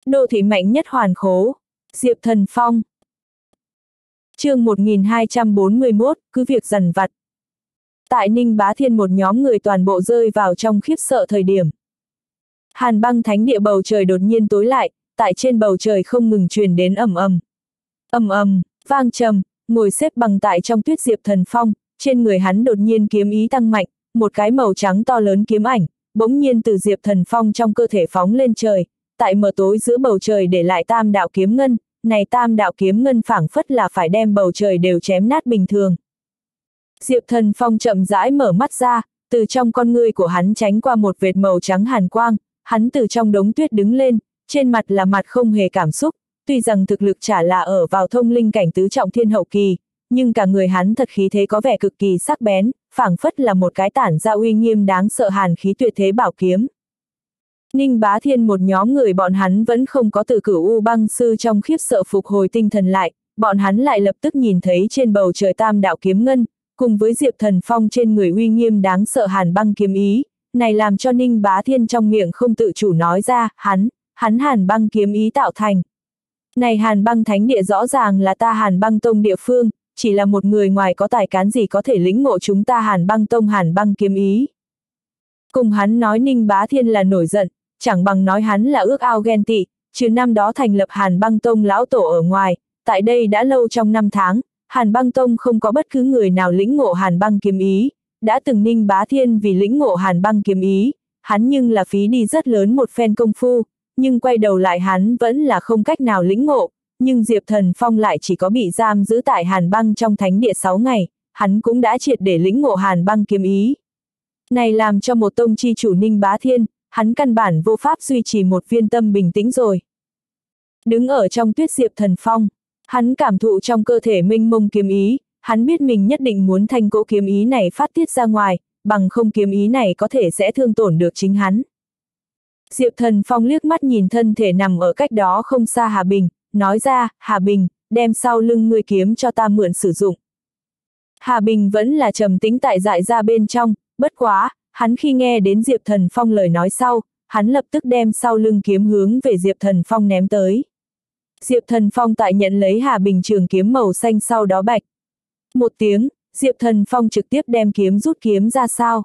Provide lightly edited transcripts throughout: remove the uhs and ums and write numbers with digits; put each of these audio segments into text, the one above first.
Đô thị mạnh nhất hoàn khố. Diệp Thần Phong. Chương 1241, cứ việc dằn vặt. Tại Ninh Bá Thiên một nhóm người toàn bộ rơi vào trong khiếp sợ thời điểm. Hàn Băng Thánh Địa bầu trời đột nhiên tối lại, tại trên bầu trời không ngừng truyền đến ầm ầm. Ầm ầm, vang trầm, ngồi xếp bằng tại trong tuyết Diệp Thần Phong, trên người hắn đột nhiên kiếm ý tăng mạnh, một cái màu trắng to lớn kiếm ảnh, bỗng nhiên từ Diệp Thần Phong trong cơ thể phóng lên trời, tại mờ tối giữa bầu trời để lại tam đạo kiếm ngân, này tam đạo kiếm ngân phảng phất là phải đem bầu trời đều chém nát bình thường. Diệp Thần Phong chậm rãi mở mắt ra, từ trong con ngươi của hắn tránh qua một vệt màu trắng hàn quang, hắn từ trong đống tuyết đứng lên, trên mặt là mặt không hề cảm xúc, tuy rằng thực lực chả là ở vào thông linh cảnh tứ trọng thiên hậu kỳ, nhưng cả người hắn thật khí thế có vẻ cực kỳ sắc bén, phảng phất là một cái tản ra uy nghiêm đáng sợ hàn khí tuyệt thế bảo kiếm. Ninh Bá Thiên một nhóm người bọn hắn vẫn không có từ Cửu U Băng Sư trong khiếp sợ phục hồi tinh thần lại, bọn hắn lại lập tức nhìn thấy trên bầu trời tam đạo kiếm ngân, cùng với Diệp Thần Phong trên người uy nghiêm đáng sợ hàn băng kiếm ý, này làm cho Ninh Bá Thiên trong miệng không tự chủ nói ra, hắn hàn băng kiếm ý tạo thành. Này Hàn Băng Thánh Địa rõ ràng là ta Hàn Băng Tông địa phương, chỉ là một người ngoài có tài cán gì có thể lĩnh ngộ chúng ta Hàn Băng Tông hàn băng kiếm ý. Cùng hắn nói Ninh Bá Thiên là nổi giận, chẳng bằng nói hắn là ước ao ghen tị, trừ năm đó thành lập Hàn Băng Tông lão tổ ở ngoài, tại đây đã lâu trong 5 tháng, Hàn Băng Tông không có bất cứ người nào lĩnh ngộ hàn băng kiếm ý, đã từng Ninh Bá Thiên vì lĩnh ngộ hàn băng kiếm ý, hắn nhưng là phí đi rất lớn một phen công phu, nhưng quay đầu lại hắn vẫn là không cách nào lĩnh ngộ, nhưng Diệp Thần Phong lại chỉ có bị giam giữ tại Hàn Băng trong thánh địa 6 ngày, hắn cũng đã triệt để lĩnh ngộ hàn băng kiếm ý. Này làm cho một tông chi chủ Ninh Bá Thiên, hắn căn bản vô pháp duy trì một viên tâm bình tĩnh rồi. Đứng ở trong tuyết Diệp Thần Phong, hắn cảm thụ trong cơ thể mênh mông kiếm ý, hắn biết mình nhất định muốn thanh cỗ kiếm ý này phát tiết ra ngoài, bằng không kiếm ý này có thể sẽ thương tổn được chính hắn. Diệp Thần Phong liếc mắt nhìn thân thể nằm ở cách đó không xa Hà Bình, nói ra, Hà Bình, đem sau lưng ngươi kiếm cho ta mượn sử dụng. Hà Bình vẫn là trầm tĩnh tại dại ra bên trong, bất quá, hắn khi nghe đến Diệp Thần Phong lời nói sau, hắn lập tức đem sau lưng kiếm hướng về Diệp Thần Phong ném tới. Diệp Thần Phong tại nhận lấy Hà Bình trường kiếm màu xanh sau đó bạch. Một tiếng, Diệp Thần Phong trực tiếp đem kiếm rút kiếm ra sao.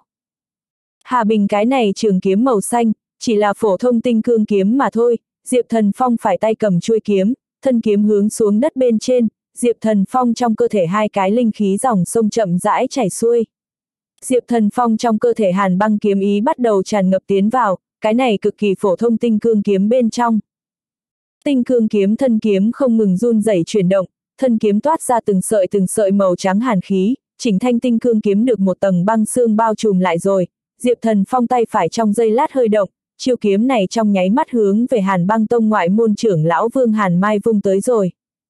Hà Bình cái này trường kiếm màu xanh, chỉ là phổ thông tinh cương kiếm mà thôi, Diệp Thần Phong phải tay cầm chuôi kiếm, thân kiếm hướng xuống đất bên trên, Diệp Thần Phong trong cơ thể hai cái linh khí dòng sông chậm rãi chảy xuôi. Diệp Thần Phong trong cơ thể hàn băng kiếm ý bắt đầu tràn ngập tiến vào, cái này cực kỳ phổ thông tinh cương kiếm bên trong. Tinh cương kiếm thân kiếm không ngừng run rẩy chuyển động, thân kiếm toát ra từng sợi màu trắng hàn khí, chỉnh thanh tinh cương kiếm được một tầng băng xương bao trùm lại rồi, Diệp Thần Phong tay phải trong giây lát hơi động, chiêu kiếm này trong nháy mắt hướng về Hàn Băng Tông ngoại môn trưởng lão Vương Hàn Mai vung tới rồi.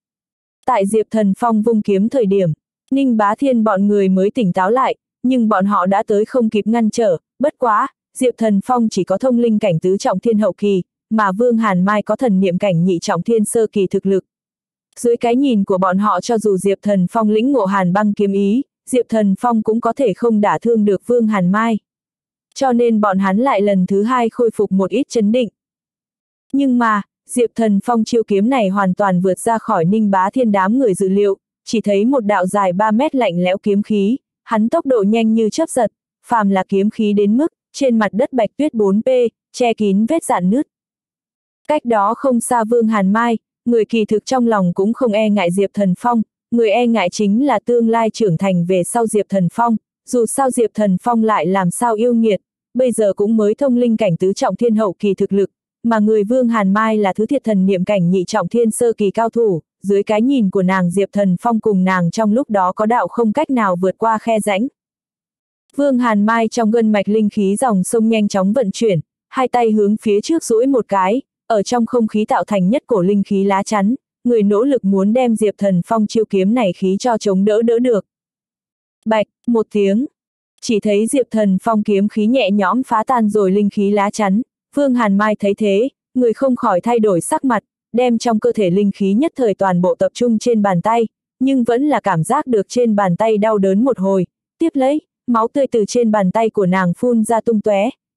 Tại Diệp Thần Phong vung kiếm thời điểm, Ninh Bá Thiên bọn người mới tỉnh táo lại, nhưng bọn họ đã tới không kịp ngăn trở, bất quá, Diệp Thần Phong chỉ có thông linh cảnh tứ trọng thiên hậu kỳ, mà Vương Hàn Mai có thần niệm cảnh nhị trọng thiên sơ kỳ thực lực. Dưới cái nhìn của bọn họ cho dù Diệp Thần Phong lĩnh ngộ hàn băng kiếm ý, Diệp Thần Phong cũng có thể không đả thương được Vương Hàn Mai. Cho nên bọn hắn lại lần thứ hai khôi phục một ít chấn định. Nhưng mà, Diệp Thần Phong chiêu kiếm này hoàn toàn vượt ra khỏi Ninh Bá Thiên đám người dự liệu, chỉ thấy một đạo dài 3 mét lạnh lẽo kiếm khí, hắn tốc độ nhanh như chớp giật, phàm là kiếm khí đến mức, trên mặt đất bạch tuyết 4P, che kín vết rạn nứt. Cách đó không xa Vương Hàn Mai, người kỳ thực trong lòng cũng không e ngại Diệp Thần Phong, người e ngại chính là tương lai trưởng thành về sau Diệp Thần Phong, dù sao Diệp Thần Phong lại làm sao yêu nghiệt, bây giờ cũng mới thông linh cảnh tứ trọng thiên hậu kỳ thực lực, mà người Vương Hàn Mai là thứ thiệt thần niệm cảnh nhị trọng thiên sơ kỳ cao thủ, dưới cái nhìn của nàng Diệp Thần Phong cùng nàng trong lúc đó có đạo không cách nào vượt qua khe rãnh. Vương Hàn Mai trong gân mạch linh khí dòng sông nhanh chóng vận chuyển, hai tay hướng phía trước duỗi một cái, ở trong không khí tạo thành nhất cổ linh khí lá chắn, người nỗ lực muốn đem Diệp Thần Phong chiêu kiếm này khí cho chống đỡ được. Bạch, một tiếng. Chỉ thấy Diệp Thần Phong kiếm khí nhẹ nhõm phá tan rồi linh khí lá chắn, Vương Hàn Mai thấy thế, người không khỏi thay đổi sắc mặt, đem trong cơ thể linh khí nhất thời toàn bộ tập trung trên bàn tay, nhưng vẫn là cảm giác được trên bàn tay đau đớn một hồi, tiếp lấy, máu tươi từ trên bàn tay của nàng phun ra tung tóe,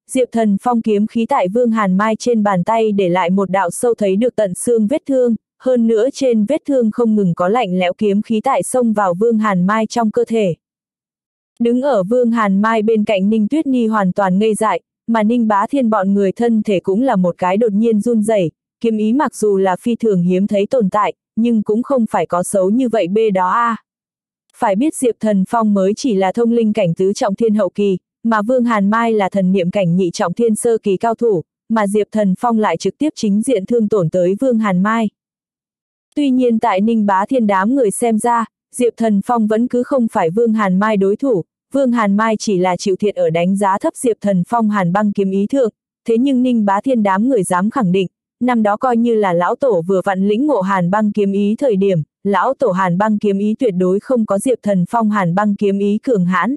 Diệp Thần Phong kiếm khí tại Vương Hàn Mai trên bàn tay để lại một đạo sâu thấy được tận xương vết thương, hơn nữa trên vết thương không ngừng có lạnh lẽo kiếm khí tại xông vào Vương Hàn Mai trong cơ thể. Đứng ở Vương Hàn Mai bên cạnh Ninh Tuyết Nhi hoàn toàn ngây dại, mà Ninh Bá Thiên bọn người thân thể cũng là một cái đột nhiên run rẩy. Kiếm ý mặc dù là phi thường hiếm thấy tồn tại, nhưng cũng không phải có xấu như vậy bê đó a. Phải biết Diệp Thần Phong mới chỉ là thông linh cảnh tứ trọng thiên hậu kỳ, mà Vương Hàn Mai là thần niệm cảnh nhị trọng thiên sơ kỳ cao thủ, mà Diệp Thần Phong lại trực tiếp chính diện thương tổn tới Vương Hàn Mai. Tuy nhiên tại Ninh Bá Thiên đám người xem ra, Diệp Thần Phong vẫn cứ không phải Vương Hàn Mai đối thủ, Vương Hàn Mai chỉ là chịu thiệt ở đánh giá thấp Diệp Thần Phong Hàn băng kiếm ý thượng, thế nhưng Ninh Bá Thiên đám người dám khẳng định, năm đó coi như là lão tổ vừa vặn lĩnh ngộ Hàn băng kiếm ý thời điểm, lão tổ Hàn băng kiếm ý tuyệt đối không có Diệp Thần Phong Hàn băng kiếm ý cường hãn.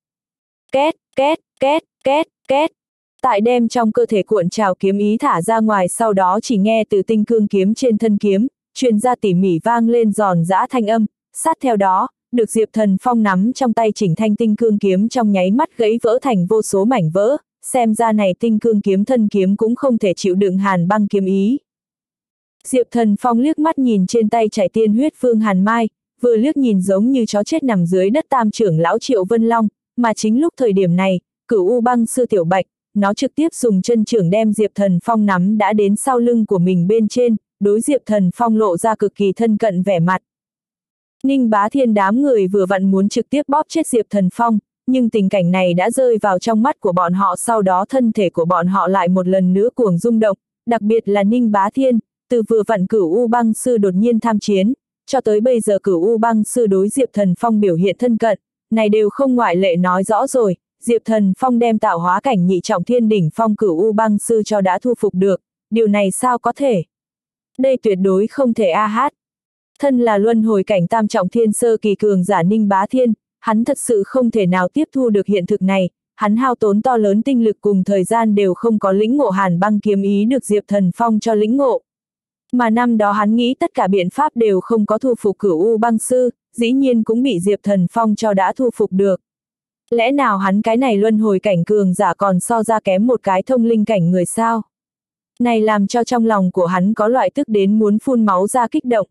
Két, két, két, két, két. Tại đem trong cơ thể cuộn trào kiếm ý thả ra ngoài, sau đó chỉ nghe từ tinh cương kiếm trên thân kiếm, truyền ra tỉ mỉ vang lên giòn giã thanh âm, sát theo đó, được Diệp Thần Phong nắm trong tay chỉnh thanh tinh cương kiếm trong nháy mắt gãy vỡ thành vô số mảnh vỡ, xem ra này tinh cương kiếm thân kiếm cũng không thể chịu đựng Hàn băng kiếm ý. Diệp Thần Phong liếc mắt nhìn trên tay chảy tiên huyết Vương Hàn Mai, vừa liếc nhìn giống như chó chết nằm dưới đất tam trưởng lão Triệu Vân Long, mà chính lúc thời điểm này, Cửu U Băng Sư Tiểu Bạch, nó trực tiếp dùng chân trưởng đem Diệp Thần Phong nắm đã đến sau lưng của mình bên trên, đối Diệp Thần Phong lộ ra cực kỳ thân cận vẻ mặt. Ninh Bá Thiên đám người vừa vặn muốn trực tiếp bóp chết Diệp Thần Phong, nhưng tình cảnh này đã rơi vào trong mắt của bọn họ, sau đó thân thể của bọn họ lại một lần nữa cuồng rung động, đặc biệt là Ninh Bá Thiên, từ vừa vặn Cửu U Băng Sư đột nhiên tham chiến, cho tới bây giờ Cửu U Băng Sư đối Diệp Thần Phong biểu hiện thân cận, này đều không ngoại lệ nói rõ rồi, Diệp Thần Phong đem tạo hóa cảnh nhị trọng thiên đỉnh phong Cửu U Băng Sư cho đã thu phục được, điều này sao có thể? Đây tuyệt đối không thể a hát. Thân là luân hồi cảnh tam trọng thiên sơ kỳ cường giả Ninh Bá Thiên, hắn thật sự không thể nào tiếp thu được hiện thực này, hắn hao tốn to lớn tinh lực cùng thời gian đều không có lĩnh ngộ Hàn băng kiếm ý được Diệp Thần Phong cho lĩnh ngộ. Mà năm đó hắn nghĩ tất cả biện pháp đều không có thu phục Cửu U Băng Sư, dĩ nhiên cũng bị Diệp Thần Phong cho đã thu phục được. Lẽ nào hắn cái này luân hồi cảnh cường giả còn so ra kém một cái thông linh cảnh người sao? Này làm cho trong lòng của hắn có loại tức đến muốn phun máu ra kích động.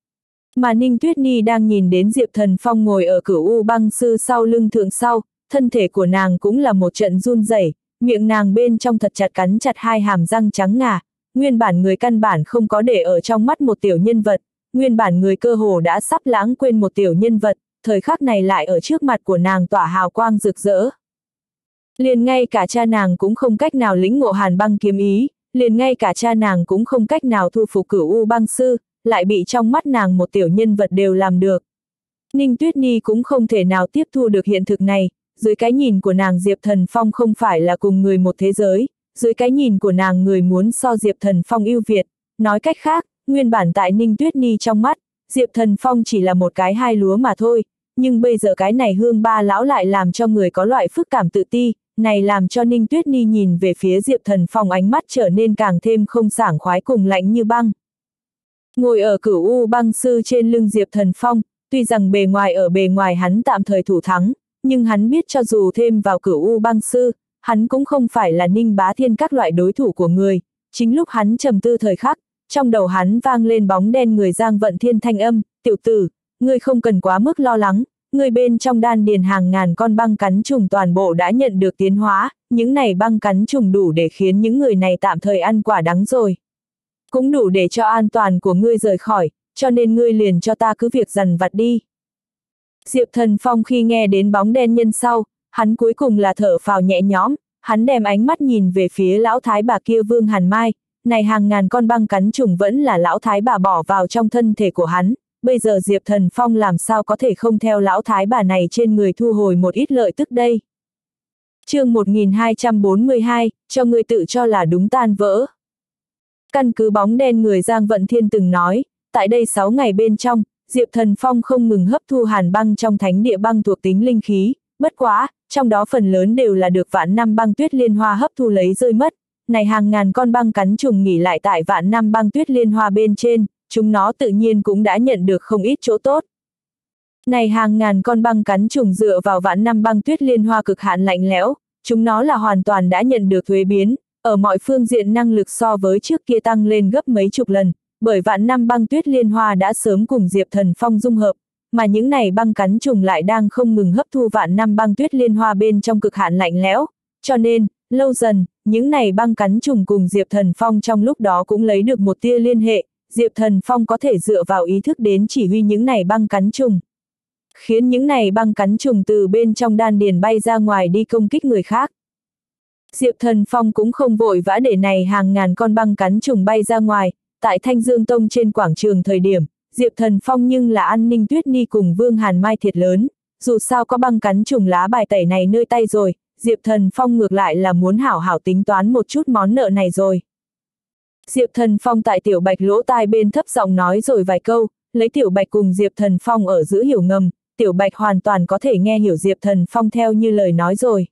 Mà Ninh Tuyết Nhi đang nhìn đến Diệp Thần Phong ngồi ở Cửu U Băng Sư sau lưng thượng sau, thân thể của nàng cũng là một trận run rẩy, miệng nàng bên trong thật chặt cắn chặt hai hàm răng trắng ngà, nguyên bản người căn bản không có để ở trong mắt một tiểu nhân vật, nguyên bản người cơ hồ đã sắp lãng quên một tiểu nhân vật, thời khắc này lại ở trước mặt của nàng tỏa hào quang rực rỡ. Liền ngay cả cha nàng cũng không cách nào lĩnh ngộ Hàn băng kiếm ý, liền ngay cả cha nàng cũng không cách nào thu phục Cửu U Băng Sư, lại bị trong mắt nàng một tiểu nhân vật đều làm được. Ninh Tuyết Nhi cũng không thể nào tiếp thu được hiện thực này, dưới cái nhìn của nàng Diệp Thần Phong không phải là cùng người một thế giới, dưới cái nhìn của nàng người muốn so Diệp Thần Phong ưu việt, nói cách khác, nguyên bản tại Ninh Tuyết Nhi trong mắt, Diệp Thần Phong chỉ là một cái hai lúa mà thôi, nhưng bây giờ cái này hương ba lão lại làm cho người có loại phức cảm tự ti, này làm cho Ninh Tuyết Nhi nhìn về phía Diệp Thần Phong ánh mắt trở nên càng thêm không sảng khoái cùng lạnh như băng. Ngồi ở Cửu U Băng Sư trên lưng Diệp Thần Phong, tuy rằng bề ngoài hắn tạm thời thủ thắng, nhưng hắn biết cho dù thêm vào Cửu U Băng Sư, hắn cũng không phải là Ninh Bá Thiên các loại đối thủ của người. Chính lúc hắn trầm tư thời khắc, trong đầu hắn vang lên bóng đen người Giang Vận Thiên thanh âm, tiểu tử, ngươi không cần quá mức lo lắng, ngươi bên trong đan điền hàng ngàn con băng cắn trùng toàn bộ đã nhận được tiến hóa, những này băng cắn trùng đủ để khiến những người này tạm thời ăn quả đắng rồi. Cũng đủ để cho an toàn của ngươi rời khỏi, cho nên ngươi liền cho ta cứ việc dằn vặt đi. Diệp Thần Phong khi nghe đến bóng đen nhân sau, hắn cuối cùng là thở phào nhẹ nhõm, hắn đem ánh mắt nhìn về phía lão thái bà kia Vương Hàn Mai, này hàng ngàn con băng cắn trùng vẫn là lão thái bà bỏ vào trong thân thể của hắn, bây giờ Diệp Thần Phong làm sao có thể không theo lão thái bà này trên người thu hồi một ít lợi tức đây. Chương 1242, cho ngươi tự cho là đúng tan vỡ. Căn cứ bóng đen người Giang Vận Thiên từng nói, tại đây 6 ngày bên trong, Diệp Thần Phong không ngừng hấp thu hàn băng trong thánh địa băng thuộc tính linh khí, bất quá, trong đó phần lớn đều là được vạn năm băng tuyết liên hoa hấp thu lấy rơi mất, này hàng ngàn con băng cắn trùng nghỉ lại tại vạn năm băng tuyết liên hoa bên trên, chúng nó tự nhiên cũng đã nhận được không ít chỗ tốt. Này hàng ngàn con băng cắn trùng dựa vào vạn năm băng tuyết liên hoa cực hạn lạnh lẽo, chúng nó là hoàn toàn đã nhận được thuế biến, ở mọi phương diện năng lực so với trước kia tăng lên gấp mấy chục lần, bởi vạn năm băng tuyết liên hoa đã sớm cùng Diệp Thần Phong dung hợp, mà những này băng cắn trùng lại đang không ngừng hấp thu vạn năm băng tuyết liên hoa bên trong cực hạn lạnh lẽo, cho nên, lâu dần, những này băng cắn trùng cùng Diệp Thần Phong trong lúc đó cũng lấy được một tia liên hệ, Diệp Thần Phong có thể dựa vào ý thức đến chỉ huy những này băng cắn trùng, khiến những này băng cắn trùng từ bên trong đan điền bay ra ngoài đi công kích người khác. Diệp Thần Phong cũng không vội vã để này hàng ngàn con băng cắn trùng bay ra ngoài, tại Thanh Dương Tông trên quảng trường thời điểm, Diệp Thần Phong nhưng là ăn Ninh Tuyết Ni cùng Vương Hàn Mai thiệt lớn, dù sao có băng cắn trùng lá bài tẩy này nơi tay rồi, Diệp Thần Phong ngược lại là muốn hảo hảo tính toán một chút món nợ này rồi. Diệp Thần Phong tại Tiểu Bạch lỗ tai bên thấp giọng nói rồi vài câu, lấy Tiểu Bạch cùng Diệp Thần Phong ở giữa hiểu ngầm, Tiểu Bạch hoàn toàn có thể nghe hiểu Diệp Thần Phong theo như lời nói rồi.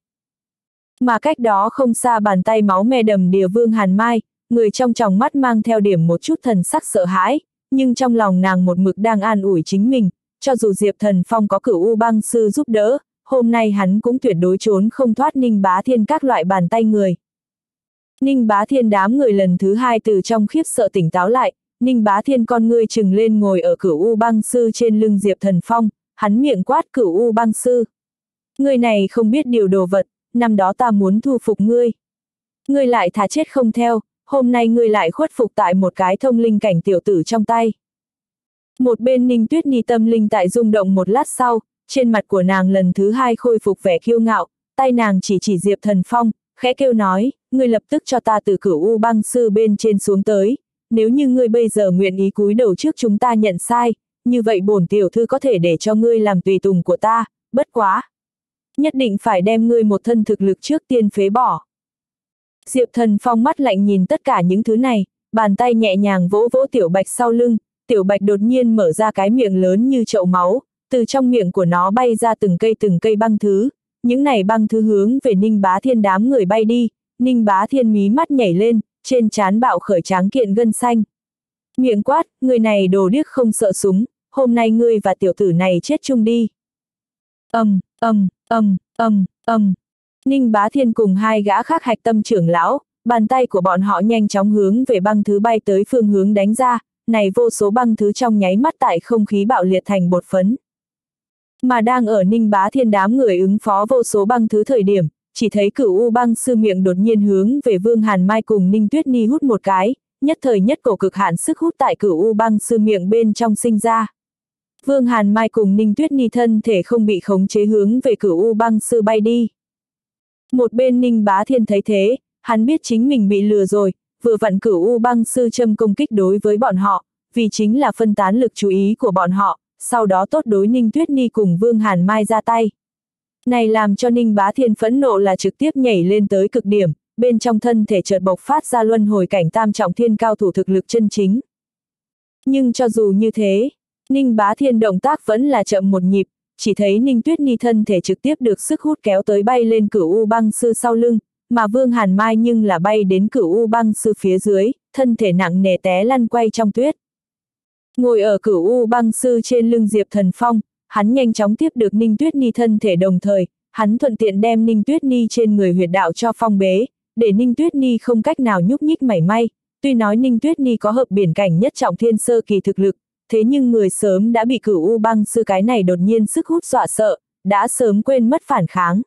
Mà cách đó không xa bàn tay máu me đầm đìa Vương Hàn Mai, người trong tròng mắt mang theo điểm một chút thần sắc sợ hãi, nhưng trong lòng nàng một mực đang an ủi chính mình, cho dù Diệp Thần Phong có Cửu U băng sư giúp đỡ, hôm nay hắn cũng tuyệt đối trốn không thoát Ninh Bá Thiên các loại bàn tay người. Ninh Bá Thiên đám người lần thứ hai từ trong khiếp sợ tỉnh táo lại, Ninh Bá Thiên con ngươi trừng lên ngồi ở Cửu U băng sư trên lưng Diệp Thần Phong, hắn miệng quát Cửu U băng sư. Người này không biết điều đồ vật, năm đó ta muốn thu phục ngươi. Ngươi lại thà chết không theo, hôm nay ngươi lại khuất phục tại một cái thông linh cảnh tiểu tử trong tay. Một bên Ninh Tuyết Ni tâm linh tại rung động một lát sau, trên mặt của nàng lần thứ hai khôi phục vẻ kiêu ngạo, tay nàng chỉ Diệp Thần Phong, khẽ kêu nói, ngươi lập tức cho ta từ Cửu U băng sư bên trên xuống tới, nếu như ngươi bây giờ nguyện ý cúi đầu trước chúng ta nhận sai, như vậy bổn tiểu thư có thể để cho ngươi làm tùy tùng của ta, bất quá. Nhất định phải đem ngươi một thân thực lực trước tiên phế bỏ. Diệp Thần Phong mắt lạnh nhìn tất cả những thứ này, bàn tay nhẹ nhàng vỗ vỗ Tiểu Bạch sau lưng, Tiểu Bạch đột nhiên mở ra cái miệng lớn như chậu máu, từ trong miệng của nó bay ra từng cây băng thứ, những này băng thứ hướng về Ninh Bá Thiên đám người bay đi, Ninh Bá Thiên mí mắt nhảy lên, trên trán bạo khởi tráng kiện gân xanh. Miệng quát, người này đồ điếc không sợ súng, hôm nay ngươi và tiểu tử này chết chung đi. Ninh Bá Thiên cùng hai gã khác hạch tâm trưởng lão, bàn tay của bọn họ nhanh chóng hướng về băng thứ bay tới phương hướng đánh ra, này vô số băng thứ trong nháy mắt tại không khí bạo liệt thành bột phấn. Mà đang ở Ninh Bá Thiên đám người ứng phó vô số băng thứ thời điểm, chỉ thấy Cửu U băng sư miệng đột nhiên hướng về Vương Hàn Mai cùng Ninh Tuyết Ni hút một cái, nhất thời nhất cổ cực hạn sức hút tại Cửu U băng sư miệng bên trong sinh ra. Vương Hàn Mai cùng Ninh Tuyết Ni thân thể không bị khống chế hướng về Cửu U băng sư bay đi. Một bên Ninh Bá Thiên thấy thế, hắn biết chính mình bị lừa rồi, vừa vặn Cửu U băng sư châm công kích đối với bọn họ, vì chính là phân tán lực chú ý của bọn họ, sau đó tốt đối Ninh Tuyết Ni cùng Vương Hàn Mai ra tay. Này làm cho Ninh Bá Thiên phẫn nộ là trực tiếp nhảy lên tới cực điểm, bên trong thân thể chợt bộc phát ra luân hồi cảnh tam trọng thiên cao thủ thực lực chân chính. Nhưng cho dù như thế, Ninh Bá Thiên động tác vẫn là chậm một nhịp, chỉ thấy Ninh Tuyết Ni thân thể trực tiếp được sức hút kéo tới bay lên Cửu U băng sư sau lưng, mà Vương Hàn Mai nhưng là bay đến Cửu U băng sư phía dưới, thân thể nặng nề té lăn quay trong tuyết. Ngồi ở Cửu U băng sư trên lưng Diệp Thần Phong, hắn nhanh chóng tiếp được Ninh Tuyết Ni thân thể đồng thời, hắn thuận tiện đem Ninh Tuyết Ni trên người huyệt đạo cho phong bế, để Ninh Tuyết Ni không cách nào nhúc nhích mảy may, tuy nói Ninh Tuyết Ni có hợp biển cảnh nhất trọng thiên sơ kỳ thực lực, thế nhưng người sớm đã bị Cửu U băng sư cái này đột nhiên sức hút dọa sợ, đã sớm quên mất phản kháng.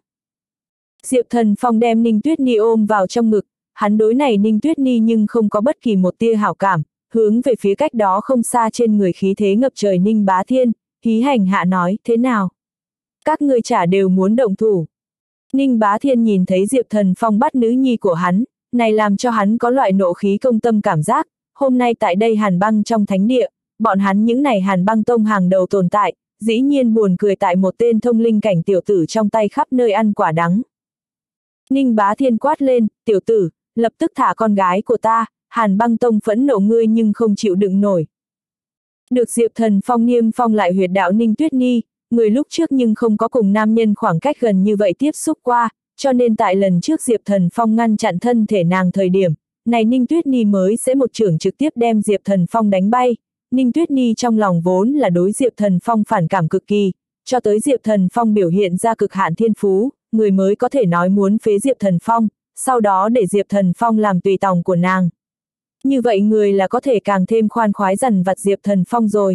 Diệp Thần Phong đem Ninh Tuyết Ni ôm vào trong ngực, hắn đối này Ninh Tuyết Ni nhưng không có bất kỳ một tia hảo cảm, hướng về phía cách đó không xa trên người khí thế ngập trời Ninh Bá Thiên, hí hành hạ nói, thế nào? Các ngươi chả đều muốn động thủ. Ninh Bá Thiên nhìn thấy Diệp Thần Phong bắt nữ nhi của hắn, này làm cho hắn có loại nộ khí công tâm cảm giác, hôm nay tại đây Hàn Băng trong thánh địa, bọn hắn những này Hàn Băng tông hàng đầu tồn tại, dĩ nhiên buồn cười tại một tên thông linh cảnh tiểu tử trong tay khắp nơi ăn quả đắng. Ninh Bá Thiên quát lên, tiểu tử, lập tức thả con gái của ta, Hàn Băng tông phẫn nộ ngươi nhưng không chịu đựng nổi. Được Diệp Thần Phong niêm phong lại huyệt đạo Ninh Tuyết Ni, người lúc trước nhưng không có cùng nam nhân khoảng cách gần như vậy tiếp xúc qua, cho nên tại lần trước Diệp Thần Phong ngăn chặn thân thể nàng thời điểm, này Ninh Tuyết Ni mới sẽ một chưởng trực tiếp đem Diệp Thần Phong đánh bay. Ninh Tuyết Ni trong lòng vốn là đối Diệp Thần Phong phản cảm cực kỳ, cho tới Diệp Thần Phong biểu hiện ra cực hạn thiên phú, người mới có thể nói muốn phế Diệp Thần Phong, sau đó để Diệp Thần Phong làm tùy tòng của nàng. Như vậy người là có thể càng thêm khoan khoái dằn vặt Diệp Thần Phong rồi.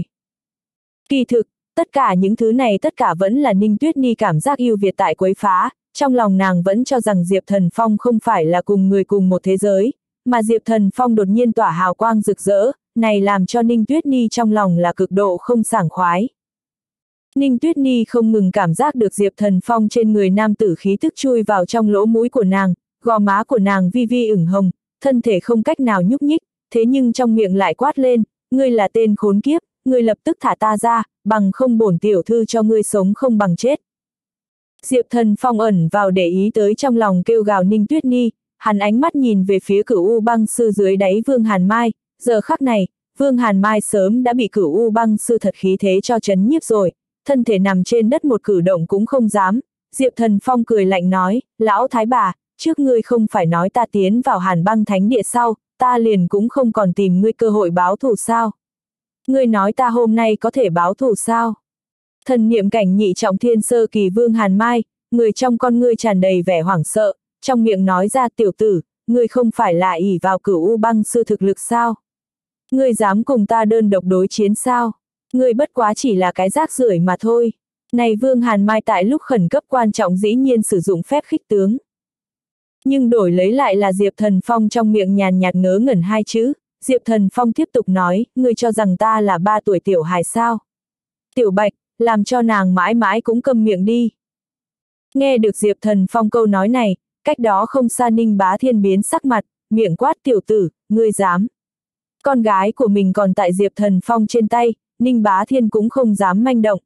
Kỳ thực, tất cả những thứ này tất cả vẫn là Ninh Tuyết Ni cảm giác ưu việt tại quấy phá, trong lòng nàng vẫn cho rằng Diệp Thần Phong không phải là cùng người cùng một thế giới, mà Diệp Thần Phong đột nhiên tỏa hào quang rực rỡ, này làm cho Ninh Tuyết Ni trong lòng là cực độ không sảng khoái. Ninh Tuyết Ni không ngừng cảm giác được Diệp Thần Phong trên người nam tử khí tức chui vào trong lỗ mũi của nàng, gò má của nàng vi vi ửng hồng, thân thể không cách nào nhúc nhích, thế nhưng trong miệng lại quát lên, ngươi là tên khốn kiếp, ngươi lập tức thả ta ra, bằng không bổn tiểu thư cho ngươi sống không bằng chết. Diệp Thần Phong ẩn vào để ý tới trong lòng kêu gào Ninh Tuyết Ni, hắn ánh mắt nhìn về phía Cửu U Băng Sư dưới đáy Vương Hàn Mai, giờ khắc này, Vương Hàn Mai sớm đã bị Cửu U Băng Sư thật khí thế cho chấn nhiếp rồi, thân thể nằm trên đất một cử động cũng không dám. Diệp Thần Phong cười lạnh nói, lão thái bà, trước ngươi không phải nói ta tiến vào Hàn Băng Thánh Địa sau, ta liền cũng không còn tìm ngươi cơ hội báo thù sao? Ngươi nói ta hôm nay có thể báo thù sao? Thần niệm cảnh nhị trọng thiên sơ kỳ Vương Hàn Mai, người trong con ngươi tràn đầy vẻ hoảng sợ, trong miệng nói ra tiểu tử, ngươi không phải là ỷ vào Cửu U Băng Sư thực lực sao? Ngươi dám cùng ta đơn độc đối chiến sao? Ngươi bất quá chỉ là cái rác rưởi mà thôi. Này Vương Hàn Mai tại lúc khẩn cấp quan trọng dĩ nhiên sử dụng phép khích tướng. Nhưng đổi lấy lại là Diệp Thần Phong trong miệng nhàn nhạt ngớ ngẩn hai chữ. Diệp Thần Phong tiếp tục nói, ngươi cho rằng ta là 3 tuổi tiểu hài sao? Tiểu Bạch, làm cho nàng mãi mãi cũng câm miệng đi. Nghe được Diệp Thần Phong câu nói này, cách đó không xa Ninh Bá Thiên biến sắc mặt, miệng quát tiểu tử, ngươi dám. Con gái của mình còn tại Diệp Thần Phong trên tay, Ninh Bá Thiên cũng không dám manh động.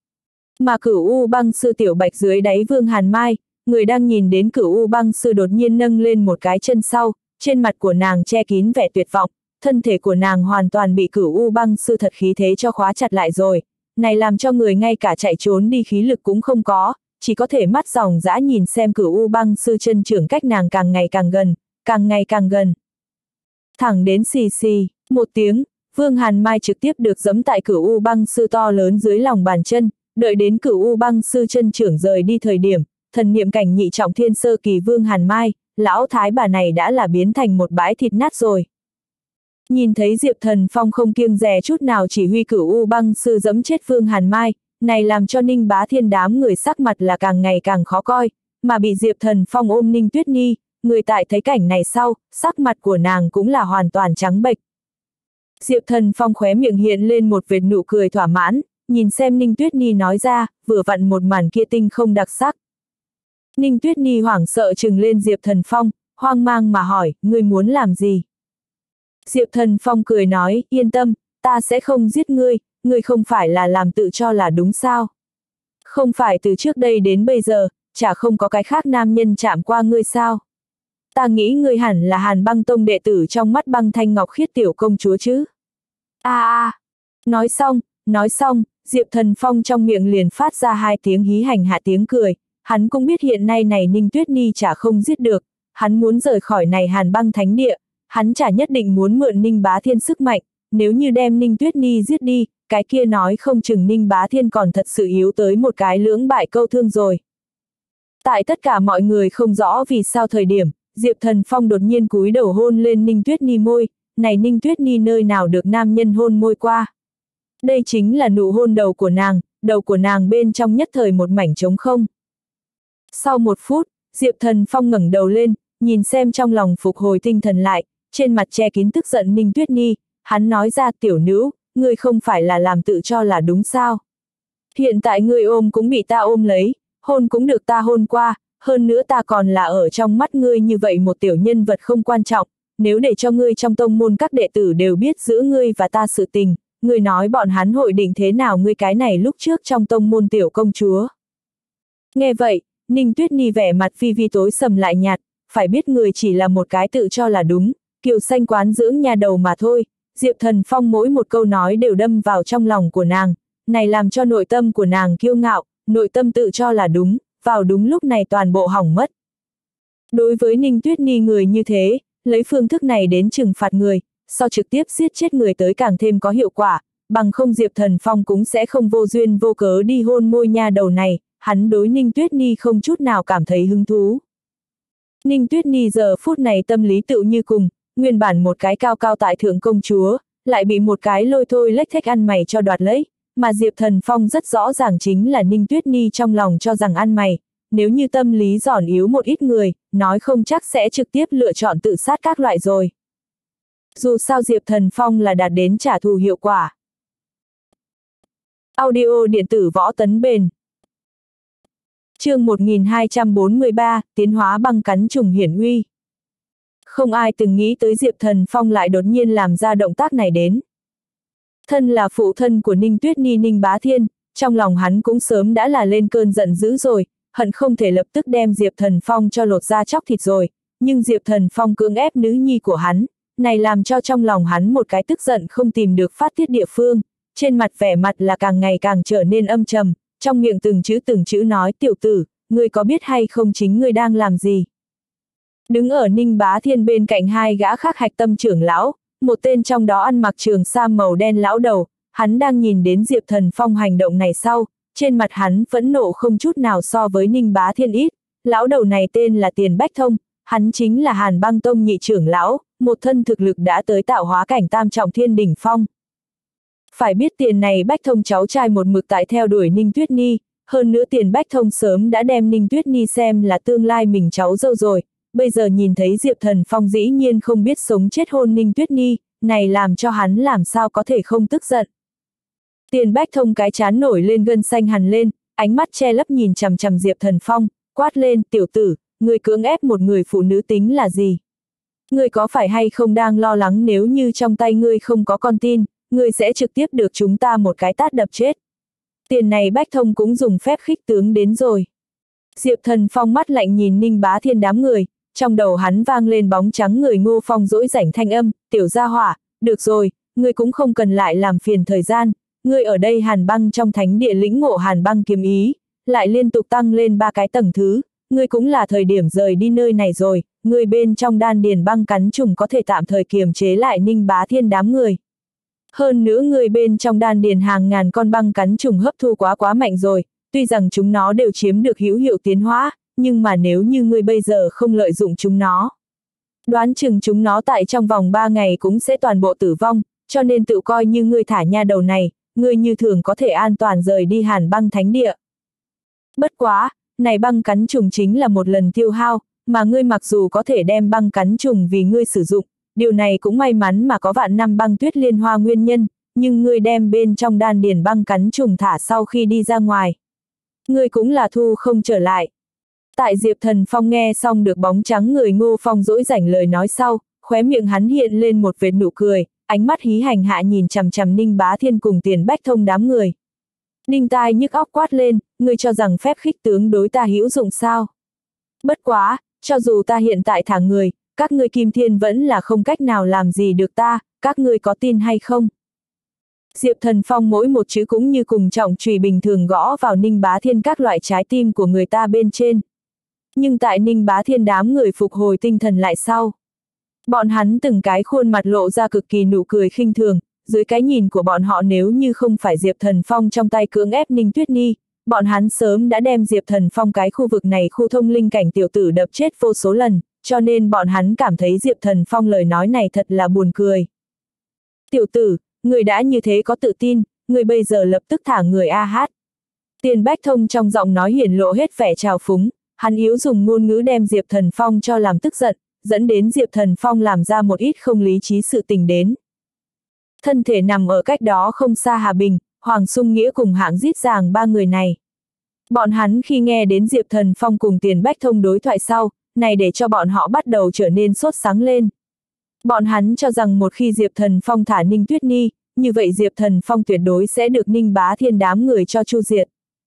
Mà Cửu U Băng Sư tiểu Bạch dưới đáy Vương Hàn Mai, người đang nhìn đến Cửu U Băng Sư đột nhiên nâng lên một cái chân sau, trên mặt của nàng che kín vẻ tuyệt vọng, thân thể của nàng hoàn toàn bị Cửu U Băng Sư thật khí thế cho khóa chặt lại rồi, này làm cho người ngay cả chạy trốn đi khí lực cũng không có, chỉ có thể mắt ròng dã nhìn xem Cửu U Băng Sư chân trưởng cách nàng càng ngày càng gần, càng ngày càng gần. Thẳng đến xì xì, một tiếng, Vương Hàn Mai trực tiếp được giẫm tại Cửu U Băng Sư to lớn dưới lòng bàn chân, đợi đến Cửu U Băng Sư chân trưởng rời đi thời điểm, thần niệm cảnh nhị trọng thiên sơ kỳ Vương Hàn Mai, lão thái bà này đã là biến thành một bãi thịt nát rồi. Nhìn thấy Diệp Thần Phong không kiêng dè chút nào chỉ huy Cửu U Băng Sư giẫm chết Vương Hàn Mai, này làm cho Ninh Bá Thiên đám người sắc mặt là càng ngày càng khó coi, mà bị Diệp Thần Phong ôm Ninh Tuyết Ni, người tại thấy cảnh này sau, sắc mặt của nàng cũng là hoàn toàn trắng bệch. Diệp Thần Phong khóe miệng hiện lên một vệt nụ cười thỏa mãn, nhìn xem Ninh Tuyết Ni nói ra, vừa vặn một màn kia tinh không đặc sắc. Ninh Tuyết Ni hoảng sợ trừng lên Diệp Thần Phong, hoang mang mà hỏi, ngươi muốn làm gì? Diệp Thần Phong cười nói, yên tâm, ta sẽ không giết ngươi, ngươi không phải là làm tự cho là đúng sao? Không phải từ trước đây đến bây giờ, chả không có cái khác nam nhân chạm qua ngươi sao? Ta nghĩ ngươi hẳn là Hàn Băng Tông đệ tử trong mắt Băng Thanh Ngọc Khiết tiểu công chúa chứ? Nói xong, Diệp Thần Phong trong miệng liền phát ra 2 tiếng hí hành hạ tiếng cười, hắn cũng biết hiện nay này Ninh Tuyết Ni chả không giết được, hắn muốn rời khỏi này Hàn Băng Thánh Địa, hắn chả nhất định muốn mượn Ninh Bá Thiên sức mạnh, nếu như đem Ninh Tuyết Ni giết đi, cái kia nói không chừng Ninh Bá Thiên còn thật sự yếu tới một cái lưỡng bại câu thương rồi. Tại tất cả mọi người không rõ vì sao thời điểm, Diệp Thần Phong đột nhiên cúi đầu hôn lên Ninh Tuyết Ni môi, này Ninh Tuyết Ni nơi nào được nam nhân hôn môi qua. Đây chính là nụ hôn đầu của nàng bên trong nhất thời một mảnh trống không. Sau 1 phút, Diệp Thần Phong ngẩng đầu lên, nhìn xem trong lòng phục hồi tinh thần lại, trên mặt che kín tức giận Ninh Tuyết Ni, hắn nói ra tiểu nữ, ngươi không phải là làm tự cho là đúng sao. Hiện tại ngươi ôm cũng bị ta ôm lấy, hôn cũng được ta hôn qua, hơn nữa ta còn là ở trong mắt ngươi như vậy một tiểu nhân vật không quan trọng, nếu để cho ngươi trong tông môn các đệ tử đều biết giữa ngươi và ta sự tình, ngươi nói bọn hắn hội định thế nào ngươi cái này lúc trước trong tông môn tiểu công chúa. Nghe vậy, Ninh Tuyết Ni vẻ mặt vi vi tối sầm lại nhạt, phải biết người chỉ là một cái tự cho là đúng, kiều xanh quán dưỡng nhà đầu mà thôi. Diệp Thần Phong mỗi một câu nói đều đâm vào trong lòng của nàng, này làm cho nội tâm của nàng kiêu ngạo, nội tâm tự cho là đúng, vào đúng lúc này toàn bộ hỏng mất. Đối với Ninh Tuyết Ni người như thế, lấy phương thức này đến trừng phạt người, so trực tiếp giết chết người tới càng thêm có hiệu quả, bằng không Diệp Thần Phong cũng sẽ không vô duyên vô cớ đi hôn môi nha đầu này, hắn đối Ninh Tuyết Ni không chút nào cảm thấy hứng thú. Ninh Tuyết Ni giờ phút này tâm lý tựu như cùng, nguyên bản một cái cao cao tại thượng công chúa, lại bị một cái lôi thôi lếch thếch ăn mày cho đoạt lấy, mà Diệp Thần Phong rất rõ ràng chính là Ninh Tuyết Ni trong lòng cho rằng ăn mày, nếu như tâm lý giòn yếu một ít người, nói không chắc sẽ trực tiếp lựa chọn tự sát các loại rồi. Dù sao Diệp Thần Phong là đạt đến trả thù hiệu quả. Audio điện tử võ tấn bền. Chương 1243, tiến hóa băng cắn trùng hiển uy. Không ai từng nghĩ tới Diệp Thần Phong lại đột nhiên làm ra động tác này đến. Thân là phụ thân của Ninh Tuyết Ni Ninh Bá Thiên, trong lòng hắn cũng sớm đã là lên cơn giận dữ rồi, hận không thể lập tức đem Diệp Thần Phong cho lột ra chóc thịt rồi, nhưng Diệp Thần Phong cưỡng ép nữ nhi của hắn, này làm cho trong lòng hắn một cái tức giận không tìm được phát tiết địa phương, trên mặt vẻ mặt là càng ngày càng trở nên âm trầm, trong miệng từng chữ nói tiểu tử, ngươi có biết hay không chính ngươi đang làm gì? Đứng ở Ninh Bá Thiên bên cạnh hai gã khác hạch tâm trưởng lão, một tên trong đó ăn mặc trường sam màu đen lão đầu, hắn đang nhìn đến Diệp Thần Phong hành động này sau, trên mặt hắn phẫn nộ không chút nào so với Ninh Bá Thiên ít, lão đầu này tên là Tiền Bách Thông, hắn chính là Hàn Băng Tông nhị trưởng lão, một thân thực lực đã tới tạo hóa cảnh tam trọng thiên đỉnh phong. Phải biết Tiền này Bách Thông cháu trai một mực tại theo đuổi Ninh Tuyết Ni, hơn nữa Tiền Bách Thông sớm đã đem Ninh Tuyết Ni xem là tương lai mình cháu dâu rồi, bây giờ nhìn thấy Diệp Thần Phong dĩ nhiên không biết sống chết hôn Ninh Tuyết Ni, này làm cho hắn làm sao có thể không tức giận. Tiền Bách Thông cái trán nổi lên gân xanh hằn lên, ánh mắt che lấp nhìn chằm chằm Diệp Thần Phong, quát lên, tiểu tử, ngươi cưỡng ép một người phụ nữ tính là gì? Ngươi có phải hay không đang lo lắng nếu như trong tay ngươi không có con tin, ngươi sẽ trực tiếp được chúng ta một cái tát đập chết. Tiền này Bách Thông cũng dùng phép khích tướng đến rồi. Diệp Thần Phong mắt lạnh nhìn Ninh Bá Thiên đám người, trong đầu hắn vang lên bóng trắng người Ngô Phong dỗi rảnh thanh âm, tiểu gia hỏa, được rồi, ngươi cũng không cần lại làm phiền thời gian, ngươi ở đây Hàn Băng trong thánh địa lĩnh ngộ Hàn Băng kiếm ý, lại liên tục tăng lên 3 cái tầng thứ, ngươi cũng là thời điểm rời đi nơi này rồi, ngươi bên trong đan điền băng cắn trùng có thể tạm thời kiềm chế lại Ninh Bá Thiên đám người. Hơn nữa người bên trong đan điền hàng ngàn con băng cắn trùng hấp thu quá mạnh rồi, tuy rằng chúng nó đều chiếm được hữu hiệu tiến hóa, nhưng mà nếu như ngươi bây giờ không lợi dụng chúng nó, đoán chừng chúng nó tại trong vòng 3 ngày cũng sẽ toàn bộ tử vong, cho nên tự coi như ngươi thả nha đầu này, ngươi như thường có thể an toàn rời đi Hàn Băng thánh địa. Bất quá, này băng cắn trùng chính là một lần tiêu hao, mà ngươi mặc dù có thể đem băng cắn trùng vì ngươi sử dụng, điều này cũng may mắn mà có vạn năm băng tuyết liên hoa nguyên nhân, nhưng ngươi đem bên trong đan điền băng cắn trùng thả sau khi đi ra ngoài, ngươi cũng là thu không trở lại. Tại Diệp Thần Phong nghe xong được bóng trắng người Ngô Phong dỗi rảnh lời nói sau, khóe miệng hắn hiện lên một vệt nụ cười, ánh mắt hí hành hạ nhìn chằm chằm Ninh Bá Thiên cùng Tiền Bách Thông đám người. Ninh tai nhức óc quát lên, ngươi cho rằng phép khích tướng đối ta hữu dụng sao? Bất quá, cho dù ta hiện tại thả người, các ngươi Kim Thiên vẫn là không cách nào làm gì được ta, các ngươi có tin hay không? Diệp Thần Phong mỗi một chữ cũng như cùng trọng chùy bình thường gõ vào Ninh Bá Thiên các loại trái tim của người ta bên trên. Nhưng tại Ninh Bá Thiên đám người phục hồi tinh thần lại sau, bọn hắn từng cái khuôn mặt lộ ra cực kỳ nụ cười khinh thường, dưới cái nhìn của bọn họ nếu như không phải Diệp Thần Phong trong tay cưỡng ép Ninh Tuyết Ni, bọn hắn sớm đã đem Diệp Thần Phong cái khu vực này khu thông linh cảnh tiểu tử đập chết vô số lần, cho nên bọn hắn cảm thấy Diệp Thần Phong lời nói này thật là buồn cười. Tiểu tử, người đã như thế có tự tin, người bây giờ lập tức thả người a hát. Tiền Bách Thông trong giọng nói hiển lộ hết vẻ trào phúng, hắn yếu dùng ngôn ngữ đem Diệp Thần Phong cho làm tức giận, dẫn đến Diệp Thần Phong làm ra một ít không lý trí sự tình đến. Thân thể nằm ở cách đó không xa Hà Bình, Hoàng Sung Nghĩa cùng Hạng Dít Giàng ba người này. Bọn hắn khi nghe đến Diệp Thần Phong cùng Tiền Bách Thông đối thoại sau, này để cho bọn họ bắt đầu trở nên sốt sắng lên. Bọn hắn cho rằng một khi Diệp Thần Phong thả Ninh Tuyết Ni, như vậy Diệp Thần Phong tuyệt đối sẽ được Ninh Bá Thiên đám người cho chu diệt.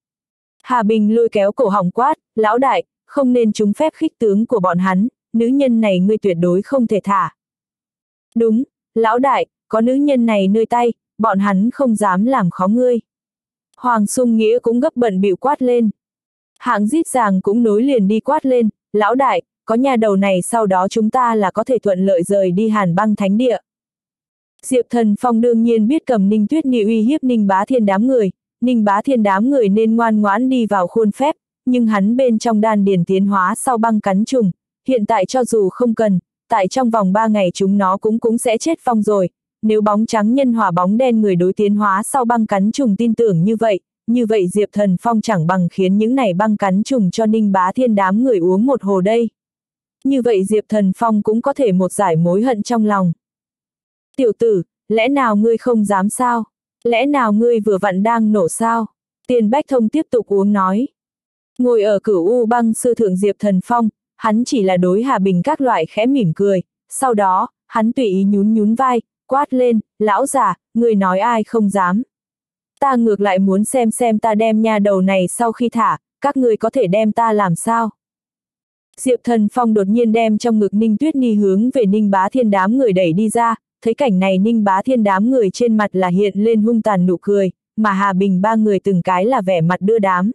Hà Bình lôi kéo cổ họng quát, lão đại, không nên trúng phép khích tướng của bọn hắn, nữ nhân này ngươi tuyệt đối không thể thả. Đúng, lão đại, có nữ nhân này nơi tay, bọn hắn không dám làm khó ngươi. Hoàng Sung Nghĩa cũng gấp bận bịu quát lên. Hạng Dít Giàng cũng nối liền đi quát lên, lão đại, có nhà đầu này sau đó chúng ta là có thể thuận lợi rời đi Hàn Băng thánh địa. Diệp Thần Phong đương nhiên biết cầm Ninh Tuyết Ni uy hiếp Ninh Bá Thiên đám người, Ninh Bá Thiên đám người nên ngoan ngoãn đi vào khuôn phép, nhưng hắn bên trong đan điền tiến hóa sau băng cắn trùng, hiện tại cho dù không cần, tại trong vòng 3 ngày chúng nó cũng sẽ chết vong rồi, nếu bóng trắng nhân hỏa bóng đen người đối tiến hóa sau băng cắn trùng tin tưởng như vậy Diệp Thần Phong chẳng bằng khiến những này băng cắn trùng cho Ninh Bá Thiên đám người uống một hồ đây. Như vậy Diệp Thần Phong cũng có thể một giải mối hận trong lòng. Tiểu tử, lẽ nào ngươi không dám sao? Lẽ nào ngươi vừa vặn đang nổ sao? Tiền Bách Thông tiếp tục uống nói. Ngồi ở Cửu U Băng sư thượng Diệp Thần Phong, hắn chỉ là đối Hà Bình các loại khẽ mỉm cười, sau đó, hắn tùy ý nhún vai, quát lên, lão già, ngươi nói ai không dám. Ta ngược lại muốn xem ta đem nha đầu này sau khi thả, các ngươi có thể đem ta làm sao? Diệp Thần Phong đột nhiên đem trong ngực Ninh Tuyết Ni hướng về Ninh Bá Thiên đám người đẩy đi ra, thấy cảnh này Ninh Bá Thiên đám người trên mặt là hiện lên hung tàn nụ cười, mà Hà Bình ba người từng cái là vẻ mặt đưa đám.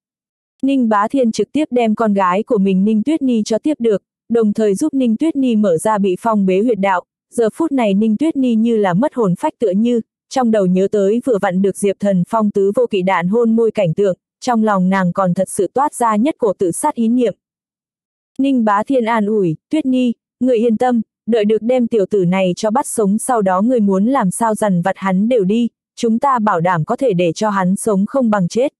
Ninh Bá Thiên trực tiếp đem con gái của mình Ninh Tuyết Ni cho tiếp được, đồng thời giúp Ninh Tuyết Ni mở ra bị phong bế huyệt đạo, giờ phút này Ninh Tuyết Ni như là mất hồn phách tựa như, trong đầu nhớ tới vừa vặn được Diệp Thần Phong tứ vô kỵ đạn hôn môi cảnh tượng, trong lòng nàng còn thật sự toát ra nhất cổ tự sát ý niệm. Ninh Bá Thiên an ủi, Tuyết Ni, người yên tâm, đợi được đem tiểu tử này cho bắt sống sau đó người muốn làm sao dằn vặt hắn đều đi, chúng ta bảo đảm có thể để cho hắn sống không bằng chết.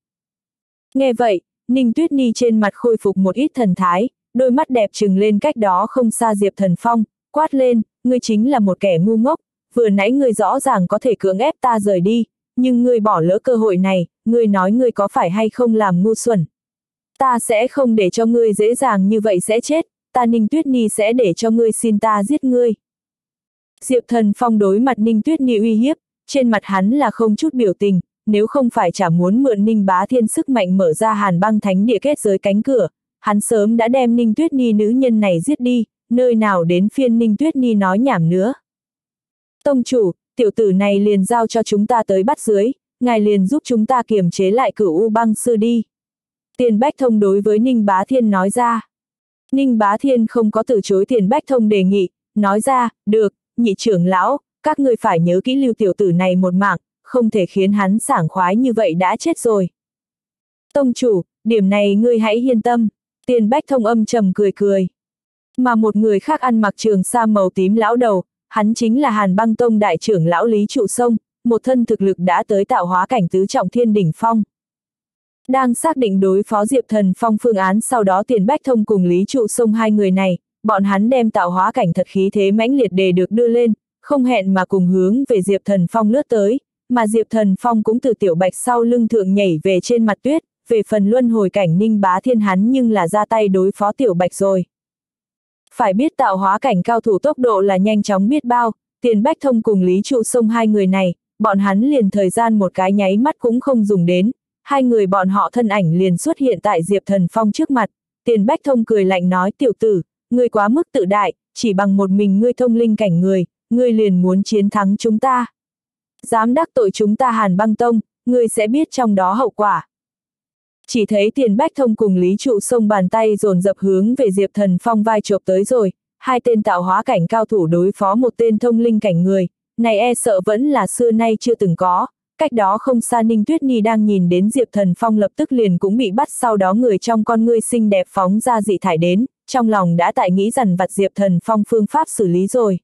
Nghe vậy, Ninh Tuyết Ni trên mặt khôi phục một ít thần thái, đôi mắt đẹp trừng lên cách đó không xa Diệp Thần Phong, quát lên, ngươi chính là một kẻ ngu ngốc, vừa nãy ngươi rõ ràng có thể cưỡng ép ta rời đi, nhưng ngươi bỏ lỡ cơ hội này, ngươi nói ngươi có phải hay không làm ngu xuẩn. Ta sẽ không để cho ngươi dễ dàng như vậy sẽ chết, ta Ninh Tuyết Ni sẽ để cho ngươi xin ta giết ngươi. Diệp Thần Phong đối mặt Ninh Tuyết Ni uy hiếp, trên mặt hắn là không chút biểu tình, nếu không phải chả muốn mượn Ninh Bá Thiên sức mạnh mở ra Hàn Băng Thánh Địa kết giới cánh cửa, hắn sớm đã đem Ninh Tuyết Ni nữ nhân này giết đi, nơi nào đến phiên Ninh Tuyết Ni nói nhảm nữa. Tông chủ, tiểu tử này liền giao cho chúng ta tới bắt dưới, ngài liền giúp chúng ta kiềm chế lại Cửu U Băng sư đi. Tiền Bách Thông đối với Ninh Bá Thiên nói ra. Ninh Bá Thiên không có từ chối Tiền Bách Thông đề nghị, nói ra, được, nhị trưởng lão, các ngươi phải nhớ kỹ lưu tiểu tử này một mạng, không thể khiến hắn sảng khoái như vậy đã chết rồi. Tông chủ, điểm này ngươi hãy yên tâm, Tiền Bách Thông âm trầm cười cười. Mà một người khác ăn mặc trường sa màu tím lão đầu, hắn chính là Hàn Băng Tông đại trưởng lão Lý Trụ Sông, một thân thực lực đã tới tạo hóa cảnh tứ trọng thiên đỉnh phong. Đang xác định đối phó Diệp Thần Phong phương án sau đó Tiền Bách Thông cùng Lý Trụ Sông hai người này, bọn hắn đem tạo hóa cảnh thật khí thế mãnh liệt đề được đưa lên, không hẹn mà cùng hướng về Diệp Thần Phong lướt tới, mà Diệp Thần Phong cũng từ tiểu bạch sau lưng thượng nhảy về trên mặt tuyết, về phần luân hồi cảnh Ninh Bá Thiên hắn nhưng là ra tay đối phó tiểu bạch rồi. Phải biết tạo hóa cảnh cao thủ tốc độ là nhanh chóng biết bao, Tiền Bách Thông cùng Lý Trụ Sông hai người này, bọn hắn liền thời gian một cái nháy mắt cũng không dùng đến, hai người bọn họ thân ảnh liền xuất hiện tại Diệp Thần Phong trước mặt, Tiền Bách Thông cười lạnh nói tiểu tử, ngươi quá mức tự đại, chỉ bằng một mình ngươi thông linh cảnh người, ngươi liền muốn chiến thắng chúng ta. Dám đắc tội chúng ta Hàn Băng Tông, ngươi sẽ biết trong đó hậu quả. Chỉ thấy Tiền Bách Thông cùng Lý Trụ Sông bàn tay dồn dập hướng về Diệp Thần Phong vai chộp tới rồi, hai tên tạo hóa cảnh cao thủ đối phó một tên thông linh cảnh người, này e sợ vẫn là xưa nay chưa từng có. Cách đó không xa Ninh Tuyết Ni đang nhìn đến Diệp Thần Phong lập tức liền cũng bị bắt, sau đó người trong con ngươi xinh đẹp phóng ra dị thải đến, trong lòng đã tại nghĩ dằn vặt Diệp Thần Phong phương pháp xử lý rồi.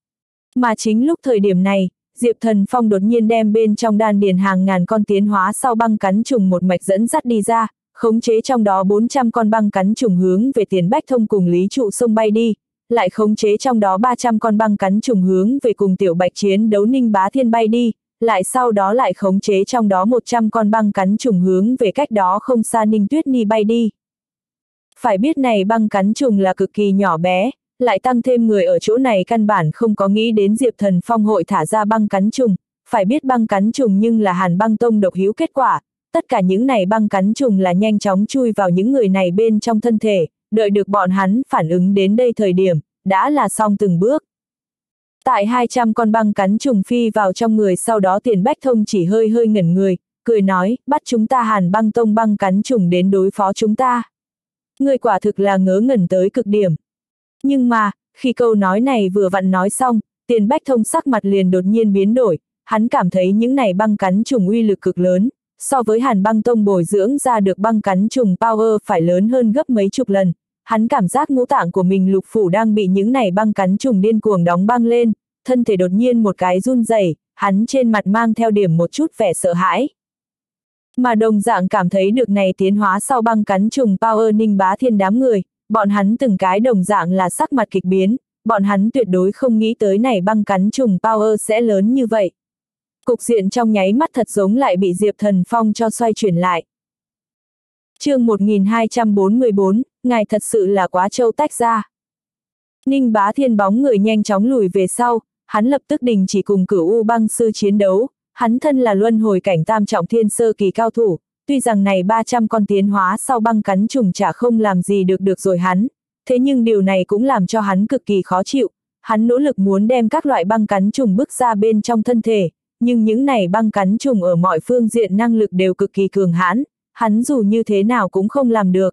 Mà chính lúc thời điểm này, Diệp Thần Phong đột nhiên đem bên trong đan điền hàng ngàn con tiến hóa sau băng cắn trùng một mạch dẫn dắt đi ra, khống chế trong đó 400 con băng cắn trùng hướng về Tiền Bách Thông cùng Lý Trụ Sông bay đi, lại khống chế trong đó 300 con băng cắn trùng hướng về cùng tiểu bạch chiến đấu Ninh Bá Thiên bay đi, lại sau đó lại khống chế trong đó 100 con băng cắn trùng hướng về cách đó không xa Ninh Tuyết Ni bay đi. Phải biết này băng cắn trùng là cực kỳ nhỏ bé, lại tăng thêm người ở chỗ này căn bản không có nghĩ đến Diệp Thần Phong hội thả ra băng cắn trùng, phải biết băng cắn trùng nhưng là Hàn Băng Tông độc hữu kết quả, tất cả những này băng cắn trùng là nhanh chóng chui vào những người này bên trong thân thể, đợi được bọn hắn phản ứng đến đây thời điểm, đã là xong từng bước. Tại 200 con băng cắn trùng phi vào trong người sau đó Tiền Bách Thông chỉ hơi ngẩn người, cười nói, bắt chúng ta Hàn Băng Tông băng cắn trùng đến đối phó chúng ta. Người quả thực là ngớ ngẩn tới cực điểm. Nhưng mà, khi câu nói này vừa vặn nói xong, Tiền Bách Thông sắc mặt liền đột nhiên biến đổi, hắn cảm thấy những này băng cắn trùng uy lực cực lớn, so với Hàn Băng Tông bồi dưỡng ra được băng cắn trùng power phải lớn hơn gấp mấy chục lần. Hắn cảm giác ngũ tạng của mình lục phủ đang bị những này băng cắn trùng điên cuồng đóng băng lên, thân thể đột nhiên một cái run rẩy, hắn trên mặt mang theo điểm một chút vẻ sợ hãi. Mà đồng dạng cảm thấy được này tiến hóa sau băng cắn trùng power Ninh Bá Thiên đám người, bọn hắn từng cái đồng dạng là sắc mặt kịch biến, bọn hắn tuyệt đối không nghĩ tới này băng cắn trùng power sẽ lớn như vậy. Cục diện trong nháy mắt thật giống lại bị Diệp Thần Phong cho xoay chuyển lại. Chương 1244, ngài thật sự là quá trâu tách ra. Ninh Bá Thiên bóng người nhanh chóng lùi về sau, hắn lập tức đình chỉ cùng Cửu U băng sư chiến đấu, hắn thân là luân hồi cảnh tam trọng thiên sơ kỳ cao thủ, tuy rằng này 300 con tiến hóa sau băng cắn trùng chả không làm gì được rồi hắn, thế nhưng điều này cũng làm cho hắn cực kỳ khó chịu, hắn nỗ lực muốn đem các loại băng cắn trùng bức ra bên trong thân thể, nhưng những này băng cắn trùng ở mọi phương diện năng lực đều cực kỳ cường hãn, hắn dù như thế nào cũng không làm được.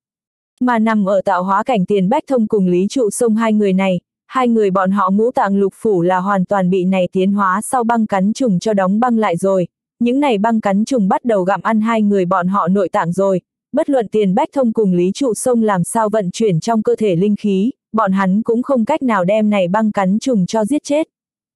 Mà nằm ở tạo hóa cảnh Tiền Bách Thông cùng Lý Trụ Sông hai người này, hai người bọn họ ngũ tạng lục phủ là hoàn toàn bị này tiến hóa sau băng cắn trùng cho đóng băng lại rồi, những này băng cắn trùng bắt đầu gặm ăn hai người bọn họ nội tạng rồi, bất luận Tiền Bách Thông cùng Lý Trụ Sông làm sao vận chuyển trong cơ thể linh khí, bọn hắn cũng không cách nào đem này băng cắn trùng cho giết chết.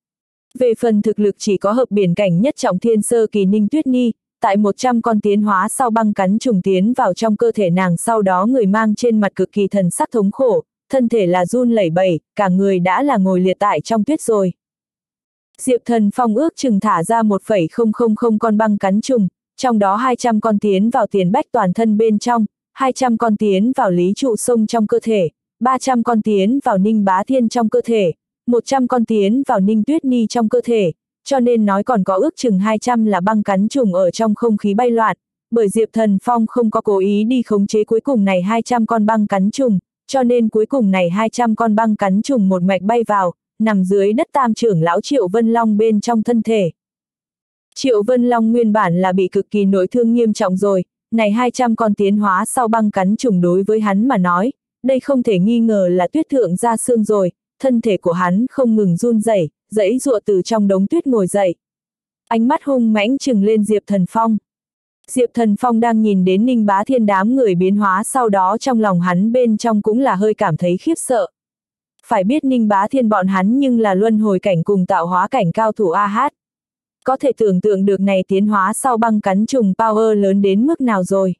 Về phần thực lực chỉ có hợp biển cảnh nhất trọng thiên sơ kỳ Ninh Tuyết Nhi, tại 100 con tiến hóa sau băng cắn trùng tiến vào trong cơ thể nàng, sau đó người mang trên mặt cực kỳ thần sắc thống khổ, thân thể là run lẩy bẩy, cả người đã là ngồi liệt tại trong tuyết rồi. Diệp Thần Phong ước chừng thả ra 1,000 con băng cắn trùng, trong đó 200 con tiến vào Tiền Bách toàn thân bên trong, 200 con tiến vào Lý Trụ Sông trong cơ thể, 300 con tiến vào Ninh Bá Thiên trong cơ thể, 100 con tiến vào Ninh Tuyết Nhi trong cơ thể, cho nên nói còn có ước chừng 200 là băng cắn trùng ở trong không khí bay loạn, bởi Diệp Thần Phong không có cố ý đi khống chế cuối cùng này 200 con băng cắn trùng, cho nên cuối cùng này 200 con băng cắn trùng một mạch bay vào, nằm dưới đất tam trưởng lão Triệu Vân Long bên trong thân thể. Triệu Vân Long nguyên bản là bị cực kỳ nội thương nghiêm trọng rồi, này 200 con tiến hóa sau băng cắn trùng đối với hắn mà nói, đây không thể nghi ngờ là tuyết thượng ra xương rồi, thân thể của hắn không ngừng run rẩy, giãy giụa từ trong đống tuyết ngồi dậy. Ánh mắt hung mãnh trừng lên Diệp Thần Phong. Diệp Thần Phong đang nhìn đến Ninh Bá Thiên đám người biến hóa, sau đó trong lòng hắn bên trong cũng là hơi cảm thấy khiếp sợ. Phải biết Ninh Bá Thiên bọn hắn nhưng là luân hồi cảnh cùng tạo hóa cảnh cao thủ AH. Có thể tưởng tượng được này tiến hóa sau băng cắn trùng power lớn đến mức nào rồi.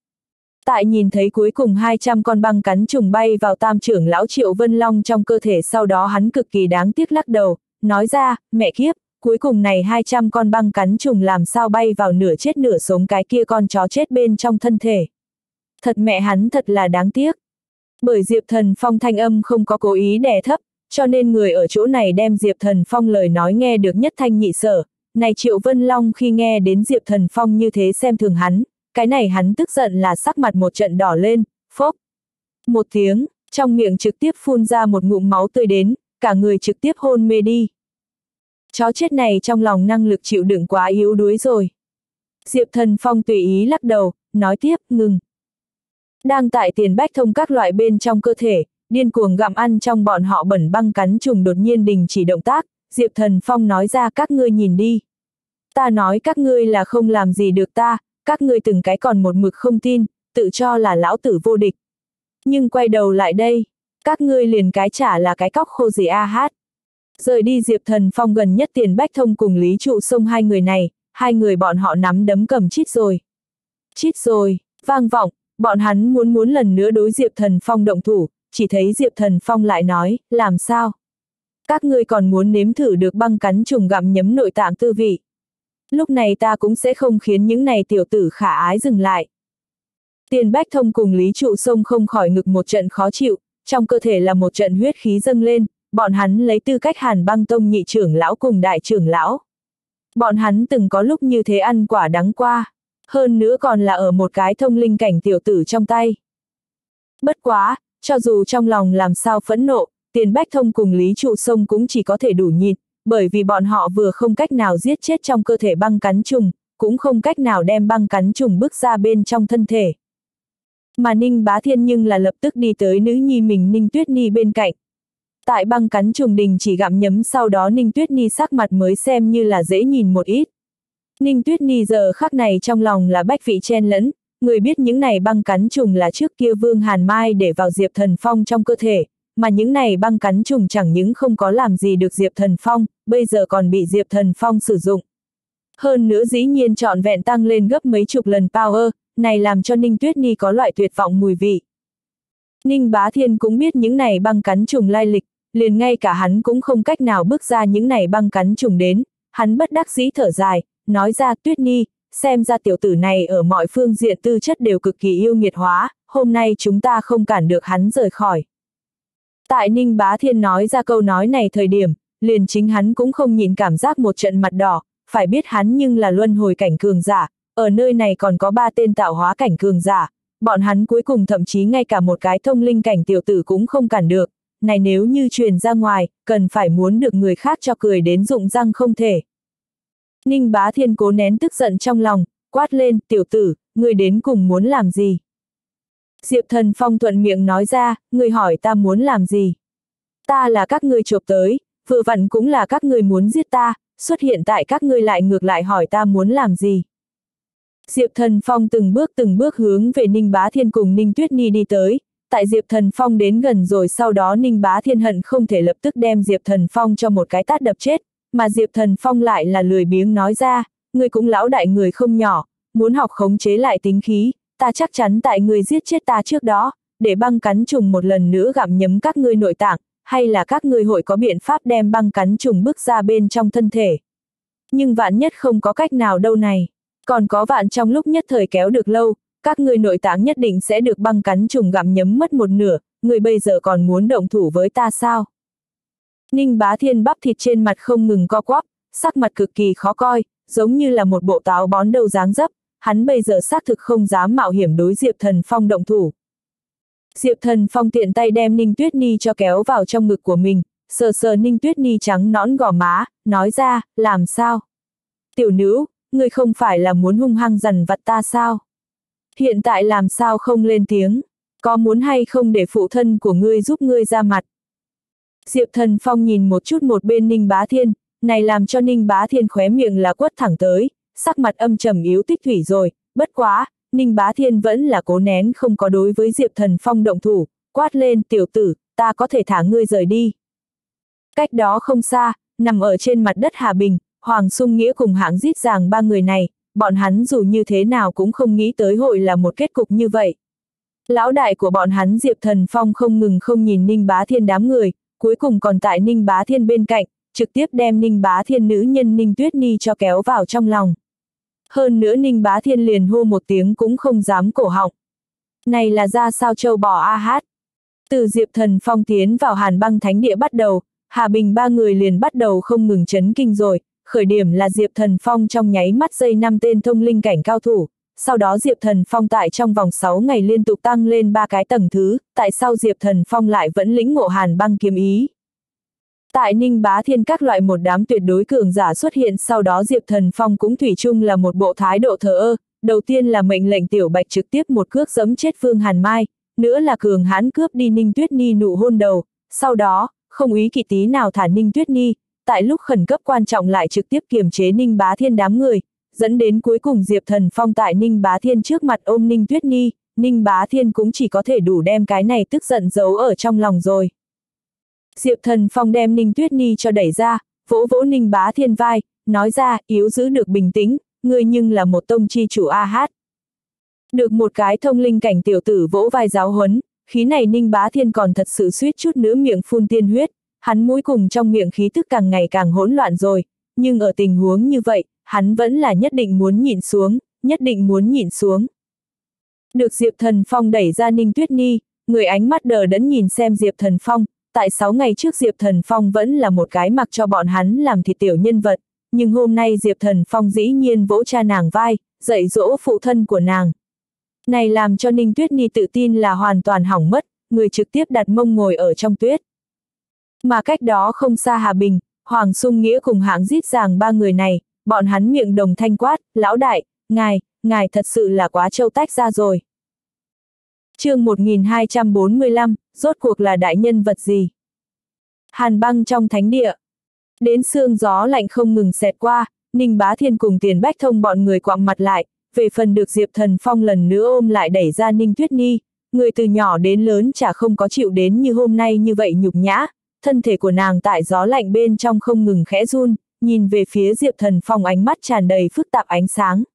Tại nhìn thấy cuối cùng 200 con băng cắn trùng bay vào tam trưởng lão Triệu Vân Long trong cơ thể, sau đó hắn cực kỳ đáng tiếc lắc đầu, nói ra, mẹ kiếp, cuối cùng này 200 con băng cắn trùng làm sao bay vào nửa chết nửa sống cái kia con chó chết bên trong thân thể. Thật mẹ hắn thật là đáng tiếc. Bởi Diệp Thần Phong thanh âm không có cố ý đè thấp, cho nên người ở chỗ này đem Diệp Thần Phong lời nói nghe được nhất thanh nhị sở. Này Triệu Vân Long khi nghe đến Diệp Thần Phong như thế xem thường hắn, cái này hắn tức giận là sắc mặt một trận đỏ lên, phốc. Một tiếng, trong miệng trực tiếp phun ra một ngụm máu tươi đến, cả người trực tiếp hôn mê đi. Chó chết này trong lòng năng lực chịu đựng quá yếu đuối rồi. Diệp Thần Phong tùy ý lắc đầu, nói tiếp, ngừng. Đang tại Tiền Bách Thông các loại bên trong cơ thể, điên cuồng gặm ăn trong bọn họ bẩn băng cắn trùng đột nhiên đình chỉ động tác, Diệp Thần Phong nói ra, các ngươi nhìn đi. Ta nói các ngươi là không làm gì được ta, các ngươi từng cái còn một mực không tin, tự cho là lão tử vô địch. Nhưng quay đầu lại đây, các ngươi liền cái chả là cái cóc khô gì AH. Rời đi Diệp Thần Phong gần nhất Tiền Bách Thông cùng Lý Trụ Sông hai người này, hai người bọn họ nắm đấm cầm chít rồi. Chít rồi, vang vọng, bọn hắn muốn lần nữa đối Diệp Thần Phong động thủ, chỉ thấy Diệp Thần Phong lại nói, làm sao? Các ngươi còn muốn nếm thử được băng cắn trùng gặm nhấm nội tạng tư vị. Lúc này ta cũng sẽ không khiến những này tiểu tử khả ái dừng lại. Tiền Bách Thông cùng Lý Trụ Sông không khỏi ngực một trận khó chịu, trong cơ thể là một trận huyết khí dâng lên, bọn hắn lấy tư cách Hàn Băng Tông nhị trưởng lão cùng đại trưởng lão. Bọn hắn từng có lúc như thế ăn quả đắng qua, hơn nữa còn là ở một cái thông linh cảnh tiểu tử trong tay. Bất quá, cho dù trong lòng làm sao phẫn nộ, Tiền Bách Thông cùng Lý Trụ Sông cũng chỉ có thể đủ nhịn, bởi vì bọn họ vừa không cách nào giết chết trong cơ thể băng cắn trùng, cũng không cách nào đem băng cắn trùng bước ra bên trong thân thể. Mà Ninh Bá Thiên nhưng là lập tức đi tới nữ nhi mình Ninh Tuyết Nhi bên cạnh. Tại băng cắn trùng đình chỉ gặm nhấm sau đó Ninh Tuyết Nhi sắc mặt mới xem như là dễ nhìn một ít. Ninh Tuyết Nhi giờ khắc này trong lòng là bách vị chen lẫn, người biết những này băng cắn trùng là trước kia Vương Hàn Mai để vào Diệp Thần Phong trong cơ thể, mà những này băng cắn trùng chẳng những không có làm gì được Diệp Thần Phong, bây giờ còn bị Diệp Thần Phong sử dụng. Hơn nữa dĩ nhiên trọn vẹn tăng lên gấp mấy chục lần power, này làm cho Ninh Tuyết Nhi có loại tuyệt vọng mùi vị. Ninh Bá Thiên cũng biết những này băng cắn trùng lai lịch, liền ngay cả hắn cũng không cách nào bước ra những này băng cắn trùng đến, hắn bất đắc dĩ thở dài, nói ra Tuyết Nhi, xem ra tiểu tử này ở mọi phương diện tư chất đều cực kỳ yêu nghiệt hóa, hôm nay chúng ta không cản được hắn rời khỏi. Tại Ninh Bá Thiên nói ra câu nói này thời điểm, liền chính hắn cũng không nhịn cảm giác một trận mặt đỏ, phải biết hắn nhưng là luân hồi cảnh cường giả, ở nơi này còn có 3 tên tạo hóa cảnh cường giả, bọn hắn cuối cùng thậm chí ngay cả một cái thông linh cảnh tiểu tử cũng không cản được, này nếu như truyền ra ngoài, cần phải muốn được người khác cho cười đến rụng răng không thể. Ninh Bá Thiên cố nén tức giận trong lòng, quát lên, tiểu tử, ngươi đến cùng muốn làm gì? Diệp Thần Phong thuận miệng nói ra, ngươi hỏi ta muốn làm gì? Ta là các ngươi chộp tới, vừa vặn cũng là các ngươi muốn giết ta, xuất hiện tại các ngươi lại ngược lại hỏi ta muốn làm gì? Diệp Thần Phong từng bước hướng về Ninh Bá Thiên cùng Ninh Tuyết Nhi đi tới, tại Diệp Thần Phong đến gần rồi sau đó Ninh Bá Thiên hận không thể lập tức đem Diệp Thần Phong cho một cái tát đập chết, mà Diệp Thần Phong lại là lười biếng nói ra, ngươi cũng lão đại người không nhỏ, muốn học khống chế lại tính khí, ta chắc chắn tại ngươi giết chết ta trước đó, để băng cắn trùng một lần nữa gặm nhấm các ngươi nội tạng, hay là các ngươi hội có biện pháp đem băng cắn trùng bước ra bên trong thân thể. Nhưng vạn nhất không có cách nào đâu này, còn có vạn trong lúc nhất thời kéo được lâu, các ngươi nội tạng nhất định sẽ được băng cắn trùng gặm nhấm mất một nửa, ngươi bây giờ còn muốn động thủ với ta sao? Ninh Bá Thiên bắp thịt trên mặt không ngừng co quắp, sắc mặt cực kỳ khó coi, giống như là một bộ táo bón đầu dáng dấp, hắn bây giờ xác thực không dám mạo hiểm đối Diệp Thần Phong động thủ. Diệp Thần Phong tiện tay đem Ninh Tuyết Nhi cho kéo vào trong ngực của mình, sờ sờ Ninh Tuyết Nhi trắng nõn gò má, nói ra, làm sao? Tiểu nữ, ngươi không phải là muốn hung hăng dằn vặt ta sao? Hiện tại làm sao không lên tiếng? Có muốn hay không để phụ thân của ngươi giúp ngươi ra mặt? Diệp Thần Phong nhìn một chút một bên Ninh Bá Thiên, này làm cho Ninh Bá Thiên khóe miệng là quất thẳng tới, sắc mặt âm trầm yếu tích thủy rồi, bất quá, Ninh Bá Thiên vẫn là cố nén không có đối với Diệp Thần Phong động thủ, quát lên, tiểu tử, ta có thể thả ngươi rời đi. Cách đó không xa, nằm ở trên mặt đất Hà Bình, Hoàng Sung Nghĩa cùng Hạng Dít Giàng 3 người này, bọn hắn dù như thế nào cũng không nghĩ tới hội là một kết cục như vậy. Lão đại của bọn hắn Diệp Thần Phong không ngừng không nhìn Ninh Bá Thiên đám người, cuối cùng còn tại Ninh Bá Thiên bên cạnh, trực tiếp đem Ninh Bá Thiên nữ nhân Ninh Tuyết Nhi cho kéo vào trong lòng. Hơn nữa Ninh Bá Thiên liền hô một tiếng cũng không dám cổ họng. Này là ra sao châu bò a hát. Từ Diệp Thần Phong tiến vào Hàn Băng Thánh Địa bắt đầu, Hà Bình 3 người liền bắt đầu không ngừng chấn kinh rồi, khởi điểm là Diệp Thần Phong trong nháy mắt dây 5 tên thông linh cảnh cao thủ, sau đó Diệp Thần Phong tại trong vòng 6 ngày liên tục tăng lên 3 cái tầng thứ, tại sao Diệp Thần Phong lại vẫn lĩnh ngộ Hàn Băng kiếm ý. Tại Ninh Bá Thiên các loại một đám tuyệt đối cường giả xuất hiện sau đó Diệp Thần Phong cũng thủy chung là một bộ thái độ thờ ơ, đầu tiên là mệnh lệnh Tiểu Bạch trực tiếp một cước giẫm chết Vương Hàn Mai, nữa là cường hãn cướp đi Ninh Tuyết Nhi nụ hôn đầu, sau đó, không úy kỵ tí nào thả Ninh Tuyết Nhi, tại lúc khẩn cấp quan trọng lại trực tiếp kiềm chế Ninh Bá Thiên đám người, dẫn đến cuối cùng Diệp Thần Phong tại Ninh Bá Thiên trước mặt ôm Ninh Tuyết Nhi, Ninh Bá Thiên cũng chỉ có thể đủ đem cái này tức giận giấu ở trong lòng rồi. Diệp Thần Phong đem Ninh Tuyết Nhi cho đẩy ra, vỗ vỗ Ninh Bá Thiên vai, nói ra, yếu giữ được bình tĩnh, ngươi nhưng là một tông chi chủ a hát. Được một cái thông linh cảnh tiểu tử vỗ vai giáo huấn, khí này Ninh Bá Thiên còn thật sự suýt chút nữa miệng phun tiên huyết, hắn mũi cùng trong miệng khí tức càng ngày càng hỗn loạn rồi, nhưng ở tình huống như vậy, hắn vẫn là nhất định muốn nhịn xuống, nhất định muốn nhịn xuống. Được Diệp Thần Phong đẩy ra Ninh Tuyết Nhi, người ánh mắt đờ đẫn nhìn xem Diệp Thần Phong, tại 6 ngày trước Diệp Thần Phong vẫn là một cái mặc cho bọn hắn làm thịt tiểu nhân vật, nhưng hôm nay Diệp Thần Phong dĩ nhiên vỗ cha nàng vai, dạy dỗ phụ thân của nàng. Này làm cho Ninh Tuyết Nhi tự tin là hoàn toàn hỏng mất, người trực tiếp đặt mông ngồi ở trong tuyết. Mà cách đó không xa Hà Bình, Hoàng Sung Nghĩa cùng Hạng Dít Giàng 3 người này, bọn hắn miệng đồng thanh quát, lão đại, ngài thật sự là quá trâu tách ra rồi. Chương 1245, rốt cuộc là đại nhân vật gì? Hàn Băng trong thánh địa. Đến sương gió lạnh không ngừng xẹt qua, Ninh Bá Thiên cùng Tiền Bách Thông bọn người quặm mặt lại, về phần được Diệp Thần Phong lần nữa ôm lại đẩy ra Ninh Tuyết Nhi, người từ nhỏ đến lớn chả không có chịu đến như hôm nay như vậy nhục nhã, thân thể của nàng tại gió lạnh bên trong không ngừng khẽ run, nhìn về phía Diệp Thần Phong ánh mắt tràn đầy phức tạp ánh sáng.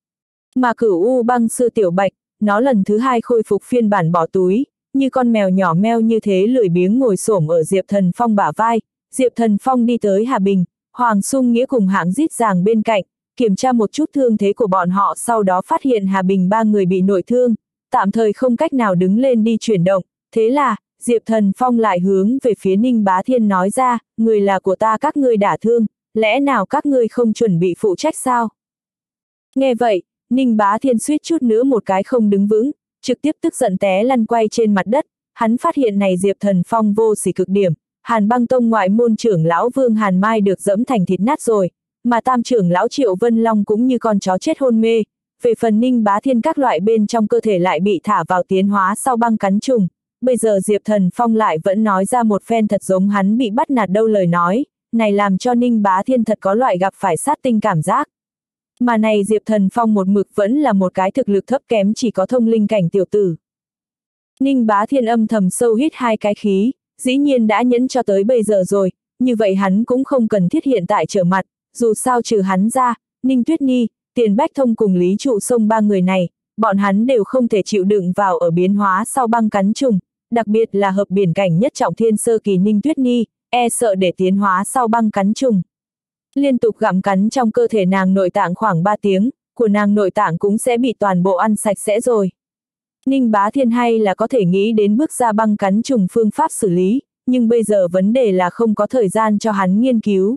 Mà Cửu U Băng Sư Tiểu Bạch, nó lần thứ hai khôi phục phiên bản bỏ túi, như con mèo nhỏ meo như thế lười biếng ngồi xổm ở Diệp Thần Phong bả vai. Diệp Thần Phong đi tới Hà Bình, Hoàng Sung Nghĩa cùng Hạng Dít Giàng bên cạnh, kiểm tra một chút thương thế của bọn họ, sau đó phát hiện Hà Bình ba người bị nội thương, tạm thời không cách nào đứng lên đi chuyển động, thế là, Diệp Thần Phong lại hướng về phía Ninh Bá Thiên nói ra, người là của ta các ngươi đả thương, lẽ nào các ngươi không chuẩn bị phụ trách sao? Nghe vậy, Ninh Bá Thiên suýt chút nữa một cái không đứng vững, trực tiếp tức giận té lăn quay trên mặt đất, hắn phát hiện này Diệp Thần Phong vô sỉ cực điểm, Hàn Băng Tông ngoại môn trưởng lão Vương Hàn Mai được dẫm thành thịt nát rồi, mà tam trưởng lão Triệu Vân Long cũng như con chó chết hôn mê, về phần Ninh Bá Thiên các loại bên trong cơ thể lại bị thả vào tiến hóa sau băng cắn trùng, bây giờ Diệp Thần Phong lại vẫn nói ra một phen thật giống hắn bị bắt nạt đâu lời nói, này làm cho Ninh Bá Thiên thật có loại gặp phải sát tinh cảm giác. Mà này Diệp Thần Phong một mực vẫn là một cái thực lực thấp kém chỉ có thông linh cảnh tiểu tử. Ninh Bá Thiên âm thầm sâu hít hai cái khí, dĩ nhiên đã nhẫn cho tới bây giờ rồi, như vậy hắn cũng không cần thiết hiện tại trở mặt, dù sao trừ hắn ra, Ninh Tuyết Nhi, Tiền Bách Thông cùng Lý Trụ Sông ba người này, bọn hắn đều không thể chịu đựng vào ở biến hóa sau băng cắn trùng, đặc biệt là hợp biển cảnh nhất trọng thiên sơ kỳ Ninh Tuyết Nhi, e sợ để tiến hóa sau băng cắn trùng. Liên tục gặm cắn trong cơ thể nàng nội tạng khoảng 3 tiếng, của nàng nội tạng cũng sẽ bị toàn bộ ăn sạch sẽ rồi. Ninh Bá Thiên hay là có thể nghĩ đến bước ra băng cắn trùng phương pháp xử lý, nhưng bây giờ vấn đề là không có thời gian cho hắn nghiên cứu.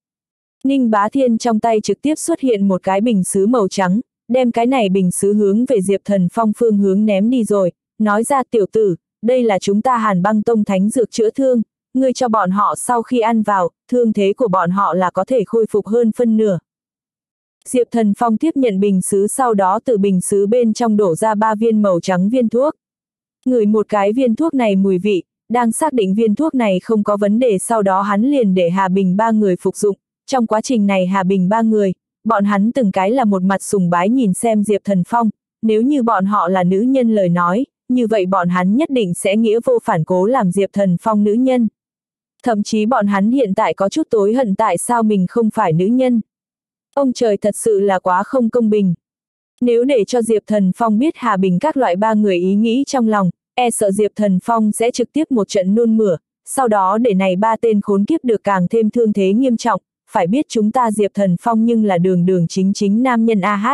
Ninh Bá Thiên trong tay trực tiếp xuất hiện một cái bình sứ màu trắng, đem cái này bình sứ hướng về Diệp Thần Phong phương hướng ném đi rồi, nói ra tiểu tử, đây là chúng ta Hàn Băng Tông thánh dược chữa thương, ngươi cho bọn họ sau khi ăn vào, thương thế của bọn họ là có thể khôi phục hơn phân nửa. Diệp Thần Phong tiếp nhận bình sứ, sau đó từ bình sứ bên trong đổ ra 3 viên màu trắng viên thuốc. Ngửi một cái viên thuốc này mùi vị, đang xác định viên thuốc này không có vấn đề, sau đó hắn liền để Hà Bình ba người phục dụng. Trong quá trình này Hà Bình ba người, bọn hắn từng cái là một mặt sùng bái nhìn xem Diệp Thần Phong, nếu như bọn họ là nữ nhân lời nói, như vậy bọn hắn nhất định sẽ nghĩa vô phản cố làm Diệp Thần Phong nữ nhân. Thậm chí bọn hắn hiện tại có chút tối hận tại sao mình không phải nữ nhân. Ông trời thật sự là quá không công bình. Nếu để cho Diệp Thần Phong biết Hà Bình các loại ba người ý nghĩ trong lòng, e sợ Diệp Thần Phong sẽ trực tiếp một trận nôn mửa, sau đó để này ba tên khốn kiếp được càng thêm thương thế nghiêm trọng, phải biết chúng ta Diệp Thần Phong nhưng là đường đường chính chính nam nhân AH.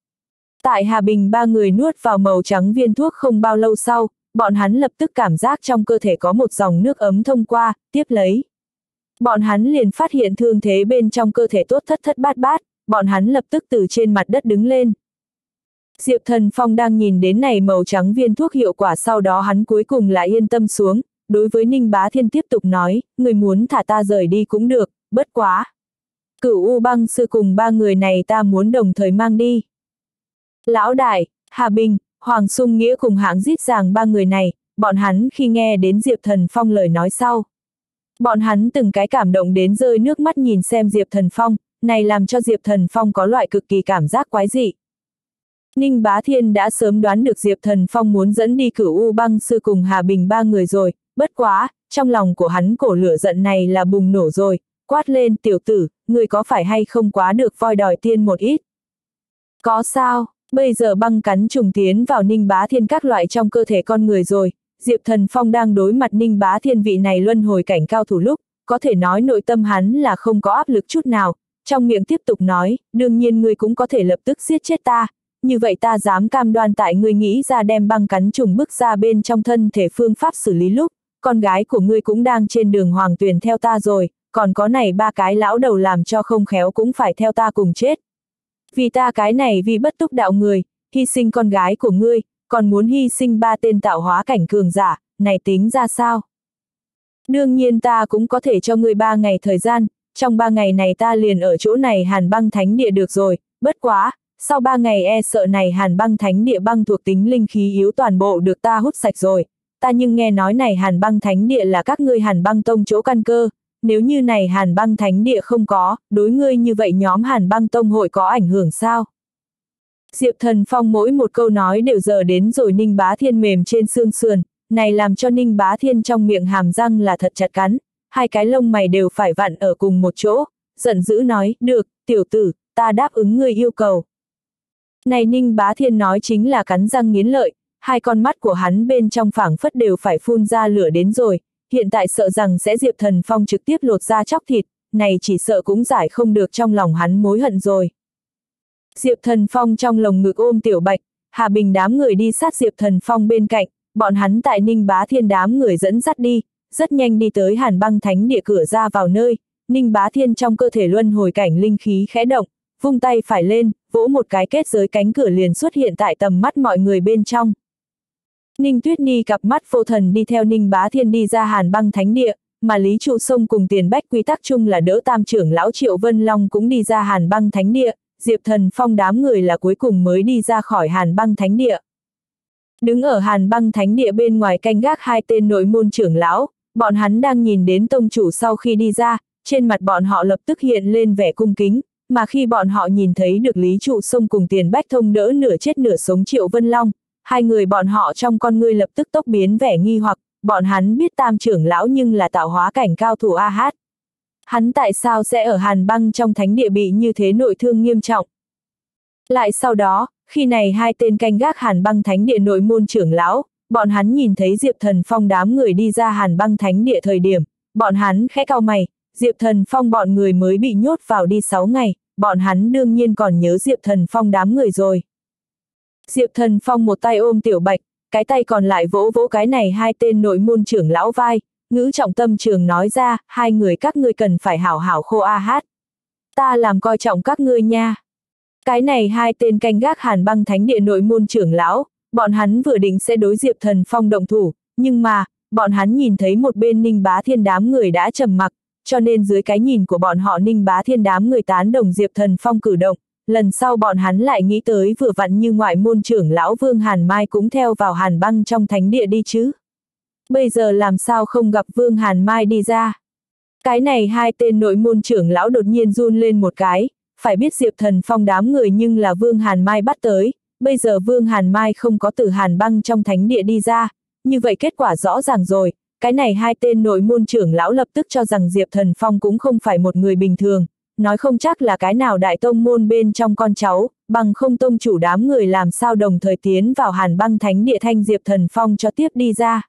Tại Hà Bình ba người nuốt vào màu trắng viên thuốc không bao lâu sau, bọn hắn lập tức cảm giác trong cơ thể có một dòng nước ấm thông qua, tiếp lấy. Bọn hắn liền phát hiện thương thế bên trong cơ thể tốt thất thất bát bát, bọn hắn lập tức từ trên mặt đất đứng lên. Diệp Thần Phong đang nhìn đến này màu trắng viên thuốc hiệu quả, sau đó hắn cuối cùng lại yên tâm xuống, đối với Ninh Bá Thiên tiếp tục nói, người muốn thả ta rời đi cũng được, bất quá. Cửu U Băng Sư cùng ba người này ta muốn đồng thời mang đi. Lão Đại, Hà Bình, Hoàng Sung Nghĩa cùng Hạng Dít Giàng ba người này, bọn hắn khi nghe đến Diệp Thần Phong lời nói sau. Bọn hắn từng cái cảm động đến rơi nước mắt nhìn xem Diệp Thần Phong, này làm cho Diệp Thần Phong có loại cực kỳ cảm giác quái dị. Ninh Bá Thiên đã sớm đoán được Diệp Thần Phong muốn dẫn đi Cửu U Băng Sư cùng Hà Bình ba người rồi, bất quá, trong lòng của hắn cổ lửa giận này là bùng nổ rồi, quát lên tiểu tử, người có phải hay không quá được voi đòi tiên một ít. Có sao, bây giờ băng cắn trùng tiến vào Ninh Bá Thiên các loại trong cơ thể con người rồi, Diệp Thần Phong đang đối mặt Ninh Bá Thiên vị này luân hồi cảnh cao thủ lúc, có thể nói nội tâm hắn là không có áp lực chút nào, trong miệng tiếp tục nói, đương nhiên ngươi cũng có thể lập tức giết chết ta, như vậy ta dám cam đoan tại ngươi nghĩ ra đem băng cắn trùng bức ra bên trong thân thể phương pháp xử lý lúc, con gái của ngươi cũng đang trên đường hoàng tuyển theo ta rồi, còn có này ba cái lão đầu làm cho không khéo cũng phải theo ta cùng chết. Vì ta cái này vì bất túc đạo người, hy sinh con gái của ngươi, còn muốn hy sinh 3 tên tạo hóa cảnh cường giả, này tính ra sao? Đương nhiên ta cũng có thể cho ngươi 3 ngày thời gian, trong 3 ngày này ta liền ở chỗ này Hàn Băng Thánh Địa được rồi, bất quá, sau 3 ngày e sợ này Hàn Băng Thánh Địa băng thuộc tính linh khí yếu toàn bộ được ta hút sạch rồi, ta nhưng nghe nói này Hàn Băng Thánh Địa là các ngươi Hàn Băng Tông chỗ căn cơ, nếu như này Hàn Băng Thánh Địa không có, đối ngươi như vậy nhóm Hàn Băng Tông hội có ảnh hưởng sao? Diệp Thần Phong mỗi một câu nói đều giờ đến rồi Ninh Bá Thiên mềm trên xương sườn, này làm cho Ninh Bá Thiên trong miệng hàm răng là thật chặt cắn, hai cái lông mày đều phải vặn ở cùng một chỗ, giận dữ nói, được, tiểu tử, ta đáp ứng ngươi yêu cầu. Này Ninh Bá Thiên nói chính là cắn răng nghiến lợi, hai con mắt của hắn bên trong phảng phất đều phải phun ra lửa đến rồi, hiện tại sợ rằng sẽ Diệp Thần Phong trực tiếp lột ra chóc thịt, này chỉ sợ cũng giải không được trong lòng hắn mối hận rồi. Diệp Thần Phong trong lồng ngực ôm Tiểu Bạch, Hà Bình đám người đi sát Diệp Thần Phong bên cạnh, bọn hắn tại Ninh Bá Thiên đám người dẫn dắt đi, rất nhanh đi tới Hàn Băng Thánh Địa cửa ra vào nơi, Ninh Bá Thiên trong cơ thể luân hồi cảnh linh khí khẽ động, vung tay phải lên, vỗ một cái kết giới cánh cửa liền xuất hiện tại tầm mắt mọi người bên trong. Ninh Tuyết Nhi cặp mắt vô thần đi theo Ninh Bá Thiên đi ra Hàn Băng Thánh Địa, mà Lý Trụ Sông cùng Tiền Bách quy tắc chung là đỡ tam trưởng lão Triệu Vân Long cũng đi ra Hàn Băng Thánh Địa, Diệp Thần Phong đám người là cuối cùng mới đi ra khỏi Hàn Băng Thánh Địa. Đứng ở Hàn Băng Thánh Địa bên ngoài canh gác hai tên nội môn trưởng lão, bọn hắn đang nhìn đến tông chủ sau khi đi ra, trên mặt bọn họ lập tức hiện lên vẻ cung kính, mà khi bọn họ nhìn thấy được Lý Trụ Sông cùng Tiền Bách Thông đỡ nửa chết nửa sống Triệu Vân Long, hai người bọn họ trong con ngươi lập tức tốc biến vẻ nghi hoặc, bọn hắn biết tam trưởng lão nhưng là tạo hóa cảnh cao thủ a hát. Hắn tại sao sẽ ở Hàn Băng trong thánh địa bị như thế nội thương nghiêm trọng? Lại sau đó, khi này hai tên canh gác Hàn Băng Thánh Địa nội môn trưởng lão, bọn hắn nhìn thấy Diệp Thần Phong đám người đi ra Hàn Băng Thánh Địa thời điểm, bọn hắn khẽ cau mày, Diệp Thần Phong bọn người mới bị nhốt vào đi 6 ngày, bọn hắn đương nhiên còn nhớ Diệp Thần Phong đám người rồi. Diệp Thần Phong một tay ôm Tiểu Bạch, cái tay còn lại vỗ vỗ cái này hai tên nội môn trưởng lão vai, ngữ trọng tâm trường nói ra, hai người các ngươi cần phải hảo hảo khô a hát. Ta làm coi trọng các ngươi nha. Cái này hai tên canh gác Hàn Băng Thánh Địa nội môn trưởng lão, bọn hắn vừa định sẽ đối Diệp Thần Phong động thủ, nhưng mà, bọn hắn nhìn thấy một bên Ninh Bá Thiên đám người đã trầm mặc, cho nên dưới cái nhìn của bọn họ Ninh Bá Thiên đám người tán đồng Diệp Thần Phong cử động, lần sau bọn hắn lại nghĩ tới vừa vặn như ngoại môn trưởng lão Vương Hàn Mai cũng theo vào Hàn Băng trong thánh địa đi chứ. Bây giờ làm sao không gặp Vương Hàn Mai đi ra? Cái này hai tên nội môn trưởng lão đột nhiên run lên một cái, phải biết Diệp Thần Phong đám người nhưng là Vương Hàn Mai bắt tới, bây giờ Vương Hàn Mai không có từ Hàn Băng trong thánh địa đi ra, như vậy kết quả rõ ràng rồi, cái này hai tên nội môn trưởng lão lập tức cho rằng Diệp Thần Phong cũng không phải một người bình thường, nói không chắc là cái nào đại tông môn bên trong con cháu, bằng không tông chủ đám người làm sao đồng thời tiến vào Hàn Băng thánh địa thanh Diệp Thần Phong cho tiếp đi ra.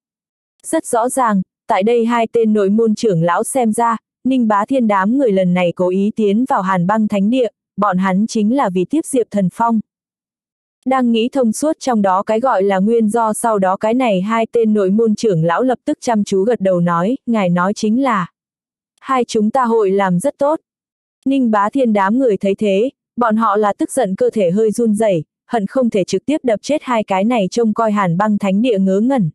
Rất rõ ràng, tại đây hai tên nội môn trưởng lão xem ra, Ninh Bá Thiên đám người lần này cố ý tiến vào Hàn Băng thánh địa, bọn hắn chính là vì tiếp Diệp Thần Phong. Đang nghĩ thông suốt trong đó cái gọi là nguyên do, sau đó cái này hai tên nội môn trưởng lão lập tức chăm chú gật đầu nói, ngài nói chính là hai chúng ta hội làm rất tốt. Ninh Bá Thiên đám người thấy thế, bọn họ là tức giận cơ thể hơi run rẩy, hận không thể trực tiếp đập chết hai cái này trông coi Hàn Băng thánh địa ngớ ngẩn.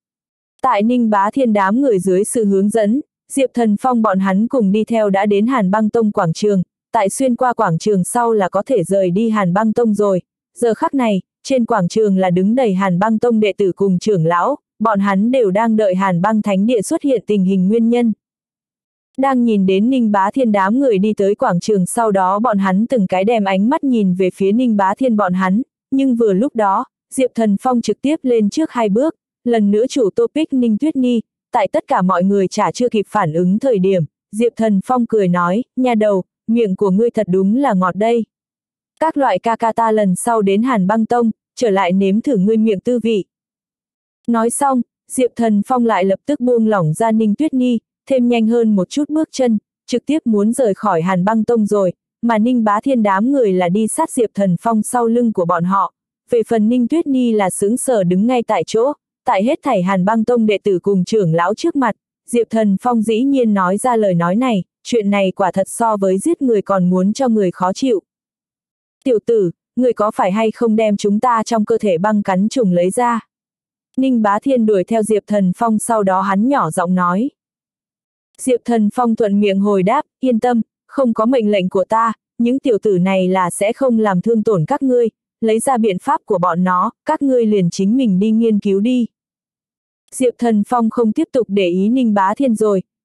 Tại Ninh Bá Thiên đám người dưới sự hướng dẫn, Diệp Thần Phong bọn hắn cùng đi theo đã đến Hàn Băng Tông quảng trường, tại xuyên qua quảng trường sau là có thể rời đi Hàn Băng Tông rồi. Giờ khắc này, trên quảng trường là đứng đầy Hàn Băng Tông đệ tử cùng trưởng lão, bọn hắn đều đang đợi Hàn Băng thánh địa xuất hiện tình hình nguyên nhân. Đang nhìn đến Ninh Bá Thiên đám người đi tới quảng trường, sau đó bọn hắn từng cái đem ánh mắt nhìn về phía Ninh Bá Thiên bọn hắn, nhưng vừa lúc đó, Diệp Thần Phong trực tiếp lên trước hai bước, lần nữa chủ topic Ninh Tuyết Nhi, tại tất cả mọi người chả chưa kịp phản ứng thời điểm, Diệp Thần Phong cười nói, nha đầu, miệng của ngươi thật đúng là ngọt đây. Các loại ca ca ta lần sau đến Hàn Băng Tông, trở lại nếm thử ngươi miệng tư vị. Nói xong, Diệp Thần Phong lại lập tức buông lỏng ra Ninh Tuyết Nhi, thêm nhanh hơn một chút bước chân, trực tiếp muốn rời khỏi Hàn Băng Tông rồi, mà Ninh Bá Thiên đám người là đi sát Diệp Thần Phong sau lưng của bọn họ. Về phần Ninh Tuyết Nhi là sững sờ đứng ngay tại chỗ, tại hết thảy Hàn Băng Tông đệ tử cùng trưởng lão trước mặt, Diệp Thần Phong dĩ nhiên nói ra lời nói này, chuyện này quả thật so với giết người còn muốn cho người khó chịu. Tiểu tử, người có phải hay không đem chúng ta trong cơ thể băng cắn trùng lấy ra? Ninh Bá Thiên đuổi theo Diệp Thần Phong, sau đó hắn nhỏ giọng nói. Diệp Thần Phong thuận miệng hồi đáp, yên tâm, không có mệnh lệnh của ta, những tiểu tử này là sẽ không làm thương tổn các ngươi, lấy ra biện pháp của bọn nó, các ngươi liền chính mình đi nghiên cứu đi. Diệp Thần Phong không tiếp tục để ý Ninh Bá Thiên rồi,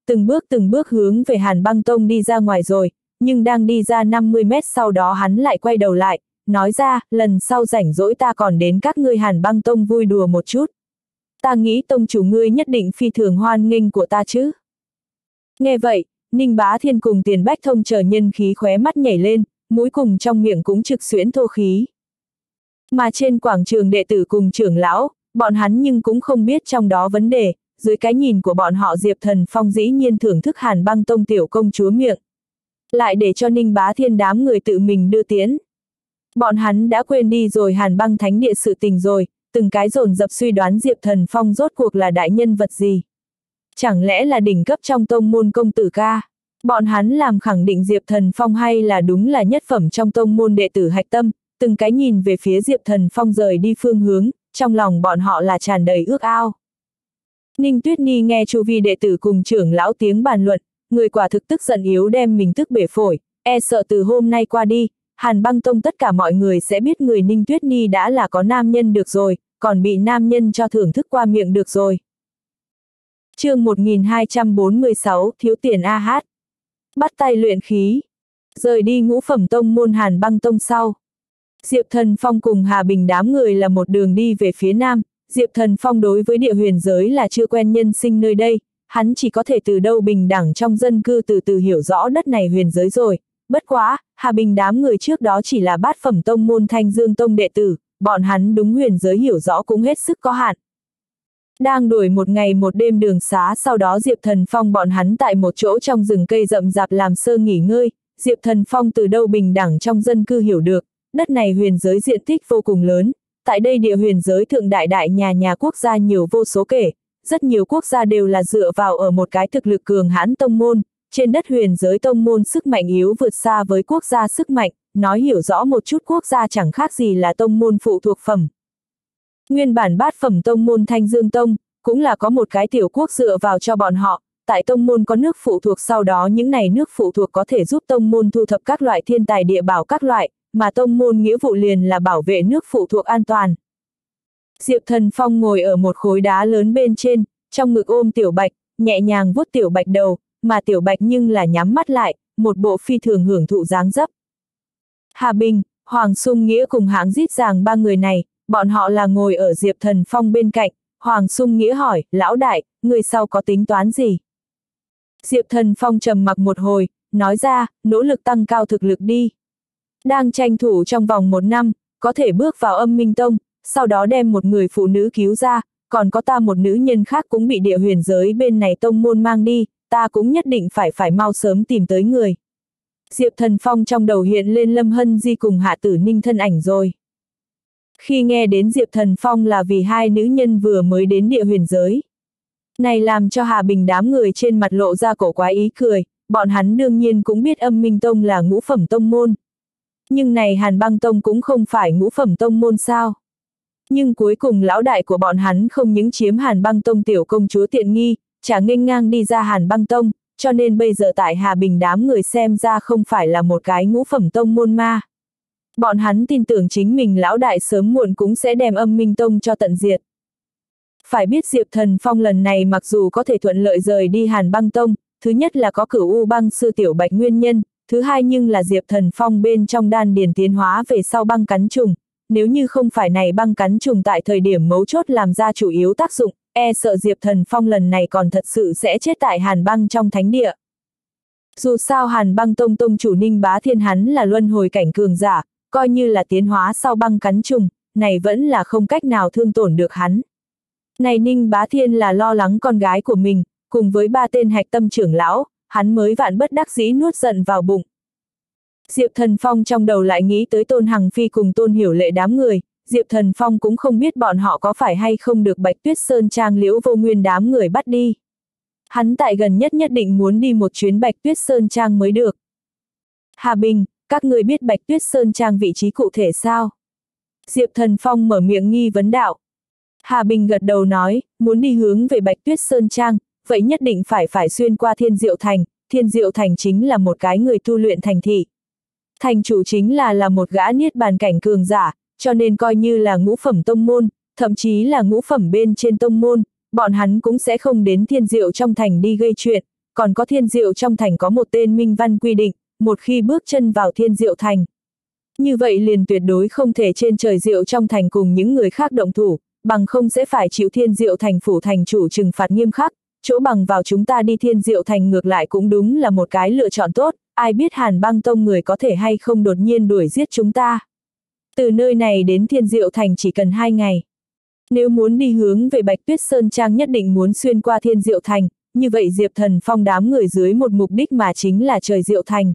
từng bước hướng về Hàn Băng Tông đi ra ngoài rồi, nhưng đang đi ra 50 mét sau đó hắn lại quay đầu lại, nói ra, lần sau rảnh rỗi ta còn đến các ngươi Hàn Băng Tông vui đùa một chút. Ta nghĩ tông chủ ngươi nhất định phi thường hoan nghênh của ta chứ. Nghe vậy, Ninh Bá Thiên cùng Tiền Bách Thông chờ nhân khí khóe mắt nhảy lên, mũi cùng trong miệng cũng trực xuyễn thô khí. Mà trên quảng trường đệ tử cùng trưởng lão, bọn hắn nhưng cũng không biết trong đó vấn đề, dưới cái nhìn của bọn họ Diệp Thần Phong dĩ nhiên thưởng thức Hàn Băng Tông tiểu công chúa miệng. Lại để cho Ninh Bá Thiên đám người tự mình đưa tiễn. Bọn hắn đã quên đi rồi Hàn Băng Thánh Địa sự tình rồi, từng cái dồn dập suy đoán Diệp Thần Phong rốt cuộc là đại nhân vật gì. Chẳng lẽ là đỉnh cấp trong tông môn công tử ca? Bọn hắn làm khẳng định Diệp Thần Phong hay là đúng là nhất phẩm trong tông môn đệ tử hạch tâm, từng cái nhìn về phía Diệp Thần Phong rời đi phương hướng, trong lòng bọn họ là tràn đầy ước ao. Ninh Tuyết Nhi nghe chu vi đệ tử cùng trưởng lão tiếng bàn luận, người quả thực tức giận yếu đem mình tức bể phổi, e sợ từ hôm nay qua đi, Hàn Băng Tông tất cả mọi người sẽ biết người Ninh Tuyết Nhi đã là có nam nhân được rồi, còn bị nam nhân cho thưởng thức qua miệng được rồi. Chương 1246, thiếu tiền a hát. Bắt tay luyện khí. Rời đi ngũ phẩm tông môn Hàn Băng Tông sau. Diệp Thần Phong cùng Hà Bình đám người là một đường đi về phía nam. Diệp Thần Phong đối với địa huyền giới là chưa quen nhân sinh nơi đây, hắn chỉ có thể từ đâu bình đẳng trong dân cư từ từ hiểu rõ đất này huyền giới rồi. Bất quá, Hà Bình đám người trước đó chỉ là bát phẩm tông môn Thanh Dương Tông đệ tử, bọn hắn đúng huyền giới hiểu rõ cũng hết sức có hạn. Đang đuổi một ngày một đêm đường xá sau đó Diệp Thần Phong bọn hắn tại một chỗ trong rừng cây rậm rạp làm sơ nghỉ ngơi, Diệp Thần Phong từ đâu bình đẳng trong dân cư hiểu được, đất này huyền giới diện tích vô cùng lớn, tại đây địa huyền giới thượng đại đại nhà quốc gia nhiều vô số kể, rất nhiều quốc gia đều là dựa vào ở một cái thực lực cường hãn tông môn, trên đất huyền giới tông môn sức mạnh yếu vượt xa với quốc gia sức mạnh, nói hiểu rõ một chút quốc gia chẳng khác gì là tông môn phụ thuộc phẩm. Nguyên bản bát phẩm tông môn Thanh Dương Tông, cũng là có một cái tiểu quốc dựa vào cho bọn họ, tại tông môn có nước phụ thuộc sau đó những này nước phụ thuộc có thể giúp tông môn thu thập các loại thiên tài địa bảo các loại, mà tông môn nghĩa vụ liền là bảo vệ nước phụ thuộc an toàn. Diệp Thần Phong ngồi ở một khối đá lớn bên trên, trong ngực ôm Tiểu Bạch, nhẹ nhàng vuốt Tiểu Bạch đầu, mà Tiểu Bạch nhưng là nhắm mắt lại, một bộ phi thường hưởng thụ dáng dấp. Hà Bình, Hoàng Sung Nghĩa cùng Hãng Dít Giàng ba người này, bọn họ là ngồi ở Diệp Thần Phong bên cạnh, Hoàng Sung Nghĩa hỏi, lão đại, người sau có tính toán gì? Diệp Thần Phong trầm mặc một hồi, nói ra, nỗ lực tăng cao thực lực đi. Đang tranh thủ trong vòng 1 năm, có thể bước vào Âm Minh Tông, sau đó đem một người phụ nữ cứu ra, còn có ta một nữ nhân khác cũng bị địa huyền giới bên này tông môn mang đi, ta cũng nhất định phải mau sớm tìm tới người. Diệp Thần Phong trong đầu hiện lên Lâm Hân Di cùng Hạ Tử Ninh thân ảnh rồi. Khi nghe đến Diệp Thần Phong là vì hai nữ nhân vừa mới đến địa huyền giới. Này làm cho Hà Bình đám người trên mặt lộ ra cổ quái ý cười, bọn hắn đương nhiên cũng biết Âm Minh Tông là ngũ phẩm tông môn. Nhưng này Hàn Băng Tông cũng không phải ngũ phẩm tông môn sao. Nhưng cuối cùng lão đại của bọn hắn không những chiếm Hàn Băng Tông tiểu công chúa tiện nghi, chả nghênh ngang đi ra Hàn Băng Tông, cho nên bây giờ tại Hà Bình đám người xem ra không phải là một cái ngũ phẩm tông môn ma. Bọn hắn tin tưởng chính mình lão đại sớm muộn cũng sẽ đem Âm Minh Tông cho tận diệt. Phải biết Diệp Thần Phong lần này mặc dù có thể thuận lợi rời đi Hàn Băng Tông, thứ nhất là có Cửu U Băng Sư Tiểu Bạch nguyên nhân, thứ hai nhưng là Diệp Thần Phong bên trong đan điền tiến hóa về sau băng cắn trùng, nếu như không phải này băng cắn trùng tại thời điểm mấu chốt làm ra chủ yếu tác dụng, e sợ Diệp Thần Phong lần này còn thật sự sẽ chết tại Hàn Băng trong thánh địa. Dù sao Hàn Băng Tông tông chủ Ninh Bá Thiên hắn là luân hồi cảnh cường giả, coi như là tiến hóa sau băng cắn trùng, này vẫn là không cách nào thương tổn được hắn. Này Ninh Bá Thiên là lo lắng con gái của mình, cùng với 3 tên hạch tâm trưởng lão, hắn mới vạn bất đắc dĩ nuốt giận vào bụng. Diệp Thần Phong trong đầu lại nghĩ tới Tôn Hằng Phi cùng Tôn Hiểu Lệ đám người, Diệp Thần Phong cũng không biết bọn họ có phải hay không được Bạch Tuyết Sơn Trang Liễu Vô Nguyên đám người bắt đi. Hắn tại gần nhất nhất định muốn đi một chuyến Bạch Tuyết Sơn Trang mới được. Hà Bình, các người biết Bạch Tuyết Sơn Trang vị trí cụ thể sao? Diệp Thần Phong mở miệng nghi vấn đạo. Hà Bình gật đầu nói, muốn đi hướng về Bạch Tuyết Sơn Trang, vậy nhất định phải xuyên qua Thiên Diệu Thành, Thiên Diệu Thành chính là một cái người tu luyện thành thị. Thành chủ chính là một gã niết bàn cảnh cường giả, cho nên coi như là ngũ phẩm tông môn, thậm chí là ngũ phẩm bên trên tông môn, bọn hắn cũng sẽ không đến Thiên Diệu trong thành đi gây chuyện, còn có Thiên Diệu trong thành có một tên minh văn quy định, một khi bước chân vào Thiên Diệu thành. Như vậy liền tuyệt đối không thể trên trời Diệu trong thành cùng những người khác động thủ, bằng không sẽ phải chịu Thiên Diệu thành phủ thành chủ trừng phạt nghiêm khắc, chỗ bằng vào chúng ta đi Thiên Diệu thành ngược lại cũng đúng là một cái lựa chọn tốt, ai biết Hàn Băng Tông người có thể hay không đột nhiên đuổi giết chúng ta. Từ nơi này đến Thiên Diệu thành chỉ cần 2 ngày. Nếu muốn đi hướng về Bạch Tuyết Sơn Trang nhất định muốn xuyên qua Thiên Diệu thành, như vậy Diệp Thần Phong đám người dưới một mục đích mà chính là trời Diệu thành.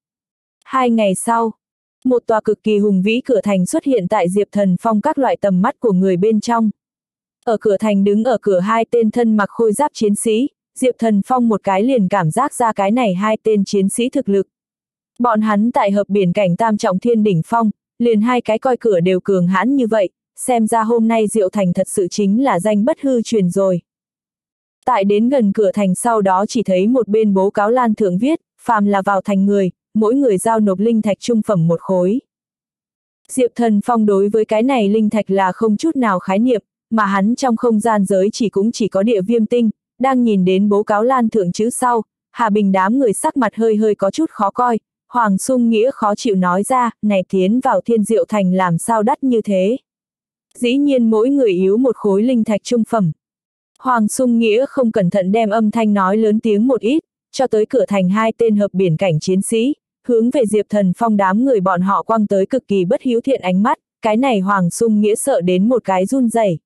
2 ngày sau, một tòa cực kỳ hùng vĩ cửa thành xuất hiện tại Diệp Thần Phong các loại tầm mắt của người bên trong. Ở cửa thành đứng ở cửa 2 tên thân mặc khôi giáp chiến sĩ, Diệp Thần Phong một cái liền cảm giác ra cái này 2 tên chiến sĩ thực lực. Bọn hắn tại hợp biển cảnh tam trọng thiên đỉnh phong, liền 2 cái coi cửa đều cường hãn như vậy, xem ra hôm nay Diệu thành thật sự chính là danh bất hư truyền rồi. Tại đến gần cửa thành sau đó chỉ thấy một bên bố cáo lan thượng viết, phàm là vào thành người, mỗi người giao nộp linh thạch trung phẩm 1 khối. Diệp Thần Phong đối với cái này linh thạch là không chút nào khái niệm, mà hắn trong không gian giới cũng chỉ có địa viêm tinh, đang nhìn đến bố cáo lan thượng chữ sau, Hà Bình đám người sắc mặt hơi có chút khó coi, Hoàng Sung Nghĩa khó chịu nói ra, này tiến vào Thiên Diệu thành làm sao đắt như thế. Dĩ nhiên mỗi người yếu 1 khối linh thạch trung phẩm. Hoàng Sung Nghĩa không cẩn thận đem âm thanh nói lớn tiếng một ít, cho tới cửa thành 2 tên hợp biển cảnh chiến sĩ, hướng về Diệp Thần Phong đám người bọn họ quăng tới cực kỳ bất hiếu thiện ánh mắt, cái này Hoàng Sung Nghĩa sợ đến một cái run rẩy.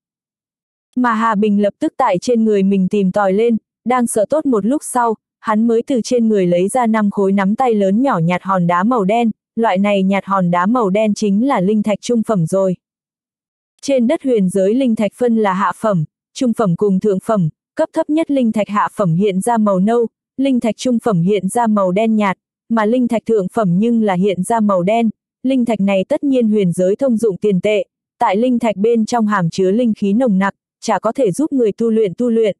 Mà Hà Bình lập tức tại trên người mình tìm tòi lên, đang sợ tốt một lúc sau, hắn mới từ trên người lấy ra 5 khối nắm tay lớn nhỏ nhạt hòn đá màu đen, loại này nhạt hòn đá màu đen chính là linh thạch trung phẩm rồi. Trên đất huyền giới linh thạch phân là hạ phẩm, trung phẩm cùng thượng phẩm, cấp thấp nhất linh thạch hạ phẩm hiện ra màu nâu, linh thạch trung phẩm hiện ra màu đen nhạt, mà linh thạch thượng phẩm nhưng là hiện ra màu đen. Linh thạch này tất nhiên huyền giới thông dụng tiền tệ, tại linh thạch bên trong hàm chứa linh khí nồng nặc, chả có thể giúp người tu luyện.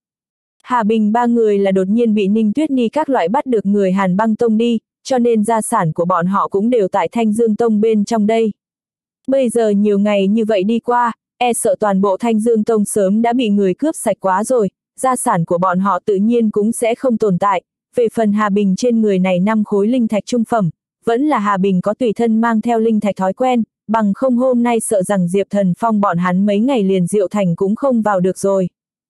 Hà Bình 3 người là đột nhiên bị Ninh Tuyết Ni các loại bắt được người Hàn Băng Tông đi, cho nên gia sản của bọn họ cũng đều tại Thanh Dương Tông bên trong đây. Bây giờ nhiều ngày như vậy đi qua, e sợ toàn bộ Thanh Dương Tông sớm đã bị người cướp sạch quá rồi, gia sản của bọn họ tự nhiên cũng sẽ không tồn tại. Về phần Hà Bình trên người này 5 khối linh thạch trung phẩm, vẫn là Hà Bình có tùy thân mang theo linh thạch thói quen, bằng không hôm nay sợ rằng Diệp Thần Phong bọn hắn mấy ngày liền Diệu thành cũng không vào được rồi.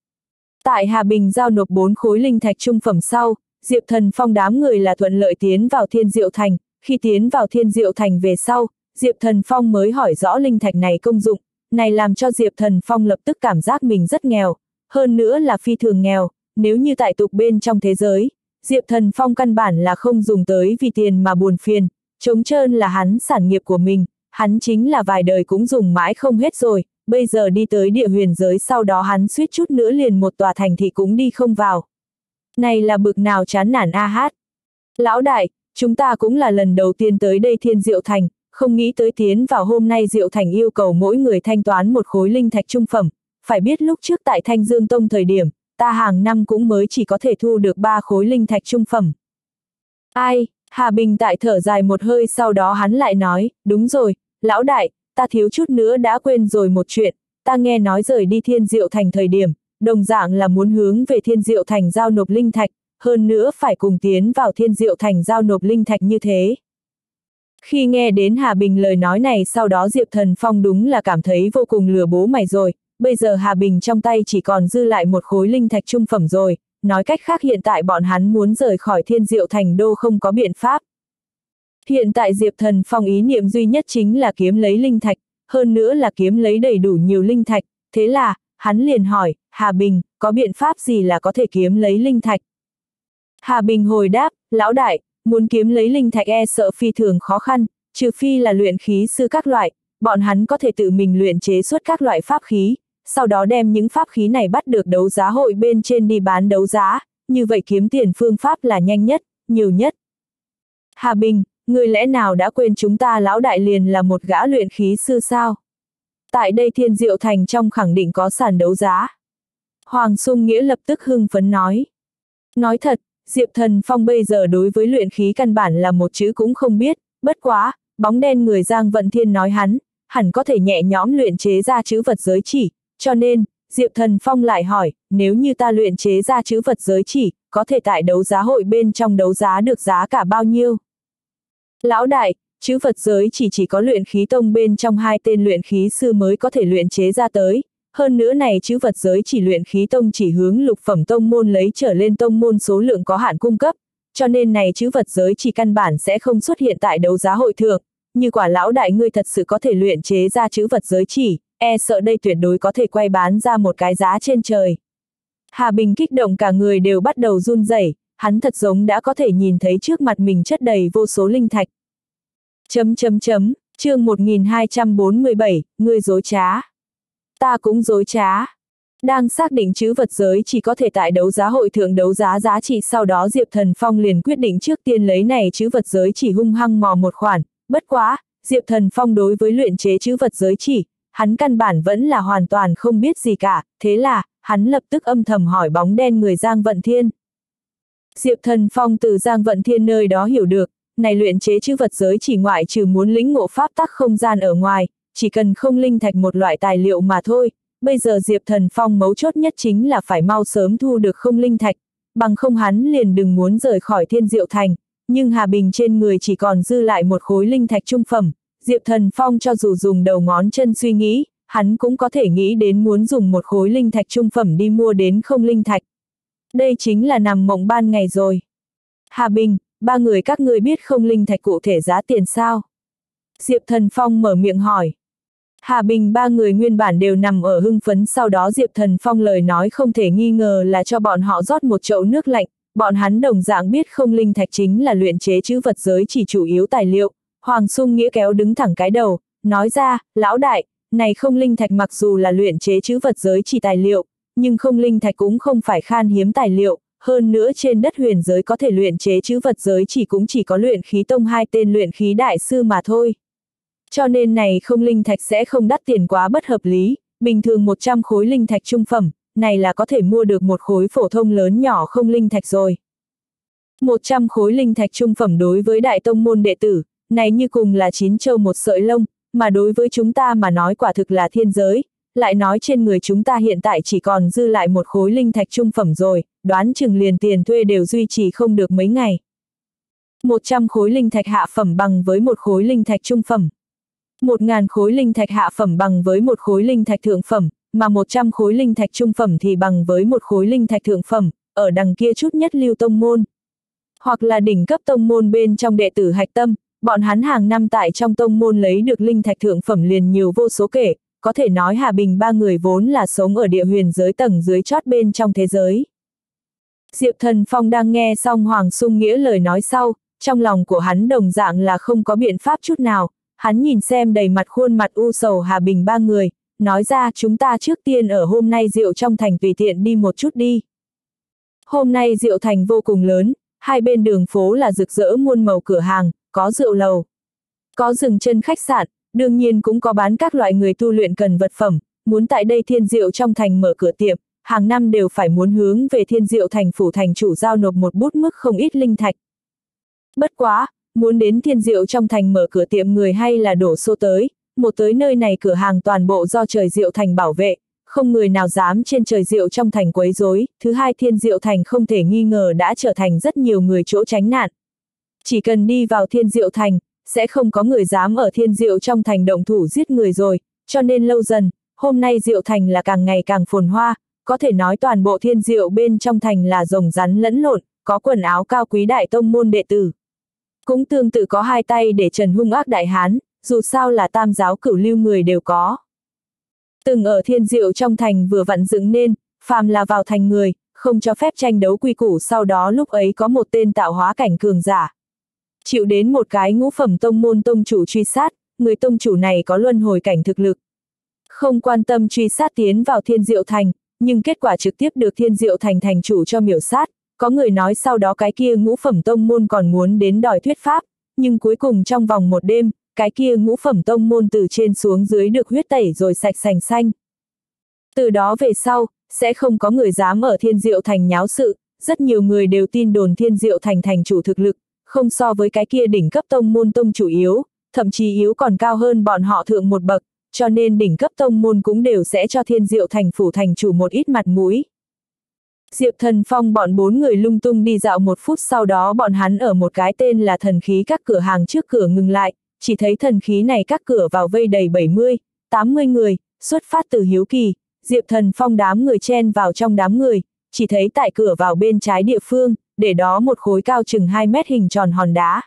Tại Hà Bình giao nộp 4 khối linh thạch trung phẩm sau, Diệp Thần Phong đám người là thuận lợi tiến vào Thiên Diệu thành, khi tiến vào Thiên Diệu thành về sau, Diệp Thần Phong mới hỏi rõ linh thạch này công dụng, này làm cho Diệp Thần Phong lập tức cảm giác mình rất nghèo, hơn nữa là phi thường nghèo, nếu như tại tục bên trong thế giới, Diệp Thần Phong căn bản là không dùng tới vì tiền mà buồn phiền, trống trơn là hắn sản nghiệp của mình, hắn chính là vài đời cũng dùng mãi không hết rồi, bây giờ đi tới địa huyền giới sau đó hắn suýt chút nữa liền một tòa thành thị cũng đi không vào. Này là bực nào chán nản a hát. Lão đại, chúng ta cũng là lần đầu tiên tới đây Thiên Diệu thành, không nghĩ tới tiến vào hôm nay Diệu thành yêu cầu mỗi người thanh toán 1 khối linh thạch trung phẩm, phải biết lúc trước tại Thanh Dương Tông thời điểm, ta hàng năm cũng mới chỉ có thể thu được 3 khối linh thạch trung phẩm. Ai, Hà Bình tại thở dài một hơi sau đó hắn lại nói, đúng rồi, lão đại, ta thiếu chút nữa đã quên rồi một chuyện, ta nghe nói rời đi Thiên Diệu thành thời điểm, đồng dạng là muốn hướng về Thiên Diệu thành giao nộp linh thạch, hơn nữa phải cùng tiến vào Thiên Diệu thành giao nộp linh thạch như thế. Khi nghe đến Hà Bình lời nói này sau đó Diệp Thần Phong đúng là cảm thấy vô cùng lừa bố mày rồi, bây giờ Hà Bình trong tay chỉ còn dư lại 1 khối linh thạch trung phẩm rồi, nói cách khác hiện tại bọn hắn muốn rời khỏi Thiên Diệu thành đô không có biện pháp. Hiện tại Diệp Thần Phong ý niệm duy nhất chính là kiếm lấy linh thạch, hơn nữa là kiếm lấy đầy đủ nhiều linh thạch, thế là, hắn liền hỏi, Hà Bình, có biện pháp gì là có thể kiếm lấy linh thạch? Hà Bình hồi đáp, lão đại, muốn kiếm lấy linh thạch e sợ phi thường khó khăn, trừ phi là luyện khí sư các loại, bọn hắn có thể tự mình luyện chế xuất các loại pháp khí, sau đó đem những pháp khí này bắt được đấu giá hội bên trên đi bán đấu giá, như vậy kiếm tiền phương pháp là nhanh nhất, nhiều nhất. Hà Bình, người lẽ nào đã quên chúng ta lão đại liền là một gã luyện khí sư sao? Tại đây Thiên Diệu thành trong khẳng định có sàn đấu giá. Hoàng Sung Nghĩa lập tức hưng phấn nói. Nói thật, Diệp Thần Phong bây giờ đối với luyện khí căn bản là một chữ cũng không biết, bất quá, bóng đen người Giang Vận Thiên nói hắn, hẳn có thể nhẹ nhõm luyện chế ra chữ vật giới chỉ, cho nên, Diệp Thần Phong lại hỏi, nếu như ta luyện chế ra chữ vật giới chỉ, có thể tại đấu giá hội bên trong đấu giá được giá cả bao nhiêu? Lão đại, chữ vật giới chỉ có luyện khí tông bên trong 2 tên luyện khí sư mới có thể luyện chế ra tới. Hơn nữa này chữ vật giới chỉ luyện khí tông chỉ hướng lục phẩm tông môn lấy trở lên tông môn số lượng có hạn cung cấp, cho nên này chữ vật giới chỉ căn bản sẽ không xuất hiện tại đấu giá hội thường. Như quả lão đại ngươi thật sự có thể luyện chế ra chữ vật giới chỉ, e sợ đây tuyệt đối có thể quay bán ra một cái giá trên trời. Hà Bình kích động cả người đều bắt đầu run rẩy, hắn thật giống đã có thể nhìn thấy trước mặt mình chất đầy vô số linh thạch. Chương 1247, ngươi dối trá. Ta cũng dối trá. Đang xác định chữ vật giới chỉ có thể tại đấu giá hội thượng đấu giá giá trị, sau đó Diệp Thần Phong liền quyết định trước tiên lấy này chữ vật giới chỉ hung hăng mò một khoản. Bất quá, Diệp Thần Phong đối với luyện chế chữ vật giới chỉ, hắn căn bản vẫn là hoàn toàn không biết gì cả, thế là, hắn lập tức âm thầm hỏi bóng đen người Giang Vận Thiên. Diệp Thần Phong từ Giang Vận Thiên nơi đó hiểu được, này luyện chế chữ vật giới chỉ ngoại trừ muốn lĩnh ngộ pháp tắc không gian ở ngoài, chỉ cần không linh thạch một loại tài liệu mà thôi. Bây giờ Diệp Thần Phong mấu chốt nhất chính là phải mau sớm thu được không linh thạch, bằng không hắn liền đừng muốn rời khỏi Thiên Diệu Thành. Nhưng Hà Bình trên người chỉ còn dư lại một khối linh thạch trung phẩm, Diệp Thần Phong cho dù dùng đầu ngón chân suy nghĩ, hắn cũng có thể nghĩ đến muốn dùng một khối linh thạch trung phẩm đi mua đến không linh thạch. Đây chính là nằm mộng ban ngày rồi. Hà Bình, 3 người các ngươi biết không linh thạch cụ thể giá tiền sao? Diệp Thần Phong mở miệng hỏi. Hà Bình 3 người nguyên bản đều nằm ở hưng phấn, sau đó Diệp Thần Phong lời nói không thể nghi ngờ là cho bọn họ rót một chậu nước lạnh, bọn hắn đồng dạng biết không linh thạch chính là luyện chế chữ vật giới chỉ chủ yếu tài liệu. Hoàng Sung Nghĩa kéo đứng thẳng cái đầu, nói ra, lão đại, này không linh thạch mặc dù là luyện chế chữ vật giới chỉ tài liệu, nhưng không linh thạch cũng không phải khan hiếm tài liệu, hơn nữa trên đất huyền giới có thể luyện chế chữ vật giới chỉ cũng chỉ có luyện khí tông 2 tên luyện khí đại sư mà thôi. Cho nên này không linh thạch sẽ không đắt tiền quá bất hợp lý, bình thường 100 khối linh thạch trung phẩm, này là có thể mua được một khối phổ thông lớn nhỏ không linh thạch rồi. 100 khối linh thạch trung phẩm đối với đại tông môn đệ tử, này như cùng là 9 châu một sợi lông, mà đối với chúng ta mà nói quả thực là thiên giới, lại nói trên người chúng ta hiện tại chỉ còn dư lại một khối linh thạch trung phẩm rồi, đoán chừng liền tiền thuê đều duy trì không được mấy ngày. 100 khối linh thạch hạ phẩm bằng với một khối linh thạch trung phẩm. 1000 khối linh thạch hạ phẩm bằng với một khối linh thạch thượng phẩm, mà 100 khối linh thạch trung phẩm thì bằng với một khối linh thạch thượng phẩm, ở đằng kia chút nhất lưu tông môn. Hoặc là đỉnh cấp tông môn bên trong đệ tử hạch tâm, bọn hắn hàng năm tại trong tông môn lấy được linh thạch thượng phẩm liền nhiều vô số kể, có thể nói Hà Bình 3 người vốn là sống ở địa huyền giới tầng dưới chót bên trong thế giới. Diệp Thần Phong đang nghe xong Hoàng Sung Nghĩa lời nói sau, trong lòng của hắn đồng dạng là không có biện pháp chút nào, hắn nhìn xem đầy mặt khuôn mặt u sầu Hà Bình 3 người, nói ra chúng ta trước tiên ở hôm nay Diệu trong thành tùy tiện đi một chút đi. Hôm nay Diệu thành vô cùng lớn, hai bên đường phố là rực rỡ muôn màu cửa hàng, có rượu lầu, có dừng chân khách sạn, đương nhiên cũng có bán các loại người tu luyện cần vật phẩm, muốn tại đây Thiên Diệu trong thành mở cửa tiệm, hàng năm đều phải muốn hướng về Thiên Diệu thành phủ thành chủ giao nộp một bút mức không ít linh thạch. Bất quá, muốn đến Thiên Diệu trong thành mở cửa tiệm người hay là đổ xô tới, một tới nơi này cửa hàng toàn bộ do Trời Diệu thành bảo vệ, không người nào dám trên Trời Diệu trong thành quấy rối, thứ hai Thiên Diệu thành không thể nghi ngờ đã trở thành rất nhiều người chỗ tránh nạn. Chỉ cần đi vào Thiên Diệu thành, sẽ không có người dám ở Thiên Diệu trong thành động thủ giết người rồi, cho nên lâu dần, hôm nay Diệu thành là càng ngày càng phồn hoa, có thể nói toàn bộ Thiên Diệu bên trong thành là rồng rắn lẫn lộn, có quần áo cao quý đại tông môn đệ tử. Cũng tương tự có hai tay để trần hung ác đại hán, dù sao là tam giáo cửu lưu người đều có. Từng ở Thiên Diệu trong thành vừa vặn dựng nên, phàm là vào thành người, không cho phép tranh đấu quy củ, sau đó lúc ấy có một tên tạo hóa cảnh cường giả. Chịu đến một cái ngũ phẩm tông môn tông chủ truy sát, người tông chủ này có luân hồi cảnh thực lực. Không quan tâm truy sát tiến vào Thiên Diệu thành, nhưng kết quả trực tiếp được Thiên Diệu thành thành chủ cho miểu sát. Có người nói sau đó cái kia ngũ phẩm tông môn còn muốn đến đòi thuyết pháp, nhưng cuối cùng trong vòng một đêm, cái kia ngũ phẩm tông môn từ trên xuống dưới được huyết tẩy rồi sạch sành xanh. Từ đó về sau, sẽ không có người dám ở Thiên Diệu thành nháo sự, rất nhiều người đều tin đồn Thiên Diệu thành thành chủ thực lực, không so với cái kia đỉnh cấp tông môn tông chủ yếu, thậm chí yếu còn cao hơn bọn họ thượng một bậc, cho nên đỉnh cấp tông môn cũng đều sẽ cho Thiên Diệu thành phủ thành chủ một ít mặt mũi. Diệp Thần Phong bọn 4 người lung tung đi dạo một phút, sau đó bọn hắn ở một cái tên là thần khí các cửa hàng trước cửa ngừng lại, chỉ thấy thần khí này các cửa vào vây đầy 70, 80 người, xuất phát từ hiếu kỳ, Diệp Thần Phong đám người chen vào trong đám người, chỉ thấy tại cửa vào bên trái địa phương, để đó một khối cao chừng 2 mét hình tròn hòn đá.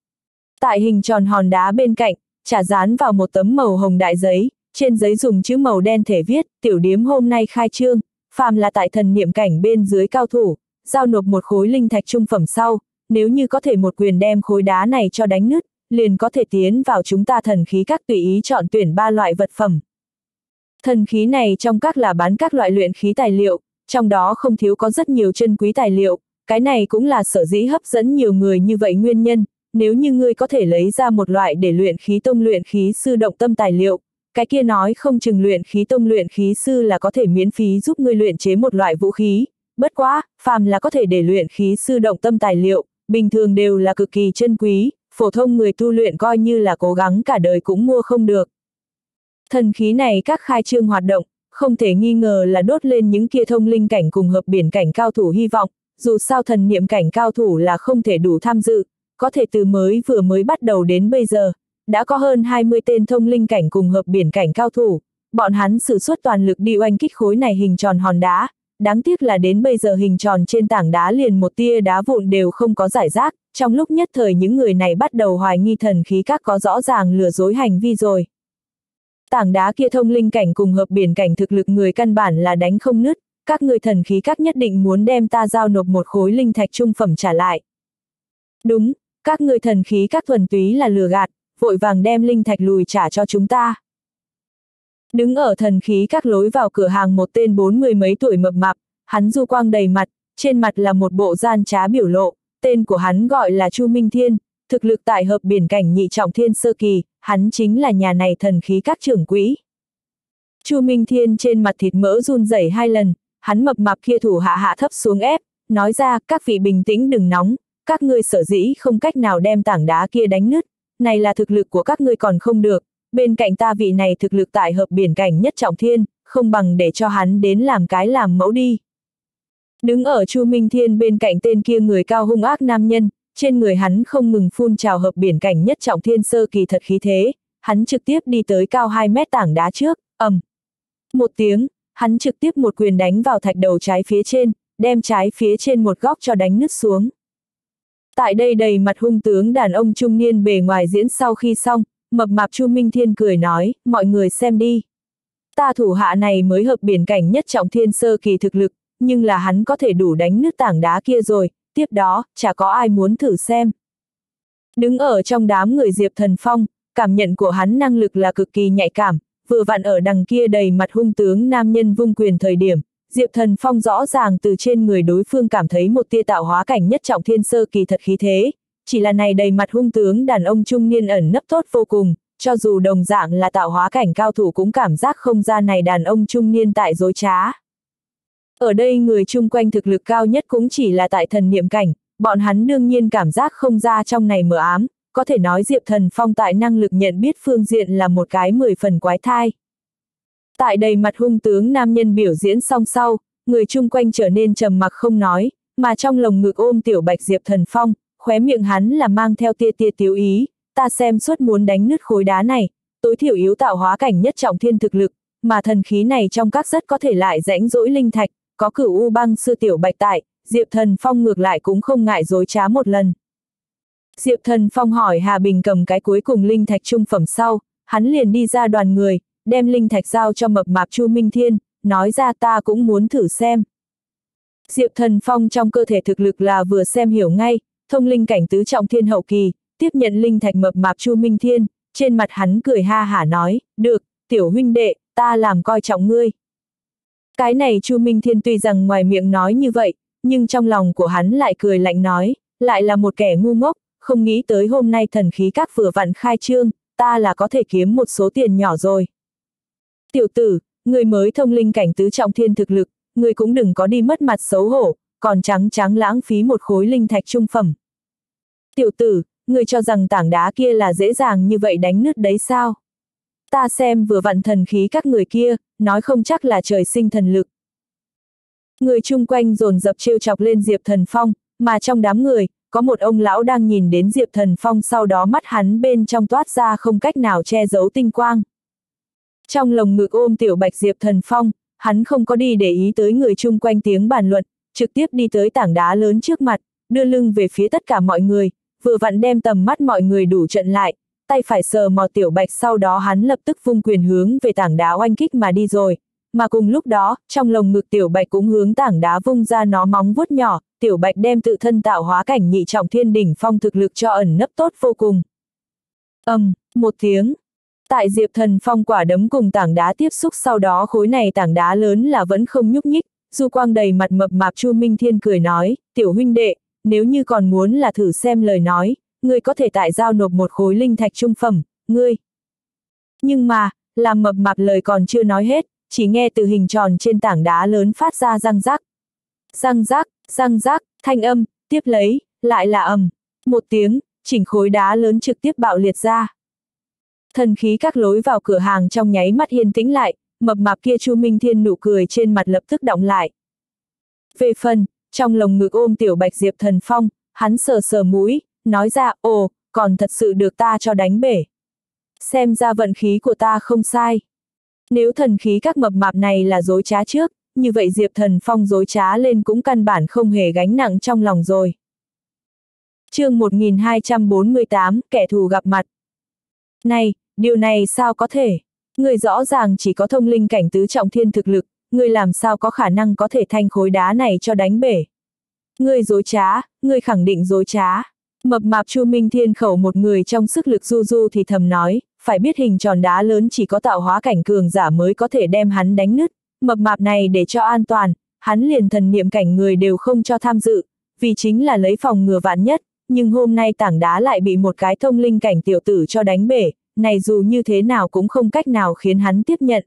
Tại hình tròn hòn đá bên cạnh, chả dán vào một tấm màu hồng đại giấy, trên giấy dùng chữ màu đen thể viết, tiểu điếm hôm nay khai trương, phàm là tại thần niệm cảnh bên dưới cao thủ, giao nộp một khối linh thạch trung phẩm sau, nếu như có thể một quyền đem khối đá này cho đánh nứt, liền có thể tiến vào chúng ta thần khí các tùy ý chọn tuyển 3 loại vật phẩm. Thần khí này trong các là bán các loại luyện khí tài liệu, trong đó không thiếu có rất nhiều chân quý tài liệu, cái này cũng là sở dĩ hấp dẫn nhiều người như vậy nguyên nhân, nếu như ngươi có thể lấy ra một loại để luyện khí tông luyện khí sư động tâm tài liệu, cái kia nói không chừng luyện khí tông luyện khí sư là có thể miễn phí giúp ngươi luyện chế một loại vũ khí, bất quá, phàm là có thể để luyện khí sư động tâm tài liệu, bình thường đều là cực kỳ chân quý, phổ thông người tu luyện coi như là cố gắng cả đời cũng mua không được. Thần khí này các khai trương hoạt động, không thể nghi ngờ là đốt lên những kia thông linh cảnh cùng hợp biển cảnh cao thủ hy vọng, dù sao thần niệm cảnh cao thủ là không thể đủ tham dự, có thể từ vừa mới bắt đầu đến bây giờ, đã có hơn 20 tên thông linh cảnh cùng hợp biển cảnh cao thủ, bọn hắn sử xuất toàn lực đi oanh kích khối này hình tròn hòn đá, đáng tiếc là đến bây giờ hình tròn trên tảng đá liền một tia đá vụn đều không có rải rác, trong lúc nhất thời những người này bắt đầu hoài nghi thần khí các có rõ ràng lừa dối hành vi rồi. Tảng đá kia thông linh cảnh cùng hợp biển cảnh thực lực người căn bản là đánh không nứt, các người thần khí các nhất định muốn đem ta giao nộp một khối linh thạch trung phẩm trả lại. Đúng, các người thần khí các thuần túy là lừa gạt, vội vàng đem linh thạch lùi trả cho chúng ta. Đứng ở thần khí các lối vào cửa hàng một tên 40 mấy tuổi mập mạp, hắn du quang đầy mặt, trên mặt là một bộ gian trá biểu lộ, tên của hắn gọi là Chu Minh Thiên, thực lực tại hợp biển cảnh nhị trọng thiên sơ kỳ, hắn chính là nhà này thần khí các trưởng quỹ. Chu Minh Thiên trên mặt thịt mỡ run rẩy 2 lần, hắn mập mạp kia thủ hạ thấp xuống ép, nói ra các vị bình tĩnh đừng nóng, các ngươi sở dĩ không cách nào đem tảng đá kia đánh nứt, này là thực lực của các ngươi còn không được, bên cạnh ta vị này thực lực tại hợp biển cảnh nhất trọng thiên, không bằng để cho hắn đến làm cái làm mẫu đi. Đứng ở Chu Minh Thiên bên cạnh tên kia người cao hung ác nam nhân, trên người hắn không ngừng phun trào hợp biển cảnh nhất trọng thiên sơ kỳ thật khí thế, hắn trực tiếp đi tới cao 2 mét tảng đá trước, ầm. Một tiếng, hắn trực tiếp một quyền đánh vào thạch đầu trái phía trên, đem trái phía trên một góc cho đánh nứt xuống. Tại đây đầy mặt hung tướng đàn ông trung niên bề ngoài diễn sau khi xong, mập mạp Chu Minh Thiên cười nói, mọi người xem đi. Ta thủ hạ này mới hợp biển cảnh nhất trọng thiên sơ kỳ thực lực, nhưng là hắn có thể đủ đánh nứt tảng đá kia rồi, tiếp đó, chả có ai muốn thử xem. Đứng ở trong đám người Diệp Thần Phong, cảm nhận của hắn năng lực là cực kỳ nhạy cảm, vừa vặn ở đằng kia đầy mặt hung tướng nam nhân vung quyền thời điểm, Diệp Thần Phong rõ ràng từ trên người đối phương cảm thấy một tia tạo hóa cảnh nhất trọng thiên sơ kỳ thật khí thế, chỉ là này đầy mặt hung tướng đàn ông trung niên ẩn nấp tốt vô cùng, cho dù đồng dạng là tạo hóa cảnh cao thủ cũng cảm giác không ra này đàn ông trung niên tại dối trá. Ở đây người chung quanh thực lực cao nhất cũng chỉ là tại thần niệm cảnh, bọn hắn đương nhiên cảm giác không ra trong này mờ ám, có thể nói Diệp Thần Phong tại năng lực nhận biết phương diện là một cái 10 phần quái thai. Tại đầy mặt hung tướng nam nhân biểu diễn xong sau, người chung quanh trở nên trầm mặc không nói, mà trong lồng ngực ôm tiểu bạch Diệp Thần Phong, khóe miệng hắn là mang theo tia tiếu ý, ta xem suốt muốn đánh nứt khối đá này, tối thiểu yếu tạo hóa cảnh nhất trọng thiên thực lực, mà thần khí này trong các rất có thể lại rãnh rỗi linh thạch, có Cửu U Băng sư tiểu bạch tại, Diệp Thần Phong ngược lại cũng không ngại dối trá một lần. Diệp Thần Phong hỏi Hà Bình cầm cái cuối cùng linh thạch trung phẩm sau, hắn liền đi ra đoàn người, đem linh thạch giao cho mập mạp Chu Minh Thiên, nói ra ta cũng muốn thử xem. Diệp Thần Phong trong cơ thể thực lực là vừa xem hiểu ngay, thông linh cảnh tứ trọng thiên hậu kỳ, tiếp nhận linh thạch mập mạp Chu Minh Thiên, trên mặt hắn cười ha hả nói, được, tiểu huynh đệ, ta làm coi trọng ngươi. Cái này Chu Minh Thiên tuy rằng ngoài miệng nói như vậy, nhưng trong lòng của hắn lại cười lạnh nói, lại là một kẻ ngu ngốc, không nghĩ tới hôm nay thần khí các vừa vặn khai trương, ta là có thể kiếm một số tiền nhỏ rồi. Tiểu tử, người mới thông linh cảnh tứ trọng thiên thực lực, người cũng đừng có đi mất mặt xấu hổ, còn trắng lãng phí một khối linh thạch trung phẩm. Tiểu tử, người cho rằng tảng đá kia là dễ dàng như vậy đánh nứt đấy sao? Ta xem vừa vặn thần khí các người kia, nói không chắc là trời sinh thần lực. Người chung quanh dồn dập trêu chọc lên Diệp Thần Phong, mà trong đám người, có một ông lão đang nhìn đến Diệp Thần Phong, sau đó mắt hắn bên trong toát ra không cách nào che giấu tinh quang. Trong lồng ngực ôm tiểu bạch Diệp Thần Phong, hắn không có đi để ý tới người chung quanh tiếng bàn luận, trực tiếp đi tới tảng đá lớn trước mặt, đưa lưng về phía tất cả mọi người, vừa vặn đem tầm mắt mọi người đủ trận lại, tay phải sờ mò tiểu bạch, sau đó hắn lập tức vung quyền hướng về tảng đá oanh kích mà đi rồi. Mà cùng lúc đó, trong lồng ngực tiểu bạch cũng hướng tảng đá vung ra nó móng vuốt nhỏ, tiểu bạch đem tự thân tạo hóa cảnh nhị trọng thiên đỉnh phong thực lực cho ẩn nấp tốt vô cùng. Một tiếng. Tại Diệp Thần Phong quả đấm cùng tảng đá tiếp xúc, sau đó khối này tảng đá lớn là vẫn không nhúc nhích, du quang đầy mặt mập mạp Chu Minh Thiên cười nói, tiểu huynh đệ, nếu như còn muốn là thử xem lời nói, ngươi có thể tại giao nộp một khối linh thạch trung phẩm, ngươi. Nhưng mà, làm mập mạp lời còn chưa nói hết, chỉ nghe từ hình tròn trên tảng đá lớn phát ra răng rắc. Răng rắc, thanh âm, tiếp lấy, lại là một tiếng, chỉnh khối đá lớn trực tiếp bạo liệt ra. Thần khí các lối vào cửa hàng trong nháy mắt yên tĩnh lại, mập mạp kia Chu Minh Thiên nụ cười trên mặt lập tức đọng lại. Về phần, trong lồng ngực ôm tiểu bạch Diệp Thần Phong, hắn sờ sờ mũi, nói ra, ồ, còn thật sự được ta cho đánh bể. Xem ra vận khí của ta không sai. Nếu thần khí các mập mạp này là dối trá trước, như vậy Diệp Thần Phong dối trá lên cũng căn bản không hề gánh nặng trong lòng rồi. Chương 1248, kẻ thù gặp mặt. Này, điều này sao có thể? Người rõ ràng chỉ có thông linh cảnh tứ trọng thiên thực lực, người làm sao có khả năng có thể thanh khối đá này cho đánh bể? Người dối trá, người khẳng định dối trá. Mập mạp Chu Minh Thiên khẩu một người trong sức lực du du thì thầm nói, phải biết hình tròn đá lớn chỉ có tạo hóa cảnh cường giả mới có thể đem hắn đánh nứt, mập mạp này để cho an toàn, hắn liền thần niệm cảnh người đều không cho tham dự, vì chính là lấy phòng ngừa vạn nhất, nhưng hôm nay tảng đá lại bị một cái thông linh cảnh tiểu tử cho đánh bể, này dù như thế nào cũng không cách nào khiến hắn tiếp nhận.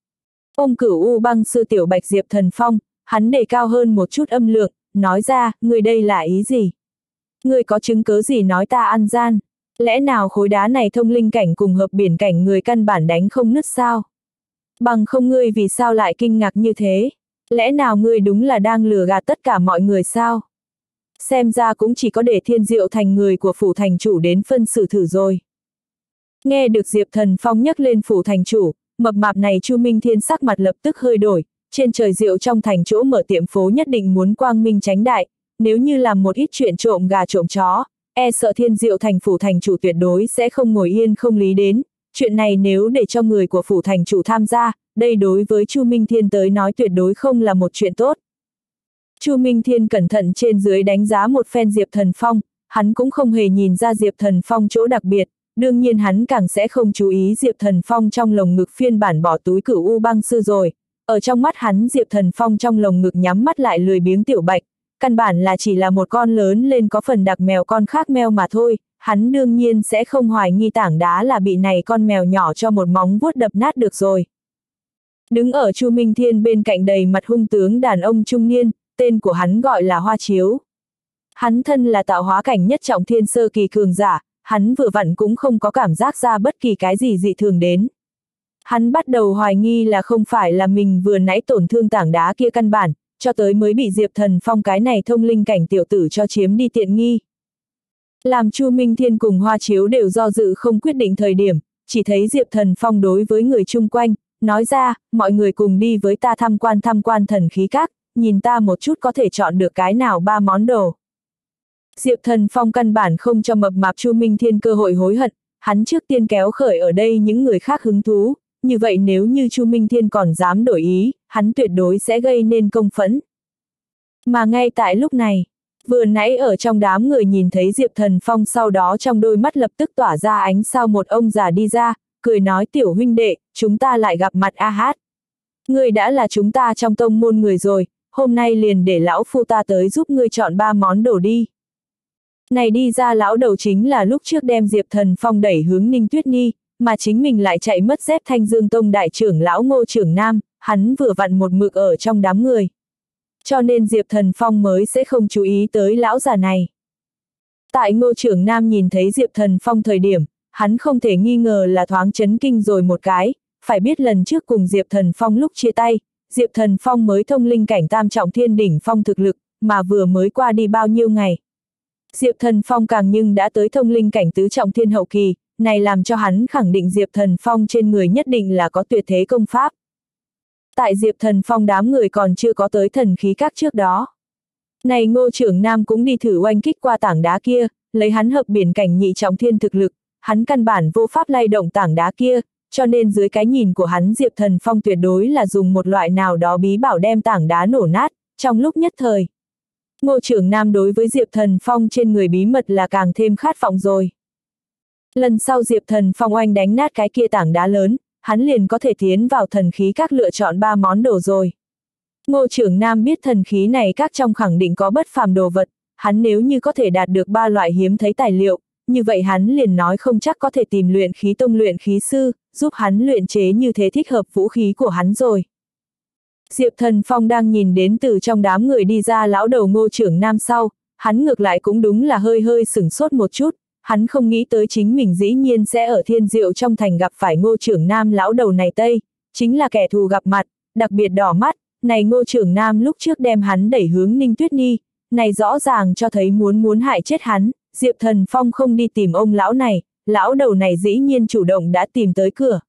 Ôm Cửu U Băng sư tiểu bạch Diệp Thần Phong, hắn đề cao hơn một chút âm lượng, nói ra, người đây là ý gì? Người có chứng cớ gì nói ta ăn gian? Lẽ nào khối đá này thông linh cảnh cùng hợp biển cảnh người căn bản đánh không nứt sao? Bằng không ngươi vì sao lại kinh ngạc như thế? Lẽ nào ngươi đúng là đang lừa gạt tất cả mọi người sao? Xem ra cũng chỉ có để Thiên Diệu Thành người của phủ thành chủ đến phân xử thử rồi. Nghe được Diệp Thần Phong nhắc lên phủ thành chủ, mập mạp này Chu Minh Thiên sắc mặt lập tức hơi đổi, trên trời Diệu trong thành chỗ mở tiệm phố nhất định muốn quang minh chánh đại, nếu như làm một ít chuyện trộm gà trộm chó, e sợ Thiên Diệu Thành phủ thành chủ tuyệt đối sẽ không ngồi yên không lý đến, chuyện này nếu để cho người của phủ thành chủ tham gia, đây đối với Chu Minh Thiên tới nói tuyệt đối không là một chuyện tốt. Chu Minh Thiên cẩn thận trên dưới đánh giá một phen Diệp Thần Phong, hắn cũng không hề nhìn ra Diệp Thần Phong chỗ đặc biệt, đương nhiên hắn càng sẽ không chú ý Diệp Thần Phong trong lồng ngực phiên bản bỏ túi Cửu U Băng sư rồi. Ở trong mắt hắn Diệp Thần Phong trong lồng ngực nhắm mắt lại lười biếng tiểu bạch, căn bản là chỉ là một con lớn lên có phần đặc mèo con khác mèo mà thôi, hắn đương nhiên sẽ không hoài nghi tảng đá là bị này con mèo nhỏ cho một móng vuốt đập nát được rồi. Đứng ở Chu Minh Thiên bên cạnh đầy mặt hung tướng đàn ông trung niên, tên của hắn gọi là Hoa Chiếu. Hắn thân là tạo hóa cảnh nhất trọng thiên sơ kỳ cường giả, hắn vừa vặn cũng không có cảm giác ra bất kỳ cái gì dị thường đến. Hắn bắt đầu hoài nghi là không phải là mình vừa nãy tổn thương tảng đá kia căn bản, cho tới mới bị Diệp Thần Phong cái này thông linh cảnh tiểu tử cho chiếm đi tiện nghi. Làm Chu Minh Thiên cùng Hoa Chiếu đều do dự không quyết định thời điểm, chỉ thấy Diệp Thần Phong đối với người chung quanh, nói ra, mọi người cùng đi với ta tham quan thần khí các, nhìn ta một chút có thể chọn được cái nào 3 món đồ. Diệp Thần Phong căn bản không cho mập mạp Chu Minh Thiên cơ hội hối hận, hắn trước tiên kéo khởi ở đây những người khác hứng thú, như vậy nếu như Chu Minh Thiên còn dám đổi ý, hắn tuyệt đối sẽ gây nên công phẫn. Mà ngay tại lúc này, vừa nãy ở trong đám người nhìn thấy Diệp Thần Phong, sau đó trong đôi mắt lập tức tỏa ra ánh sao một ông già đi ra, cười nói tiểu huynh đệ, chúng ta lại gặp mặt a hát. Ngươi đã là chúng ta trong tông môn người rồi, hôm nay liền để lão phu ta tới giúp ngươi chọn 3 món đồ đi. Này đi ra lão đầu chính là lúc trước đem Diệp Thần Phong đẩy hướng Ninh Tuyết Nhi, mà chính mình lại chạy mất dép Thanh Dương Tông đại trưởng lão Ngô Trưởng Nam, hắn vừa vặn một mực ở trong đám người. Cho nên Diệp Thần Phong mới sẽ không chú ý tới lão già này. Tại Ngô Trưởng Nam nhìn thấy Diệp Thần Phong thời điểm, hắn không thể nghi ngờ là thoáng chấn kinh rồi một cái, phải biết lần trước cùng Diệp Thần Phong lúc chia tay, Diệp Thần Phong mới thông linh cảnh tam trọng thiên đỉnh phong thực lực, mà vừa mới qua đi bao nhiêu ngày. Diệp Thần Phong càng nhưng đã tới thông linh cảnh tứ trọng thiên hậu kỳ, này làm cho hắn khẳng định Diệp Thần Phong trên người nhất định là có tuyệt thế công pháp. Tại Diệp Thần Phong đám người còn chưa có tới thần khí các trước đó. Này Ngô Trưởng Nam cũng đi thử oanh kích qua tảng đá kia, lấy hắn hợp biển cảnh nhị trọng thiên thực lực, hắn căn bản vô pháp lay động tảng đá kia, cho nên dưới cái nhìn của hắn Diệp Thần Phong tuyệt đối là dùng một loại nào đó bí bảo đem tảng đá nổ nát, trong lúc nhất thời. Ngô Trưởng Nam đối với Diệp Thần Phong trên người bí mật là càng thêm khát vọng rồi. Lần sau Diệp Thần Phong oanh đánh nát cái kia tảng đá lớn, hắn liền có thể tiến vào thần khí các lựa chọn 3 món đồ rồi. Ngô Trưởng Nam biết thần khí này các trong khẳng định có bất phàm đồ vật, hắn nếu như có thể đạt được 3 loại hiếm thấy tài liệu, như vậy hắn liền nói không chắc có thể tìm luyện khí tông luyện khí sư, giúp hắn luyện chế như thế thích hợp vũ khí của hắn rồi. Diệp Thần Phong đang nhìn đến từ trong đám người đi ra lão đầu Ngô Trưởng Nam sau, hắn ngược lại cũng đúng là hơi sửng sốt một chút, hắn không nghĩ tới chính mình dĩ nhiên sẽ ở Thiên Diệu trong thành gặp phải Ngô Trưởng Nam lão đầu này Tây, chính là kẻ thù gặp mặt, đặc biệt đỏ mắt, này Ngô Trưởng Nam lúc trước đem hắn đẩy hướng Ninh Tuyết Nhi, này rõ ràng cho thấy muốn hại chết hắn, Diệp Thần Phong không đi tìm ông lão này, lão đầu này dĩ nhiên chủ động đã tìm tới cửa.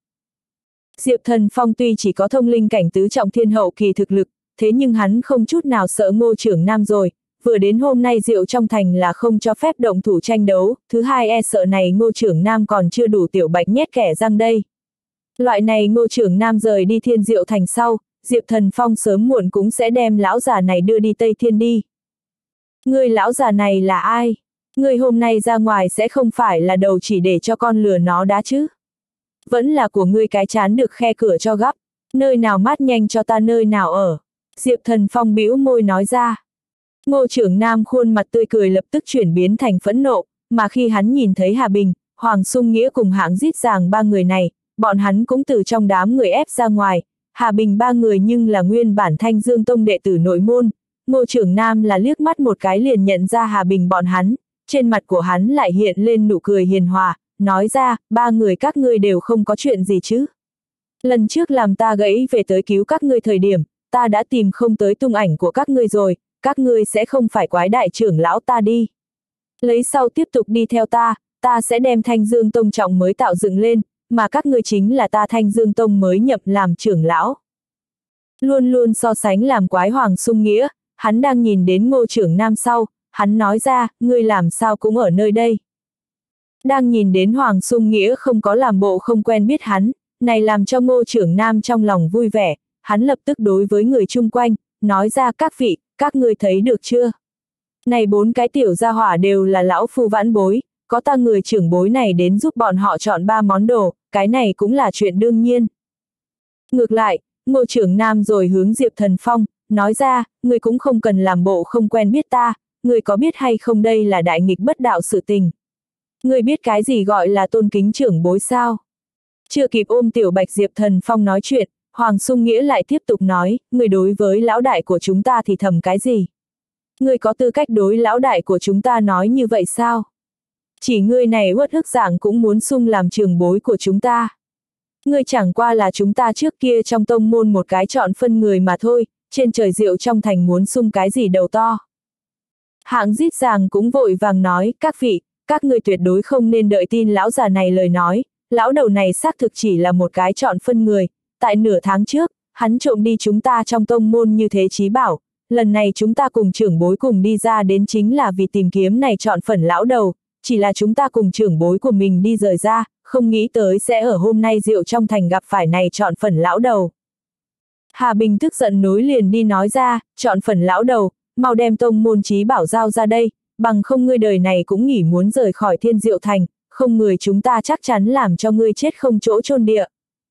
Diệp Thần Phong tuy chỉ có thông linh cảnh tứ trọng thiên hậu kỳ thực lực, thế nhưng hắn không chút nào sợ Ngô Trưởng Nam rồi, vừa đến hôm nay Diệu trong thành là không cho phép động thủ tranh đấu, thứ hai e sợ này Ngô Trưởng Nam còn chưa đủ tiểu bạch nhét kẻ răng đây. Loại này Ngô Trưởng Nam rời đi Thiên Diệu thành sau, Diệp Thần Phong sớm muộn cũng sẽ đem lão già này đưa đi Tây Thiên đi. Người lão già này là ai? Người hôm nay ra ngoài sẽ không phải là đầu chỉ để cho con lừa nó đá chứ? Vẫn là của ngươi cái chán được khe cửa cho gấp, nơi nào mát nhanh cho ta nơi nào ở. Diệp Thần Phong bĩu môi nói ra. Ngô Trưởng Nam khuôn mặt tươi cười lập tức chuyển biến thành phẫn nộ, mà khi hắn nhìn thấy Hà Bình, Hoàng Sung Nghĩa cùng Hạng Dít Giàng 3 người này, bọn hắn cũng từ trong đám người ép ra ngoài, Hà Bình 3 người nhưng là nguyên bản Thanh Dương Tông đệ tử nội môn, Ngô Trưởng Nam là liếc mắt một cái liền nhận ra Hà Bình bọn hắn, trên mặt của hắn lại hiện lên nụ cười hiền hòa, nói ra, 3 người các ngươi đều không có chuyện gì chứ. Lần trước làm ta gãy về tới cứu các ngươi thời điểm, ta đã tìm không tới tung ảnh của các ngươi rồi, các ngươi sẽ không phải quái đại trưởng lão ta đi. Lấy sau tiếp tục đi theo ta sẽ đem Thanh Dương Tông trọng mới tạo dựng lên, mà các ngươi chính là ta Thanh Dương Tông mới nhập làm trưởng lão. Luôn luôn so sánh làm quái Hoàng Sung Nghĩa, hắn đang nhìn đến Ngô Trưởng Nam sau, hắn nói ra, ngươi làm sao cũng ở nơi đây. Đang nhìn đến Hoàng Sung Nghĩa không có làm bộ không quen biết hắn, này làm cho Ngô Trưởng Nam trong lòng vui vẻ, hắn lập tức đối với người chung quanh, nói ra các vị, các ngươi thấy được chưa? Này 4 cái tiểu gia hỏa đều là lão phu vãn bối, có ta người trưởng bối này đến giúp bọn họ chọn 3 món đồ, cái này cũng là chuyện đương nhiên. Ngược lại, Ngô Trưởng Nam rồi hướng Diệp Thần Phong, nói ra, ngươi cũng không cần làm bộ không quen biết ta, ngươi có biết hay không đây là đại nghịch bất đạo sự tình. Ngươi biết cái gì gọi là tôn kính trưởng bối sao? Chưa kịp ôm tiểu bạch Diệp Thần Phong nói chuyện, Hoàng Sung Nghĩa lại tiếp tục nói, ngươi đối với lão đại của chúng ta thì thầm cái gì? Ngươi có tư cách đối lão đại của chúng ta nói như vậy sao? Chỉ ngươi này uất ức dạng cũng muốn sung làm trưởng bối của chúng ta. Ngươi chẳng qua là chúng ta trước kia trong tông môn một cái chọn phân người mà thôi, trên trời Diệu trong thành muốn sung cái gì đầu to. Hạng Dít Giàng cũng vội vàng nói, các vị, các ngươi tuyệt đối không nên đợi tin lão già này lời nói, lão đầu này xác thực chỉ là một cái chọn phân người, tại nửa tháng trước, hắn trộm đi chúng ta trong tông môn như thế chí bảo, lần này chúng ta cùng trưởng bối cùng đi ra đến chính là vì tìm kiếm này chọn phần lão đầu, chỉ là chúng ta cùng trưởng bối của mình đi rời ra, không nghĩ tới sẽ ở hôm nay Diệu trong thành gặp phải này chọn phần lão đầu. Hà Bình tức giận nối liền đi nói ra, chọn phần lão đầu, mau đem tông môn chí bảo giao ra đây, bằng không ngươi đời này cũng nghỉ muốn rời khỏi Thiên Diệu thành, không người chúng ta chắc chắn làm cho ngươi chết không chỗ chôn địa.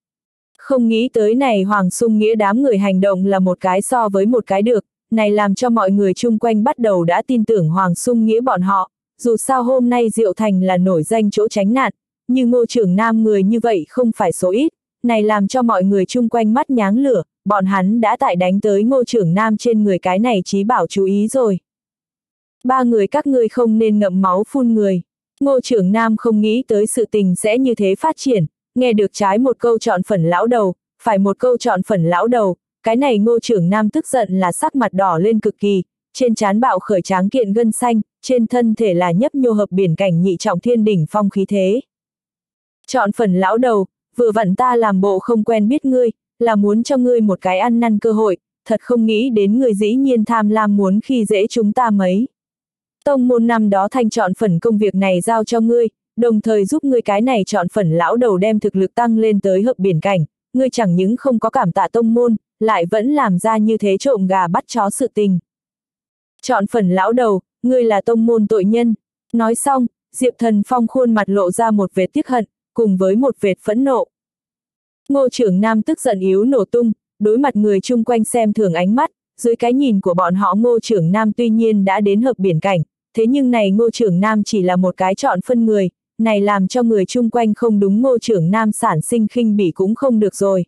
Không nghĩ tới này Hoàng Sung Nghĩa đám người hành động là một cái so với một cái được, này làm cho mọi người chung quanh bắt đầu đã tin tưởng Hoàng Sung Nghĩa bọn họ, dù sao hôm nay Diệu thành là nổi danh chỗ tránh nạn, nhưng Ngô Trưởng Nam người như vậy không phải số ít, này làm cho mọi người chung quanh mắt nháng lửa, bọn hắn đã tại đánh tới Ngô Trưởng Nam trên người cái này chí bảo chú ý rồi. 3 người các ngươi không nên ngậm máu phun người. Ngô Trưởng Nam không nghĩ tới sự tình sẽ như thế phát triển, nghe được trái một câu chọn phần lão đầu, phải một câu chọn phần lão đầu, cái này Ngô Trưởng Nam tức giận là sắc mặt đỏ lên cực kỳ, trên trán bạo khởi tráng kiện gân xanh, trên thân thể là nhấp nhô hợp biển cảnh nhị trọng thiên đỉnh phong khí thế. Chọn phần lão đầu, vừa vặn ta làm bộ không quen biết ngươi, là muốn cho ngươi một cái ăn năn cơ hội, thật không nghĩ đến ngươi dĩ nhiên tham lam muốn khi dễ chúng ta mấy. Tông môn năm đó thanh chọn phần công việc này giao cho ngươi, đồng thời giúp ngươi cái này chọn phần lão đầu đem thực lực tăng lên tới hợp biển cảnh, ngươi chẳng những không có cảm tạ tông môn, lại vẫn làm ra như thế trộm gà bắt chó sự tình. Chọn phần lão đầu, ngươi là tông môn tội nhân. Nói xong, Diệp Thần Phong khuôn mặt lộ ra một vệt tiếc hận, cùng với một vệt phẫn nộ. Ngô Trưởng Nam tức giận yếu nổ tung, đối mặt người chung quanh xem thường ánh mắt, dưới cái nhìn của bọn họ Ngô Trưởng Nam tuy nhiên đã đến hợp biển cảnh, thế nhưng này Ngô Trưởng Nam chỉ là một cái chọn phân người, này làm cho người chung quanh không đúng Ngô Trưởng Nam sản sinh khinh bỉ cũng không được rồi.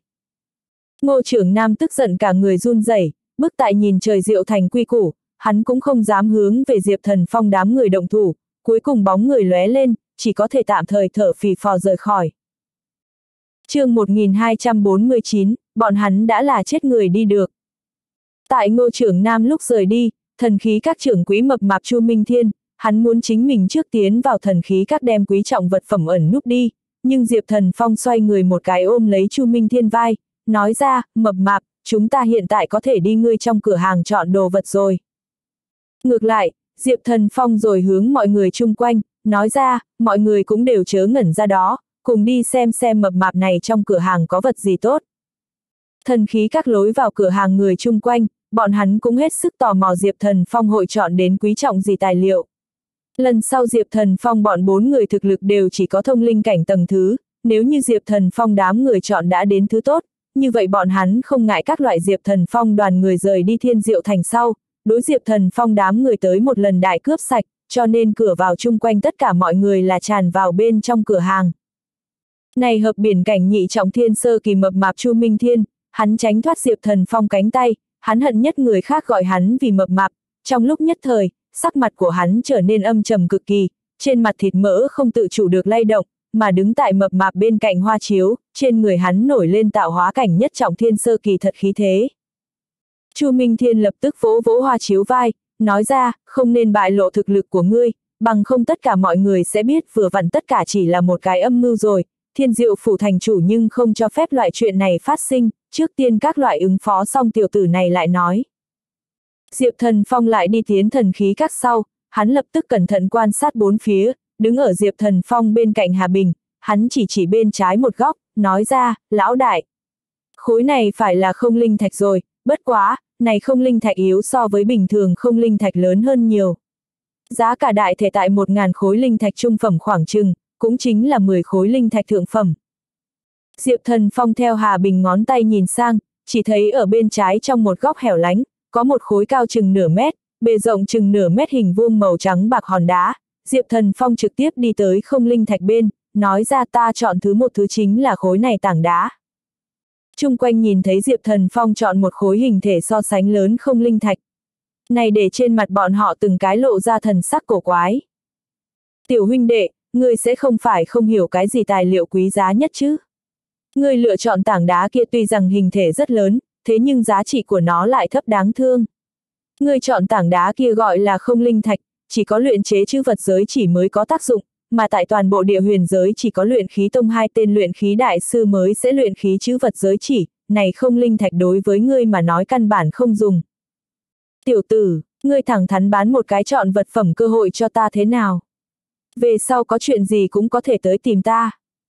Ngô Trưởng Nam tức giận cả người run rẩy, bức tại nhìn trời Diệu thành quy củ, hắn cũng không dám hướng về Diệp Thần Phong đám người động thủ, cuối cùng bóng người lóe lên, chỉ có thể tạm thời thở phì phò rời khỏi. Chương 1249, bọn hắn đã là chết người đi được. Tại Ngô Trưởng Nam lúc rời đi, thần khí các trưởng quỹ mập mạp Chu Minh Thiên, hắn muốn chính mình trước tiến vào thần khí các đem quý trọng vật phẩm ẩn núp đi, nhưng Diệp Thần Phong xoay người một cái ôm lấy Chu Minh Thiên vai, nói ra, mập mạp, chúng ta hiện tại có thể đi ngươi trong cửa hàng chọn đồ vật rồi. Ngược lại, Diệp Thần Phong rồi hướng mọi người chung quanh, nói ra, mọi người cũng đều chớ ngẩn ra đó, cùng đi xem mập mạp này trong cửa hàng có vật gì tốt. Thần khí các lối vào cửa hàng người chung quanh, bọn hắn cũng hết sức tò mò Diệp Thần Phong hội chọn đến quý trọng gì tài liệu. Lần sau Diệp Thần Phong bọn 4 người thực lực đều chỉ có thông linh cảnh tầng thứ, nếu như Diệp Thần Phong đám người chọn đã đến thứ tốt, như vậy bọn hắn không ngại các loại Diệp Thần Phong đoàn người rời đi Thiên Diệu thành sau, đối Diệp Thần Phong đám người tới một lần đại cướp sạch, cho nên cửa vào chung quanh tất cả mọi người là tràn vào bên trong cửa hàng. Này hợp biển cảnh nhị trọng thiên sơ kỳ mập mạp Chu Minh Thiên, hắn tránh thoát Diệp Thần Phong cánh tay, hắn hận nhất người khác gọi hắn vì mập mạp, trong lúc nhất thời, sắc mặt của hắn trở nên âm trầm cực kỳ, trên mặt thịt mỡ không tự chủ được lay động, mà đứng tại mập mạp bên cạnh Hoa Chiếu, trên người hắn nổi lên tạo hóa cảnh nhất trọng thiên sơ kỳ thật khí thế. Chu Minh Thiên lập tức vỗ vỗ Hoa Chiếu vai, nói ra, không nên bại lộ thực lực của ngươi, bằng không tất cả mọi người sẽ biết vừa vặn tất cả chỉ là một cái âm mưu rồi, Thiên Diệu phủ thành chủ nhưng không cho phép loại chuyện này phát sinh, trước tiên các loại ứng phó xong tiểu tử này lại nói. Diệp Thần Phong lại đi tiến thần khí các sau, hắn lập tức cẩn thận quan sát bốn phía, đứng ở Diệp Thần Phong bên cạnh Hà Bình, hắn chỉ bên trái một góc, nói ra, lão đại. Khối này phải là không linh thạch rồi, bất quá, này không linh thạch yếu so với bình thường không linh thạch lớn hơn nhiều. Giá cả đại thể tại 1000 khối linh thạch trung phẩm khoảng chừng, cũng chính là 10 khối linh thạch thượng phẩm. Diệp Thần Phong theo Hà Bình ngón tay nhìn sang, chỉ thấy ở bên trái trong một góc hẻo lánh, có một khối cao chừng nửa mét, bề rộng chừng nửa mét hình vuông màu trắng bạc hòn đá. Diệp Thần Phong trực tiếp đi tới không linh thạch bên, nói ra ta chọn thứ một thứ chính là khối này tảng đá. Chung quanh nhìn thấy Diệp Thần Phong chọn một khối hình thể so sánh lớn không linh thạch. Này để trên mặt bọn họ từng cái lộ ra thần sắc cổ quái. Tiểu huynh đệ, ngươi sẽ không phải không hiểu cái gì tài liệu quý giá nhất chứ? Ngươi lựa chọn tảng đá kia tuy rằng hình thể rất lớn, thế nhưng giá trị của nó lại thấp đáng thương. Ngươi chọn tảng đá kia gọi là không linh thạch, chỉ có luyện chế chữ vật giới chỉ mới có tác dụng, mà tại toàn bộ địa huyền giới chỉ có luyện khí tông 2 tên luyện khí đại sư mới sẽ luyện khí chữ vật giới chỉ, này không linh thạch đối với ngươi mà nói căn bản không dùng. Tiểu tử, ngươi thẳng thắn bán một cái chọn vật phẩm cơ hội cho ta thế nào? Về sau có chuyện gì cũng có thể tới tìm ta.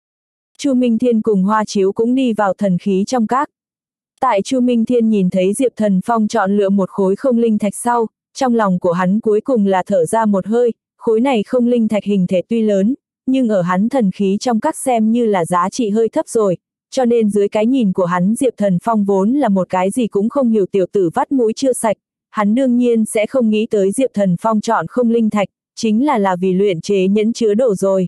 Chu Minh Thiên cùng Hoa Chiếu cũng đi vào thần khí trong các. Tại Chu Minh Thiên nhìn thấy Diệp Thần Phong chọn lựa một khối không linh thạch sau, trong lòng của hắn cuối cùng là thở ra một hơi, khối này không linh thạch hình thể tuy lớn, nhưng ở hắn thần khí trong các xem như là giá trị hơi thấp rồi, cho nên dưới cái nhìn của hắn Diệp Thần Phong vốn là một cái gì cũng không hiểu tiểu tử vắt mũi chưa sạch, hắn đương nhiên sẽ không nghĩ tới Diệp Thần Phong chọn không linh thạch, chính là vì luyện chế nhẫn chứa đồ rồi.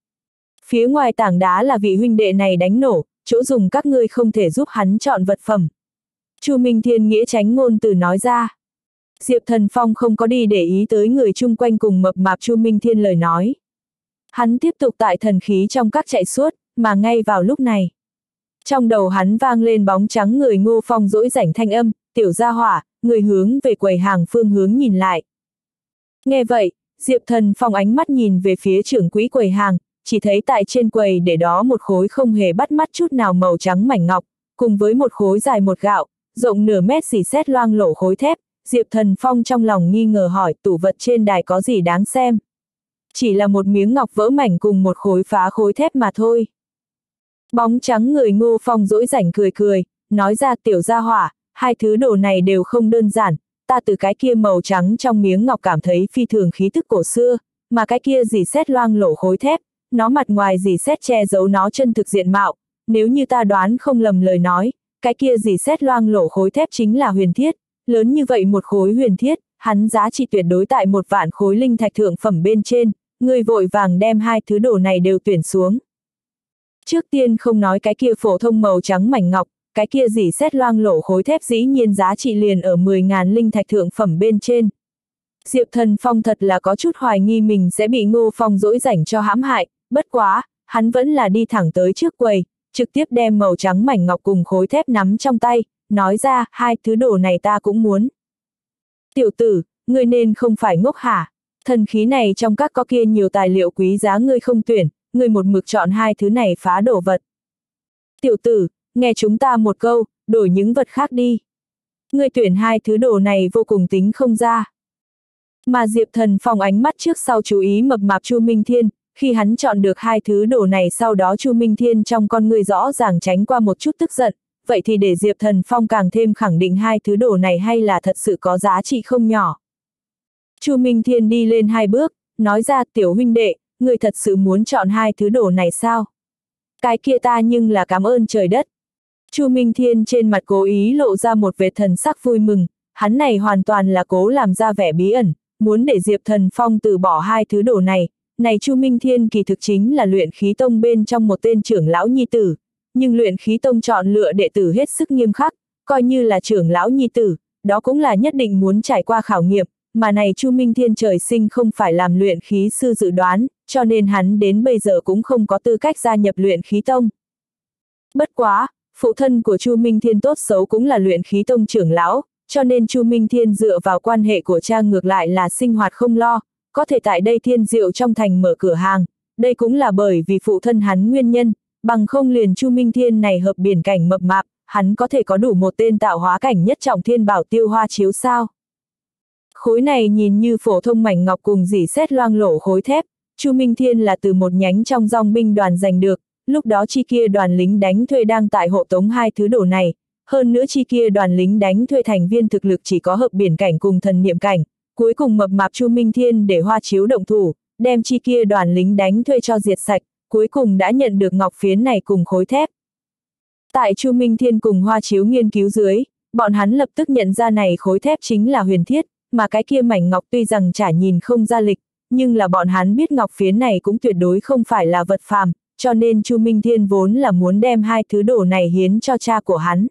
Phía ngoài tảng đá là vị huynh đệ này đánh nổ, chỗ dùng các ngươi không thể giúp hắn chọn vật phẩm. Chu Minh Thiên nghĩa tránh ngôn từ nói ra. Diệp Thần Phong không có đi để ý tới người chung quanh cùng mập mạp Chu Minh Thiên lời nói. Hắn tiếp tục tại thần khí trong các chạy suốt, mà ngay vào lúc này. Trong đầu hắn vang lên bóng trắng người Ngô Phong dỗi rảnh thanh âm, tiểu gia hỏa, người hướng về quầy hàng phương hướng nhìn lại. Nghe vậy, Diệp Thần Phong ánh mắt nhìn về phía trưởng quỹ quầy hàng, chỉ thấy tại trên quầy để đó một khối không hề bắt mắt chút nào màu trắng mảnh ngọc, cùng với một khối dài một gạo, rộng nửa mét xỉ sét loang lổ khối thép. Diệp Thần Phong trong lòng nghi ngờ hỏi tủ vật trên đài có gì đáng xem. Chỉ là một miếng ngọc vỡ mảnh cùng một khối phá khối thép mà thôi. Bóng trắng người Ngô Phong dỗi rảnh cười cười, nói ra tiểu gia hỏa, hai thứ đồ này đều không đơn giản, ta từ cái kia màu trắng trong miếng ngọc cảm thấy phi thường khí tức cổ xưa, mà cái kia rỉ sét loang lổ khối thép, nó mặt ngoài rỉ sét che giấu nó chân thực diện mạo, nếu như ta đoán không lầm lời nói, cái kia rỉ sét loang lổ khối thép chính là huyền thiết, lớn như vậy một khối huyền thiết, hắn giá trị tuyệt đối tại 1 vạn khối linh thạch thượng phẩm bên trên, người vội vàng đem hai thứ đồ này đều tuyển xuống. Trước tiên không nói cái kia phổ thông màu trắng mảnh ngọc, cái kia rỉ sét loang lổ khối thép dĩ nhiên giá trị liền ở 10.000 linh thạch thượng phẩm bên trên. Diệp Thần Phong thật là có chút hoài nghi mình sẽ bị Ngô Phong dỗi rảnh cho hãm hại, bất quá, hắn vẫn là đi thẳng tới trước quầy, trực tiếp đem màu trắng mảnh ngọc cùng khối thép nắm trong tay, nói ra, hai thứ đồ này ta cũng muốn. Tiểu tử, ngươi nên không phải ngốc hả? Thần khí này trong các có kia nhiều tài liệu quý giá ngươi không tuyển, ngươi một mực chọn hai thứ này phá đồ vật. Tiểu tử, nghe chúng ta một câu, đổi những vật khác đi. Ngươi tuyển hai thứ đồ này vô cùng tính không ra. Mà Diệp Thần Phong ánh mắt trước sau chú ý mập mạp Chu Minh Thiên, khi hắn chọn được hai thứ đồ này sau đó Chu Minh Thiên trong con người rõ ràng tránh qua một chút tức giận, vậy thì để Diệp Thần Phong càng thêm khẳng định hai thứ đồ này hay là thật sự có giá trị không nhỏ. Chu Minh Thiên đi lên 2 bước, nói ra tiểu huynh đệ, người thật sự muốn chọn hai thứ đồ này sao? Cái kia ta nhưng là cảm ơn trời đất. Chu Minh Thiên trên mặt cố ý lộ ra một vệt thần sắc vui mừng, hắn này hoàn toàn là cố làm ra vẻ bí ẩn, muốn để Diệp Thần Phong từ bỏ hai thứ đồ này. Này Chu Minh Thiên kỳ thực chính là luyện khí tông bên trong một tên trưởng lão nhi tử, nhưng luyện khí tông chọn lựa đệ tử hết sức nghiêm khắc, coi như là trưởng lão nhi tử, đó cũng là nhất định muốn trải qua khảo nghiệm, mà này Chu Minh Thiên trời sinh không phải làm luyện khí sư dự đoán, cho nên hắn đến bây giờ cũng không có tư cách gia nhập luyện khí tông. Bất quá, phụ thân của Chu Minh Thiên tốt xấu cũng là luyện khí tông trưởng lão, cho nên Chu Minh Thiên dựa vào quan hệ của cha ngược lại là sinh hoạt không lo, có thể tại đây Thiên Diệu trong thành mở cửa hàng, đây cũng là bởi vì phụ thân hắn nguyên nhân, bằng không liền Chu Minh Thiên này hợp biển cảnh mập mạp, hắn có thể có đủ một tên tạo hóa cảnh nhất trọng thiên bảo tiêu hoa chiếu sao. Khối này nhìn như phổ thông mảnh ngọc cùng rỉ sét loang lổ khối thép, Chu Minh Thiên là từ một nhánh trong dòng binh đoàn giành được, lúc đó chi kia đoàn lính đánh thuê đang tại hộ tống hai thứ đồ này, hơn nữa chi kia đoàn lính đánh thuê thành viên thực lực chỉ có hợp biển cảnh cùng thần niệm cảnh, cuối cùng mập mạp Chu Minh Thiên để hoa chiếu động thủ, đem chi kia đoàn lính đánh thuê cho diệt sạch, cuối cùng đã nhận được ngọc phiến này cùng khối thép. Tại Chu Minh Thiên cùng hoa chiếu nghiên cứu dưới, bọn hắn lập tức nhận ra này khối thép chính là huyền thiết, mà cái kia mảnh ngọc tuy rằng chả nhìn không ra lịch, nhưng là bọn hắn biết ngọc phiến này cũng tuyệt đối không phải là vật phàm, cho nên Chu Minh Thiên vốn là muốn đem hai thứ đồ này hiến cho cha của hắn.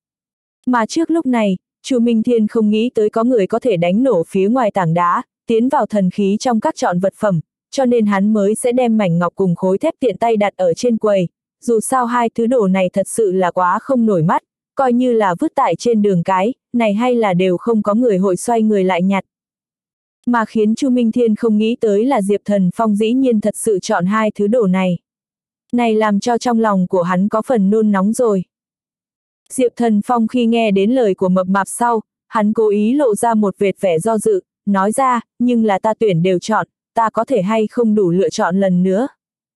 Mà trước lúc này, Chu Minh Thiên không nghĩ tới có người có thể đánh nổ phía ngoài tảng đá, tiến vào thần khí trong các chọn vật phẩm, cho nên hắn mới sẽ đem mảnh ngọc cùng khối thép tiện tay đặt ở trên quầy. Dù sao hai thứ đồ này thật sự là quá không nổi mắt, coi như là vứt tại trên đường cái, này hay là đều không có người hội xoay người lại nhặt. Mà khiến Chu Minh Thiên không nghĩ tới là Diệp Thần Phong dĩ nhiên thật sự chọn hai thứ đồ này. Này làm cho trong lòng của hắn có phần nôn nóng rồi. Diệp Thần Phong khi nghe đến lời của mập mạp sau, hắn cố ý lộ ra một vệt vẻ do dự, nói ra, nhưng là ta tuyển đều chọn, ta có thể hay không đủ lựa chọn lần nữa.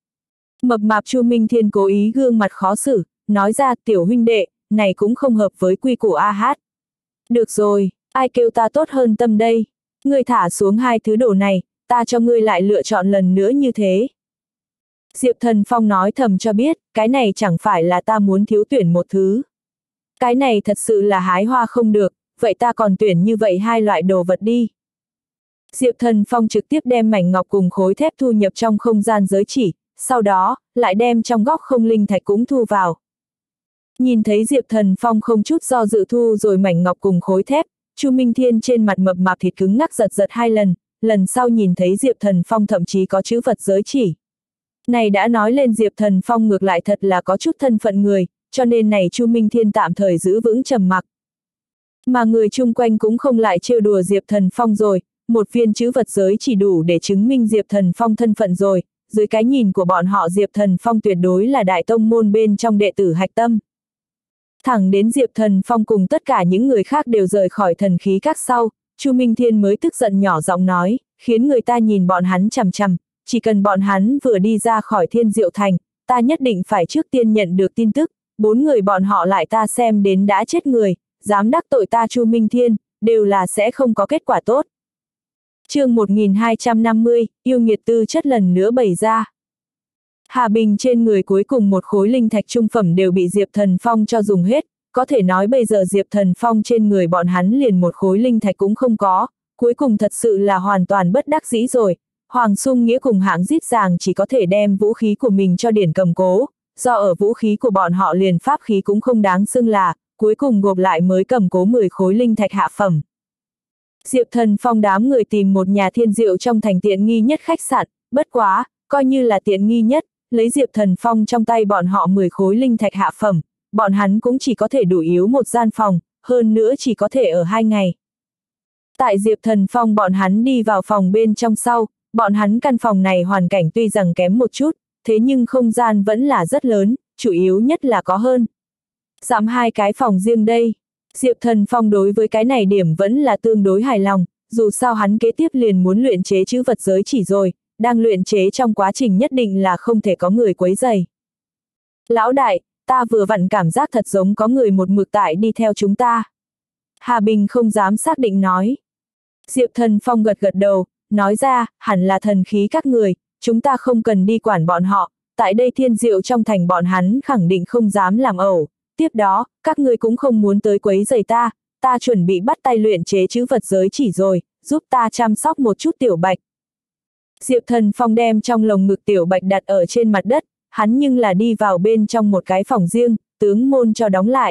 Mập mạp Chu Minh Thiên cố ý gương mặt khó xử, nói ra tiểu huynh đệ, này cũng không hợp với quy củ AH. Được rồi, ai kêu ta tốt hơn tâm đây, ngươi thả xuống hai thứ đồ này, ta cho ngươi lại lựa chọn lần nữa như thế. Diệp Thần Phong nói thầm cho biết, cái này chẳng phải là ta muốn thiếu tuyển một thứ. Cái này thật sự là hái hoa không được, vậy ta còn tuyển như vậy hai loại đồ vật đi. Diệp Thần Phong trực tiếp đem mảnh ngọc cùng khối thép thu nhập trong không gian giới chỉ, sau đó, lại đem trong góc không linh thạch cũng thu vào. Nhìn thấy Diệp Thần Phong không chút do dự thu rồi mảnh ngọc cùng khối thép, Chu Minh Thiên trên mặt mập mạp thịt cứng ngắc giật giật 2 lần, lần sau nhìn thấy Diệp Thần Phong thậm chí có chữ vật giới chỉ. Này đã nói lên Diệp Thần Phong ngược lại thật là có chút thân phận người, cho nên này Chu Minh Thiên tạm thời giữ vững trầm mặc. Mà người chung quanh cũng không lại trêu đùa Diệp Thần Phong rồi, một viên chữ vật giới chỉ đủ để chứng minh Diệp Thần Phong thân phận rồi, dưới cái nhìn của bọn họ Diệp Thần Phong tuyệt đối là đại tông môn bên trong đệ tử hạch tâm. Thẳng đến Diệp Thần Phong cùng tất cả những người khác đều rời khỏi thần khí các sau, Chu Minh Thiên mới tức giận nhỏ giọng nói, khiến người ta nhìn bọn hắn chằm chằm, chỉ cần bọn hắn vừa đi ra khỏi Thiên Diệu Thành, ta nhất định phải trước tiên nhận được tin tức, 4 người bọn họ lại ta xem đến đã chết người, dám đắc tội ta Chu Minh Thiên, đều là sẽ không có kết quả tốt. Chương 1250, yêu nghiệt tư chất lần nữa bày ra. Hà Bình trên người cuối cùng một khối linh thạch trung phẩm đều bị Diệp Thần Phong cho dùng hết, có thể nói bây giờ Diệp Thần Phong trên người bọn hắn liền một khối linh thạch cũng không có, cuối cùng thật sự là hoàn toàn bất đắc dĩ rồi. Hoàng Sung Nghĩa cùng hãng Dít Giàng chỉ có thể đem vũ khí của mình cho Điển cầm cố, do ở vũ khí của bọn họ liền pháp khí cũng không đáng xưng là, cuối cùng gộp lại mới cầm cố 10 khối linh thạch hạ phẩm. Diệp Thần Phong đám người tìm một nhà thiên diệu trong thành tiện nghi nhất khách sạn, bất quá, coi như là tiện nghi nhất, lấy Diệp Thần Phong trong tay bọn họ 10 khối linh thạch hạ phẩm, bọn hắn cũng chỉ có thể đủ yếu một gian phòng, hơn nữa chỉ có thể ở 2 ngày. Tại Diệp Thần Phong bọn hắn đi vào phòng bên trong sau, bọn hắn căn phòng này hoàn cảnh tuy rằng kém một chút, thế nhưng không gian vẫn là rất lớn, chủ yếu nhất là có hơn dặm 2 cái phòng riêng đây. Diệp Thần Phong đối với cái này điểm vẫn là tương đối hài lòng, dù sao hắn kế tiếp liền muốn luyện chế chữ vật giới chỉ rồi, đang luyện chế trong quá trình nhất định là không thể có người quấy rầy. Lão đại, ta vừa vặn cảm giác thật giống có người một mực tại đi theo chúng ta. Hà Bình không dám xác định nói. Diệp Thần Phong gật gật đầu, nói ra, hẳn là thần khí các người, chúng ta không cần đi quản bọn họ, tại đây Thiên Diệu trong thành bọn hắn khẳng định không dám làm ẩu. Tiếp đó, các ngươi cũng không muốn tới quấy rầy ta, ta chuẩn bị bắt tay luyện chế chữ vật giới chỉ rồi, giúp ta chăm sóc một chút tiểu bạch. Diệp Thần Phong đem trong lồng ngực tiểu bạch đặt ở trên mặt đất, hắn nhưng là đi vào bên trong một cái phòng riêng, tướng môn cho đóng lại.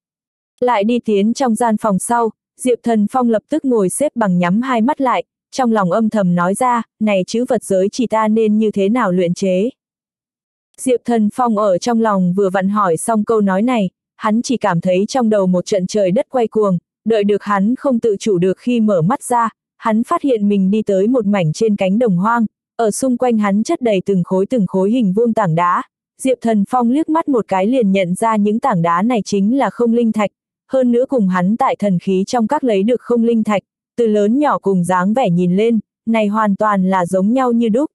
Lại đi tiến trong gian phòng sau, Diệp Thần Phong lập tức ngồi xếp bằng nhắm hai mắt lại, trong lòng âm thầm nói ra, này chữ vật giới chỉ ta nên như thế nào luyện chế. Diệp Thần Phong ở trong lòng vừa vặn hỏi xong câu nói này, hắn chỉ cảm thấy trong đầu một trận trời đất quay cuồng, đợi được hắn không tự chủ được khi mở mắt ra, hắn phát hiện mình đi tới một mảnh trên cánh đồng hoang, ở xung quanh hắn chất đầy từng khối hình vuông tảng đá. Diệp Thần Phong liếc mắt một cái liền nhận ra những tảng đá này chính là không linh thạch, hơn nữa cùng hắn tại thần khí trong các lấy được không linh thạch, từ lớn nhỏ cùng dáng vẻ nhìn lên, này hoàn toàn là giống nhau như đúc.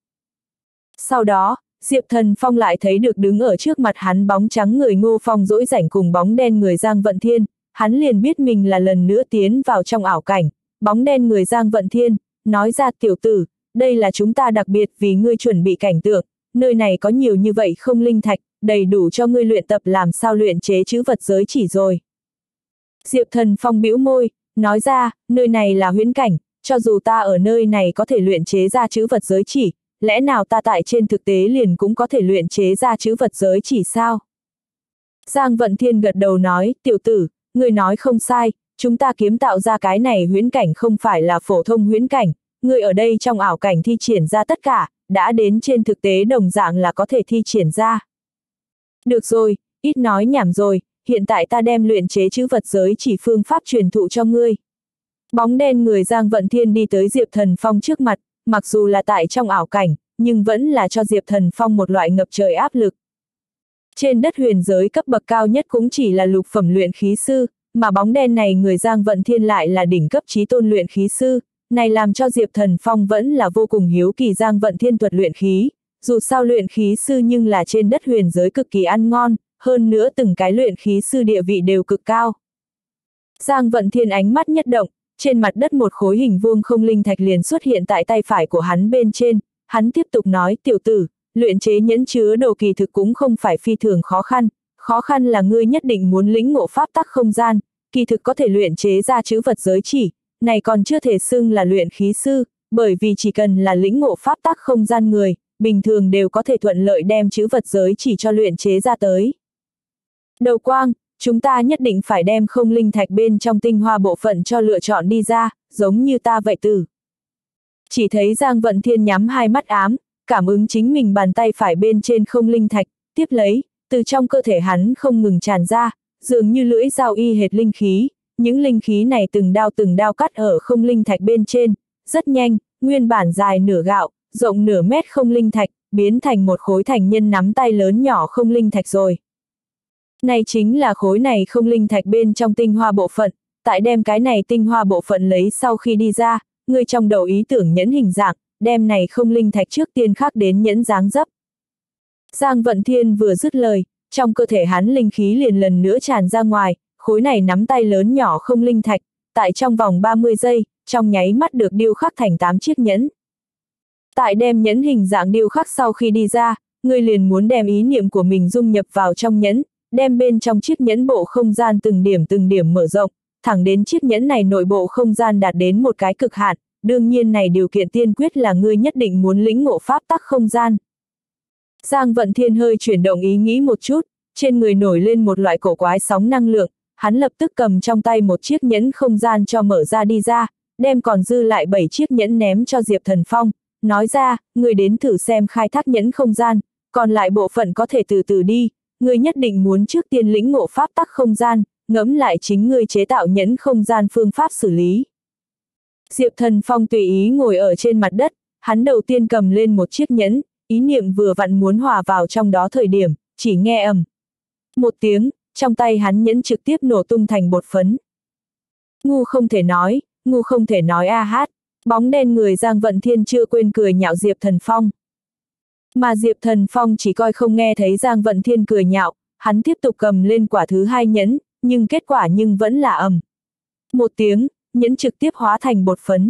Sau đó, Diệp Thần Phong lại thấy được đứng ở trước mặt hắn bóng trắng người Ngô Phong dỗi rảnh cùng bóng đen người Giang Vận Thiên, hắn liền biết mình là lần nữa tiến vào trong ảo cảnh, bóng đen người Giang Vận Thiên, nói ra tiểu tử, đây là chúng ta đặc biệt vì ngươi chuẩn bị cảnh tượng, nơi này có nhiều như vậy không linh thạch, đầy đủ cho ngươi luyện tập làm sao luyện chế chữ vật giới chỉ rồi. Diệp Thần Phong bĩu môi, nói ra, nơi này là huyễn cảnh, cho dù ta ở nơi này có thể luyện chế ra chữ vật giới chỉ, lẽ nào ta tại trên thực tế liền cũng có thể luyện chế ra chữ vật giới chỉ sao? Giang Vận Thiên gật đầu nói, tiểu tử, ngươi nói không sai, chúng ta kiếm tạo ra cái này huyễn cảnh không phải là phổ thông huyễn cảnh, ngươi ở đây trong ảo cảnh thi triển ra tất cả, đã đến trên thực tế đồng dạng là có thể thi triển ra. Được rồi, ít nói nhảm rồi, hiện tại ta đem luyện chế chữ vật giới chỉ phương pháp truyền thụ cho ngươi. Bóng đen người Giang Vận Thiên đi tới Diệp Thần Phong trước mặt, mặc dù là tại trong ảo cảnh, nhưng vẫn là cho Diệp Thần Phong một loại ngập trời áp lực. Trên đất huyền giới cấp bậc cao nhất cũng chỉ là lục phẩm luyện khí sư, mà bóng đen này người Giang Vận Thiên lại là đỉnh cấp chí tôn luyện khí sư, này làm cho Diệp Thần Phong vẫn là vô cùng hiếu kỳ Giang Vận Thiên thuật luyện khí, dù sao luyện khí sư nhưng là trên đất huyền giới cực kỳ ăn ngon, hơn nữa từng cái luyện khí sư địa vị đều cực cao. Giang Vận Thiên ánh mắt nhất động, trên mặt đất một khối hình vuông không linh thạch liền xuất hiện tại tay phải của hắn bên trên, hắn tiếp tục nói, tiểu tử, luyện chế nhẫn chứa đồ kỳ thực cũng không phải phi thường khó khăn là ngươi nhất định muốn lĩnh ngộ pháp tắc không gian, kỳ thực có thể luyện chế ra chữ vật giới chỉ, này còn chưa thể xưng là luyện khí sư, bởi vì chỉ cần là lĩnh ngộ pháp tắc không gian người, bình thường đều có thể thuận lợi đem chữ vật giới chỉ cho luyện chế ra tới. Đầu quang, chúng ta nhất định phải đem không linh thạch bên trong tinh hoa bộ phận cho lựa chọn đi ra, giống như ta vậy tử. Chỉ thấy Giang Vận Thiên nhắm hai mắt ám, cảm ứng chính mình bàn tay phải bên trên không linh thạch, tiếp lấy, từ trong cơ thể hắn không ngừng tràn ra, dường như lưỡi dao y hệt linh khí, những linh khí này từng đao cắt ở không linh thạch bên trên, rất nhanh, nguyên bản dài nửa gạo, rộng nửa mét không linh thạch, biến thành một khối thành nhân nắm tay lớn nhỏ không linh thạch rồi. Này chính là khối này không linh thạch bên trong tinh hoa bộ phận, tại đem cái này tinh hoa bộ phận lấy sau khi đi ra, người trong đầu ý tưởng nhẫn hình dạng, đem này không linh thạch trước tiên khắc đến nhẫn dáng dấp. Giang Vận Thiên vừa dứt lời, trong cơ thể hắn linh khí liền lần nữa tràn ra ngoài, khối này nắm tay lớn nhỏ không linh thạch, tại trong vòng 30 giây, trong nháy mắt được điêu khắc thành 8 chiếc nhẫn. Tại đem nhẫn hình dạng điêu khắc sau khi đi ra, người liền muốn đem ý niệm của mình dung nhập vào trong nhẫn, đem bên trong chiếc nhẫn bộ không gian từng điểm mở rộng, thẳng đến chiếc nhẫn này nội bộ không gian đạt đến một cái cực hạn, đương nhiên này điều kiện tiên quyết là ngươi nhất định muốn lĩnh ngộ pháp tắc không gian. Giang Vận Thiên hơi chuyển động ý nghĩ một chút, trên người nổi lên một loại cổ quái sóng năng lượng, hắn lập tức cầm trong tay một chiếc nhẫn không gian cho mở ra đi ra, đem còn dư lại 7 chiếc nhẫn ném cho Diệp Thần Phong, nói ra, ngươi đến thử xem khai thác nhẫn không gian, còn lại bộ phận có thể từ từ đi, ngươi nhất định muốn trước tiên lĩnh ngộ pháp tắc không gian, ngẫm lại chính ngươi chế tạo nhẫn không gian phương pháp xử lý. Diệp Thần Phong tùy ý ngồi ở trên mặt đất, hắn đầu tiên cầm lên một chiếc nhẫn, ý niệm vừa vặn muốn hòa vào trong đó thời điểm, chỉ nghe ầm một tiếng, trong tay hắn nhẫn trực tiếp nổ tung thành bột phấn. Ngu không thể nói a hát, bóng đen người Giang Vận Thiên chưa quên cười nhạo Diệp Thần Phong. Mà Diệp Thần Phong chỉ coi không nghe thấy Giang Vận Thiên cười nhạo, hắn tiếp tục cầm lên quả thứ hai nhẫn, nhưng kết quả vẫn là ầm một tiếng, nhẫn trực tiếp hóa thành bột phấn.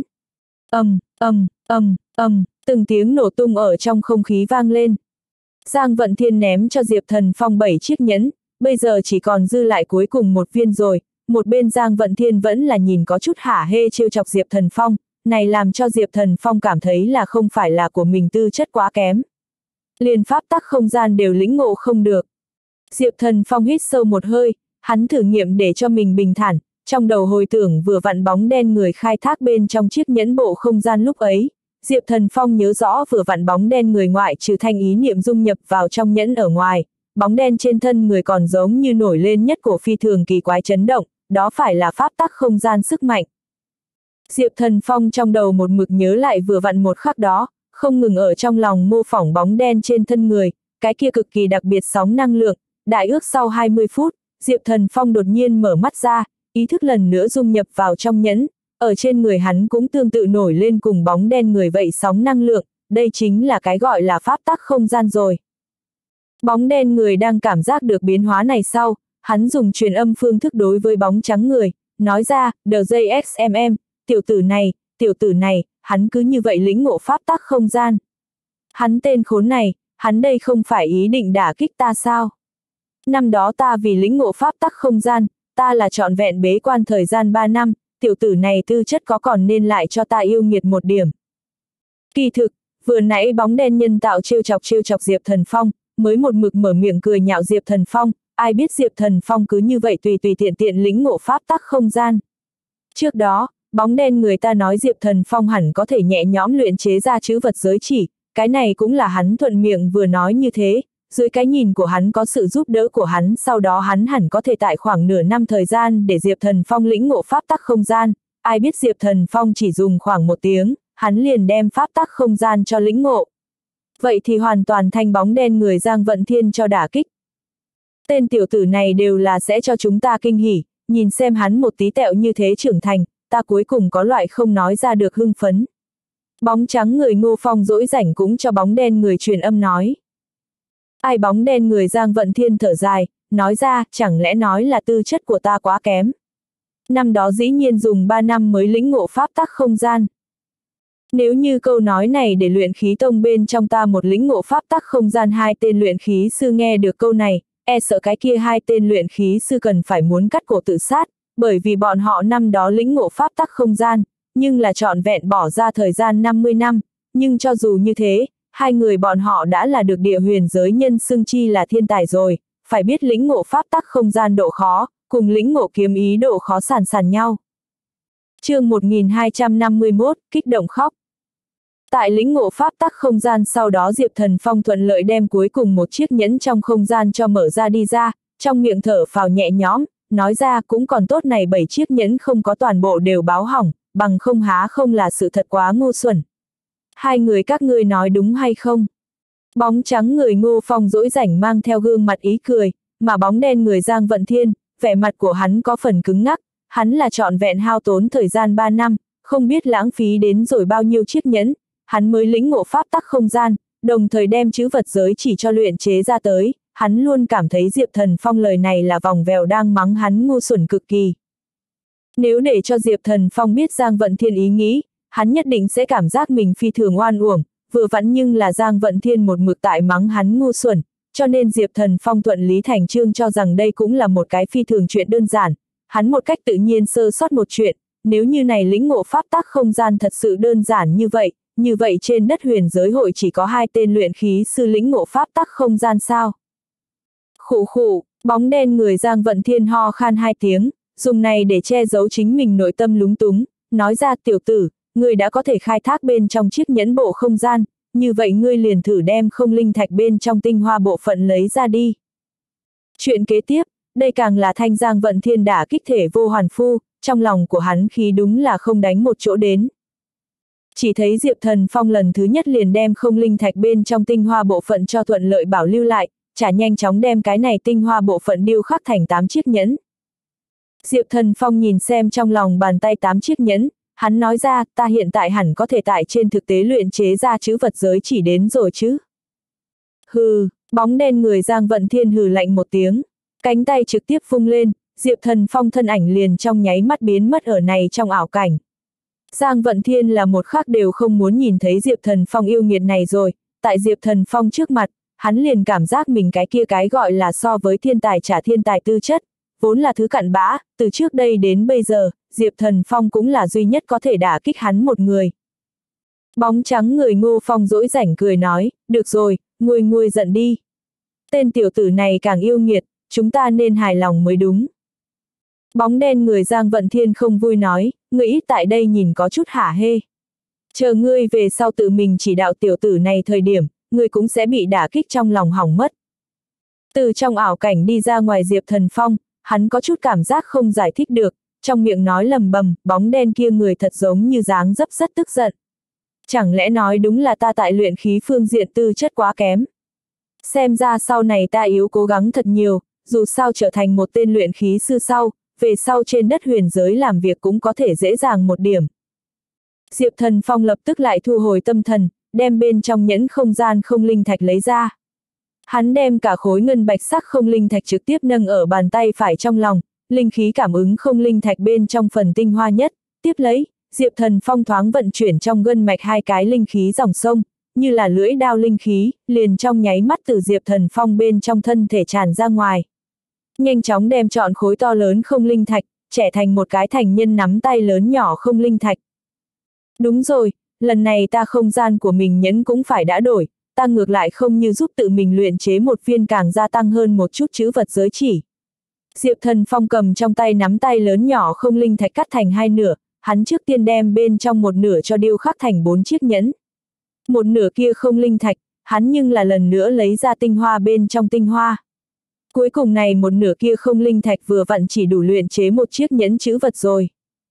Từng tiếng nổ tung ở trong không khí vang lên. Giang Vận Thiên ném cho Diệp Thần Phong 7 chiếc nhẫn, bây giờ chỉ còn dư lại cuối cùng một viên rồi, một bên Giang Vận Thiên vẫn là nhìn có chút hả hê trêu chọc Diệp Thần Phong, này làm cho Diệp Thần Phong cảm thấy là không phải là của mình tư chất quá kém. Liền pháp tắc không gian đều lĩnh ngộ không được. Diệp Thần Phong hít sâu một hơi, hắn thử nghiệm để cho mình bình thản, trong đầu hồi tưởng vừa vặn bóng đen người khai thác bên trong chiếc nhẫn bộ không gian lúc ấy. Diệp Thần Phong nhớ rõ vừa vặn bóng đen người ngoại trừ thanh ý niệm dung nhập vào trong nhẫn ở ngoài, bóng đen trên thân người còn giống như nổi lên nhất cổ phi thường kỳ quái chấn động, đó phải là pháp tắc không gian sức mạnh. Diệp Thần Phong trong đầu một mực nhớ lại vừa vặn một khắc đó, không ngừng ở trong lòng mô phỏng bóng đen trên thân người, cái kia cực kỳ đặc biệt sóng năng lượng, đại ước sau 20 phút, Diệp Thần Phong đột nhiên mở mắt ra, ý thức lần nữa dung nhập vào trong nhẫn, ở trên người hắn cũng tương tự nổi lên cùng bóng đen người vậy sóng năng lượng, đây chính là cái gọi là pháp tắc không gian rồi. Bóng đen người đang cảm giác được biến hóa này sau, hắn dùng truyền âm phương thức đối với bóng trắng người, nói ra, DJXMM, tiểu tử này, hắn cứ như vậy lĩnh ngộ pháp tắc không gian. Hắn tên khốn này, hắn đây không phải ý định đả kích ta sao? Năm đó ta vì lĩnh ngộ pháp tắc không gian, ta là trọn vẹn bế quan thời gian 3 năm, tiểu tử này tư chất có còn nên lại cho ta yêu nghiệt một điểm. Kỳ thực, vừa nãy bóng đen nhân tạo trêu chọc Diệp Thần Phong, mới một mực mở miệng cười nhạo Diệp Thần Phong, ai biết Diệp Thần Phong cứ như vậy tùy tiện lĩnh ngộ pháp tắc không gian. Trước đó, bóng đen người ta nói Diệp Thần Phong hẳn có thể nhẹ nhõm luyện chế ra chữ vật giới chỉ, cái này cũng là hắn thuận miệng vừa nói như thế, dưới cái nhìn của hắn có sự giúp đỡ của hắn, sau đó hắn hẳn có thể tại khoảng nửa năm thời gian để Diệp Thần Phong lĩnh ngộ pháp tắc không gian, ai biết Diệp Thần Phong chỉ dùng khoảng 1 tiếng, hắn liền đem pháp tắc không gian cho lĩnh ngộ. Vậy thì hoàn toàn thành bóng đen người Giang Vận Thiên cho đả kích. Tên tiểu tử này đều là sẽ cho chúng ta kinh hỉ, nhìn xem hắn một tí tẹo như thế trưởng thành, ta cuối cùng có loại không nói ra được hưng phấn. Bóng trắng người Ngô Phong dỗi rảnh cũng cho bóng đen người truyền âm nói. Ai bóng đen người Giang Vận Thiên thở dài, nói ra, chẳng lẽ nói là tư chất của ta quá kém. Năm đó dĩ nhiên dùng 3 năm mới lĩnh ngộ pháp tắc không gian. Nếu như câu nói này để luyện khí tông bên trong ta một lĩnh ngộ pháp tắc không gian 2 tên luyện khí sư nghe được câu này, e sợ cái kia 2 tên luyện khí sư cần phải muốn cắt cổ tự sát, bởi vì bọn họ năm đó lĩnh ngộ pháp tắc không gian, nhưng là trọn vẹn bỏ ra thời gian 50 năm, nhưng cho dù như thế, 2 người bọn họ đã là được địa huyền giới nhân xưng chi là thiên tài rồi, phải biết lĩnh ngộ pháp tắc không gian độ khó, cùng lĩnh ngộ kiếm ý độ khó sàn nhau. Chương 1251, kích động khóc. Tại lĩnh ngộ pháp tắc không gian sau đó Diệp Thần Phong thuận lợi đem cuối cùng một chiếc nhẫn trong không gian cho mở ra đi ra, trong miệng thở phào nhẹ nhõm, nói ra cũng còn tốt này 7 chiếc nhẫn không có toàn bộ đều báo hỏng, bằng không há không là sự thật quá ngu xuẩn. Hai người các ngươi nói đúng hay không? Bóng trắng người Ngô Phong dỗi rảnh mang theo gương mặt ý cười, mà bóng đen người Giang Vận Thiên, vẻ mặt của hắn có phần cứng ngắc, hắn là trọn vẹn hao tốn thời gian 3 năm, không biết lãng phí đến rồi bao nhiêu chiếc nhẫn, hắn mới lĩnh ngộ pháp tắc không gian, đồng thời đem chữ vật giới chỉ cho luyện chế ra tới, hắn luôn cảm thấy Diệp Thần Phong lời này là vòng vèo đang mắng hắn ngu xuẩn cực kỳ. Nếu để cho Diệp Thần Phong biết Giang Vận Thiên ý nghĩ, hắn nhất định sẽ cảm giác mình phi thường oan uổng, vừa vặn nhưng là Giang Vận Thiên một mực tại mắng hắn ngu xuẩn, cho nên Diệp Thần Phong thuận lý thành chương cho rằng đây cũng là một cái phi thường chuyện đơn giản, hắn một cách tự nhiên sơ sót một chuyện, nếu như này lĩnh ngộ pháp tắc không gian thật sự đơn giản như vậy trên đất huyền giới hội chỉ có 2 tên luyện khí sư lĩnh ngộ pháp tắc không gian sao? Khụ khụ, bóng đen người Giang Vận Thiên ho khan 2 tiếng, dùng này để che giấu chính mình nội tâm lúng túng, nói ra tiểu tử, ngươi đã có thể khai thác bên trong chiếc nhẫn bộ không gian, như vậy ngươi liền thử đem không linh thạch bên trong tinh hoa bộ phận lấy ra đi. Chuyện kế tiếp, đây càng là thanh Giang Vận Thiên đả kích thể vô hoàn phu, trong lòng của hắn khí đúng là không đánh một chỗ đến. Chỉ thấy Diệp Thần Phong lần thứ nhất liền đem không linh thạch bên trong tinh hoa bộ phận cho thuận lợi bảo lưu lại, chả nhanh chóng đem cái này tinh hoa bộ phận điêu khắc thành 8 chiếc nhẫn. Diệp Thần Phong nhìn xem trong lòng bàn tay 8 chiếc nhẫn, hắn nói ra, ta hiện tại hẳn có thể tại trên thực tế luyện chế ra chữ vật giới chỉ đến rồi chứ. Hừ, bóng đen người Giang Vận Thiên hừ lạnh một tiếng, cánh tay trực tiếp vung lên, Diệp Thần Phong thân ảnh liền trong nháy mắt biến mất ở này trong ảo cảnh. Giang Vận Thiên là một khắc đều không muốn nhìn thấy Diệp Thần Phong yêu nghiệt này rồi, tại Diệp Thần Phong trước mặt, hắn liền cảm giác mình cái gọi là so với thiên tài trả thiên tài tư chất, vốn là thứ cặn bã, từ trước đây đến bây giờ, Diệp Thần Phong cũng là duy nhất có thể đả kích hắn một người. Bóng trắng người Ngô Phong dỗi rảnh cười nói, được rồi, nguôi giận đi. Tên tiểu tử này càng yêu nghiệt, chúng ta nên hài lòng mới đúng. Bóng đen người Giang Vận Thiên không vui nói, ngươi ít tại đây nhìn có chút hả hê. Chờ ngươi về sau tự mình chỉ đạo tiểu tử này thời điểm, ngươi cũng sẽ bị đả kích trong lòng hỏng mất. Từ trong ảo cảnh đi ra ngoài Diệp Thần Phong, hắn có chút cảm giác không giải thích được, trong miệng nói lầm bầm, bóng đen kia người thật giống như dáng dấp rất tức giận. Chẳng lẽ nói đúng là ta tại luyện khí phương diện tư chất quá kém. Xem ra sau này ta yếu cố gắng thật nhiều, dù sao trở thành một tên luyện khí sư sau, về sau trên đất huyền giới làm việc cũng có thể dễ dàng một điểm. Diệp Thần Phong lập tức lại thu hồi tâm thần, đem bên trong nhẫn không gian không linh thạch lấy ra. Hắn đem cả khối ngân bạch sắc không linh thạch trực tiếp nâng ở bàn tay phải trong lòng, linh khí cảm ứng không linh thạch bên trong phần tinh hoa nhất, tiếp lấy, Diệp Thần Phong thoáng vận chuyển trong gân mạch 2 cái linh khí dòng sông, như là lưỡi đao linh khí, liền trong nháy mắt từ Diệp Thần Phong bên trong thân thể tràn ra ngoài. Nhanh chóng đem trọn khối to lớn không linh thạch, trẻ thành một cái thành nhân nắm tay lớn nhỏ không linh thạch. Đúng rồi, lần này ta không gian của mình nhẫn cũng phải đã đổi, ta ngược lại không như giúp tự mình luyện chế một viên càng gia tăng hơn một chút chữ vật giới chỉ. Diệp Thần Phong cầm trong tay nắm tay lớn nhỏ không linh thạch cắt thành 2 nửa, hắn trước tiên đem bên trong một nửa cho điêu khắc thành 4 chiếc nhẫn. Một nửa kia không linh thạch, hắn nhưng là lần nữa lấy ra tinh hoa bên trong tinh hoa. Cuối cùng này một nửa kia không linh thạch vừa vặn chỉ đủ luyện chế một chiếc nhẫn chữ vật rồi.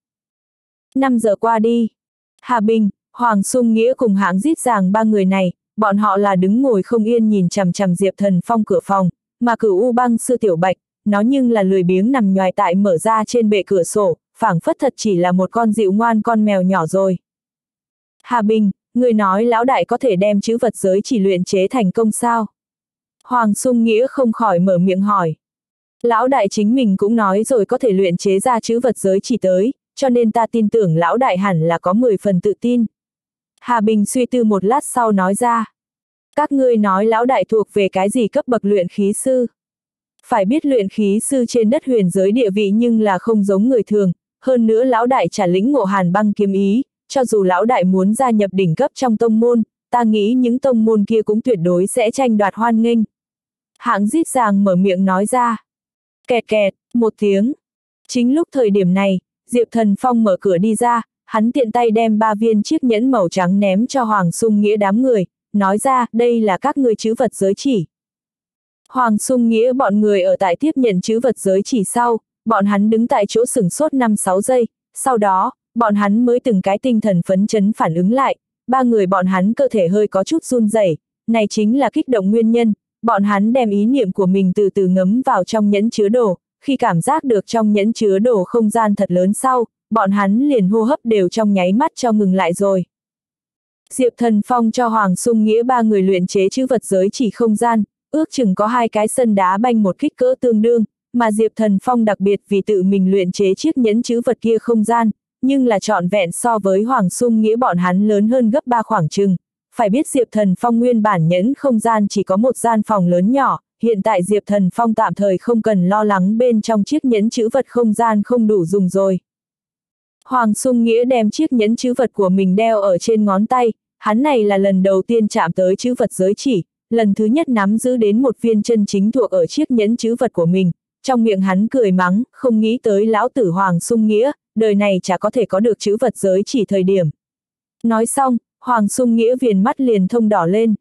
5 giờ qua đi. Hà Bình, Hoàng Sung Nghĩa cùng Hạng Dít Giàng 3 người này, bọn họ là đứng ngồi không yên nhìn chằm chằm Diệp Thần Phong cửa phòng, mà Cửu U Băng Sư Tiểu Bạch, nó nhưng là lười biếng nằm nhoài tại mở ra trên bệ cửa sổ, phảng phất thật chỉ là một con dịu ngoan con mèo nhỏ rồi. Hà Bình, người nói lão đại có thể đem chữ vật giới chỉ luyện chế thành công sao? Hoàng Sung Nghĩa không khỏi mở miệng hỏi. Lão đại chính mình cũng nói rồi có thể luyện chế ra chữ vật giới chỉ tới, cho nên ta tin tưởng lão đại hẳn là có 10 phần tự tin. Hà Bình suy tư một lát sau nói ra. Các ngươi nói lão đại thuộc về cái gì cấp bậc luyện khí sư? Phải biết luyện khí sư trên đất huyền giới địa vị nhưng là không giống người thường, hơn nữa lão đại trả lĩnh ngộ hàn băng kiếm ý, cho dù lão đại muốn gia nhập đỉnh cấp trong tông môn, ta nghĩ những tông môn kia cũng tuyệt đối sẽ tranh đoạt hoan nghênh. Hạng Dít Giàng mở miệng nói ra. Kẹt kẹt, một tiếng. Chính lúc thời điểm này, Diệp Thần Phong mở cửa đi ra, hắn tiện tay đem 3 viên chiếc nhẫn màu trắng ném cho Hoàng Sung Nghĩa đám người, nói ra, đây là các ngươi trữ vật giới chỉ. Hoàng Sung Nghĩa bọn người ở tại tiếp nhận trữ vật giới chỉ sau, bọn hắn đứng tại chỗ sửng sốt 5-6 giây, sau đó, bọn hắn mới từng cái tinh thần phấn chấn phản ứng lại, 3 người bọn hắn cơ thể hơi có chút run rẩy, này chính là kích động nguyên nhân, bọn hắn đem ý niệm của mình từ từ ngấm vào trong nhẫn chứa đồ, khi cảm giác được trong nhẫn chứa đồ không gian thật lớn sau, bọn hắn liền hô hấp đều trong nháy mắt cho ngừng lại rồi. Diệp Thần Phong cho Hoàng Sung Nghĩa 3 người luyện chế trữ vật giới chỉ không gian, ước chừng có 2 cái sân đá banh một kích cỡ tương đương, mà Diệp Thần Phong đặc biệt vì tự mình luyện chế chiếc nhẫn trữ vật kia không gian, nhưng là trọn vẹn so với Hoàng Sung Nghĩa bọn hắn lớn hơn gấp 3 khoảng chừng. Phải biết Diệp Thần Phong nguyên bản nhẫn không gian chỉ có một gian phòng lớn nhỏ, hiện tại Diệp Thần Phong tạm thời không cần lo lắng bên trong chiếc nhẫn trữ vật không gian không đủ dùng rồi. Hoàng Sung Nghĩa đem chiếc nhẫn trữ vật của mình đeo ở trên ngón tay, hắn này là lần đầu tiên chạm tới trữ vật giới chỉ, lần thứ nhất nắm giữ đến một viên chân chính thuộc ở chiếc nhẫn trữ vật của mình, trong miệng hắn cười mắng, không nghĩ tới lão tử Hoàng Sung Nghĩa, đời này chả có thể có được trữ vật giới chỉ thời điểm. Nói xong, Hoàng Sung Nghĩa viền mắt liền thông đỏ lên.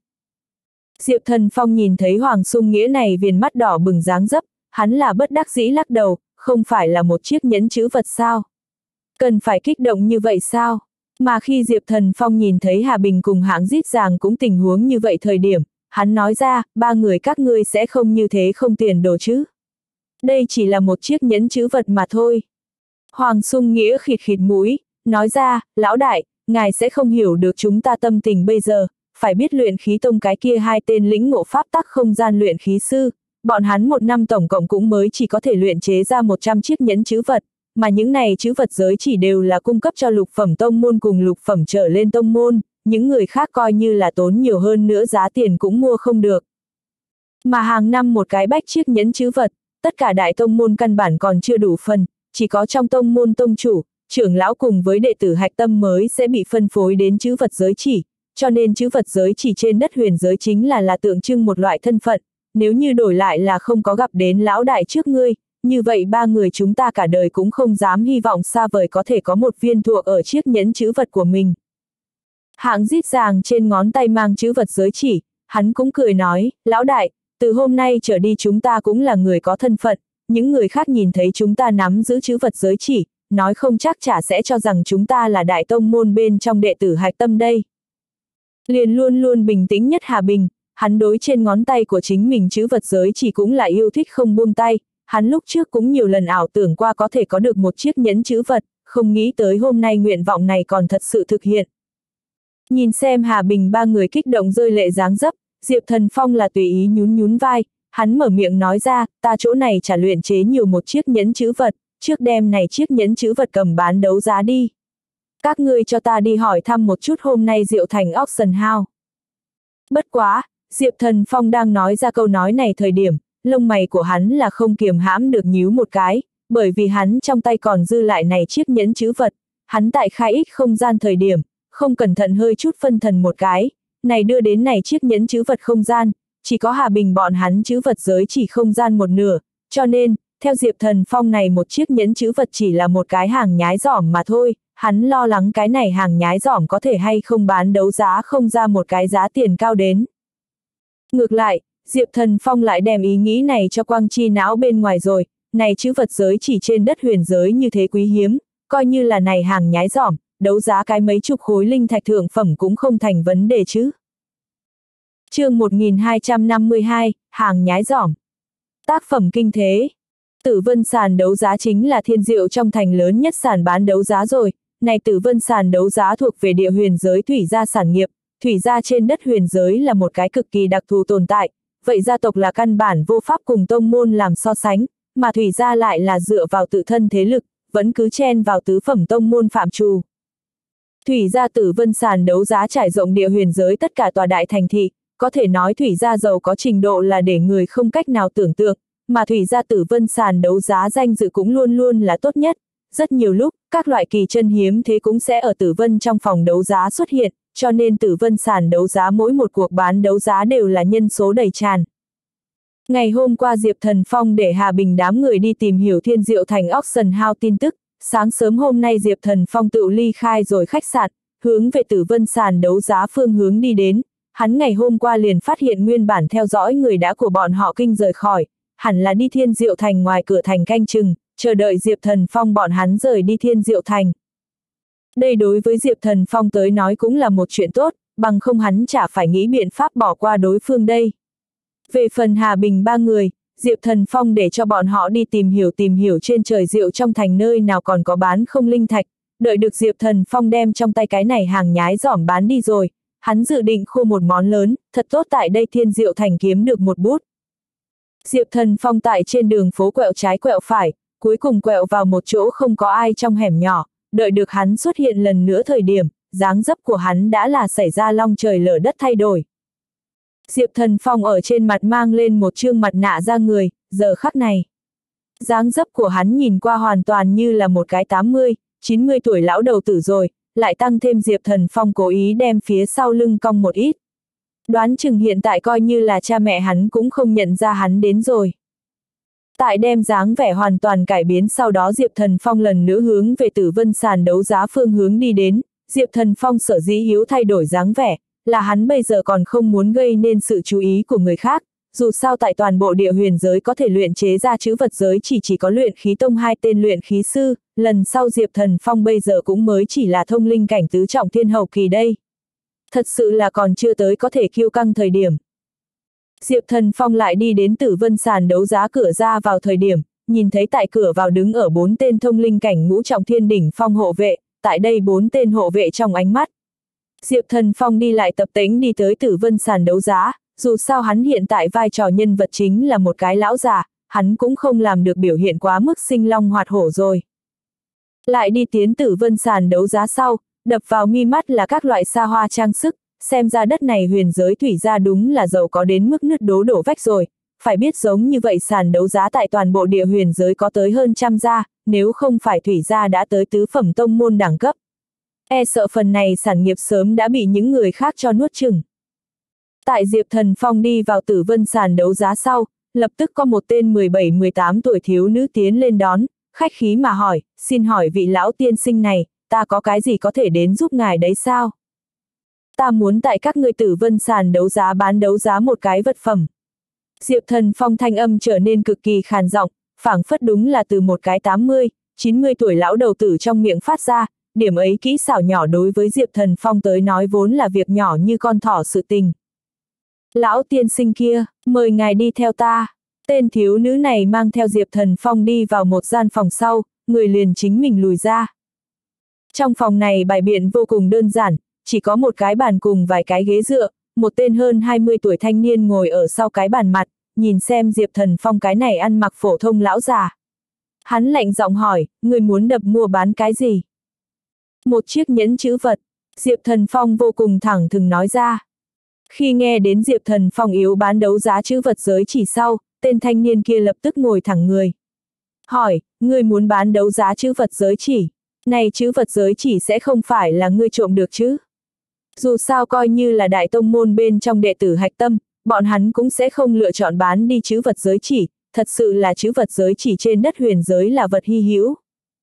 Diệp Thần Phong nhìn thấy Hoàng Sung Nghĩa này viền mắt đỏ bừng dáng dấp, hắn là bất đắc dĩ lắc đầu, không phải là một chiếc nhẫn trữ vật sao? Cần phải kích động như vậy sao? Mà khi Diệp Thần Phong nhìn thấy Hà Bình cùng Hạng Dít Giàng cũng tình huống như vậy thời điểm, hắn nói ra, 3 người các ngươi sẽ không như thế không tiền đồ chứ. Đây chỉ là một chiếc nhẫn trữ vật mà thôi. Hoàng Sung Nghĩa khịt khịt mũi, nói ra, lão đại, ngài sẽ không hiểu được chúng ta tâm tình bây giờ, phải biết luyện khí tông cái kia 2 tên lĩnh ngộ pháp tắc không gian luyện khí sư, bọn hắn 1 năm tổng cộng cũng mới chỉ có thể luyện chế ra 100 chiếc nhẫn trữ vật, mà những này trữ vật giới chỉ đều là cung cấp cho lục phẩm tông môn cùng lục phẩm trở lên tông môn, những người khác coi như là tốn nhiều hơn nữa giá tiền cũng mua không được. Mà hàng năm một cái bách chiếc nhẫn trữ vật, tất cả đại tông môn căn bản còn chưa đủ phần, chỉ có trong tông môn tông chủ, trưởng lão cùng với đệ tử hạch tâm mới sẽ bị phân phối đến trữ vật giới chỉ, cho nên trữ vật giới chỉ trên đất huyền giới chính là tượng trưng một loại thân phận, nếu như đổi lại là không có gặp đến lão đại trước ngươi, như vậy 3 người chúng ta cả đời cũng không dám hy vọng xa vời có thể có một viên thuộc ở chiếc nhẫn trữ vật của mình. Hạng Dít Giàng trên ngón tay mang trữ vật giới chỉ, hắn cũng cười nói, lão đại, từ hôm nay trở đi chúng ta cũng là người có thân phận, những người khác nhìn thấy chúng ta nắm giữ trữ vật giới chỉ, nói không chắc chả sẽ cho rằng chúng ta là đại tông môn bên trong đệ tử hạch tâm đây. Liền luôn luôn bình tĩnh nhất Hà Bình, hắn đối trên ngón tay của chính mình trữ vật giới chỉ cũng là yêu thích không buông tay, hắn lúc trước cũng nhiều lần ảo tưởng qua có thể có được một chiếc nhẫn trữ vật, không nghĩ tới hôm nay nguyện vọng này còn thật sự thực hiện. Nhìn xem Hà Bình 3 người kích động rơi lệ dáng dấp, Diệp Thần Phong là tùy ý nhún nhún vai, hắn mở miệng nói ra, ta chỗ này chả luyện chế nhiều một chiếc nhẫn trữ vật, trước đêm này chiếc nhẫn trữ vật cầm bán đấu giá đi. Các ngươi cho ta đi hỏi thăm một chút hôm nay Diệu Thành Auction House. Bất quá, Diệp Thần Phong đang nói ra câu nói này thời điểm, lông mày của hắn là không kiềm hãm được nhíu một cái, bởi vì hắn trong tay còn dư lại này chiếc nhẫn trữ vật, hắn tại khai ích không gian thời điểm, không cẩn thận hơi chút phân thần một cái, này đưa đến này chiếc nhẫn trữ vật không gian, chỉ có Hà Bình bọn hắn trữ vật giới chỉ không gian một nửa, cho nên, theo Diệp Thần Phong này một chiếc nhẫn trữ vật chỉ là một cái hàng nhái giỏm mà thôi, hắn lo lắng cái này hàng nhái giỏm có thể hay không bán đấu giá không ra một cái giá tiền cao đến. Ngược lại, Diệp Thần Phong lại đem ý nghĩ này cho quang chi não bên ngoài rồi, này trữ vật giới chỉ trên đất huyền giới như thế quý hiếm, coi như là này hàng nhái giỏm, đấu giá cái mấy chục khối linh thạch thượng phẩm cũng không thành vấn đề chứ. Chương 1252, hàng nhái giỏm. Tác phẩm kinh thế. Tử Vân sàn đấu giá chính là thiên diệu trong thành lớn nhất sàn bán đấu giá rồi, này Tử Vân sàn đấu giá thuộc về địa huyền giới thủy gia sản nghiệp, thủy gia trên đất huyền giới là một cái cực kỳ đặc thù tồn tại, vậy gia tộc là căn bản vô pháp cùng tông môn làm so sánh, mà thủy gia lại là dựa vào tự thân thế lực, vẫn cứ chen vào tứ phẩm tông môn phạm trù. Thủy gia Tử Vân sàn đấu giá trải rộng địa huyền giới tất cả tòa đại thành thị, có thể nói thủy gia giàu có trình độ là để người không cách nào tưởng tượng, mà thủy gia Tử Vân sàn đấu giá danh dự cũng luôn luôn là tốt nhất. Rất nhiều lúc, các loại kỳ chân hiếm thế cũng sẽ ở Tử Vân trong phòng đấu giá xuất hiện, cho nên Tử Vân sàn đấu giá mỗi một cuộc bán đấu giá đều là nhân số đầy tràn. Ngày hôm qua Diệp Thần Phong để Hà Bình đám người đi tìm hiểu Thiên Diệu Thành Auction House tin tức, sáng sớm hôm nay Diệp Thần Phong tự ly khai rồi khách sạn, hướng về Tử Vân sàn đấu giá phương hướng đi đến. Hắn ngày hôm qua liền phát hiện nguyên bản theo dõi người đã của bọn họ kinh rời khỏi, hẳn là đi Thiên Diệu Thành ngoài cửa thành canh chừng, chờ đợi Diệp Thần Phong bọn hắn rời đi Thiên Diệu Thành. Đây đối với Diệp Thần Phong tới nói cũng là một chuyện tốt, bằng không hắn chả phải nghĩ biện pháp bỏ qua đối phương đây. Về phần Hà Bình ba người, Diệp Thần Phong để cho bọn họ đi tìm hiểu trên trời diệu trong thành nơi nào còn có bán không linh thạch, đợi được Diệp Thần Phong đem trong tay cái này hàng nhái giỏm bán đi rồi, hắn dự định khô một món lớn, thật tốt tại đây Thiên Diệu Thành kiếm được một bút. Diệp Thần Phong tại trên đường phố quẹo trái quẹo phải, cuối cùng quẹo vào một chỗ không có ai trong hẻm nhỏ, đợi được hắn xuất hiện lần nữa thời điểm, dáng dấp của hắn đã là xảy ra long trời lở đất thay đổi. Diệp Thần Phong ở trên mặt mang lên một trương mặt nạ da người, giờ khắc này. Dáng dấp của hắn nhìn qua hoàn toàn như là một cái 80, 90 tuổi lão đầu tử rồi, lại tăng thêm Diệp Thần Phong cố ý đem phía sau lưng cong một ít. Đoán chừng hiện tại coi như là cha mẹ hắn cũng không nhận ra hắn đến rồi. Tại đem dáng vẻ hoàn toàn cải biến sau đó Diệp Thần Phong lần nữa hướng về Tử Vân sàn đấu giá phương hướng đi đến. Diệp Thần Phong sở dĩ hiếu thay đổi dáng vẻ, là hắn bây giờ còn không muốn gây nên sự chú ý của người khác. Dù sao tại toàn bộ địa huyền giới có thể luyện chế ra chữ vật giới chỉ có luyện khí tông 2 tên luyện khí sư, lần sau Diệp Thần Phong bây giờ cũng mới chỉ là thông linh cảnh tứ trọng thiên hậu kỳ đây. Thật sự là còn chưa tới có thể kiêu căng thời điểm. Diệp Thần Phong lại đi đến Tử Vân sàn đấu giá cửa ra vào thời điểm, nhìn thấy tại cửa vào đứng ở 4 tên thông linh cảnh ngũ trọng thiên đỉnh phong hộ vệ, tại đây 4 tên hộ vệ trong ánh mắt. Diệp Thần Phong đi lại tập tễnh đi tới Tử Vân sàn đấu giá, dù sao hắn hiện tại vai trò nhân vật chính là một cái lão già, hắn cũng không làm được biểu hiện quá mức sinh long hoạt hổ rồi. Lại đi tiến Tử Vân sàn đấu giá sau, đập vào mi mắt là các loại xa hoa trang sức, xem ra đất này huyền giới thủy gia đúng là giàu có đến mức nứt đổ vách rồi, phải biết giống như vậy sàn đấu giá tại toàn bộ địa huyền giới có tới hơn trăm gia, nếu không phải thủy gia đã tới tứ phẩm tông môn đẳng cấp. E sợ phần này sản nghiệp sớm đã bị những người khác cho nuốt chửng. Tại Diệp Thần Phong đi vào Tử Vân sàn đấu giá sau, lập tức có một tên 17-18 tuổi thiếu nữ tiến lên đón, khách khí mà hỏi, xin hỏi vị lão tiên sinh này, ta có cái gì có thể đến giúp ngài đấy sao? Ta muốn tại các ngươi Tử Vân sàn đấu giá bán đấu giá một cái vật phẩm. Diệp Thần Phong thanh âm trở nên cực kỳ khàn giọng, phảng phất đúng là từ một cái 80, 90 tuổi lão đầu tử trong miệng phát ra, điểm ấy kỹ xảo nhỏ đối với Diệp Thần Phong tới nói vốn là việc nhỏ như con thỏ sự tình. Lão tiên sinh kia, mời ngài đi theo ta. Tên thiếu nữ này mang theo Diệp Thần Phong đi vào một gian phòng sau, người liền chính mình lùi ra. Trong phòng này bài biện vô cùng đơn giản, chỉ có một cái bàn cùng vài cái ghế dựa, một tên hơn 20 tuổi thanh niên ngồi ở sau cái bàn mặt, nhìn xem Diệp Thần Phong cái này ăn mặc phổ thông lão già. Hắn lạnh giọng hỏi, người muốn đập mua bán cái gì? Một chiếc nhẫn chữ vật, Diệp Thần Phong vô cùng thẳng thừng nói ra. Khi nghe đến Diệp Thần Phong yếu bán đấu giá chữ vật giới chỉ sau, tên thanh niên kia lập tức ngồi thẳng người. Hỏi, ngươi muốn bán đấu giá chữ vật giới chỉ? Này chữ vật giới chỉ sẽ không phải là ngươi trộm được chứ? Dù sao coi như là đại tông môn bên trong đệ tử hạch tâm, bọn hắn cũng sẽ không lựa chọn bán đi chữ vật giới chỉ, thật sự là chữ vật giới chỉ trên đất huyền giới là vật hy hữu.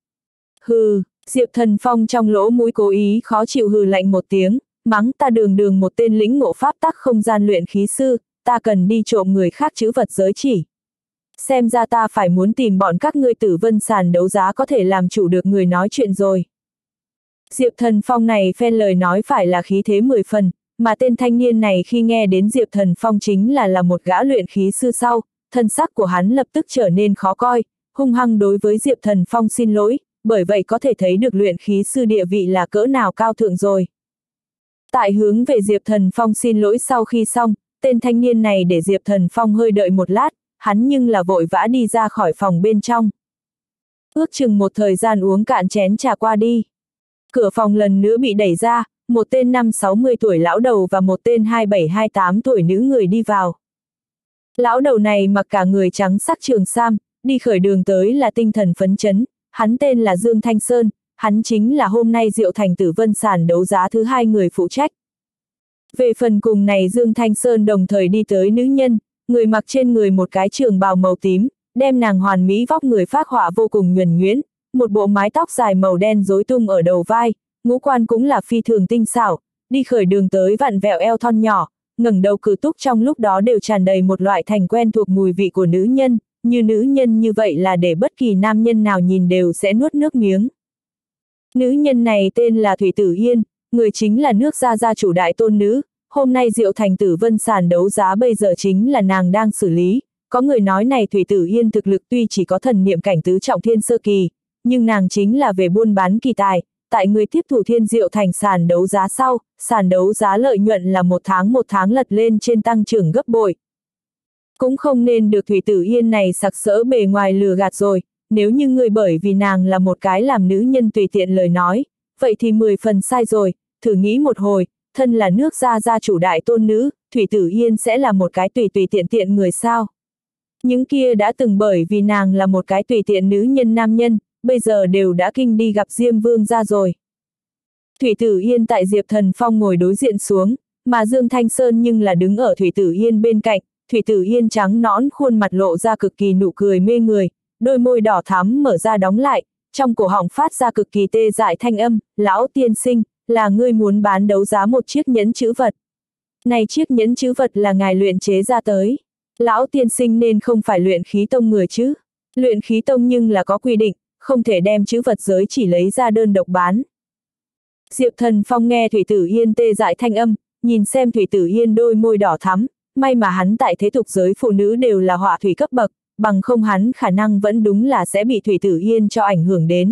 Hừ, Diệp Thần Phong trong lỗ mũi cố ý khó chịu hừ lạnh một tiếng, mắng ta đường một tên lĩnh ngộ pháp tắc không gian luyện khí sư, ta cần đi trộm người khác chữ vật giới chỉ. Xem ra ta phải muốn tìm bọn các ngươi Tử Vân sàn đấu giá có thể làm chủ được người nói chuyện rồi. Diệp Thần Phong này phen lời nói phải là khí thế 10 phần, mà tên thanh niên này khi nghe đến Diệp Thần Phong chính là một gã luyện khí sư sau, thân sắc của hắn lập tức trở nên khó coi, hung hăng đối với Diệp Thần Phong xin lỗi, bởi vậy có thể thấy được luyện khí sư địa vị là cỡ nào cao thượng rồi. Tại hướng về Diệp Thần Phong xin lỗi sau khi xong, tên thanh niên này để Diệp Thần Phong hơi đợi một lát, hắn nhưng là vội vã đi ra khỏi phòng bên trong. Ước chừng một thời gian uống cạn chén trà qua đi. Cửa phòng lần nữa bị đẩy ra, một tên 50-60 tuổi lão đầu và một tên 27-28 tuổi nữ người đi vào. Lão đầu này mặc cả người trắng sắc trường sam, đi khởi đường tới là tinh thần phấn chấn, hắn tên là Dương Thanh Sơn, hắn chính là hôm nay Diệu Thành Tử Vân sàn đấu giá thứ 2 người phụ trách. Về phần cùng này Dương Thanh Sơn đồng thời đi tới nữ nhân, người mặc trên người một cái trường bào màu tím, đem nàng hoàn mỹ vóc người phác họa vô cùng nhuần nhuyễn, một bộ mái tóc dài màu đen rối tung ở đầu vai, ngũ quan cũng là phi thường tinh xảo, đi khởi đường tới vặn vẹo eo thon nhỏ, ngẩng đầu cử túc trong lúc đó đều tràn đầy một loại thành quen thuộc mùi vị của nữ nhân, như nữ nhân như vậy là để bất kỳ nam nhân nào nhìn đều sẽ nuốt nước miếng. Nữ nhân này tên là Thủy Tử Yên, người chính là nước Gia gia chủ đại tôn nữ, hôm nay Diệu Thành Tử Vân sàn đấu giá bây giờ chính là nàng đang xử lý, có người nói này Thủy Tử Yên thực lực tuy chỉ có thần niệm cảnh tứ trọng thiên sơ kỳ, nhưng nàng chính là về buôn bán kỳ tài, tại người tiếp thủ Thiên Diệu Thành sàn đấu giá sau, sàn đấu giá lợi nhuận là một tháng lật lên trên tăng trưởng gấp bội. Cũng không nên được Thủy Tử Yên này sặc sỡ bề ngoài lừa gạt rồi, nếu như người bởi vì nàng là một cái làm nữ nhân tùy tiện lời nói, vậy thì 10 phần sai rồi, thử nghĩ một hồi, thân là nước Gia gia chủ đại tôn nữ, Thủy Tử Yên sẽ là một cái tùy tiện người sao? Những kia đã từng bởi vì nàng là một cái tùy tiện nữ nhân nam nhân, bây giờ đều đã kinh đi gặp Diêm Vương gia rồi. Thủy Tử Yên tại Diệp Thần Phong ngồi đối diện xuống, mà Dương Thanh Sơn nhưng là đứng ở Thủy Tử Yên bên cạnh, Thủy Tử Yên trắng nõn khuôn mặt lộ ra cực kỳ nụ cười mê người, đôi môi đỏ thắm mở ra đóng lại, trong cổ họng phát ra cực kỳ tê dại thanh âm, lão tiên sinh, là ngươi muốn bán đấu giá một chiếc nhẫn chữ vật. Này chiếc nhẫn chữ vật là ngài luyện chế ra tới. Lão tiên sinh nên không phải luyện khí tông người chứ. Luyện khí tông nhưng là có quy định, không thể đem chữ vật giới chỉ lấy ra đơn độc bán. Diệp Thần Phong nghe Thủy Tử Yên tê dại thanh âm, nhìn xem Thủy Tử Yên đôi môi đỏ thắm, may mà hắn tại thế tục giới phụ nữ đều là họa thủy cấp bậc, bằng không hắn khả năng vẫn đúng là sẽ bị Thủy Tử Yên cho ảnh hưởng đến.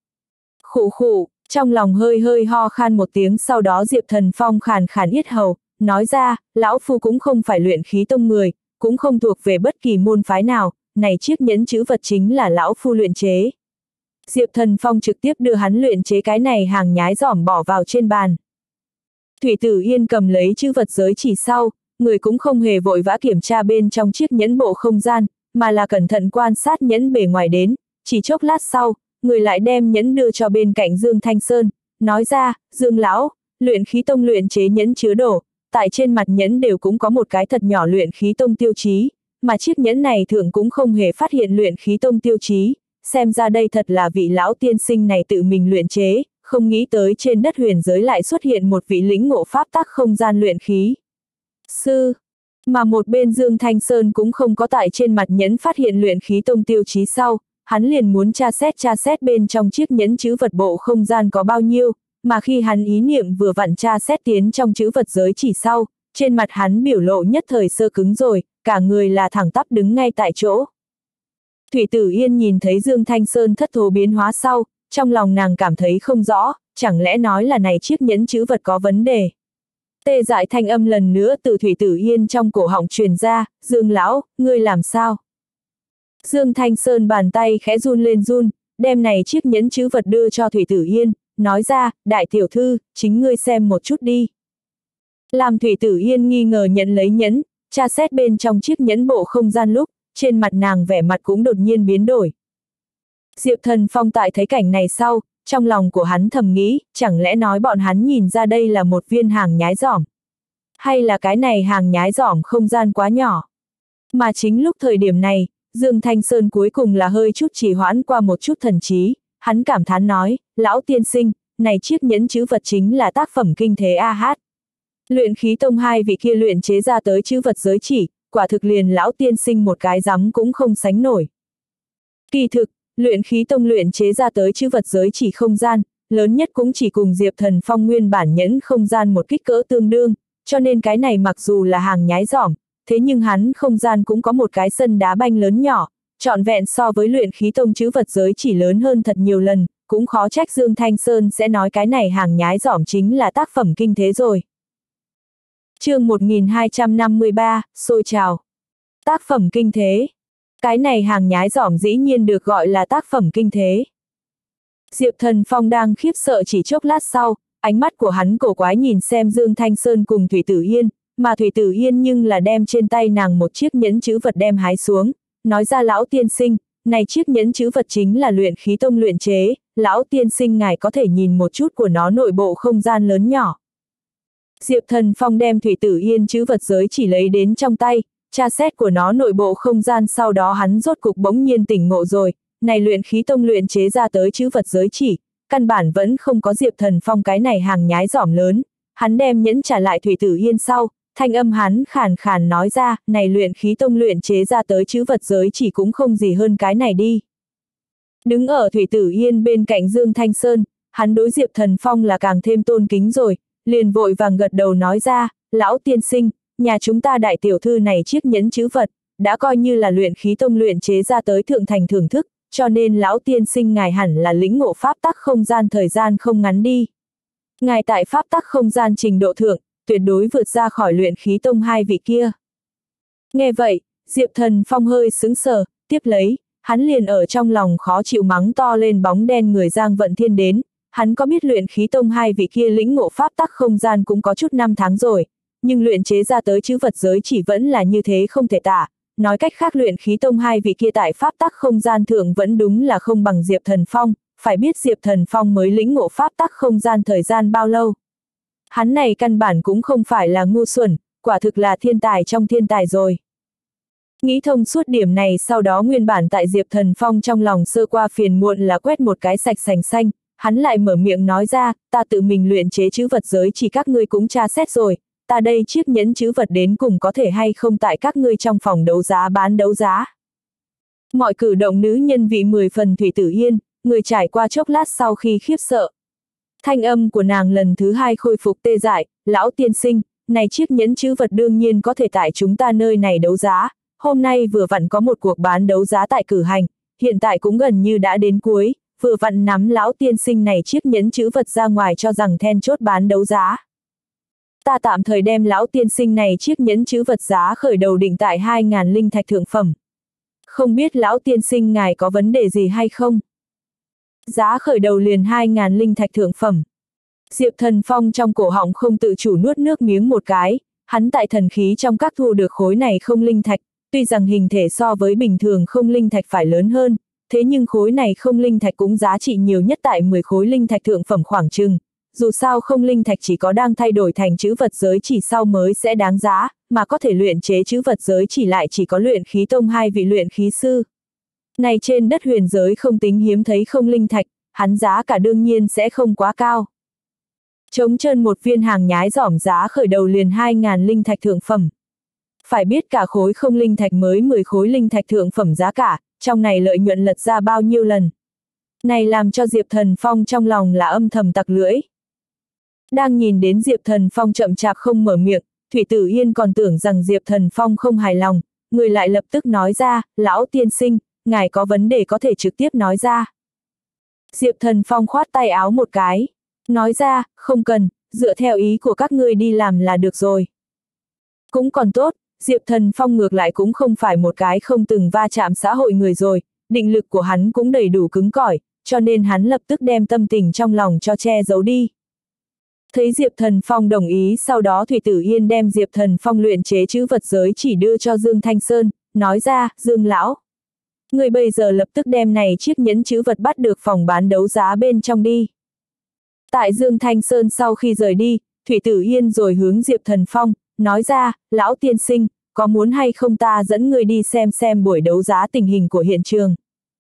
Khụ khụ, trong lòng hơi ho khan một tiếng, sau đó Diệp Thần Phong khàn khàn yết hầu, nói ra, lão phu cũng không phải luyện khí tông người, cũng không thuộc về bất kỳ môn phái nào, này chiếc nhẫn chữ vật chính là lão phu luyện chế. Diệp Thần Phong trực tiếp đưa hắn luyện chế cái này hàng nhái giỏm bỏ vào trên bàn. Thủy Tử Yên cầm lấy chữ vật giới chỉ sau, người cũng không hề vội vã kiểm tra bên trong chiếc nhẫn bộ không gian, mà là cẩn thận quan sát nhẫn bề ngoài đến, chỉ chốc lát sau, người lại đem nhẫn đưa cho bên cạnh Dương Thanh Sơn, nói ra, Dương lão, luyện khí tông luyện chế nhẫn chứa đồ, tại trên mặt nhẫn đều cũng có một cái thật nhỏ luyện khí tông tiêu chí, mà chiếc nhẫn này thượng cũng không hề phát hiện luyện khí tông tiêu chí, xem ra đây thật là vị lão tiên sinh này tự mình luyện chế, không nghĩ tới trên đất huyền giới lại xuất hiện một vị lĩnh ngộ pháp tắc không gian luyện khí sư. Mà một bên Dương Thanh Sơn cũng không có tại trên mặt nhẫn phát hiện luyện khí tông tiêu chí sau, hắn liền muốn tra xét bên trong chiếc nhẫn chữ vật bộ không gian có bao nhiêu, mà khi hắn ý niệm vừa vặn tra xét tiến trong chữ vật giới chỉ sau, trên mặt hắn biểu lộ nhất thời sơ cứng rồi, cả người là thẳng tắp đứng ngay tại chỗ. Thủy Tử Yên nhìn thấy Dương Thanh Sơn thất thố biến hóa sau, trong lòng nàng cảm thấy không rõ, chẳng lẽ nói là này chiếc nhẫn chữ vật có vấn đề. Tê dại thanh âm lần nữa từ Thủy Tử Yên trong cổ họng truyền ra, Dương lão, ngươi làm sao? Dương Thanh Sơn bàn tay khẽ run lên run, đem này chiếc nhẫn chữ vật đưa cho Thủy Tử Yên, nói ra, đại tiểu thư, chính ngươi xem một chút đi. Làm Thủy Tử Yên nghi ngờ nhận lấy nhẫn, tra xét bên trong chiếc nhẫn bộ không gian lúc, trên mặt nàng vẻ mặt cũng đột nhiên biến đổi. Diệp Thần Phong tại thấy cảnh này sau, trong lòng của hắn thầm nghĩ, chẳng lẽ nói bọn hắn nhìn ra đây là một viên hàng nhái giỏm? Hay là cái này hàng nhái giỏm không gian quá nhỏ? Mà chính lúc thời điểm này, Dương Thanh Sơn cuối cùng là hơi chút trì hoãn qua một chút thần trí, hắn cảm thán nói, lão tiên sinh, này chiếc nhẫn chữ vật chính là tác phẩm kinh thế a hát. Luyện khí tông hai vị kia luyện chế ra tới chữ vật giới chỉ, quả thực liền lão tiên sinh một cái rắm cũng không sánh nổi. Kỳ thực, luyện khí tông luyện chế ra tới chữ vật giới chỉ không gian, lớn nhất cũng chỉ cùng Diệp Thần Phong nguyên bản nhẫn không gian một kích cỡ tương đương, cho nên cái này mặc dù là hàng nhái giỏm, thế nhưng hắn không gian cũng có một cái sân đá banh lớn nhỏ, trọn vẹn so với luyện khí tông chữ vật giới chỉ lớn hơn thật nhiều lần, cũng khó trách Dương Thanh Sơn sẽ nói cái này hàng nhái giỏm chính là tác phẩm kinh thế rồi. Chương 1253, sôi trào. Tác phẩm kinh thế. Cái này hàng nhái giỏm dĩ nhiên được gọi là tác phẩm kinh thế. Diệp Thần Phong đang khiếp sợ chỉ chốc lát sau, ánh mắt của hắn cổ quái nhìn xem Dương Thanh Sơn cùng Thủy Tử Yên, mà Thủy Tử Yên nhưng là đem trên tay nàng một chiếc nhẫn chữ vật đem hái xuống, nói ra lão tiên sinh, này chiếc nhẫn chữ vật chính là luyện khí tông luyện chế, lão tiên sinh ngài có thể nhìn một chút của nó nội bộ không gian lớn nhỏ. Diệp Thần Phong đem Thủy Tử Yên chữ vật giới chỉ lấy đến trong tay, tra xét của nó nội bộ không gian, sau đó hắn rốt cục bỗng nhiên tỉnh ngộ rồi, này luyện khí tông luyện chế ra tới chữ vật giới chỉ, căn bản vẫn không có Diệp Thần Phong cái này hàng nhái giỏm lớn. Hắn đem nhẫn trả lại Thủy Tử Yên sau, thanh âm hắn khàn khàn nói ra, này luyện khí tông luyện chế ra tới chữ vật giới chỉ cũng không gì hơn cái này đi. Đứng ở Thủy Tử Yên bên cạnh Dương Thanh Sơn, hắn đối Diệp Thần Phong là càng thêm tôn kính rồi, liền vội vàng gật đầu nói ra, lão tiên sinh, nhà chúng ta đại tiểu thư này chiếc nhẫn chữ vật, đã coi như là luyện khí tông luyện chế ra tới thượng thành thưởng thức, cho nên lão tiên sinh ngài hẳn là lĩnh ngộ pháp tắc không gian thời gian không ngắn đi. Ngài tại pháp tắc không gian trình độ thượng, tuyệt đối vượt ra khỏi luyện khí tông hai vị kia. Nghe vậy, Diệp Thần Phong hơi sững sờ, tiếp lấy, hắn liền ở trong lòng khó chịu mắng to lên bóng đen người Giang Vận Thiên đến, hắn có biết luyện khí tông hai vị kia lĩnh ngộ pháp tắc không gian cũng có chút năm tháng rồi, nhưng luyện chế ra tới chữ vật giới chỉ vẫn là như thế không thể tả, nói cách khác luyện khí tông hai vị kia tại pháp tắc không gian thượng vẫn đúng là không bằng Diệp Thần Phong, phải biết Diệp Thần Phong mới lĩnh ngộ pháp tắc không gian thời gian bao lâu. Hắn này căn bản cũng không phải là ngu xuẩn, quả thực là thiên tài trong thiên tài rồi. Nghĩ thông suốt điểm này sau đó nguyên bản tại Diệp Thần Phong trong lòng sơ qua phiền muộn là quét một cái sạch sành xanh, hắn lại mở miệng nói ra, ta tự mình luyện chế chữ vật giới chỉ các ngươi cũng tra xét rồi, ta đây chiếc nhẫn chữ vật đến cùng có thể hay không tại các ngươi trong phòng đấu giá bán đấu giá. Mọi cử động nữ nhân vị 10 phần Thủy Tử Yên, người trải qua chốc lát sau khi khiếp sợ. Thanh âm của nàng lần thứ hai khôi phục tê dại, lão tiên sinh, này chiếc nhẫn chữ vật đương nhiên có thể tại chúng ta nơi này đấu giá, hôm nay vừa vặn có một cuộc bán đấu giá tại cử hành, hiện tại cũng gần như đã đến cuối, vừa vặn nắm lão tiên sinh này chiếc nhẫn chữ vật ra ngoài cho rằng then chốt bán đấu giá. Ta tạm thời đem lão tiên sinh này chiếc nhẫn chữ vật giá khởi đầu định tại 2.000 linh thạch thượng phẩm. Không biết lão tiên sinh ngài có vấn đề gì hay không? Giá khởi đầu liền 2.000 linh thạch thượng phẩm. Diệp Thần Phong trong cổ họng không tự chủ nuốt nước miếng một cái, hắn tại thần khí trong các thu được khối này không linh thạch, tuy rằng hình thể so với bình thường không linh thạch phải lớn hơn, thế nhưng khối này không linh thạch cũng giá trị nhiều nhất tại 10 khối linh thạch thượng phẩm khoảng chừng. Dù sao không linh thạch chỉ có đang thay đổi thành chữ vật giới chỉ sau mới sẽ đáng giá, mà có thể luyện chế chữ vật giới chỉ lại chỉ có luyện khí tông hai vị luyện khí sư. Này trên đất huyền giới không tính hiếm thấy không linh thạch, hắn giá cả đương nhiên sẽ không quá cao. Trống chân một viên hàng nhái giỏm giá khởi đầu liền 2.000 linh thạch thượng phẩm. Phải biết cả khối không linh thạch mới 10 khối linh thạch thượng phẩm giá cả, trong này lợi nhuận lật ra bao nhiêu lần. Này làm cho Diệp Thần Phong trong lòng là âm thầm tặc lưỡi. Đang nhìn đến Diệp Thần Phong chậm chạp không mở miệng, Thủy Tử Yên còn tưởng rằng Diệp Thần Phong không hài lòng, người lại lập tức nói ra, lão tiên sinh, ngài có vấn đề có thể trực tiếp nói ra. Diệp Thần Phong khoát tay áo một cái, nói ra, không cần, dựa theo ý của các ngươi đi làm là được rồi. Cũng còn tốt, Diệp Thần Phong ngược lại cũng không phải một cái không từng va chạm xã hội người rồi, định lực của hắn cũng đầy đủ cứng cỏi, cho nên hắn lập tức đem tâm tình trong lòng cho che giấu đi. Thấy Diệp Thần Phong đồng ý sau đó Thủy Tử Yên đem Diệp Thần Phong luyện chế chữ vật giới chỉ đưa cho Dương Thanh Sơn, nói ra, Dương lão, người bây giờ lập tức đem này chiếc nhẫn chữ vật bắt được phòng bán đấu giá bên trong đi. Tại Dương Thanh Sơn sau khi rời đi, Thủy Tử Yên rồi hướng Diệp Thần Phong, nói ra, lão tiên sinh, có muốn hay không ta dẫn người đi xem buổi đấu giá tình hình của hiện trường.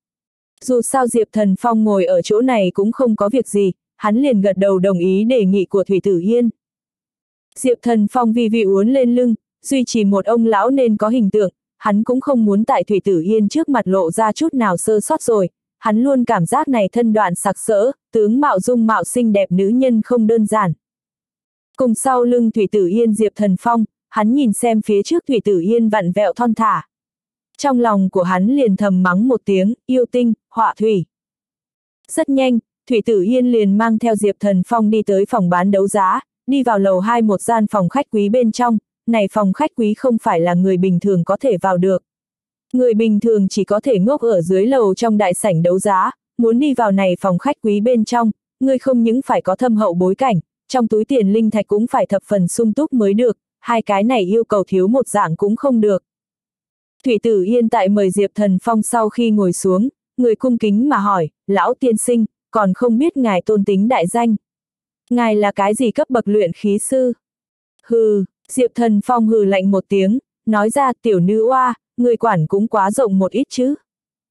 Dù sao Diệp Thần Phong ngồi ở chỗ này cũng không có việc gì, hắn liền gật đầu đồng ý đề nghị của Thủy Tử Yên. Diệp Thần Phong vi vị uốn lên lưng, duy trì một ông lão nên có hình tượng, hắn cũng không muốn tại Thủy Tử Yên trước mặt lộ ra chút nào sơ sót rồi, hắn luôn cảm giác này thân đoạn sặc sỡ, tướng mạo dung mạo xinh đẹp nữ nhân không đơn giản. Cùng sau lưng Thủy Tử Yên Diệp Thần Phong, hắn nhìn xem phía trước Thủy Tử Yên vặn vẹo thon thả. Trong lòng của hắn liền thầm mắng một tiếng, yêu tinh, họa thủy. Rất nhanh, Thủy Tử Yên liền mang theo Diệp Thần Phong đi tới phòng bán đấu giá, đi vào lầu 2 một gian phòng khách quý bên trong, này phòng khách quý không phải là người bình thường có thể vào được. Người bình thường chỉ có thể ngốc ở dưới lầu trong đại sảnh đấu giá, muốn đi vào này phòng khách quý bên trong, người không những phải có thâm hậu bối cảnh, trong túi tiền linh thạch cũng phải thập phần sung túc mới được, hai cái này yêu cầu thiếu một dạng cũng không được. Thủy Tử Yên tại mời Diệp Thần Phong sau khi ngồi xuống, người cung kính mà hỏi, lão tiên sinh, còn không biết ngài tôn tính đại danh. Ngài là cái gì cấp bậc luyện khí sư? Hừ, Diệp Thần Phong hừ lạnh một tiếng, nói ra tiểu nữ oa, người quản cũng quá rộng một ít chứ.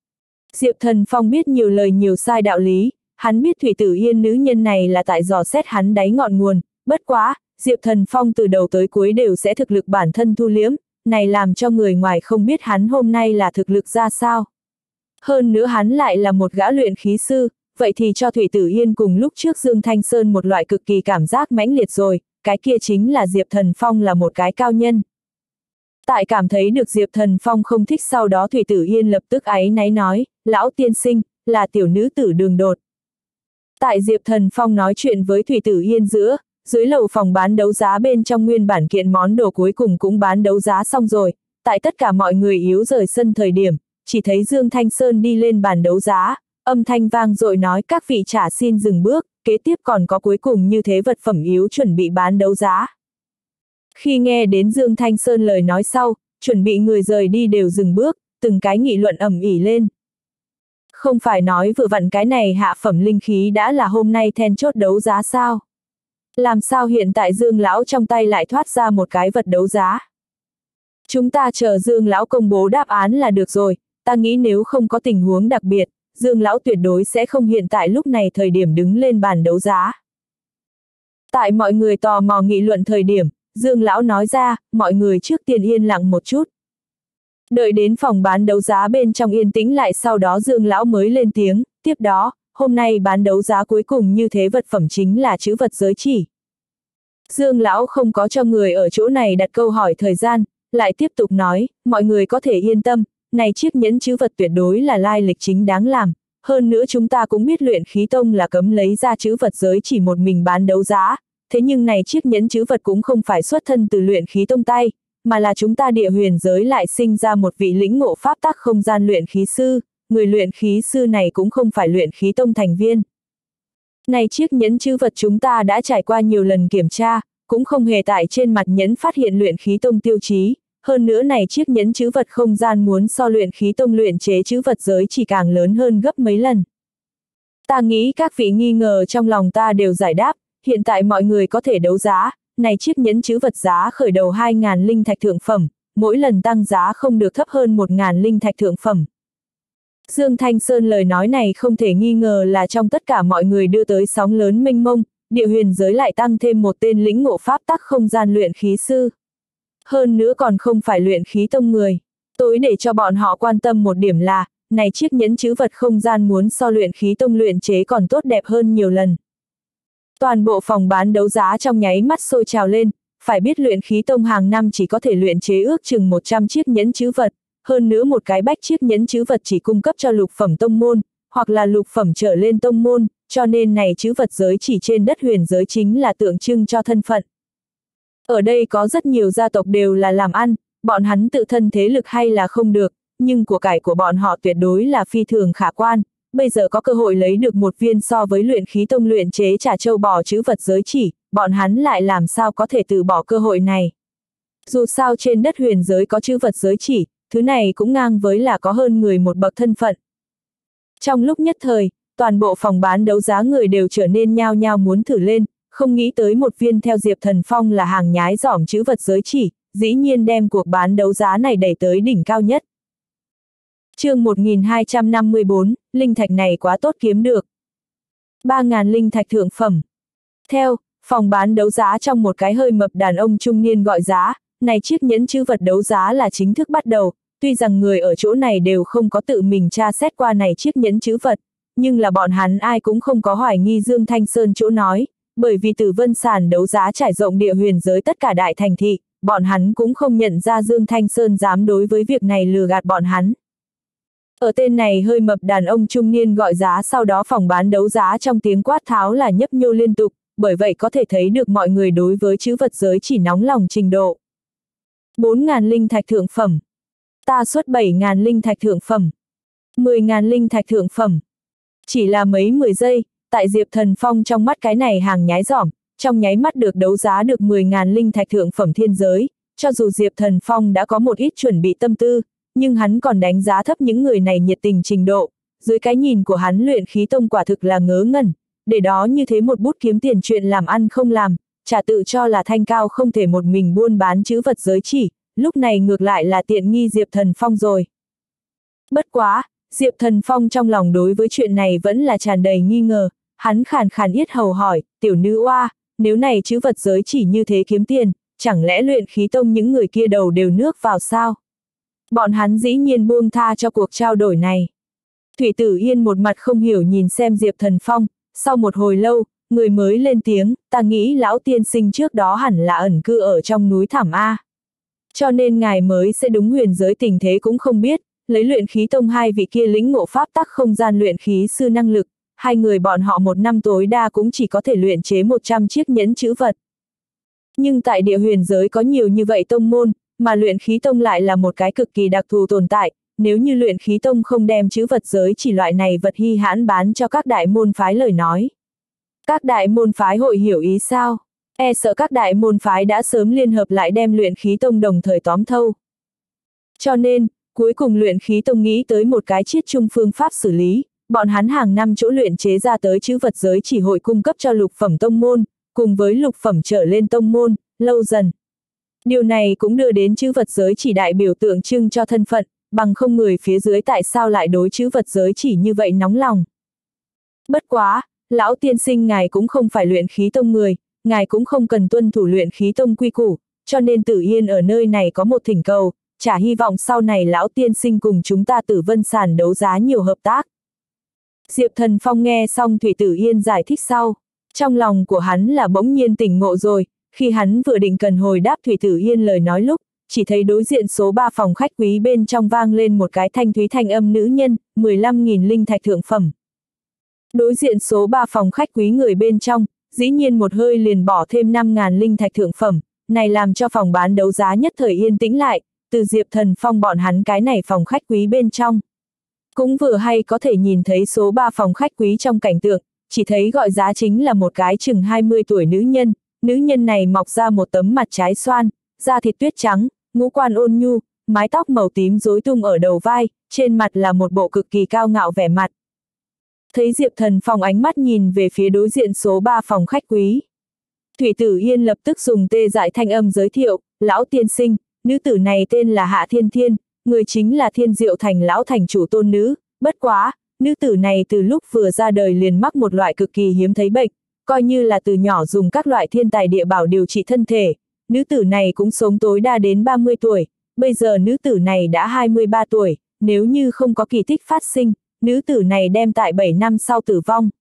Diệp Thần Phong biết nhiều lời nhiều sai đạo lý, hắn biết Thủy Tử Yên nữ nhân này là tại dò xét hắn đáy ngọn nguồn, bất quá, Diệp Thần Phong từ đầu tới cuối đều sẽ thực lực bản thân thu liếm, này làm cho người ngoài không biết hắn hôm nay là thực lực ra sao. Hơn nữa hắn lại là một gã luyện khí sư, vậy thì cho Thủy Tử Yên cùng lúc trước Dương Thanh Sơn một loại cực kỳ cảm giác mãnh liệt rồi, cái kia chính là Diệp Thần Phong là một cái cao nhân. Tại cảm thấy được Diệp Thần Phong không thích sau đó Thủy Tử Yên lập tức áy náy nói, lão tiên sinh, là tiểu nữ tử Đường Đột. Tại Diệp Thần Phong nói chuyện với Thủy Tử Yên dưới lầu phòng bán đấu giá bên trong nguyên bản kiện món đồ cuối cùng cũng bán đấu giá xong rồi, tại tất cả mọi người yếu rời sân thời điểm, chỉ thấy Dương Thanh Sơn đi lên bàn đấu giá, âm thanh vang dội nói các vị trả xin dừng bước, kế tiếp còn có cuối cùng như thế vật phẩm yếu chuẩn bị bán đấu giá. Khi nghe đến Dương Thanh Sơn lời nói sau, chuẩn bị người rời đi đều dừng bước, từng cái nghị luận ầm ĩ lên. Không phải nói vừa vặn cái này hạ phẩm linh khí đã là hôm nay then chốt đấu giá sao? Làm sao hiện tại Dương lão trong tay lại thoát ra một cái vật đấu giá? Chúng ta chờ Dương lão công bố đáp án là được rồi, ta nghĩ nếu không có tình huống đặc biệt, Dương lão tuyệt đối sẽ không hiện tại lúc này thời điểm đứng lên bàn đấu giá. Tại mọi người tò mò nghị luận thời điểm, Dương lão nói ra, mọi người trước tiên yên lặng một chút. Đợi đến phòng bán đấu giá bên trong yên tĩnh lại sau đó Dương lão mới lên tiếng, tiếp đó, hôm nay bán đấu giá cuối cùng như thế vật phẩm chính là chữ vật giới chỉ. Dương lão không có cho người ở chỗ này đặt câu hỏi thời gian, lại tiếp tục nói, mọi người có thể yên tâm, này chiếc nhẫn chữ vật tuyệt đối là lai lịch chính đáng làm. Hơn nữa chúng ta cũng biết luyện khí tông là cấm lấy ra chữ vật giới chỉ một mình bán đấu giá, thế nhưng này chiếc nhẫn chữ vật cũng không phải xuất thân từ luyện khí tông tay, mà là chúng ta địa huyền giới lại sinh ra một vị lĩnh ngộ pháp tắc không gian luyện khí sư, người luyện khí sư này cũng không phải luyện khí tông thành viên. Này chiếc nhẫn chữ vật chúng ta đã trải qua nhiều lần kiểm tra, cũng không hề tại trên mặt nhẫn phát hiện luyện khí tông tiêu chí, hơn nữa này chiếc nhẫn chữ vật không gian muốn so luyện khí tông luyện chế chữ vật giới chỉ càng lớn hơn gấp mấy lần. Ta nghĩ các vị nghi ngờ trong lòng ta đều giải đáp, hiện tại mọi người có thể đấu giá, này chiếc nhẫn chữ vật giá khởi đầu 2.000 linh thạch thượng phẩm, mỗi lần tăng giá không được thấp hơn 1.000 linh thạch thượng phẩm. Dương Thanh Sơn lời nói này không thể nghi ngờ là trong tất cả mọi người đưa tới sóng lớn mênh mông, địa huyền giới lại tăng thêm một tên lĩnh ngộ pháp tắc không gian luyện khí sư. Hơn nữa còn không phải luyện khí tông người. Tối để cho bọn họ quan tâm một điểm là, này chiếc nhẫn chữ vật không gian muốn so luyện khí tông luyện chế còn tốt đẹp hơn nhiều lần. Toàn bộ phòng bán đấu giá trong nháy mắt sôi trào lên, phải biết luyện khí tông hàng năm chỉ có thể luyện chế ước chừng 100 chiếc nhẫn chữ vật, hơn nữa một cái bách chiếc nhẫn chữ vật chỉ cung cấp cho lục phẩm tông môn, hoặc là lục phẩm trở lên tông môn, cho nên này chữ vật giới chỉ trên đất huyền giới chính là tượng trưng cho thân phận. Ở đây có rất nhiều gia tộc đều là làm ăn, bọn hắn tự thân thế lực hay là không được, nhưng của cải của bọn họ tuyệt đối là phi thường khả quan, bây giờ có cơ hội lấy được một viên so với luyện khí tông luyện chế trà châu bò chữ vật giới chỉ, bọn hắn lại làm sao có thể từ bỏ cơ hội này. Dù sao trên đất huyền giới có chữ vật giới chỉ, thứ này cũng ngang với là có hơn người một bậc thân phận. Trong lúc nhất thời, toàn bộ phòng bán đấu giá người đều trở nên nhao nhao muốn thử lên, không nghĩ tới một viên theo Diệp Thần Phong là hàng nhái giỏm chữ vật giới chỉ, dĩ nhiên đem cuộc bán đấu giá này đẩy tới đỉnh cao nhất. Chương 1254, linh thạch này quá tốt kiếm được. 3.000 linh thạch thượng phẩm. Theo, phòng bán đấu giá trong một cái hơi mập đàn ông trung niên gọi giá, này chiếc nhẫn chữ vật đấu giá là chính thức bắt đầu, tuy rằng người ở chỗ này đều không có tự mình tra xét qua này chiếc nhẫn chữ vật, nhưng là bọn hắn ai cũng không có hoài nghi Dương Thanh Sơn chỗ nói, bởi vì Tử Vân sàn đấu giá trải rộng địa huyền giới tất cả đại thành thị, bọn hắn cũng không nhận ra Dương Thanh Sơn dám đối với việc này lừa gạt bọn hắn. Ở tên này hơi mập đàn ông trung niên gọi giá sau đó phòng bán đấu giá trong tiếng quát tháo là nhấp nhô liên tục, bởi vậy có thể thấy được mọi người đối với chữ vật giới chỉ nóng lòng trình độ. 4.000 linh thạch thượng phẩm. Ta xuất 7.000 linh thạch thượng phẩm. 10.000 linh thạch thượng phẩm. Chỉ là mấy 10 giây, tại Diệp Thần Phong trong mắt cái này hàng nhái giỏm, trong nháy mắt được đấu giá được 10.000 linh thạch thượng phẩm thiên giới, cho dù Diệp Thần Phong đã có một ít chuẩn bị tâm tư, nhưng hắn còn đánh giá thấp những người này nhiệt tình trình độ, dưới cái nhìn của hắn luyện khí tông quả thực là ngớ ngẩn, để đó như thế một bút kiếm tiền chuyện làm ăn không làm, chả tự cho là thanh cao không thể một mình buôn bán chữ vật giới chỉ, lúc này ngược lại là tiện nghi Diệp Thần Phong rồi. Bất quá, Diệp Thần Phong trong lòng đối với chuyện này vẫn là tràn đầy nghi ngờ, hắn khàn khàn yết hầu hỏi, tiểu nữ oa, nếu này chữ vật giới chỉ như thế kiếm tiền, chẳng lẽ luyện khí tông những người kia đầu đều nước vào sao? Bọn hắn dĩ nhiên buông tha cho cuộc trao đổi này. Thủy Tử Yên một mặt không hiểu nhìn xem Diệp Thần Phong, sau một hồi lâu, người mới lên tiếng, ta nghĩ lão tiên sinh trước đó hẳn là ẩn cư ở trong núi thẳm A. Cho nên ngài mới sẽ đúng huyền giới tình thế cũng không biết, lấy luyện khí tông hai vị kia lĩnh ngộ pháp tắc không gian luyện khí sư năng lực, hai người bọn họ một năm tối đa cũng chỉ có thể luyện chế 100 chiếc nhẫn chữ vật. Nhưng tại địa huyền giới có nhiều như vậy tông môn, mà luyện khí tông lại là một cái cực kỳ đặc thù tồn tại, nếu như luyện khí tông không đem chữ vật giới chỉ loại này vật hi hãn bán cho các đại môn phái lời nói. Các đại môn phái hội hiểu ý sao? E sợ các đại môn phái đã sớm liên hợp lại đem luyện khí tông đồng thời tóm thâu. Cho nên, cuối cùng luyện khí tông nghĩ tới một cái chiết chung phương pháp xử lý, bọn hắn hàng năm chỗ luyện chế ra tới chữ vật giới chỉ hội cung cấp cho lục phẩm tông môn, cùng với lục phẩm trở lên tông môn, lâu dần. Điều này cũng đưa đến chữ vật giới chỉ đại biểu tượng trưng cho thân phận, bằng không người phía dưới tại sao lại đối chữ vật giới chỉ như vậy nóng lòng. Bất quá, lão tiên sinh ngài cũng không phải luyện khí tông người, ngài cũng không cần tuân thủ luyện khí tông quy củ, cho nên Tử Yên ở nơi này có một thỉnh cầu, chả hy vọng sau này lão tiên sinh cùng chúng ta Tử Vân sàn đấu giá nhiều hợp tác. Diệp Thần Phong nghe xong Thủy Tử Yên giải thích sau, trong lòng của hắn là bỗng nhiên tỉnh ngộ rồi, khi hắn vừa định cần hồi đáp Thủy Tử Yên lời nói lúc, chỉ thấy đối diện số 3 phòng khách quý bên trong vang lên một cái thanh thúy thanh âm nữ nhân, 15.000 linh thạch thượng phẩm. Đối diện số 3 phòng khách quý người bên trong, dĩ nhiên một hơi liền bỏ thêm 5.000 linh thạch thượng phẩm, này làm cho phòng bán đấu giá nhất thời yên tĩnh lại, từ Diệp Thần Phong bọn hắn cái này phòng khách quý bên trong. Cũng vừa hay có thể nhìn thấy số 3 phòng khách quý trong cảnh tượng, chỉ thấy gọi giá chính là một cái chừng 20 tuổi nữ nhân này mọc ra một tấm mặt trái xoan, da thịt tuyết trắng, ngũ quan ôn nhu, mái tóc màu tím rối tung ở đầu vai, trên mặt là một bộ cực kỳ cao ngạo vẻ mặt. Thấy Diệp Thần Phong ánh mắt nhìn về phía đối diện số 3 phòng khách quý. Thủy Tử Yên lập tức dùng tê dại thanh âm giới thiệu, lão tiên sinh, nữ tử này tên là Hạ Thiên Thiên, người chính là Thiên Diệu Thành lão thành chủ tôn nữ, bất quá, nữ tử này từ lúc vừa ra đời liền mắc một loại cực kỳ hiếm thấy bệnh, coi như là từ nhỏ dùng các loại thiên tài địa bảo điều trị thân thể, nữ tử này cũng sống tối đa đến 30 tuổi, bây giờ nữ tử này đã 23 tuổi, nếu như không có kỳ tích phát sinh, nữ tử này đem tại 7 năm sau tử vong.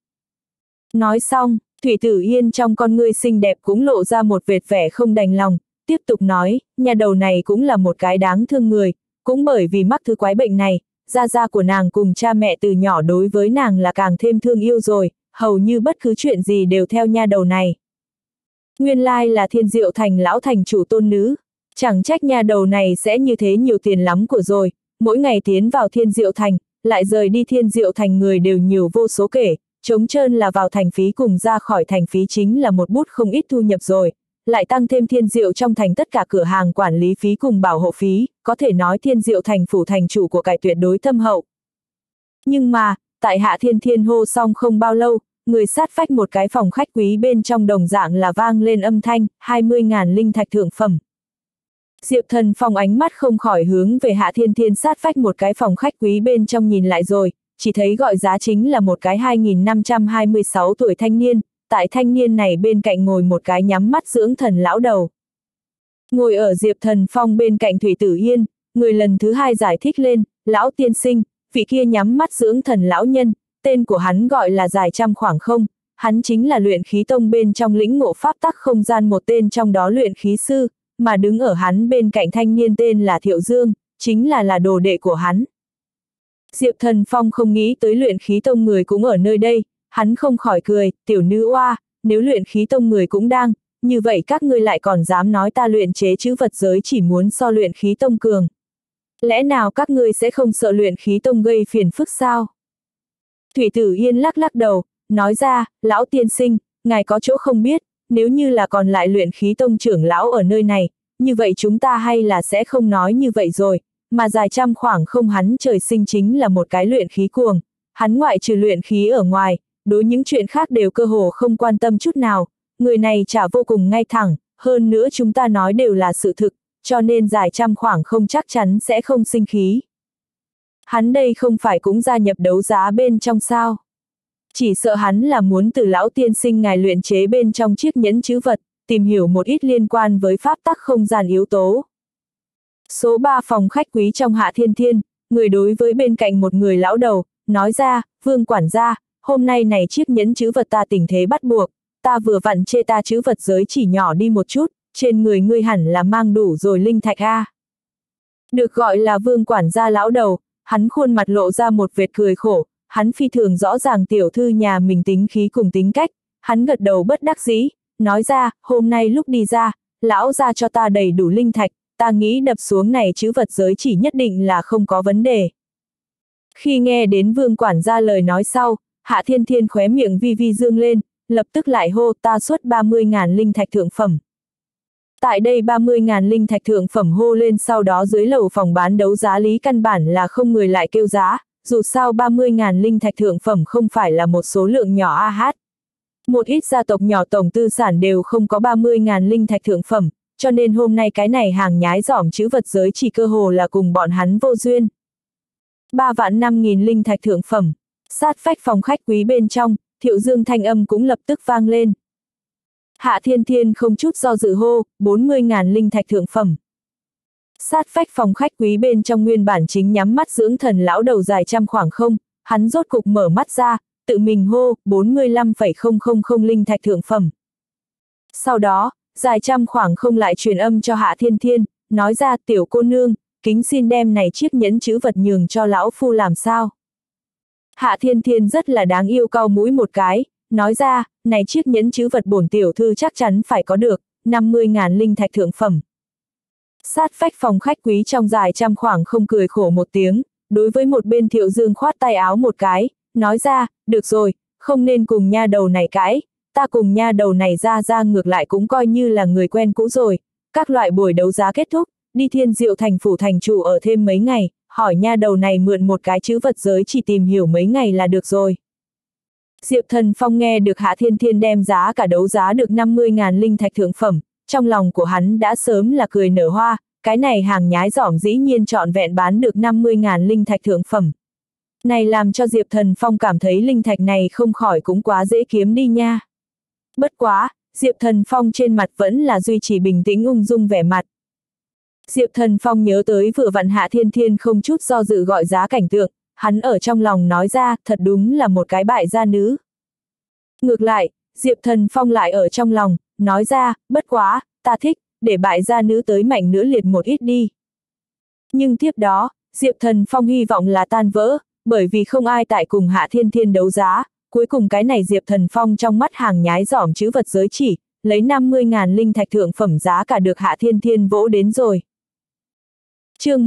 Nói xong, Thủy Tử Yên trong con ngươi xinh đẹp cũng lộ ra một vệt vẻ không đành lòng, tiếp tục nói, nhà đầu này cũng là một cái đáng thương người, cũng bởi vì mắc thứ quái bệnh này, gia của nàng cùng cha mẹ từ nhỏ đối với nàng là càng thêm thương yêu rồi, hầu như bất cứ chuyện gì đều theo nha đầu này. Nguyên lai là Thiên Diệu Thành lão thành chủ tôn nữ, chẳng trách nha đầu này sẽ như thế nhiều tiền lắm của rồi, mỗi ngày tiến vào Thiên Diệu Thành, lại rời đi Thiên Diệu Thành người đều nhiều vô số kể, trống trơn là vào thành phí cùng ra khỏi thành phí chính là một bút không ít thu nhập rồi, lại tăng thêm Thiên Diệu trong thành tất cả cửa hàng quản lý phí cùng bảo hộ phí, có thể nói Thiên Diệu Thành phủ thành chủ của cải tuyệt đối thâm hậu. Nhưng mà, tại Hạ Thiên Thiên hô xong không bao lâu, người sát vách một cái phòng khách quý bên trong đồng dạng là vang lên âm thanh, 20.000 linh thạch thượng phẩm. Diệp Thần Phong ánh mắt không khỏi hướng về Hạ Thiên Thiên sát vách một cái phòng khách quý bên trong nhìn lại rồi, chỉ thấy gọi giá chính là một cái 2.526 tuổi thanh niên, tại thanh niên này bên cạnh ngồi một cái nhắm mắt dưỡng thần lão đầu. Ngồi ở Diệp Thần Phong bên cạnh Thủy Tử Yên, người lần thứ hai giải thích lên, lão tiên sinh, vị kia nhắm mắt dưỡng thần lão nhân, tên của hắn gọi là Dài Trăm Khoảng Không, hắn chính là luyện khí tông bên trong lĩnh ngộ pháp tắc không gian một tên trong đó luyện khí sư, mà đứng ở hắn bên cạnh thanh niên tên là Thiệu Dương, chính là đồ đệ của hắn. Diệp Thần Phong không nghĩ tới luyện khí tông người cũng ở nơi đây, hắn không khỏi cười, tiểu nữ oa, nếu luyện khí tông người cũng đang, như vậy các ngươi lại còn dám nói ta luyện chế chữ vật giới chỉ muốn so luyện khí tông cường. Lẽ nào các ngươi sẽ không sợ luyện khí tông gây phiền phức sao? Thủy Tử Yên lắc lắc đầu, nói ra, lão tiên sinh, ngài có chỗ không biết, nếu như là còn lại luyện khí tông trưởng lão ở nơi này, như vậy chúng ta hay là sẽ không nói như vậy rồi, mà Dài Trăm Khoảng Không hắn trời sinh chính là một cái luyện khí cuồng, hắn ngoại trừ luyện khí ở ngoài, đối những chuyện khác đều cơ hồ không quan tâm chút nào, người này chả vô cùng ngay thẳng, hơn nữa chúng ta nói đều là sự thực, cho nên Dài Trăm Khoảng Không chắc chắn sẽ không sinh khí. Hắn đây không phải cũng gia nhập đấu giá bên trong sao? Chỉ sợ hắn là muốn từ lão tiên sinh ngài luyện chế bên trong chiếc nhẫn chữ vật, tìm hiểu một ít liên quan với pháp tắc không gian yếu tố. Số 3 phòng khách quý trong Hạ Thiên Thiên, người đối với bên cạnh một người lão đầu, nói ra, Vương quản gia, hôm nay này chiếc nhẫn chữ vật ta tình thế bắt buộc, ta vừa vặn chê ta chữ vật giới chỉ nhỏ đi một chút, trên người ngươi hẳn là mang đủ rồi linh thạch a. Được gọi là Vương quản gia lão đầu, hắn khuôn mặt lộ ra một vệt cười khổ, hắn phi thường rõ ràng tiểu thư nhà mình tính khí cùng tính cách, hắn gật đầu bất đắc dĩ, nói ra, hôm nay lúc đi ra, lão ra cho ta đầy đủ linh thạch, ta nghĩ đập xuống này chữ vật giới chỉ nhất định là không có vấn đề. Khi nghe đến Vương quản gia lời nói sau, Hạ Thiên Thiên khóe miệng vi vi dương lên, lập tức lại hô ta xuất 30.000 linh thạch thượng phẩm. Tại đây 30.000 linh thạch thượng phẩm hô lên sau đó dưới lầu phòng bán đấu giá lý căn bản là không người lại kêu giá, dù sao 30.000 linh thạch thượng phẩm không phải là một số lượng nhỏ a hát. Một ít gia tộc nhỏ tổng tư sản đều không có 30.000 linh thạch thượng phẩm, cho nên hôm nay cái này hàng nhái giỏm chữ vật giới chỉ cơ hồ là cùng bọn hắn vô duyên. 3.500.000 linh thạch thượng phẩm, sát phách phòng khách quý bên trong, Thiệu Dương thanh âm cũng lập tức vang lên. Hạ Thiên Thiên không chút do dự hô, 40.000 linh thạch thượng phẩm. Sát phách phòng khách quý bên trong nguyên bản chính nhắm mắt dưỡng thần lão đầu dài trăm khoảng không, hắn rốt cục mở mắt ra, tự mình hô, 45.000 linh thạch thượng phẩm. Sau đó, dài trăm khoảng không lại truyền âm cho Hạ Thiên Thiên, nói ra tiểu cô nương, kính xin đem này chiếc nhẫn chữ vật nhường cho lão phu làm sao. Hạ Thiên Thiên rất là đáng yêu cau mũi một cái, nói ra, này chiếc nhẫn chữ vật bổn tiểu thư chắc chắn phải có được, 50.000 linh thạch thượng phẩm. Sát phách phòng khách quý trong dài trăm khoảng không cười khổ một tiếng, đối với một bên Thiệu Dương khoát tay áo một cái, nói ra, được rồi, không nên cùng nha đầu này cãi, ta cùng nha đầu này ra ngược lại cũng coi như là người quen cũ rồi, các loại buổi đấu giá kết thúc, đi Thiên Diệu thành phủ thành chủ ở thêm mấy ngày, hỏi nha đầu này mượn một cái chữ vật giới chỉ tìm hiểu mấy ngày là được rồi. Diệp Thần Phong nghe được Hạ Thiên Thiên đem giá cả đấu giá được 50.000 linh thạch thượng phẩm, trong lòng của hắn đã sớm là cười nở hoa, cái này hàng nhái giỏm dĩ nhiên trọn vẹn bán được 50.000 linh thạch thượng phẩm. Này làm cho Diệp Thần Phong cảm thấy linh thạch này không khỏi cũng quá dễ kiếm đi nha. Bất quá, Diệp Thần Phong trên mặt vẫn là duy trì bình tĩnh ung dung vẻ mặt. Diệp Thần Phong nhớ tới vừa vặn Hạ Thiên Thiên không chút do dự gọi giá cảnh tượng, hắn ở trong lòng nói ra, thật đúng là một cái bại gia nữ. Ngược lại, Diệp Thần Phong lại ở trong lòng, nói ra, bất quá, ta thích, để bại gia nữ tới mạnh nữa liệt một ít đi. Nhưng tiếp đó, Diệp Thần Phong hy vọng là tan vỡ, bởi vì không ai tại cùng Hạ Thiên Thiên đấu giá, cuối cùng cái này Diệp Thần Phong trong mắt hàng nhái giỏm chữ vật giới chỉ, lấy 50.000 linh thạch thượng phẩm giá cả được Hạ Thiên Thiên vỗ đến rồi. Chương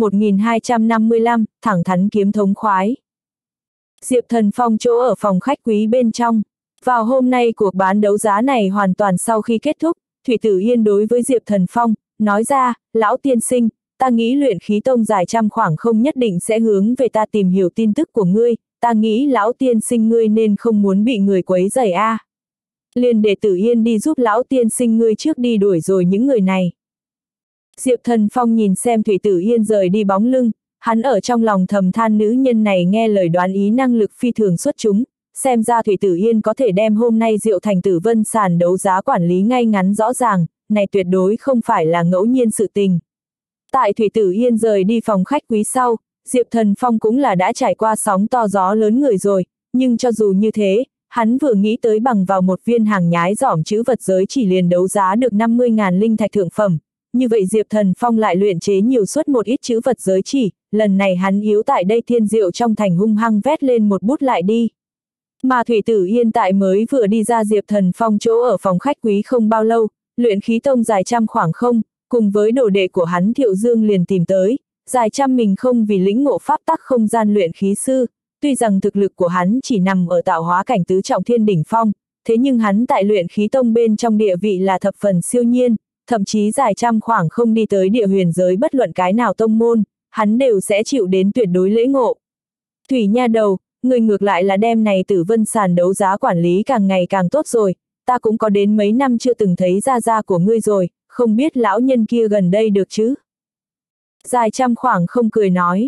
1255, thẳng thắn kiếm thống khoái. Diệp Thần Phong chỗ ở phòng khách quý bên trong. Vào hôm nay cuộc bán đấu giá này hoàn toàn sau khi kết thúc, Thủy Tử Yên đối với Diệp Thần Phong, nói ra, lão tiên sinh, ta nghĩ luyện khí tông dài trăm khoảng không nhất định sẽ hướng về ta tìm hiểu tin tức của ngươi, ta nghĩ lão tiên sinh ngươi nên không muốn bị người quấy rầy a. Liền để Tử Yên đi giúp lão tiên sinh ngươi trước đi đuổi rồi những người này. Diệp Thần Phong nhìn xem Thủy Tử Yên rời đi bóng lưng, hắn ở trong lòng thầm than nữ nhân này nghe lời đoán ý năng lực phi thường xuất chúng, xem ra Thủy Tử Yên có thể đem hôm nay Diệu Thành Tử Vân sàn đấu giá quản lý ngay ngắn rõ ràng, này tuyệt đối không phải là ngẫu nhiên sự tình. Tại Thủy Tử Yên rời đi phòng khách quý sau, Diệp Thần Phong cũng là đã trải qua sóng to gió lớn người rồi, nhưng cho dù như thế, hắn vừa nghĩ tới bằng vào một viên hàng nhái giỏm chữ vật giới chỉ liền đấu giá được 50.000 linh thạch thượng phẩm. Như vậy Diệp Thần Phong lại luyện chế nhiều suất một ít chữ vật giới chỉ, lần này hắn yếu tại đây Thiên Diệu trong thành hung hăng vét lên một bút lại đi. Mà Thủy Tử Yên tại mới vừa đi ra Diệp Thần Phong chỗ ở phòng khách quý không bao lâu, luyện khí tông dài trăm khoảng không, cùng với đồ đệ của hắn Thiệu Dương liền tìm tới, dài trăm mình không vì lĩnh ngộ pháp tắc không gian luyện khí sư, tuy rằng thực lực của hắn chỉ nằm ở tạo hóa cảnh tứ trọng thiên đỉnh phong, thế nhưng hắn tại luyện khí tông bên trong địa vị là thập phần siêu nhiên. Thậm chí dài trăm khoảng không đi tới địa huyền giới bất luận cái nào tông môn, hắn đều sẽ chịu đến tuyệt đối lễ ngộ. Thủy nha đầu, người ngược lại là đem này Tử Vân sàn đấu giá quản lý càng ngày càng tốt rồi, ta cũng có đến mấy năm chưa từng thấy gia của ngươi rồi, không biết lão nhân kia gần đây được chứ? Dài trăm khoảng không cười nói,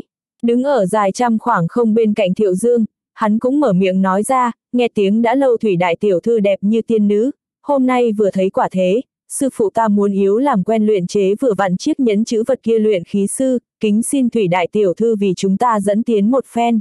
Đứng ở dài trăm khoảng không bên cạnh Thiệu Dương, hắn cũng mở miệng nói ra, nghe tiếng đã lâu Thủy đại tiểu thư đẹp như tiên nữ, hôm nay vừa thấy quả thế, sư phụ ta muốn yếu làm quen luyện chế vừa vặn chiếc nhẫn chữ vật kia luyện khí sư, kính xin Thủy đại tiểu thư vì chúng ta dẫn tiến một phen.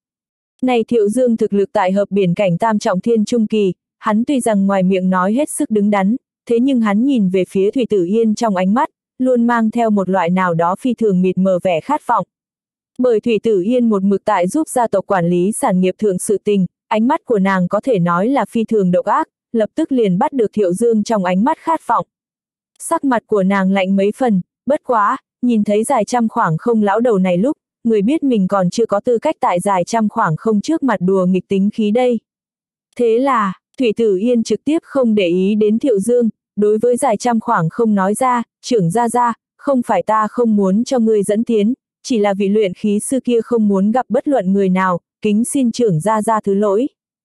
Này Thiệu Dương thực lực tại hợp biển cảnh tam trọng thiên trung kỳ, hắn tuy rằng ngoài miệng nói hết sức đứng đắn, thế nhưng hắn nhìn về phía Thủy Tử Yên trong ánh mắt, luôn mang theo một loại nào đó phi thường mịt mờ vẻ khát vọng. Bởi Thủy Tử Yên một mực tại giúp gia tộc quản lý sản nghiệp thượng sự tình, ánh mắt của nàng có thể nói là phi thường độc ác, lập tức liền bắt được Thiệu Dương trong ánh mắt khát vọng. Sắc mặt của nàng lạnh mấy phần, bất quá, nhìn thấy dài trăm khoảng không lão đầu này lúc, người biết mình còn chưa có tư cách tại dài trăm khoảng không trước mặt đùa nghịch tính khí đây. Thế là, Thủy Tử Yên trực tiếp không để ý đến Thiệu Dương, đối với dài trăm khoảng không nói ra, trưởng gia, không phải ta không muốn cho ngươi dẫn tiến, chỉ là vị luyện khí sư kia không muốn gặp bất luận người nào, kính xin trưởng gia thứ lỗi.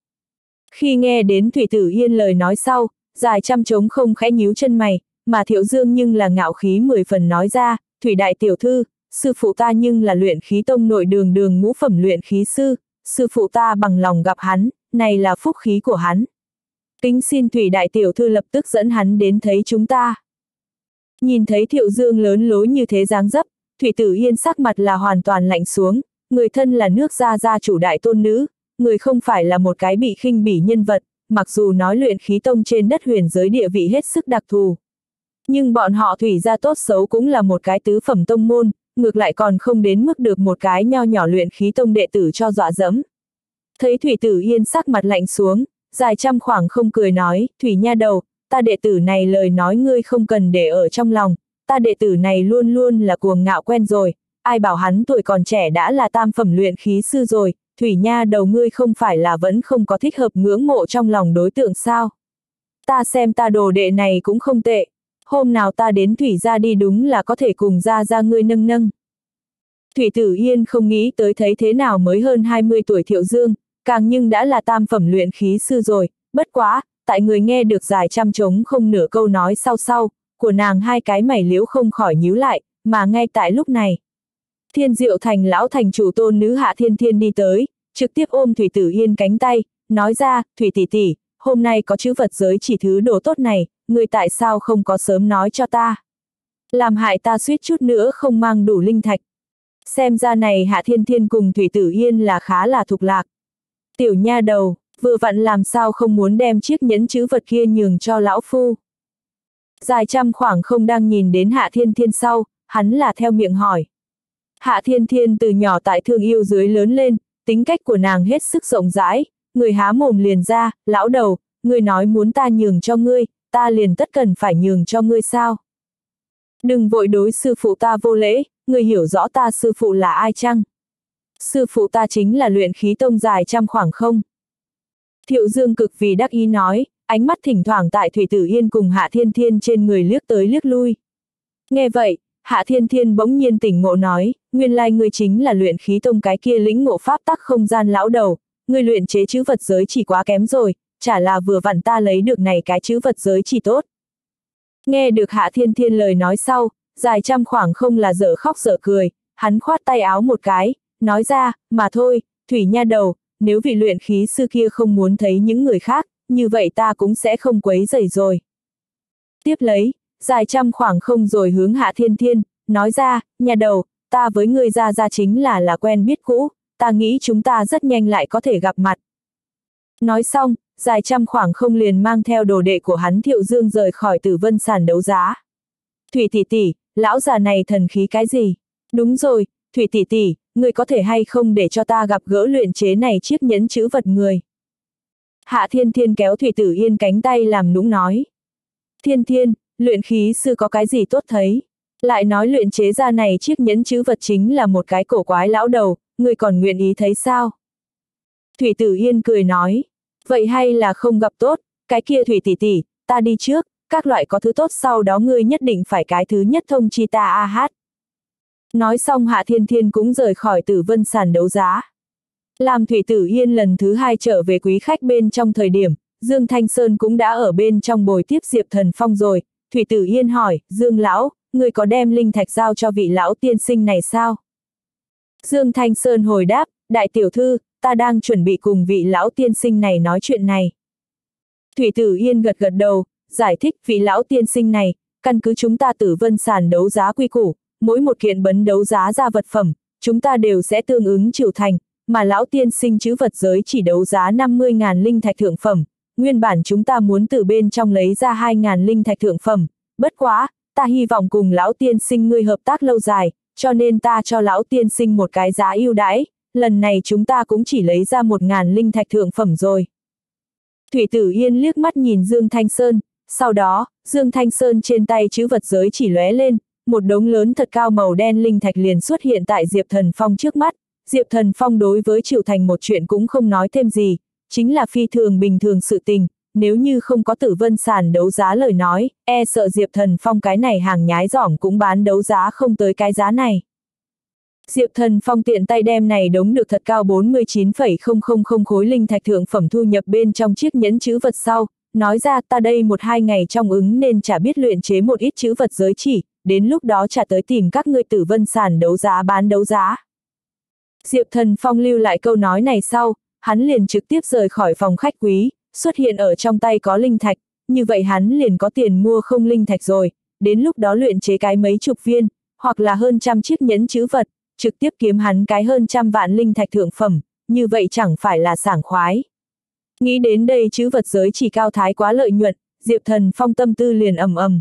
Khi nghe đến Thủy Tử Yên lời nói sau, dài trăm trống không khẽ nhíu chân mày, mà Thiệu Dương nhưng là ngạo khí 10 phần nói ra, Thủy đại tiểu thư, sư phụ ta nhưng là luyện khí tông nội đường ngũ phẩm luyện khí sư, sư phụ ta bằng lòng gặp hắn, này là phúc khí của hắn. Kính xin Thủy đại tiểu thư lập tức dẫn hắn đến thấy chúng ta. Nhìn thấy Thiệu Dương lớn lối như thế dáng dấp, Thủy Tử Yên sắc mặt là hoàn toàn lạnh xuống, người thân là nước gia chủ đại tôn nữ, người không phải là một cái bị khinh bỉ nhân vật, mặc dù nói luyện khí tông trên đất huyền giới địa vị hết sức đặc thù. Nhưng bọn họ Thủy gia tốt xấu cũng là một cái tứ phẩm tông môn, ngược lại còn không đến mức được một cái nho nhỏ luyện khí tông đệ tử cho dọa dẫm. Thấy Thủy Tử Yên sắc mặt lạnh xuống, dài trăm khoảng không cười nói, Thủy nha đầu, ta đệ tử này lời nói ngươi không cần để ở trong lòng, ta đệ tử này luôn luôn là cuồng ngạo quen rồi, ai bảo hắn tuổi còn trẻ đã là tam phẩm luyện khí sư rồi, Thủy nha đầu ngươi không phải là vẫn không có thích hợp ngưỡng mộ trong lòng đối tượng sao. Ta xem ta đồ đệ này cũng không tệ, hôm nào ta đến Thủy gia đi đúng là có thể cùng gia ngươi nâng. Thủy Tử Yên không nghĩ tới thấy thế nào mới hơn 20 tuổi Thiệu Dương, càng nhưng đã là tam phẩm luyện khí sư rồi, bất quá, tại người nghe được dài trăm trống không nửa câu nói sau, của nàng hai cái mày liễu không khỏi nhíu lại, mà ngay tại lúc này. Thiên Diệu Thành lão thành chủ tôn nữ Hạ Thiên Thiên đi tới, trực tiếp ôm Thủy Tử Yên cánh tay, nói ra, Thủy tỷ tỷ, hôm nay có chữ vật giới chỉ thứ đồ tốt này, người tại sao không có sớm nói cho ta? Làm hại ta suýt chút nữa không mang đủ linh thạch. Xem ra này Hạ Thiên Thiên cùng Thủy Tử Yên là khá là thục lạc. Tiểu nha đầu, vừa vặn làm sao không muốn đem chiếc nhẫn chữ vật kia nhường cho lão phu. Dài trăm khoảng không đang nhìn đến Hạ Thiên Thiên sau, hắn là theo miệng hỏi. Hạ Thiên Thiên từ nhỏ tại thương yêu dưới lớn lên, tính cách của nàng hết sức rộng rãi, người há mồm liền ra, lão đầu, ngươi nói muốn ta nhường cho ngươi, ta liền tất cần phải nhường cho ngươi sao? Đừng vội đối sư phụ ta vô lễ, ngươi hiểu rõ ta sư phụ là ai chăng? Sư phụ ta chính là luyện khí tông dài trăm khoảng không. Thiệu Dương cực vì đắc ý nói, ánh mắt thỉnh thoảng tại Thủy Tử Yên cùng Hạ Thiên Thiên trên người liếc tới liếc lui. Nghe vậy, Hạ Thiên Thiên bỗng nhiên tỉnh ngộ nói, nguyên lai ngươi chính là luyện khí tông cái kia lĩnh ngộ pháp tắc không gian lão đầu, ngươi luyện chế chữ vật giới chỉ quá kém rồi, chả là vừa vặn ta lấy được này cái chữ vật giới chỉ tốt. Nghe được Hạ Thiên Thiên lời nói sau, dài trăm khoảng không là dở khóc dở cười, hắn khoát tay áo một cái, nói ra, mà thôi, Thủy nha đầu, nếu vị luyện khí sư kia không muốn thấy những người khác, như vậy ta cũng sẽ không quấy rầy rồi. Tiếp lấy, dài trăm khoảng không rồi hướng Hạ Thiên Thiên, nói ra, nhà đầu, ta với ngươi ra chính là quen biết cũ, ta nghĩ chúng ta rất nhanh lại có thể gặp mặt. Nói xong, dài trăm khoảng không liền mang theo đồ đệ của hắn Thiệu Dương rời khỏi Tử Vân sàn đấu giá. Thủy tỷ tỷ, lão già này thần khí cái gì? Đúng rồi, Thủy tỷ tỷ, ngươi có thể hay không để cho ta gặp gỡ luyện chế này chiếc nhẫn chữ vật người? Hạ Thiên Thiên kéo Thủy Tử Yên cánh tay làm nũng nói. Thiên Thiên, luyện khí sư có cái gì tốt thấy? Lại nói luyện chế ra này chiếc nhẫn chữ vật chính là một cái cổ quái lão đầu, ngươi còn nguyện ý thấy sao? Thủy Tử Yên cười nói. Vậy hay là không gặp tốt, cái kia Thủy tỷ tỷ, ta đi trước, các loại có thứ tốt sau đó ngươi nhất định phải cái thứ nhất thông chi ta a hát. Nói xong Hạ Thiên Thiên cũng rời khỏi Tử Vân sàn đấu giá. Làm Thủy Tử Yên lần thứ hai trở về quý khách bên trong thời điểm, Dương Thanh Sơn cũng đã ở bên trong bồi tiếp Diệp Thần Phong rồi. Thủy Tử Yên hỏi, Dương lão, ngươi có đem linh thạch giao cho vị lão tiên sinh này sao? Dương Thanh Sơn hồi đáp, đại tiểu thư, ta đang chuẩn bị cùng vị lão tiên sinh này nói chuyện này. Thủy Tử Yên gật gật đầu, giải thích vị lão tiên sinh này, căn cứ chúng ta Tử Vân sàn đấu giá quy củ, mỗi một kiện bấn đấu giá ra vật phẩm, chúng ta đều sẽ tương ứng chịu thành, mà lão tiên sinh chữ vật giới chỉ đấu giá 50.000 linh thạch thượng phẩm, nguyên bản chúng ta muốn từ bên trong lấy ra 2.000 linh thạch thượng phẩm, bất quá, ta hy vọng cùng lão tiên sinh ngươi hợp tác lâu dài, cho nên ta cho lão tiên sinh một cái giá ưu đãi, lần này chúng ta cũng chỉ lấy ra 1.000 linh thạch thượng phẩm rồi. Thủy Tử Yên liếc mắt nhìn Dương Thanh Sơn, sau đó, Dương Thanh Sơn trên tay chữ vật giới chỉ lóe lên, một đống lớn thật cao màu đen linh thạch liền xuất hiện tại Diệp Thần Phong trước mắt. Diệp Thần Phong đối với chịu thành một chuyện cũng không nói thêm gì, chính là phi thường bình thường sự tình, nếu như không có Tử Vân sàn đấu giá lời nói, e sợ Diệp Thần Phong cái này hàng nhái giỏm cũng bán đấu giá không tới cái giá này. Diệp Thần Phong tiện tay đem này đống được thật cao 49,000 khối linh thạch thượng phẩm thu nhập bên trong chiếc nhẫn chữ vật sau, nói ra ta đây 1-2 ngày trong ứng nên chả biết luyện chế một ít chữ vật giới chỉ, đến lúc đó chả tới tìm các ngươi Tử Vân sàn đấu giá bán đấu giá. Diệp Thần Phong lưu lại câu nói này sau, hắn liền trực tiếp rời khỏi phòng khách quý, xuất hiện ở trong tay có linh thạch, như vậy hắn liền có tiền mua không linh thạch rồi, đến lúc đó luyện chế cái mấy chục viên, hoặc là hơn trăm chiếc nhẫn chữ vật, trực tiếp kiếm hắn cái hơn 100 vạn linh thạch thượng phẩm, như vậy chẳng phải là sảng khoái. Nghĩ đến đây chữ vật giới chỉ cao thái quá lợi nhuận, Diệp Thần Phong tâm tư liền ầm ầm.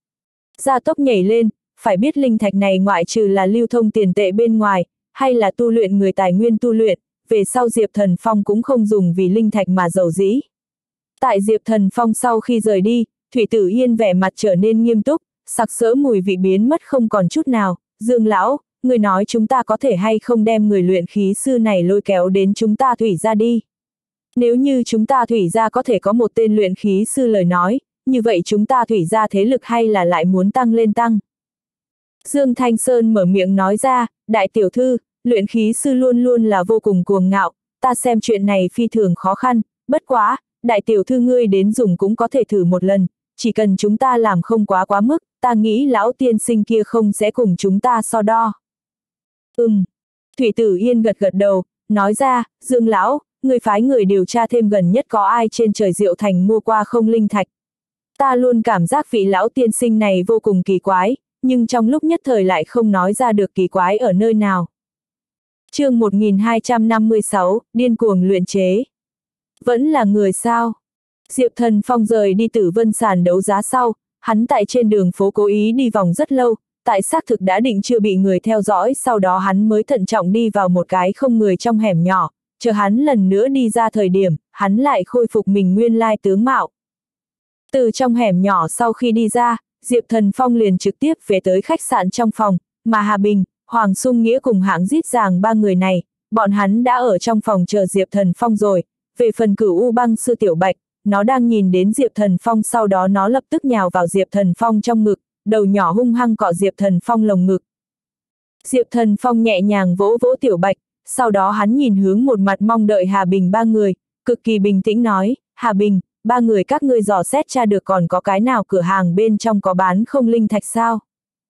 Gia tốc nhảy lên, phải biết linh thạch này ngoại trừ là lưu thông tiền tệ bên ngoài, hay là tu luyện người tài nguyên tu luyện, về sau Diệp Thần Phong cũng không dùng vì linh thạch mà giàu dĩ. Tại Diệp Thần Phong sau khi rời đi, Thủy Tử Yên vẻ mặt trở nên nghiêm túc, sặc sỡ mùi vị biến mất không còn chút nào. Dương lão, người nói chúng ta có thể hay không đem người luyện khí sư này lôi kéo đến chúng ta Thủy gia đi. Nếu như chúng ta Thủy gia có thể có một tên luyện khí sư lời nói, như vậy chúng ta Thủy gia thế lực hay là lại muốn tăng lên tăng. Dương Thanh Sơn mở miệng nói ra, đại tiểu thư, luyện khí sư luôn luôn là vô cùng cuồng ngạo, ta xem chuyện này phi thường khó khăn, bất quá, đại tiểu thư ngươi đến dùng cũng có thể thử một lần, chỉ cần chúng ta làm không quá mức, ta nghĩ lão tiên sinh kia không sẽ cùng chúng ta so đo. Thủy Tử Yên gật gật đầu, nói ra, Dương lão, người phái người điều tra thêm gần nhất có ai trên trời Diệu Thành mua qua không linh thạch. Ta luôn cảm giác vị lão tiên sinh này vô cùng kỳ quái, nhưng trong lúc nhất thời lại không nói ra được kỳ quái ở nơi nào. Chương 1256, điên cuồng luyện chế. Vẫn là người sao? Diệp Thần Phong rời đi Tử Vân sàn đấu giá sau, hắn tại trên đường phố cố ý đi vòng rất lâu, tại xác thực đã định chưa bị người theo dõi, sau đó hắn mới thận trọng đi vào một cái không người trong hẻm nhỏ, chờ hắn lần nữa đi ra thời điểm, hắn lại khôi phục mình nguyên lai tướng mạo. Từ trong hẻm nhỏ sau khi đi ra, Diệp Thần Phong liền trực tiếp về tới khách sạn trong phòng, mà Hà Bình, Hoàng Sung Nghĩa cùng Hạng Dít Giàng ba người này, bọn hắn đã ở trong phòng chờ Diệp Thần Phong rồi. Về phần Cửu U Băng Sư Tiểu Bạch, nó đang nhìn đến Diệp Thần Phong, sau đó nó lập tức nhào vào Diệp Thần Phong trong ngực, đầu nhỏ hung hăng cọ Diệp Thần Phong lồng ngực. Diệp Thần Phong nhẹ nhàng vỗ vỗ Tiểu Bạch, sau đó hắn nhìn hướng một mặt mong đợi Hà Bình ba người, cực kỳ bình tĩnh nói, Hà Bình, ba người các ngươi dò xét tra được còn có cái nào cửa hàng bên trong có bán không linh thạch sao?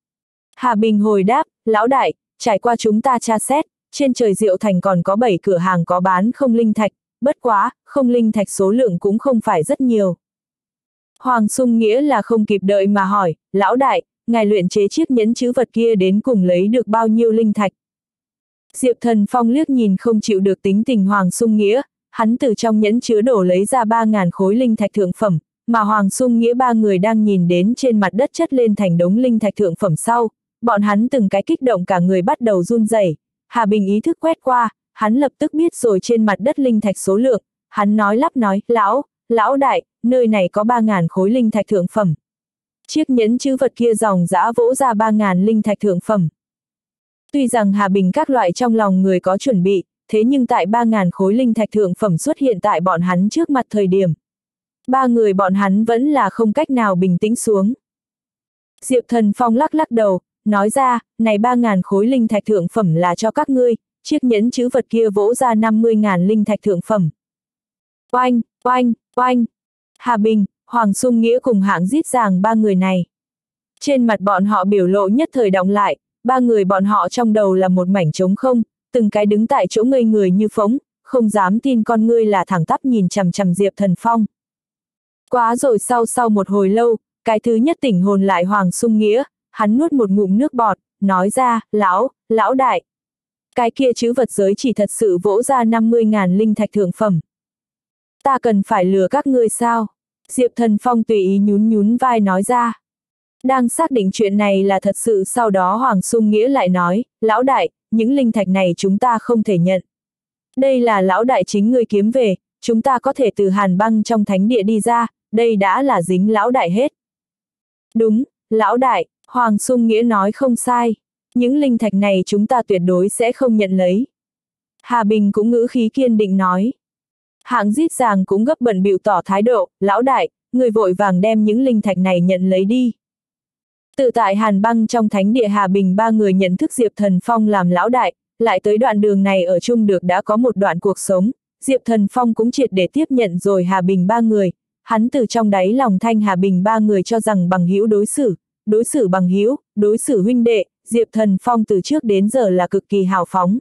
Hà Bình hồi đáp, lão đại, trải qua chúng ta tra xét, trên trời Diệu Thành còn có 7 cửa hàng có bán không linh thạch, bất quá, không linh thạch số lượng cũng không phải rất nhiều. Hoàng Sung Nghĩa là không kịp đợi mà hỏi, lão đại, ngài luyện chế chiếc nhẫn chữ vật kia đến cùng lấy được bao nhiêu linh thạch? Diệp Thần Phong liếc nhìn không chịu được tính tình Hoàng Sung Nghĩa, hắn từ trong nhẫn chứa đổ lấy ra 3.000 khối linh thạch thượng phẩm, mà Hoàng Sung Nghĩa ba người đang nhìn đến trên mặt đất chất lên thành đống linh thạch thượng phẩm sau, bọn hắn từng cái kích động cả người bắt đầu run rẩy. Hà Bình ý thức quét qua, hắn lập tức biết rồi trên mặt đất linh thạch số lượng, hắn nói lắp nói, lão đại, nơi này có 3.000 khối linh thạch thượng phẩm. Chiếc nhẫn chữ vật kia dòng dã vỗ ra 3.000 linh thạch thượng phẩm. Tuy rằng Hà Bình các loại trong lòng người có chuẩn bị, thế nhưng tại 3.000 khối linh thạch thượng phẩm xuất hiện tại bọn hắn trước mặt thời điểm. Ba người bọn hắn vẫn là không cách nào bình tĩnh xuống. Diệp Thần Phong lắc lắc đầu, nói ra, này 3.000 khối linh thạch thượng phẩm là cho các ngươi, chiếc nhẫn chữ vật kia vỗ ra 50.000 linh thạch thượng phẩm. Oanh, oanh, oanh. Hà Bình, Hoàng Sung Nghĩa cùng Hạng Dít Giàng ba người này. Trên mặt bọn họ biểu lộ nhất thời đọng lại, ba người bọn họ trong đầu là một mảnh trống không, từng cái đứng tại chỗ ngây người như phỗng, không dám tin con ngươi là thẳng tắp nhìn chằm chằm Diệp Thần Phong. Quá rồi sau một hồi lâu, cái thứ nhất tỉnh hồn lại Hoàng Sung Nghĩa, hắn nuốt một ngụm nước bọt, nói ra, lão đại. Cái kia chữ vật giới chỉ thật sự vỗ ra 50.000 linh thạch thượng phẩm. Ta cần phải lừa các ngươi sao? Diệp Thần Phong tùy ý nhún vai nói ra. Đang xác định chuyện này là thật sự, sau đó Hoàng Sung Nghĩa lại nói, lão đại, những linh thạch này chúng ta không thể nhận. Đây là lão đại chính ngươi kiếm về, chúng ta có thể từ hàn băng trong thánh địa đi ra, đây đã là dính lão đại hết. Đúng, lão đại, Hoàng Sung Nghĩa nói không sai. Những linh thạch này chúng ta tuyệt đối sẽ không nhận lấy. Hà Bình cũng ngữ khí kiên định nói. Hạng Dít Giàng cũng gấp bận bịu tỏ thái độ, lão đại, người vội vàng đem những linh thạch này nhận lấy đi. Tự tại hàn băng trong thánh địa Hà Bình ba người nhận thức Diệp Thần Phong làm lão đại, lại tới đoạn đường này ở chung được đã có một đoạn cuộc sống, Diệp Thần Phong cũng triệt để tiếp nhận rồi Hà Bình ba người, hắn từ trong đáy lòng thanh Hà Bình ba người cho rằng bằng hữu đối xử bằng hữu, đối xử huynh đệ, Diệp Thần Phong từ trước đến giờ là cực kỳ hào phóng.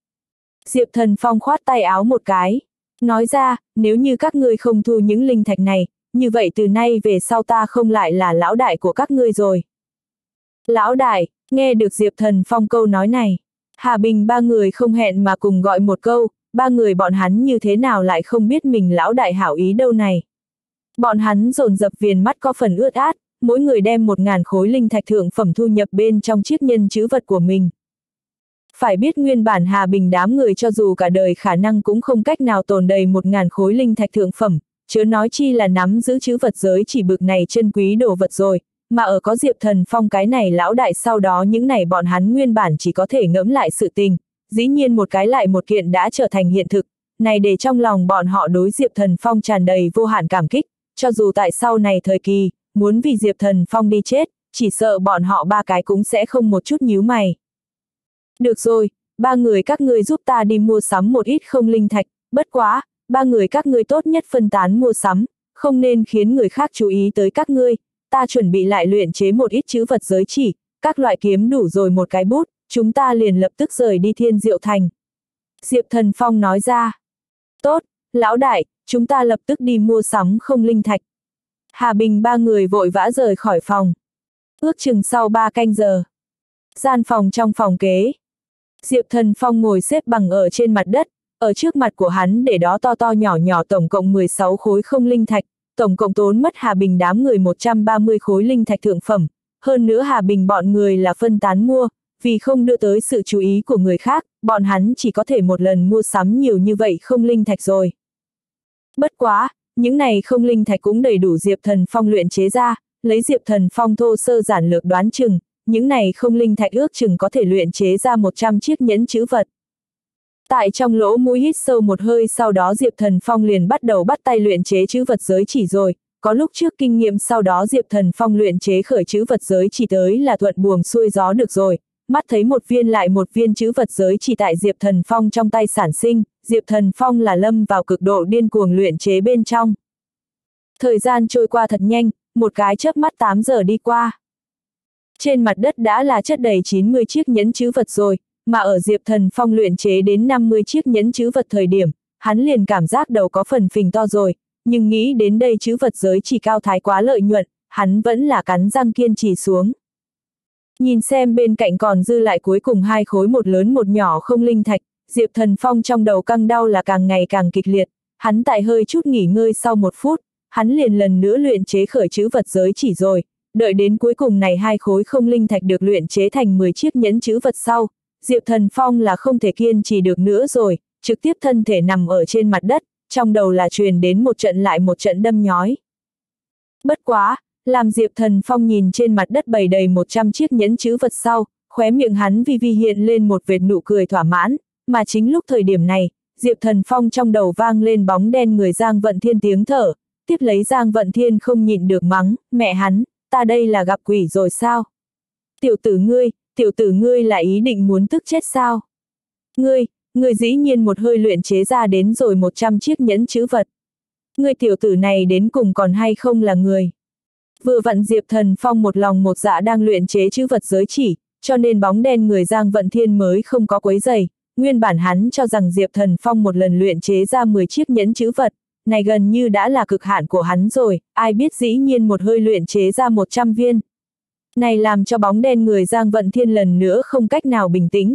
Diệp Thần Phong khoát tay áo một cái, nói ra, nếu như các ngươi không thu những linh thạch này, như vậy từ nay về sau ta không lại là lão đại của các ngươi rồi. Lão đại, nghe được Diệp Thần Phong câu nói này, Hà Bình ba người không hẹn mà cùng gọi một câu, ba người bọn hắn như thế nào lại không biết mình lão đại hảo ý đâu này. Bọn hắn dồn dập viền mắt có phần ướt át, mỗi người đem 1.000 khối linh thạch thượng phẩm thu nhập bên trong chiếc nhân trữ vật của mình. Phải biết nguyên bản Hà Bình đám người cho dù cả đời khả năng cũng không cách nào tồn đầy 1.000 khối linh thạch thượng phẩm, chớ nói chi là nắm giữ trữ vật giới chỉ bực này chân quý đồ vật rồi, mà ở có Diệp Thần Phong cái này lão đại sau đó những này bọn hắn nguyên bản chỉ có thể ngẫm lại sự tình, dĩ nhiên một cái lại một kiện đã trở thành hiện thực, này để trong lòng bọn họ đối Diệp Thần Phong tràn đầy vô hạn cảm kích, cho dù tại sau này thời kỳ, muốn vì Diệp Thần Phong đi chết, chỉ sợ bọn họ ba cái cũng sẽ không một chút nhíu mày. Được rồi, ba người các ngươi giúp ta đi mua sắm một ít không linh thạch, bất quá, ba người các ngươi tốt nhất phân tán mua sắm, không nên khiến người khác chú ý tới các ngươi, ta chuẩn bị lại luyện chế một ít trữ vật giới chỉ, các loại kiếm đủ rồi một cái bút, chúng ta liền lập tức rời đi Thiên Diệu Thành. Diệp Thần Phong nói ra. Tốt, lão đại, chúng ta lập tức đi mua sắm không linh thạch. Hà Bình ba người vội vã rời khỏi phòng. Ước chừng sau 3 canh giờ. Gian phòng trong phòng kế. Diệp Thần Phong ngồi xếp bằng ở trên mặt đất, ở trước mặt của hắn để đó to to nhỏ nhỏ tổng cộng 16 khối không linh thạch, tổng cộng tốn mất Hà Bình đám người 130 khối linh thạch thượng phẩm, hơn nữa Hà Bình bọn người là phân tán mua, vì không đưa tới sự chú ý của người khác, bọn hắn chỉ có thể một lần mua sắm nhiều như vậy không linh thạch rồi. Bất quá, những này không linh thạch cũng đầy đủ Diệp Thần Phong luyện chế ra, lấy Diệp Thần Phong thô sơ giản lược đoán chừng, những này không linh thạch ước chừng có thể luyện chế ra 100 chiếc nhẫn trữ vật. Tại trong lỗ mũi hít sâu một hơi, sau đó Diệp Thần Phong liền bắt tay luyện chế trữ vật giới chỉ rồi, có lúc trước kinh nghiệm sau đó Diệp Thần Phong luyện chế khởi trữ vật giới chỉ tới là thuận buồm xuôi gió được rồi, mắt thấy một viên lại một viên trữ vật giới chỉ tại Diệp Thần Phong trong tay sản sinh, Diệp Thần Phong là lâm vào cực độ điên cuồng luyện chế bên trong. Thời gian trôi qua thật nhanh, một cái chớp mắt 8 giờ đi qua. Trên mặt đất đã là chất đầy 90 chiếc nhẫn trữ vật rồi, mà ở Diệp Thần Phong luyện chế đến 50 chiếc nhẫn trữ vật thời điểm, hắn liền cảm giác đầu có phần phình to rồi, nhưng nghĩ đến đây trữ vật giới chỉ cao thái quá lợi nhuận, hắn vẫn là cắn răng kiên trì xuống. Nhìn xem bên cạnh còn dư lại cuối cùng 2 khối một lớn một nhỏ không linh thạch, Diệp Thần Phong trong đầu căng đau là càng ngày càng kịch liệt, hắn tại hơi chút nghỉ ngơi sau 1 phút, hắn liền lần nữa luyện chế khởi trữ vật giới chỉ rồi, đợi đến cuối cùng này 2 khối không linh thạch được luyện chế thành 10 chiếc nhẫn trữ vật sau, Diệp Thần Phong là không thể kiên trì được nữa rồi, trực tiếp thân thể nằm ở trên mặt đất, trong đầu là truyền đến một trận lại một trận đâm nhói. Bất quá, làm Diệp Thần Phong nhìn trên mặt đất bày đầy 100 chiếc nhẫn trữ vật sau, khóe miệng hắn vi vi hiện lên một vệt nụ cười thỏa mãn, mà chính lúc thời điểm này, Diệp Thần Phong trong đầu vang lên bóng đen người Giang Vận Thiên tiếng thở, tiếp lấy Giang Vận Thiên không nhịn được mắng, mẹ hắn, ta đây là gặp quỷ rồi sao? Tiểu tử ngươi là ý định muốn tức chết sao? Ngươi dĩ nhiên một hơi luyện chế ra đến rồi 100 chiếc nhẫn trữ vật. Ngươi tiểu tử này đến cùng còn hay không là người? Vừa vặn Diệp Thần Phong một lòng một dạ đang luyện chế trữ vật giới chỉ, cho nên bóng đen người Giang Vận Thiên mới không có quấy rầy, Nguyên bản hắn cho rằng Diệp Thần Phong một lần luyện chế ra 10 chiếc nhẫn chữ vật, này gần như đã là cực hạn của hắn rồi, ai biết dĩ nhiên một hơi luyện chế ra 100 viên. Này làm cho bóng đen người Giang Vận Thiên lần nữa không cách nào bình tĩnh.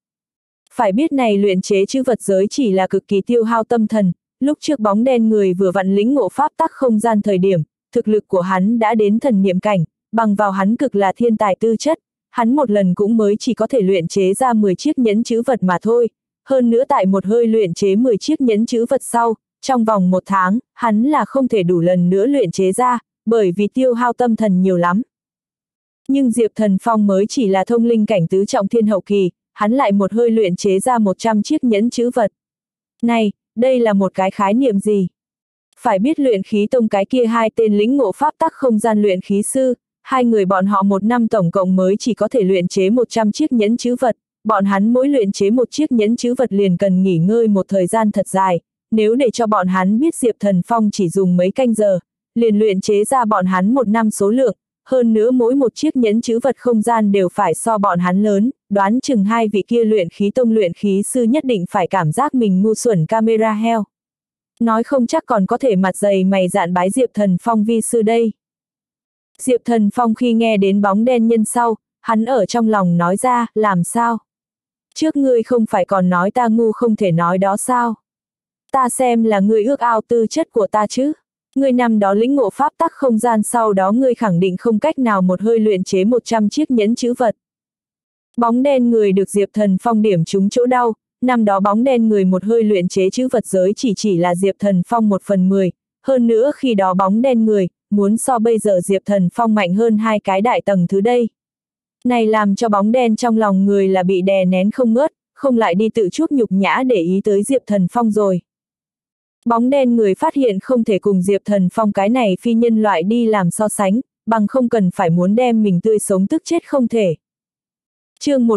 Phải biết này luyện chế chữ vật giới chỉ là cực kỳ tiêu hao tâm thần, lúc trước bóng đen người vừa vặn lĩnh ngộ pháp tắc không gian thời điểm, thực lực của hắn đã đến thần niệm cảnh, bằng vào hắn cực là thiên tài tư chất, hắn một lần cũng mới chỉ có thể luyện chế ra 10 chiếc nhẫn chữ vật mà thôi, hơn nữa tại một hơi luyện chế 10 chiếc nhẫn chữ vật sau, trong vòng 1 tháng, hắn là không thể đủ lần nữa luyện chế ra, bởi vì tiêu hao tâm thần nhiều lắm. Nhưng Diệp Thần Phong mới chỉ là thông linh cảnh tứ trọng thiên hậu kỳ, hắn lại một hơi luyện chế ra 100 chiếc nhẫn chữ vật. Này, đây là một cái khái niệm gì? Phải biết luyện khí tông cái kia hai tên lĩnh ngộ pháp tắc không gian luyện khí sư, hai người bọn họ một năm tổng cộng mới chỉ có thể luyện chế 100 chiếc nhẫn chữ vật, bọn hắn mỗi luyện chế một chiếc nhẫn chữ vật liền cần nghỉ ngơi một thời gian thật dài, nếu để cho bọn hắn biết Diệp Thần Phong chỉ dùng mấy canh giờ, liền luyện chế ra bọn hắn một năm số lượng, hơn nữa mỗi một chiếc nhẫn chữ vật không gian đều phải so bọn hắn lớn, đoán chừng hai vị kia luyện khí tông luyện khí sư nhất định phải cảm giác mình ngu xuẩn camera heo. Nói không chắc còn có thể mặt dày mày dạn bái Diệp Thần Phong vi sư đây. Diệp Thần Phong khi nghe đến bóng đen nhân sau, hắn ở trong lòng nói ra, làm sao? Trước ngươi không phải còn nói ta ngu không thể nói đó sao? Ta xem là ngươi ước ao tư chất của ta chứ? Ngươi năm đó lĩnh ngộ pháp tắc không gian sau đó ngươi khẳng định không cách nào một hơi luyện chế 100 chiếc nhẫn chữ vật. Bóng đen người được Diệp Thần Phong điểm trúng chỗ đau, năm đó bóng đen người một hơi luyện chế chữ vật giới chỉ là Diệp Thần Phong 1/10, hơn nữa khi đó bóng đen người, muốn so bây giờ Diệp Thần Phong mạnh hơn 2 cái đại tầng thứ đây. Này làm cho bóng đen trong lòng người là bị đè nén không ngớt, không lại đi tự chuốc nhục nhã để ý tới Diệp Thần Phong rồi. Bóng đen người phát hiện không thể cùng Diệp Thần Phong cái này phi nhân loại đi làm so sánh, bằng không cần phải muốn đem mình tươi sống tức chết không thể. Chương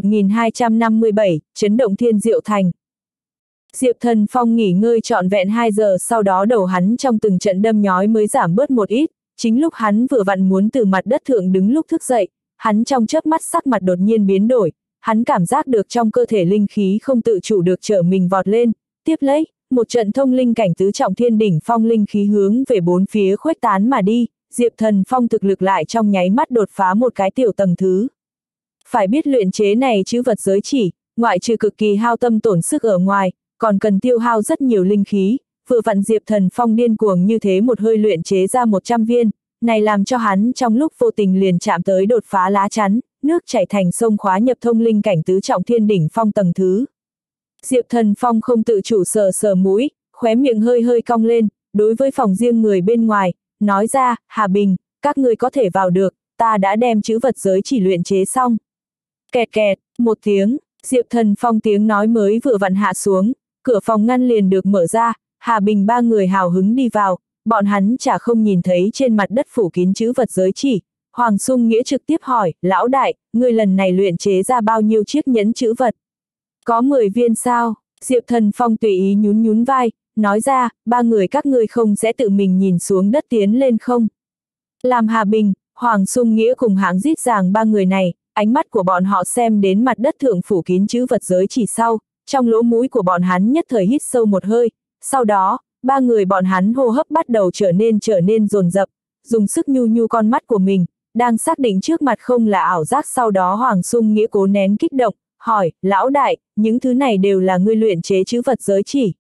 1257, chấn động Thiên Diệu Thành. Diệp Thần Phong nghỉ ngơi trọn vẹn 2 giờ, sau đó đầu hắn trong từng trận đâm nhói mới giảm bớt một ít, chính lúc hắn vừa vặn muốn từ mặt đất thượng đứng lúc thức dậy, hắn trong chớp mắt sắc mặt đột nhiên biến đổi, hắn cảm giác được trong cơ thể linh khí không tự chủ được trở mình vọt lên, tiếp lấy, một trận thông linh cảnh tứ trọng thiên đỉnh phong linh khí hướng về bốn phía khuếch tán mà đi, Diệp Thần Phong thực lực lại trong nháy mắt đột phá một cái tiểu tầng thứ. Phải biết luyện chế này chữ vật giới chỉ, ngoại trừ cực kỳ hao tâm tổn sức ở ngoài, còn cần tiêu hao rất nhiều linh khí, vừa vặn Diệp Thần Phong điên cuồng như thế một hơi luyện chế ra 100 viên, này làm cho hắn trong lúc vô tình liền chạm tới đột phá lá chắn, nước chảy thành sông khóa nhập thông linh cảnh tứ trọng thiên đỉnh phong tầng thứ. Diệp Thần Phong không tự chủ sờ sờ mũi, khóe miệng hơi hơi cong lên, đối với phòng riêng người bên ngoài, nói ra, Hà Bình, các ngươi có thể vào được, ta đã đem chữ vật giới chỉ luyện chế xong. Kẹt kẹt, một tiếng, Diệp Thần Phong tiếng nói mới vừa vặn hạ xuống, cửa phòng ngăn liền được mở ra, Hà Bình ba người hào hứng đi vào, bọn hắn chả không nhìn thấy trên mặt đất phủ kín chữ vật giới chỉ. Hoàng Sung Nghĩa trực tiếp hỏi, lão đại, ngươi lần này luyện chế ra bao nhiêu chiếc nhẫn chữ vật? Có 10 viên sao? Diệp Thần Phong tùy ý nhún nhún vai, nói ra, ba người các ngươi không sẽ tự mình nhìn xuống đất tiến lên không? Làm Hà Bình, Hoàng Sung Nghĩa cùng hãng rít ràng ba người này, ánh mắt của bọn họ xem đến mặt đất thượng phủ kín chữ vật giới chỉ sau, trong lỗ mũi của bọn hắn nhất thời hít sâu một hơi, sau đó, ba người bọn hắn hô hấp bắt đầu trở nên dồn dập, dùng sức nhu nhu con mắt của mình, đang xác định trước mặt không là ảo giác, sau đó Hoàng Sung Nghĩa cố nén kích động, hỏi, lão đại, những thứ này đều là ngươi luyện chế chữ vật giới chỉ?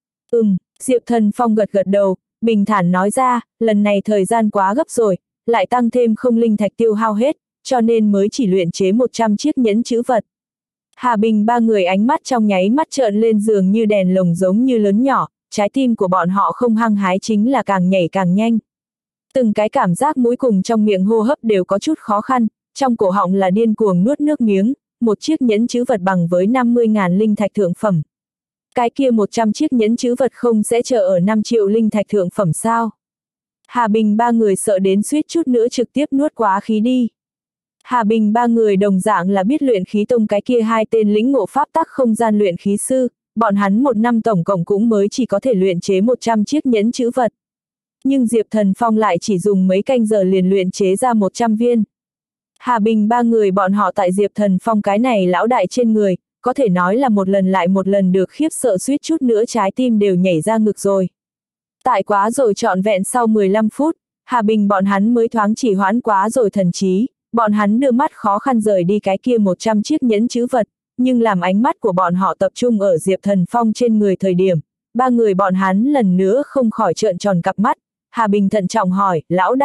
Diệp Thần Phong gật gật đầu, bình thản nói ra, lần này thời gian quá gấp rồi, lại tăng thêm không linh thạch tiêu hao hết, cho nên mới chỉ luyện chế 100 chiếc nhẫn chữ vật. Hà Bình ba người ánh mắt trong nháy mắt trợn lên dường như đèn lồng giống như lớn nhỏ, trái tim của bọn họ không hăng hái chính là càng nhảy càng nhanh. Từng cái cảm giác mũi cùng trong miệng hô hấp đều có chút khó khăn, trong cổ họng là điên cuồng nuốt nước miếng, một chiếc nhẫn chữ vật bằng với 50.000 linh thạch thượng phẩm. Cái kia 100 chiếc nhẫn chữ vật không sẽ chờ ở 5 triệu linh thạch thượng phẩm sao? Hà Bình ba người sợ đến suýt chút nữa trực tiếp nuốt quá khí đi. Hà Bình ba người đồng dạng là biết luyện khí tông cái kia hai tên lĩnh ngộ pháp tắc không gian luyện khí sư, bọn hắn một năm tổng cộng cũng mới chỉ có thể luyện chế 100 chiếc nhẫn chữ vật. Nhưng Diệp Thần Phong lại chỉ dùng mấy canh giờ liền luyện chế ra 100 viên. Hà Bình ba người bọn họ tại Diệp Thần Phong cái này lão đại trên người, có thể nói là một lần lại một lần được khiếp sợ suýt chút nữa trái tim đều nhảy ra ngực rồi. Tại quá rồi trọn vẹn sau 15 phút, Hà Bình bọn hắn mới thoáng chỉ hoãn quá rồi thần trí, bọn hắn đưa mắt khó khăn rời đi cái kia 100 chiếc nhẫn chữ vật, nhưng làm ánh mắt của bọn họ tập trung ở Diệp Thần Phong trên người thời điểm, ba người bọn hắn lần nữa không khỏi trợn tròn cặp mắt. Hà Bình thận trọng hỏi,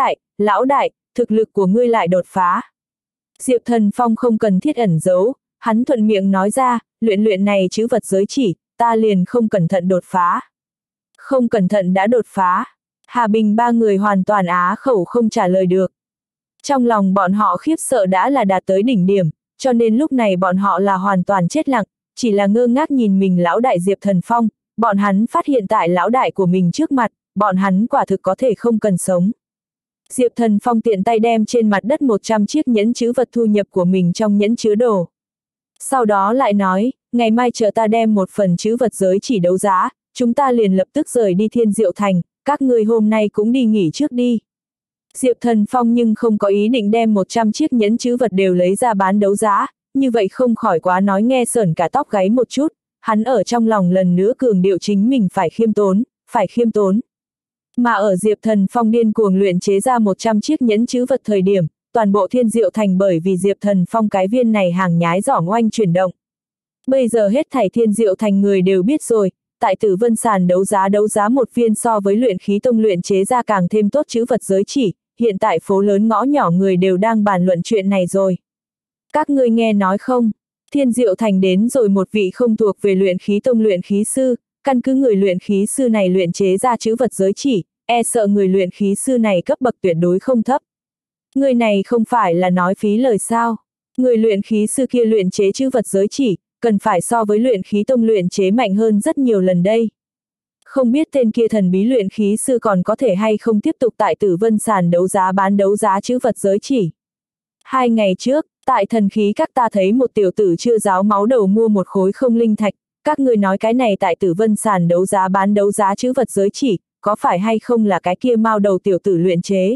lão đại, thực lực của ngươi lại đột phá. Diệp Thần Phong không cần thiết ẩn giấu, hắn thuận miệng nói ra, luyện này chữ vật giới chỉ, ta liền không cẩn thận đột phá. Không cẩn thận đã đột phá. Hà Bình ba người hoàn toàn á khẩu không trả lời được. Trong lòng bọn họ khiếp sợ đã là đạt tới đỉnh điểm, cho nên lúc này bọn họ là hoàn toàn chết lặng, chỉ là ngơ ngác nhìn mình lão đại Diệp Thần Phong, bọn hắn phát hiện tại lão đại của mình trước mặt, bọn hắn quả thực có thể không cần sống. Diệp Thần Phong tiện tay đem trên mặt đất 100 chiếc nhẫn chữ vật thu nhập của mình trong nhẫn chứa đồ. Sau đó lại nói, ngày mai chờ ta đem một phần chữ vật giới chỉ đấu giá, chúng ta liền lập tức rời đi Thiên Diệu Thành, các ngươi hôm nay cũng đi nghỉ trước đi. Diệp Thần Phong nhưng không có ý định đem 100 chiếc nhẫn chữ vật đều lấy ra bán đấu giá, như vậy không khỏi quá nói nghe sởn cả tóc gáy một chút, hắn ở trong lòng lần nữa cường điệu chính mình phải khiêm tốn. Mà ở Diệp Thần Phong điên cuồng luyện chế ra 100 chiếc nhẫn chữ vật thời điểm, toàn bộ Thiên Diệu Thành bởi vì Diệp Thần Phong cái viên này hàng nhái giỏng oanh chuyển động. Bây giờ hết thảy Thiên Diệu Thành người đều biết rồi, tại Tử Vân sàn đấu giá một viên so với Luyện Khí Tông luyện chế ra càng thêm tốt chữ vật giới chỉ, hiện tại phố lớn ngõ nhỏ người đều đang bàn luận chuyện này rồi. Các ngươi nghe nói không? Thiên Diệu Thành đến rồi một vị không thuộc về Luyện Khí Tông luyện khí sư, căn cứ người luyện khí sư này luyện chế ra chữ vật giới chỉ, e sợ người luyện khí sư này cấp bậc tuyệt đối không thấp. Người này không phải là nói phí lời sao? Người luyện khí sư kia luyện chế chữ vật giới chỉ, cần phải so với Luyện Khí Tông luyện chế mạnh hơn rất nhiều lần đây. Không biết tên kia thần bí luyện khí sư còn có thể hay không tiếp tục tại Tử Vân sàn đấu giá bán đấu giá chữ vật giới chỉ. 2 ngày trước, tại thần khí các ta thấy một tiểu tử chưa ráo máu đầu mua một khối không linh thạch, các người nói cái này tại Tử Vân sàn đấu giá bán đấu giá chữ vật giới chỉ, có phải hay không là cái kia mao đầu tiểu tử luyện chế?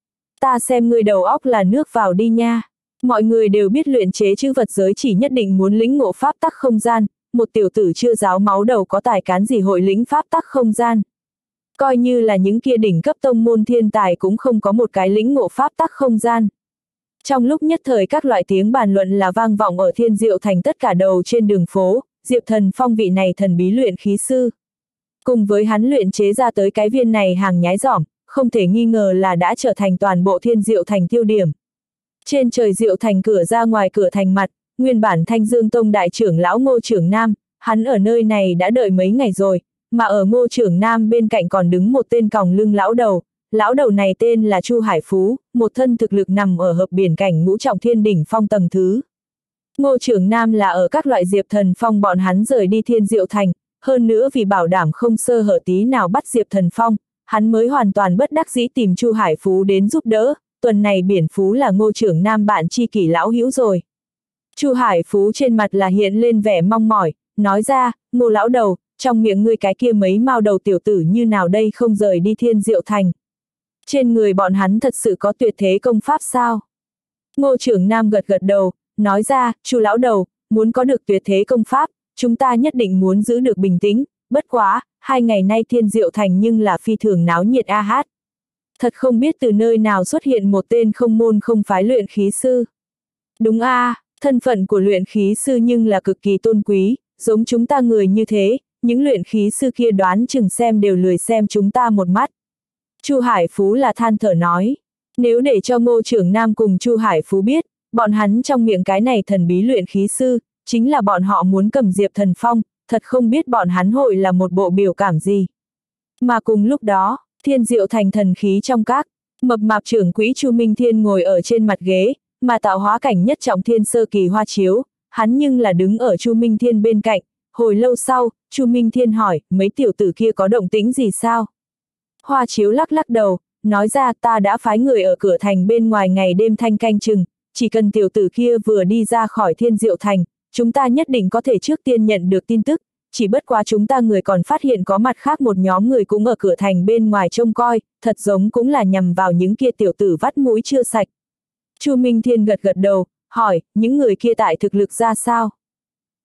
Ta xem người đầu óc là nước vào đi nha. Mọi người đều biết luyện chế chữ vật giới chỉ nhất định muốn lĩnh ngộ pháp tắc không gian, một tiểu tử chưa ráo máu đầu có tài cán gì hội lĩnh pháp tắc không gian. Coi như là những kia đỉnh cấp tông môn thiên tài cũng không có một cái lĩnh ngộ pháp tắc không gian. Trong lúc nhất thời các loại tiếng bàn luận là vang vọng ở Thiên Diệu Thành tất cả đầu trên đường phố, Diệp Thần Phong vị này thần bí luyện khí sư. Cùng với hắn luyện chế ra tới cái viên này hàng nhái giỏm, không thể nghi ngờ là đã trở thành toàn bộ Thiên Diệu Thành tiêu điểm. Trên trời Diệu Thành cửa ra ngoài cửa thành mặt, nguyên bản Thanh Dương Tông đại trưởng lão Ngô Trưởng Nam, hắn ở nơi này đã đợi mấy ngày rồi, mà ở Ngô Trưởng Nam bên cạnh còn đứng một tên còng lưng lão đầu này tên là Chu Hải Phú, một thân thực lực nằm ở hợp biển cảnh ngũ trọng thiên đỉnh phong tầng thứ. Ngô Trưởng Nam là ở các loại Diệp Thần Phong bọn hắn rời đi Thiên Diệu Thành, hơn nữa vì bảo đảm không sơ hở tí nào bắt Diệp Thần Phong, hắn mới hoàn toàn bất đắc dĩ tìm Chu Hải Phú đến giúp đỡ. Tuần này Biển Phú là Ngô Trưởng Nam bạn tri kỷ lão hữu rồi. Chu Hải Phú trên mặt là hiện lên vẻ mong mỏi, nói ra, Ngô lão đầu, trong miệng ngươi cái kia mấy mao đầu tiểu tử như nào đây không rời đi Thiên Diệu Thành. Trên người bọn hắn thật sự có tuyệt thế công pháp sao? Ngô Trưởng Nam gật gật đầu, nói ra, Chu lão đầu, muốn có được tuyệt thế công pháp, chúng ta nhất định muốn giữ được bình tĩnh, bất quá, 2 ngày nay Thiên Diệu Thành nhưng là phi thường náo nhiệt a hát. Thật không biết từ nơi nào xuất hiện một tên không môn không phái luyện khí sư. Đúng a, thân phận của luyện khí sư nhưng là cực kỳ tôn quý, giống chúng ta người như thế, những luyện khí sư kia đoán chừng xem đều lười xem chúng ta một mắt. Chu Hải Phú là than thở nói, nếu để cho Ngô Trưởng Nam cùng Chu Hải Phú biết, bọn hắn trong miệng cái này thần bí luyện khí sư, chính là bọn họ muốn cầm Diệp Thần Phong, thật không biết bọn hắn hội là một bộ biểu cảm gì. Mà cùng lúc đó, Thiên Diệu Thành thần khí trong các, mập mạp trưởng quỹ Chu Minh Thiên ngồi ở trên mặt ghế, mà tạo hóa cảnh nhất trọng thiên sơ kỳ Hoa Chiếu, hắn nhưng là đứng ở Chu Minh Thiên bên cạnh, hồi lâu sau, Chu Minh Thiên hỏi, mấy tiểu tử kia có động tĩnh gì sao? Hoa Chiếu lắc lắc đầu, nói ra ta đã phái người ở cửa thành bên ngoài ngày đêm thanh canh chừng, chỉ cần tiểu tử kia vừa đi ra khỏi Thiên Diệu Thành, chúng ta nhất định có thể trước tiên nhận được tin tức. Chỉ bất quá chúng ta người còn phát hiện có mặt khác một nhóm người cũng ở cửa thành bên ngoài trông coi, thật giống cũng là nhằm vào những kia tiểu tử vắt mũi chưa sạch. Chu Minh Thiên gật gật đầu, hỏi, những người kia tại thực lực ra sao?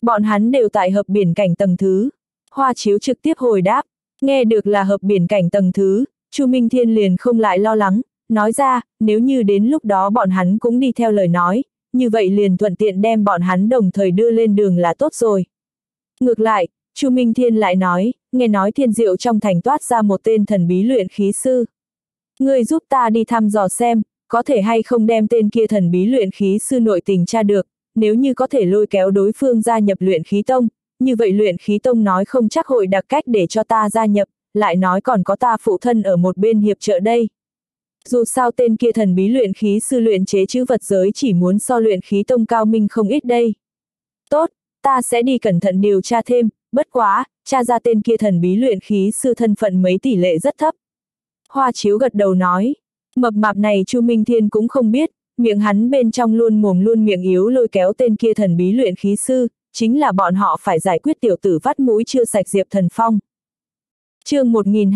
Bọn hắn đều tại hợp biển cảnh tầng thứ. Hoa Chiếu trực tiếp hồi đáp, nghe được là hợp biển cảnh tầng thứ, Chu Minh Thiên liền không lại lo lắng, nói ra, nếu như đến lúc đó bọn hắn cũng đi theo lời nói, như vậy liền thuận tiện đem bọn hắn đồng thời đưa lên đường là tốt rồi. Ngược lại, Chu Minh Thiên lại nói, nghe nói Thiên Diệu trong thành toát ra một tên thần bí luyện khí sư. Ngươi giúp ta đi thăm dò xem, có thể hay không đem tên kia thần bí luyện khí sư nội tình tra được, nếu như có thể lôi kéo đối phương gia nhập luyện khí tông, như vậy luyện khí tông nói không chắc hội đặc cách để cho ta gia nhập, lại nói còn có ta phụ thân ở một bên hiệp trợ đây. Dù sao tên kia thần bí luyện khí sư luyện chế chữ vật giới chỉ muốn so luyện khí tông cao minh không ít đây. Tốt, ta sẽ đi cẩn thận điều tra thêm, bất quá, tra ra tên kia thần bí luyện khí sư thân phận mấy tỷ lệ rất thấp. Hoa Chiếu gật đầu nói, mập mạp này Chu Minh Thiên cũng không biết, miệng hắn bên trong luôn mồm luôn miệng yếu lôi kéo tên kia thần bí luyện khí sư, chính là bọn họ phải giải quyết tiểu tử vắt mũi chưa sạch Diệp Thần Phong. Chương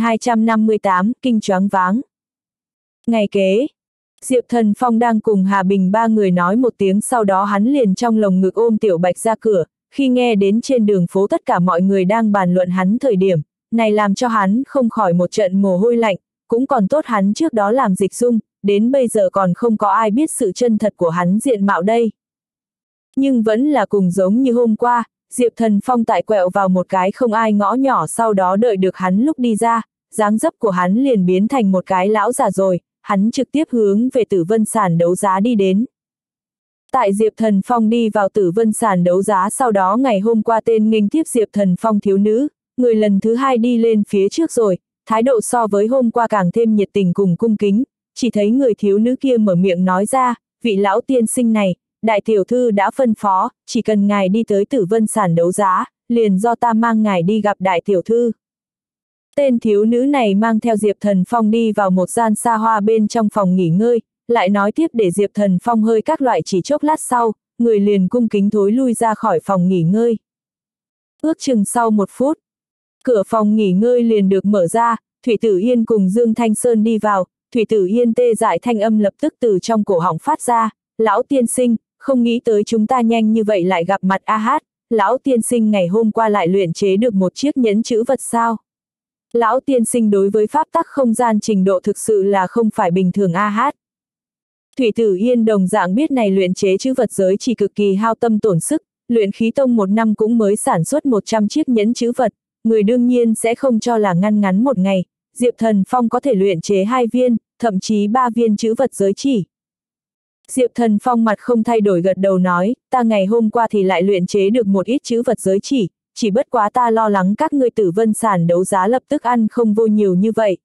1258, kinh choáng váng. Ngày kế, Diệp Thần Phong đang cùng Hà Bình ba người nói một tiếng, sau đó hắn liền trong lồng ngực ôm Tiểu Bạch ra cửa, khi nghe đến trên đường phố tất cả mọi người đang bàn luận hắn thời điểm, này làm cho hắn không khỏi một trận mồ hôi lạnh, cũng còn tốt hắn trước đó làm dịch dung, đến bây giờ còn không có ai biết sự chân thật của hắn diện mạo đây. Nhưng vẫn là cùng giống như hôm qua, Diệp Thần Phong tại quẹo vào một cái không ai ngõ nhỏ, sau đó đợi được hắn lúc đi ra, dáng dấp của hắn liền biến thành một cái lão già rồi, hắn trực tiếp hướng về Tử Vân sàn đấu giá đi đến. Tại Diệp Thần Phong đi vào Tử Vân sàn đấu giá sau đó, ngày hôm qua tên nghênh tiếp Diệp Thần Phong thiếu nữ, người lần thứ hai đi lên phía trước rồi, thái độ so với hôm qua càng thêm nhiệt tình cùng cung kính, chỉ thấy người thiếu nữ kia mở miệng nói ra, vị lão tiên sinh này, đại tiểu thư đã phân phó, chỉ cần ngài đi tới Tử Vân sàn đấu giá, liền do ta mang ngài đi gặp đại tiểu thư. Tên thiếu nữ này mang theo Diệp Thần Phong đi vào một gian xa hoa bên trong phòng nghỉ ngơi, lại nói tiếp để Diệp Thần Phong hơi các loại, chỉ chốc lát sau, người liền cung kính thối lui ra khỏi phòng nghỉ ngơi. Ước chừng sau 1 phút, cửa phòng nghỉ ngơi liền được mở ra, Thủy Tử Yên cùng Dương Thanh Sơn đi vào, Thủy Tử Yên tê dại thanh âm lập tức từ trong cổ họng phát ra, lão tiên sinh, không nghĩ tới chúng ta nhanh như vậy lại gặp mặt a hát, lão tiên sinh ngày hôm qua lại luyện chế được một chiếc nhẫn chữ vật sao? Lão tiên sinh đối với pháp tắc không gian trình độ thực sự là không phải bình thường a hát. Thủy Tử Yên đồng dạng biết này luyện chế chữ vật giới chỉ cực kỳ hao tâm tổn sức, luyện khí tông 1 năm cũng mới sản xuất 100 chiếc nhẫn chữ vật, người đương nhiên sẽ không cho là ngắn một ngày, Diệp Thần Phong có thể luyện chế 2 viên, thậm chí 3 viên chữ vật giới chỉ. Diệp Thần Phong mặt không thay đổi gật đầu nói, ta ngày hôm qua thì lại luyện chế được một ít chữ vật giới chỉ bất quá ta lo lắng các ngươi Tử Vân sàn đấu giá lập tức ăn không vô nhiều như vậy.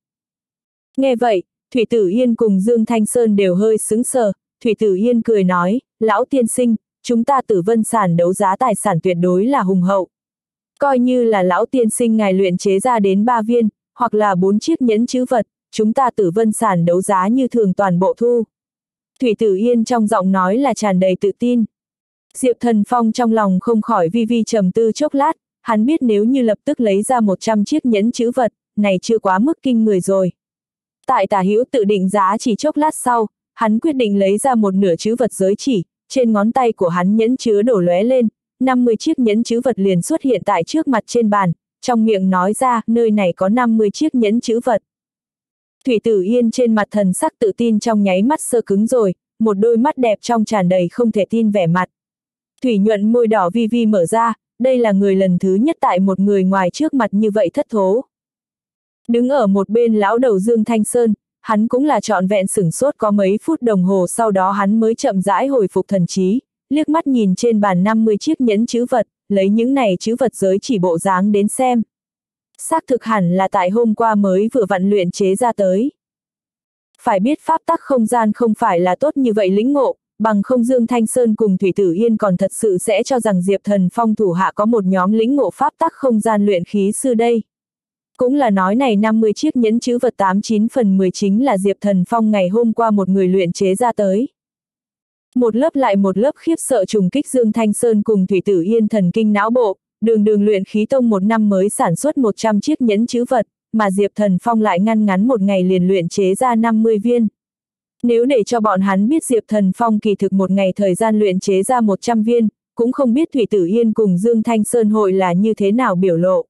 Nghe vậy, Thủy Tử Yên cùng Dương Thanh Sơn đều hơi sững sờ, Thủy Tử Yên cười nói, lão tiên sinh, chúng ta Tử Vân sàn đấu giá tài sản tuyệt đối là hùng hậu. Coi như là lão tiên sinh ngài luyện chế ra đến 3 viên, hoặc là 4 chiếc nhẫn chữ vật, chúng ta Tử Vân sàn đấu giá như thường toàn bộ thu. Thủy Tử Yên trong giọng nói là tràn đầy tự tin. Diệp Thần Phong trong lòng không khỏi vi vi trầm tư chốc lát, hắn biết nếu như lập tức lấy ra 100 chiếc nhẫn chữ vật, này chưa quá mức kinh người rồi. Tại tả hữu tự định giá chỉ chốc lát sau, hắn quyết định lấy ra một nửa chữ vật giới chỉ, trên ngón tay của hắn nhẫn chứa đổ lóe lên, 50 chiếc nhẫn chữ vật liền xuất hiện tại trước mặt trên bàn, trong miệng nói ra, nơi này có 50 chiếc nhẫn chữ vật. Thủy Tử Yên trên mặt thần sắc tự tin trong nháy mắt sơ cứng rồi, một đôi mắt đẹp trong tràn đầy không thể tin vẻ mặt. Thủy nhuận môi đỏ vi vi mở ra, đây là người lần thứ nhất tại một người ngoài trước mặt như vậy thất thố. Đứng ở một bên lão đầu Dương Thanh Sơn, hắn cũng là trọn vẹn sửng sốt có mấy phút đồng hồ, sau đó hắn mới chậm rãi hồi phục thần trí, liếc mắt nhìn trên bàn 50 chiếc nhẫn chữ vật, lấy những này chữ vật giới chỉ bộ dáng đến xem. Xác thực hẳn là tại hôm qua mới vừa vặn luyện chế ra tới. Phải biết pháp tắc không gian không phải là tốt như vậy lĩnh ngộ, bằng không Dương Thanh Sơn cùng Thủy Tử Yên còn thật sự sẽ cho rằng Diệp Thần Phong thủ hạ có một nhóm lĩnh ngộ pháp tắc không gian luyện khí sư đây. Cũng là nói này 50 chiếc nhẫn chữ vật 89 phần 10 chính là Diệp Thần Phong ngày hôm qua một người luyện chế ra tới. Một lớp lại một lớp khiếp sợ trùng kích Dương Thanh Sơn cùng Thủy Tử Yên thần kinh não bộ, đường luyện khí tông 1 năm mới sản xuất 100 chiếc nhẫn chữ vật, mà Diệp Thần Phong lại ngắn một ngày liền luyện chế ra 50 viên. Nếu để cho bọn hắn biết Diệp Thần Phong kỳ thực một ngày thời gian luyện chế ra 100 viên, cũng không biết Thủy Tử Yên cùng Dương Thanh Sơn hội là như thế nào biểu lộ.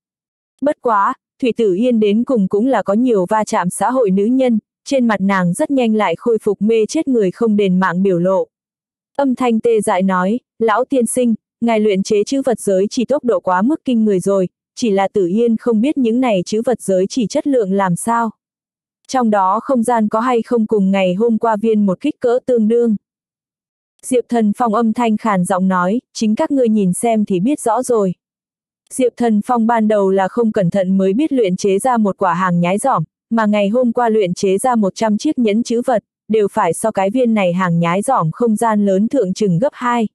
Bất quá, Thủy Tử Yên đến cùng cũng là có nhiều va chạm xã hội nữ nhân, trên mặt nàng rất nhanh lại khôi phục mê chết người không đền mạng biểu lộ. Âm thanh tê dại nói, lão tiên sinh, ngài luyện chế chữ vật giới chỉ tốc độ quá mức kinh người rồi, chỉ là Tử Yên không biết những này chữ vật giới chỉ chất lượng làm sao. Trong đó không gian có hay không cùng ngày hôm qua viên một kích cỡ tương đương. Diệp Thần Phong âm thanh khàn giọng nói, chính các ngươi nhìn xem thì biết rõ rồi. Diệp Thần Phong ban đầu là không cẩn thận mới biết luyện chế ra một quả hàng nhái giỏm, mà ngày hôm qua luyện chế ra 100 chiếc nhẫn chữ vật, đều phải so cái viên này hàng nhái giỏm không gian lớn thượng chừng gấp 2.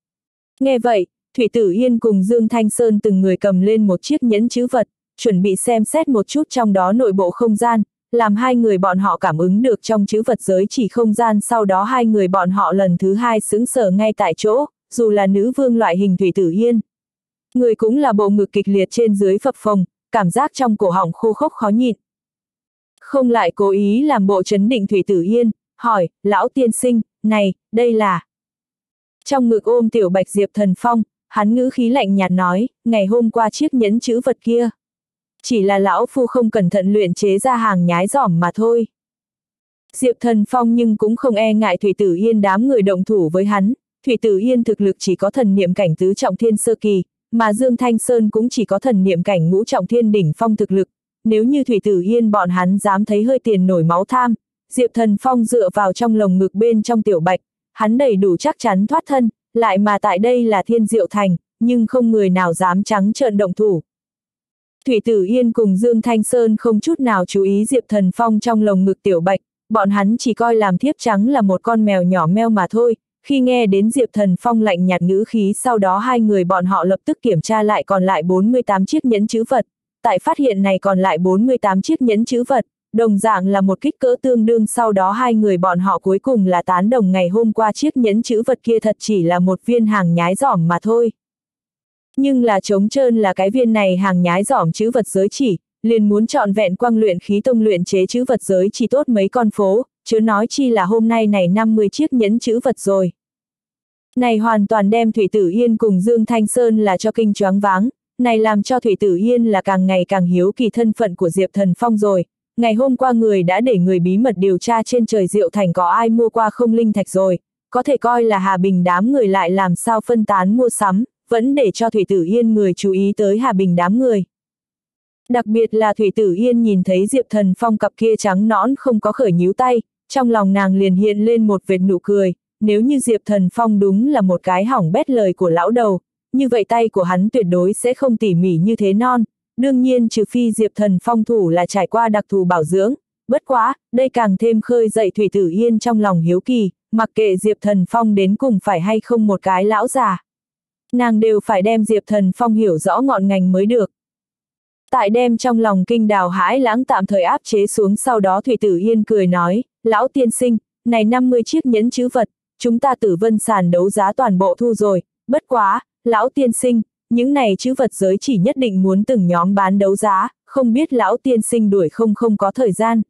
Nghe vậy, Thủy Tử Yên cùng Dương Thanh Sơn từng người cầm lên một chiếc nhẫn chữ vật, chuẩn bị xem xét một chút trong đó nội bộ không gian, làm hai người bọn họ cảm ứng được trong chữ vật giới chỉ không gian, sau đó hai người bọn họ lần thứ hai sững sờ ngay tại chỗ, dù là nữ vương loại hình Thủy Tử Yên. Người cũng là bộ ngực kịch liệt trên dưới phập phồng, cảm giác trong cổ họng khô khốc khó nhịn. Không lại cố ý làm bộ trấn định Thủy Tử Yên, hỏi, lão tiên sinh, này, đây là... Trong ngực ôm tiểu bạch Diệp Thần Phong, hắn ngữ khí lạnh nhạt nói, ngày hôm qua chiếc nhẫn chữ vật kia. Chỉ là lão phu không cẩn thận luyện chế ra hàng nhái giỏm mà thôi. Diệp Thần Phong nhưng cũng không e ngại Thủy Tử Yên đám người động thủ với hắn, Thủy Tử Yên thực lực chỉ có thần niệm cảnh tứ trọng thiên sơ kỳ, mà Dương Thanh Sơn cũng chỉ có thần niệm cảnh ngũ trọng thiên đỉnh phong thực lực. Nếu như Thủy Tử Yên bọn hắn dám thấy hơi tiền nổi máu tham, Diệp Thần Phong dựa vào trong lồng ngực bên trong tiểu bạch, hắn đầy đủ chắc chắn thoát thân, lại mà tại đây là Thiên Diệu Thành, nhưng không người nào dám trắng trợn động thủ. Thủy Tử Yên cùng Dương Thanh Sơn không chút nào chú ý Diệp Thần Phong trong lồng ngực tiểu bạch, bọn hắn chỉ coi làm thiếp trắng là một con mèo nhỏ meo mà thôi. Khi nghe đến Diệp Thần Phong lạnh nhạt ngữ khí, sau đó hai người bọn họ lập tức kiểm tra lại còn lại 48 chiếc nhẫn chữ vật. Tại phát hiện này còn lại 48 chiếc nhẫn chữ vật, đồng dạng là một kích cỡ tương đương, sau đó hai người bọn họ cuối cùng là tán đồng ngày hôm qua chiếc nhẫn chữ vật kia thật chỉ là một viên hàng nhái giỏm mà thôi. Nhưng là trống trơn là cái viên này hàng nhái giỏm chữ vật giới chỉ, liền muốn trọn vẹn Quang Luyện Khí Tông luyện chế chữ vật giới chỉ tốt mấy con phố, chứ nói chi là hôm nay này 50 chiếc nhẫn chữ vật rồi. Này hoàn toàn đem Thủy Tử Yên cùng Dương Thanh Sơn là cho kinh choáng váng, này làm cho Thủy Tử Yên là càng ngày càng hiếu kỳ thân phận của Diệp Thần Phong rồi. Ngày hôm qua người đã để người bí mật điều tra trên trời Diệu Thành có ai mua qua không linh thạch rồi, có thể coi là Hà Bình đám người lại làm sao phân tán mua sắm, vẫn để cho Thủy Tử Yên người chú ý tới Hà Bình đám người. Đặc biệt là Thủy Tử Yên nhìn thấy Diệp Thần Phong cặp kia trắng nõn không có khởi nhíu tay, trong lòng nàng liền hiện lên một vệt nụ cười, nếu như Diệp Thần Phong đúng là một cái hỏng bét lời của lão đầu, như vậy tay của hắn tuyệt đối sẽ không tỉ mỉ như thế non, đương nhiên trừ phi Diệp Thần Phong thủ là trải qua đặc thù bảo dưỡng, bất quá, đây càng thêm khơi dậy Thủy Tử Yên trong lòng hiếu kỳ, mặc kệ Diệp Thần Phong đến cùng phải hay không một cái lão già. Nàng đều phải đem Diệp Thần Phong hiểu rõ ngọn ngành mới được. Tại đem trong lòng kinh đào hãi lãng tạm thời áp chế xuống, sau đó Thủy Tử Yên cười nói, lão tiên sinh, này 50 chiếc nhẫn chữ vật, chúng ta Tử Vân sàn đấu giá toàn bộ thu rồi, bất quá, lão tiên sinh, những này chữ vật giới chỉ nhất định muốn từng nhóm bán đấu giá, không biết lão tiên sinh đuổi không có thời gian.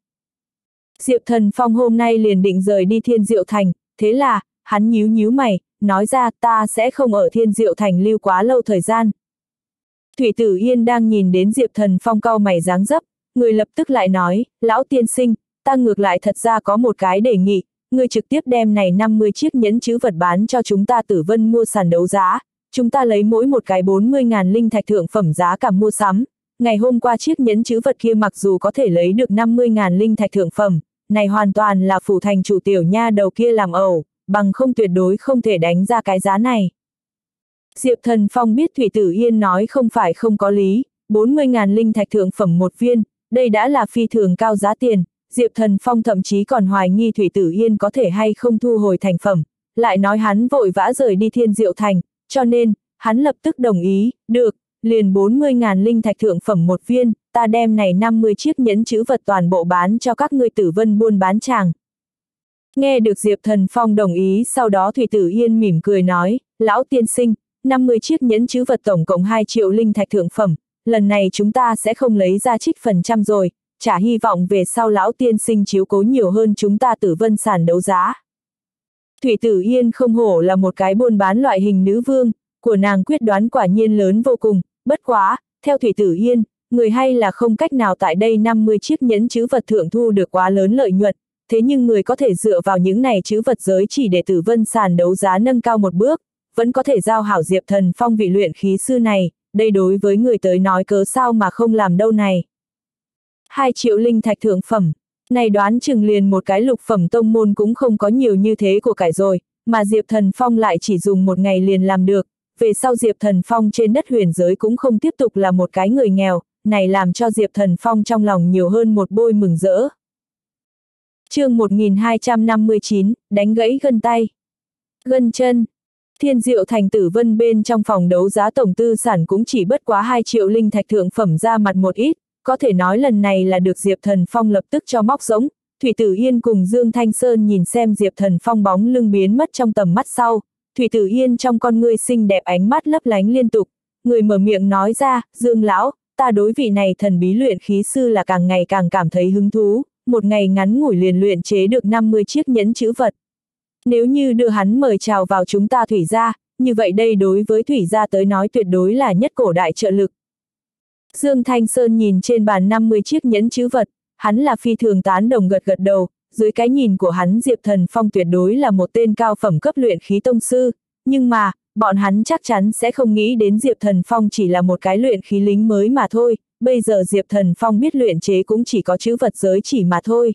Diệp Thần Phong hôm nay liền định rời đi Thiên Diệu Thành, thế là, hắn nhíu mày, nói ra ta sẽ không ở Thiên Diệu Thành lưu quá lâu thời gian. Thủy Tử Yên đang nhìn đến Diệp Thần Phong cau mày dáng dấp, người lập tức lại nói, lão tiên sinh, ta ngược lại thật ra có một cái đề nghị, người trực tiếp đem này 50 chiếc nhẫn chữ vật bán cho chúng ta Tử Vân mua sàn đấu giá, chúng ta lấy mỗi một cái 40.000 linh thạch thượng phẩm giá cả mua sắm. Ngày hôm qua chiếc nhẫn chữ vật kia mặc dù có thể lấy được 50.000 linh thạch thượng phẩm, này hoàn toàn là phủ thành chủ tiểu nha đầu kia làm ẩu, bằng không tuyệt đối không thể đánh ra cái giá này. Diệp Thần Phong biết Thủy Tử Yên nói không phải không có lý, 40.000 linh thạch thượng phẩm một viên, đây đã là phi thường cao giá tiền, Diệp Thần Phong thậm chí còn hoài nghi Thủy Tử Yên có thể hay không thu hồi thành phẩm, lại nói hắn vội vã rời đi Thiên Diệu Thành, cho nên, hắn lập tức đồng ý, được, liền 40.000 linh thạch thượng phẩm một viên, ta đem này 50 chiếc nhẫn chữ vật toàn bộ bán cho các ngươi Tử Vân buôn bán tràng. Nghe được Diệp Thần Phong đồng ý, sau đó Thủy Tử Yên mỉm cười nói, lão tiên sinh, 50 chiếc nhẫn chữ vật tổng cộng 2 triệu linh thạch thượng phẩm, lần này chúng ta sẽ không lấy ra trích phần trăm rồi, chả hy vọng về sau lão tiên sinh chiếu cố nhiều hơn chúng ta Tử Vân sàn đấu giá. Thủy Tử Yên không hổ là một cái buôn bán loại hình nữ vương, của nàng quyết đoán quả nhiên lớn vô cùng, bất quá, theo Thủy Tử Yên, người hay là không cách nào tại đây 50 chiếc nhẫn trữ vật thượng thu được quá lớn lợi nhuận, thế nhưng người có thể dựa vào những này trữ vật giới chỉ để Tử Vân sàn đấu giá nâng cao một bước, vẫn có thể giao hảo Diệp Thần Phong vị luyện khí sư này, đây đối với người tới nói cớ sao mà không làm đâu này. 2 triệu linh thạch thượng phẩm, này đoán chừng liền một cái lục phẩm tông môn cũng không có nhiều như thế của cải rồi, mà Diệp Thần Phong lại chỉ dùng một ngày liền làm được, về sau Diệp Thần Phong trên đất huyền giới cũng không tiếp tục là một cái người nghèo, này làm cho Diệp Thần Phong trong lòng nhiều hơn một bôi mừng rỡ. Chương 1259, đánh gãy gân tay, gân chân. Thiên Diệu Thành Tử Vân bên trong phòng đấu giá tổng tư sản cũng chỉ bất quá 2 triệu linh thạch thượng phẩm ra mặt một ít, có thể nói lần này là được Diệp Thần Phong lập tức cho móc giống. Thủy Tử Yên cùng Dương Thanh Sơn nhìn xem Diệp Thần Phong bóng lưng biến mất trong tầm mắt sau, Thủy Tử Yên trong con ngươi xinh đẹp ánh mắt lấp lánh liên tục, người mở miệng nói ra, Dương lão, ta đối vị này thần bí luyện khí sư là càng ngày càng cảm thấy hứng thú, một ngày ngắn ngủi liền luyện chế được 50 chiếc nhẫn trữ vật. Nếu như đưa hắn mời chào vào chúng ta Thủy gia, như vậy đây đối với Thủy gia tới nói tuyệt đối là nhất cổ đại trợ lực. Dương Thanh Sơn nhìn trên bàn 50 chiếc nhẫn trữ vật, hắn là phi thường tán đồng gật gật đầu, dưới cái nhìn của hắn Diệp Thần Phong tuyệt đối là một tên cao phẩm cấp luyện khí tông sư, nhưng mà, bọn hắn chắc chắn sẽ không nghĩ đến Diệp Thần Phong chỉ là một cái luyện khí lính mới mà thôi, bây giờ Diệp Thần Phong biết luyện chế cũng chỉ có trữ vật giới chỉ mà thôi.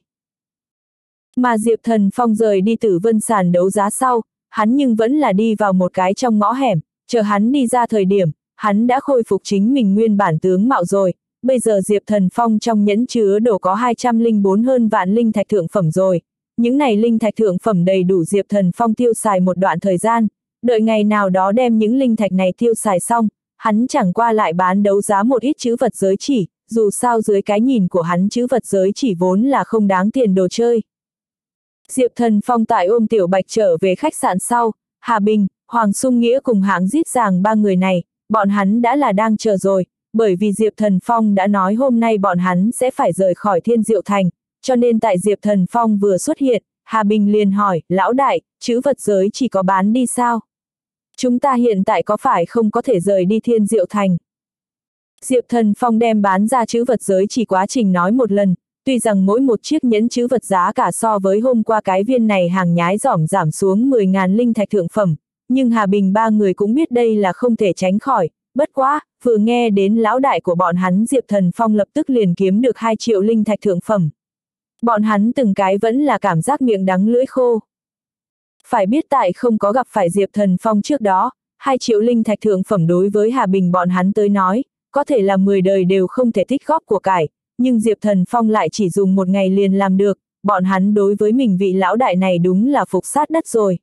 Mà Diệp Thần Phong rời đi Tử Vân sàn đấu giá sau, hắn nhưng vẫn là đi vào một cái trong ngõ hẻm, chờ hắn đi ra thời điểm, hắn đã khôi phục chính mình nguyên bản tướng mạo rồi, bây giờ Diệp Thần Phong trong nhẫn chứa đồ có 204 hơn vạn linh thạch thượng phẩm rồi, những này linh thạch thượng phẩm đầy đủ Diệp Thần Phong tiêu xài một đoạn thời gian, đợi ngày nào đó đem những linh thạch này tiêu xài xong, hắn chẳng qua lại bán đấu giá một ít trữ vật giới chỉ, dù sao dưới cái nhìn của hắn trữ vật giới chỉ vốn là không đáng tiền đồ chơi. Diệp Thần Phong tại ôm Tiểu Bạch trở về khách sạn sau, Hà Bình, Hoàng Sung Nghĩa cùng hãng Dít Giàng ba người này, bọn hắn đã là đang chờ rồi, bởi vì Diệp Thần Phong đã nói hôm nay bọn hắn sẽ phải rời khỏi Thiên Diệu Thành, cho nên tại Diệp Thần Phong vừa xuất hiện, Hà Bình liền hỏi, lão đại, trữ vật giới chỉ có bán đi sao? Chúng ta hiện tại có phải không có thể rời đi Thiên Diệu Thành? Diệp Thần Phong đem bán ra trữ vật giới chỉ quá trình nói một lần, tuy rằng mỗi một chiếc nhẫn trữ vật giá cả so với hôm qua cái viên này hàng nhái giỏm giảm xuống 10.000 linh thạch thượng phẩm, nhưng Hà Bình ba người cũng biết đây là không thể tránh khỏi, bất quá, vừa nghe đến lão đại của bọn hắn Diệp Thần Phong lập tức liền kiếm được 2 triệu linh thạch thượng phẩm. Bọn hắn từng cái vẫn là cảm giác miệng đắng lưỡi khô. Phải biết tại không có gặp phải Diệp Thần Phong trước đó, 2 triệu linh thạch thượng phẩm đối với Hà Bình bọn hắn tới nói, có thể là 10 đời đều không thể tích góp của cải, nhưng Diệp Thần Phong lại chỉ dùng một ngày liền làm được, bọn hắn đối với mình vị lão đại này đúng là phục sát đất rồi.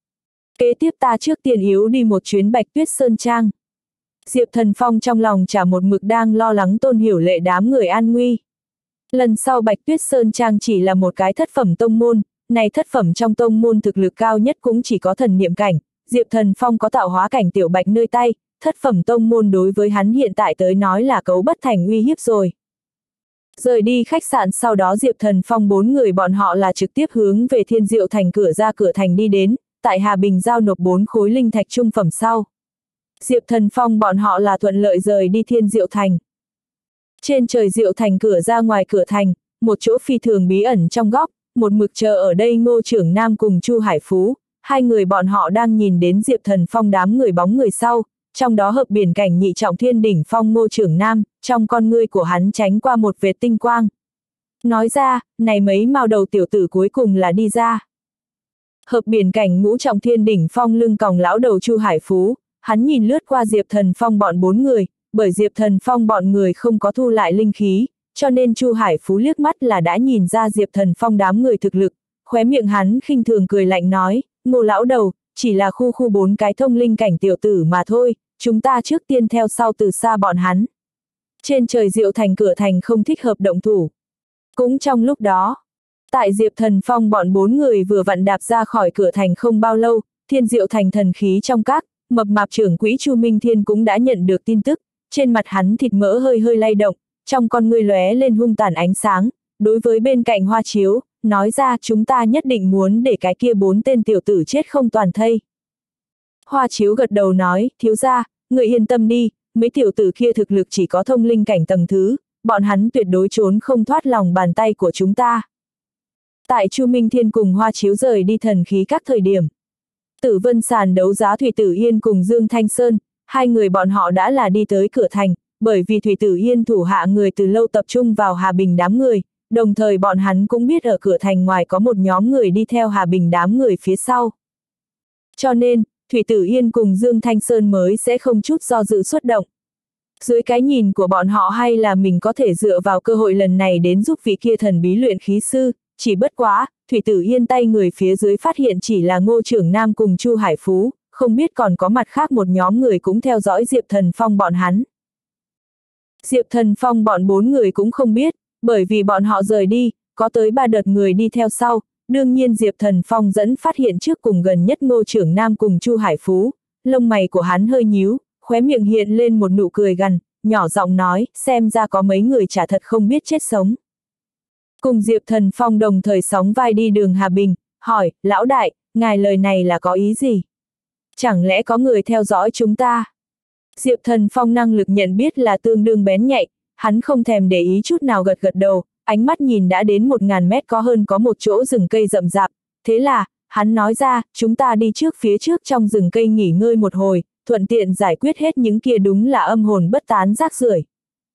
Kế tiếp ta trước tiên yếu đi một chuyến Bạch Tuyết Sơn Trang. Diệp Thần Phong trong lòng chả một mực đang lo lắng Tôn Hiểu Lệ đám người an nguy. Lần sau Bạch Tuyết Sơn Trang chỉ là một cái thất phẩm tông môn, này thất phẩm trong tông môn thực lực cao nhất cũng chỉ có thần niệm cảnh, Diệp Thần Phong có tạo hóa cảnh Tiểu Bạch nơi tay, thất phẩm tông môn đối với hắn hiện tại tới nói là cấu bất thành uy hiếp rồi. Rời đi khách sạn sau đó Diệp Thần Phong 4 người bọn họ là trực tiếp hướng về Thiên Diệu Thành cửa ra cửa thành đi đến, tại Hà Bình giao nộp 4 khối linh thạch trung phẩm sau. Diệp Thần Phong bọn họ là thuận lợi rời đi Thiên Diệu Thành. Trên trời Diệu Thành cửa ra ngoài cửa thành, một chỗ phi thường bí ẩn trong góc, một mực chờ ở đây Ngô Trưởng Nam cùng Chu Hải Phú, hai người bọn họ đang nhìn đến Diệp Thần Phong đám người bóng người sau, trong đó hợp biển cảnh nhị trọng thiên đỉnh phong Ngô Trưởng Nam, trong con ngươi của hắn tránh qua một vệt tinh quang. Nói ra, này mấy mao đầu tiểu tử cuối cùng là đi ra. Hợp biển cảnh ngũ trọng thiên đỉnh phong lưng còng lão đầu Chu Hải Phú, hắn nhìn lướt qua Diệp Thần Phong bọn 4 người, bởi Diệp Thần Phong bọn người không có thu lại linh khí, cho nên Chu Hải Phú liếc mắt là đã nhìn ra Diệp Thần Phong đám người thực lực, khóe miệng hắn khinh thường cười lạnh nói, Ngô lão đầu, chỉ là khu 4 cái thông linh cảnh tiểu tử mà thôi, chúng ta trước tiên theo sau từ xa bọn hắn. Trên trời Diệu Thành cửa thành không thích hợp động thủ. Cũng trong lúc đó, tại Diệp Thần Phong bọn 4 người vừa vặn đạp ra khỏi cửa thành không bao lâu, Thiên Diệu Thành thần khí trong các, mập mạp trưởng quỹ Chu Minh Thiên cũng đã nhận được tin tức, trên mặt hắn thịt mỡ hơi hơi lay động, trong con ngươi lóe lên hung tàn ánh sáng, đối với bên cạnh Hoa Chiếu, nói ra chúng ta nhất định muốn để cái kia 4 tên tiểu tử chết không toàn thây. Hoa Chiếu gật đầu nói, thiếu gia, người yên tâm đi, mấy tiểu tử kia thực lực chỉ có thông linh cảnh tầng thứ, bọn hắn tuyệt đối trốn không thoát lòng bàn tay của chúng ta. Tại Chu Minh Thiên cùng Hoa Chiếu rời đi thần khí các thời điểm, Tử Vân sàn đấu giá Thủy Tử Yên cùng Dương Thanh Sơn, hai người bọn họ đã là đi tới cửa thành, bởi vì Thủy Tử Yên thủ hạ người từ lâu tập trung vào Hà Bình đám người, đồng thời bọn hắn cũng biết ở cửa thành ngoài có một nhóm người đi theo Hà Bình đám người phía sau. Cho nên, Thủy Tử Yên cùng Dương Thanh Sơn mới sẽ không chút do dự xuất động. Dưới cái nhìn của bọn họ hay là mình có thể dựa vào cơ hội lần này đến giúp vị kia thần bí luyện khí sư, chỉ bất quá, Thủy Tử Yên tay người phía dưới phát hiện chỉ là Ngô Trưởng Nam cùng Chu Hải Phú, không biết còn có mặt khác một nhóm người cũng theo dõi Diệp Thần Phong bọn hắn. Diệp Thần Phong bọn 4 người cũng không biết, bởi vì bọn họ rời đi, có tới 3 đợt người đi theo sau, đương nhiên Diệp Thần Phong dẫn phát hiện trước cùng gần nhất Ngô Trưởng Nam cùng Chu Hải Phú, lông mày của hắn hơi nhíu, khóe miệng hiện lên một nụ cười gằn, nhỏ giọng nói, xem ra có mấy người chả thật không biết chết sống. Cùng Diệp Thần Phong đồng thời sóng vai đi đường Hà Bình, hỏi, lão đại, ngài lời này là có ý gì? Chẳng lẽ có người theo dõi chúng ta? Diệp Thần Phong năng lực nhận biết là tương đương bén nhạy, hắn không thèm để ý chút nào gật gật đầu, ánh mắt nhìn đã đến 1000 mét có hơn có một chỗ rừng cây rậm rạp, thế là, hắn nói ra, chúng ta đi trước phía trước trong rừng cây nghỉ ngơi một hồi, thuận tiện giải quyết hết những kia đúng là âm hồn bất tán rác rưởi.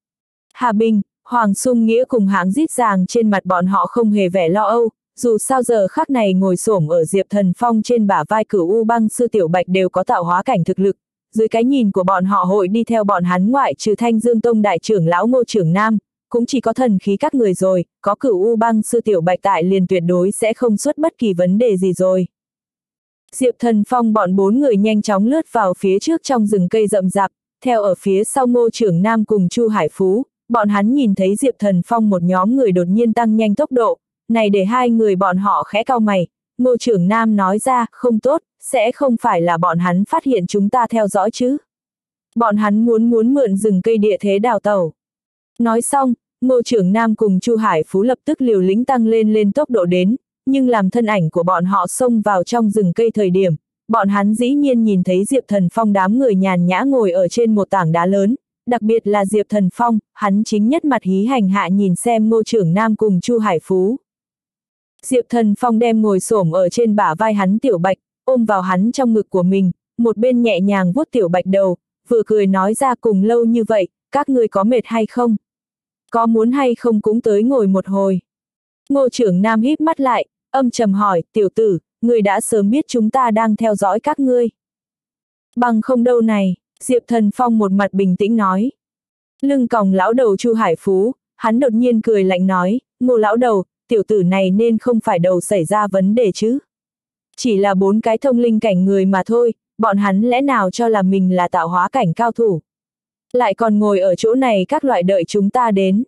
Hà Bình, Hoàng Sung Nghĩa cùng hãng rít ràng trên mặt bọn họ không hề vẻ lo âu, dù sao giờ khắc này ngồi xổm ở Diệp Thần Phong trên bả vai Cửu U Băng Sư Tiểu Bạch đều có tạo hóa cảnh thực lực, dưới cái nhìn của bọn họ hội đi theo bọn hắn ngoại trừ Thanh Dương Tông đại trưởng lão Ngô Trưởng Nam, cũng chỉ có thần khí các người rồi, có Cửu U Băng Sư Tiểu Bạch tại liền tuyệt đối sẽ không xuất bất kỳ vấn đề gì rồi. Diệp Thần Phong bọn 4 người nhanh chóng lướt vào phía trước trong rừng cây rậm rạp, theo ở phía sau Ngô Trưởng Nam cùng Chu Hải Phú, bọn hắn nhìn thấy Diệp Thần Phong một nhóm người đột nhiên tăng nhanh tốc độ, này để hai người bọn họ khẽ cau mày, Ngô Trưởng Nam nói ra, không tốt, sẽ không phải là bọn hắn phát hiện chúng ta theo dõi chứ. Bọn hắn muốn mượn rừng cây địa thế đào tẩu. Nói xong, Ngô Trưởng Nam cùng Chu Hải Phú lập tức liều lĩnh tăng lên tốc độ đến, nhưng làm thân ảnh của bọn họ xông vào trong rừng cây thời điểm, bọn hắn dĩ nhiên nhìn thấy Diệp Thần Phong đám người nhàn nhã ngồi ở trên một tảng đá lớn, đặc biệt là Diệp Thần Phong, hắn chính nhất mặt hí hành hạ nhìn xem Ngô Trưởng Nam cùng Chu Hải Phú. Diệp Thần Phong đem ngồi xổm ở trên bả vai hắn Tiểu Bạch, ôm vào hắn trong ngực của mình, một bên nhẹ nhàng vuốt Tiểu Bạch đầu, vừa cười nói ra cùng lâu như vậy, các ngươi có mệt hay không? Có muốn hay không cũng tới ngồi một hồi. Ngô Trưởng Nam híp mắt lại, âm trầm hỏi, tiểu tử, ngươi đã sớm biết chúng ta đang theo dõi các ngươi. Bằng không đâu này, Diệp Thần Phong một mặt bình tĩnh nói. Lưng còng lão đầu Chu Hải Phú, hắn đột nhiên cười lạnh nói, Ngô lão đầu, tiểu tử này nên không phải đầu xảy ra vấn đề chứ. Chỉ là 4 cái thông linh cảnh người mà thôi, bọn hắn lẽ nào cho là mình là tạo hóa cảnh cao thủ. Lại còn ngồi ở chỗ này các loại đợi chúng ta đến.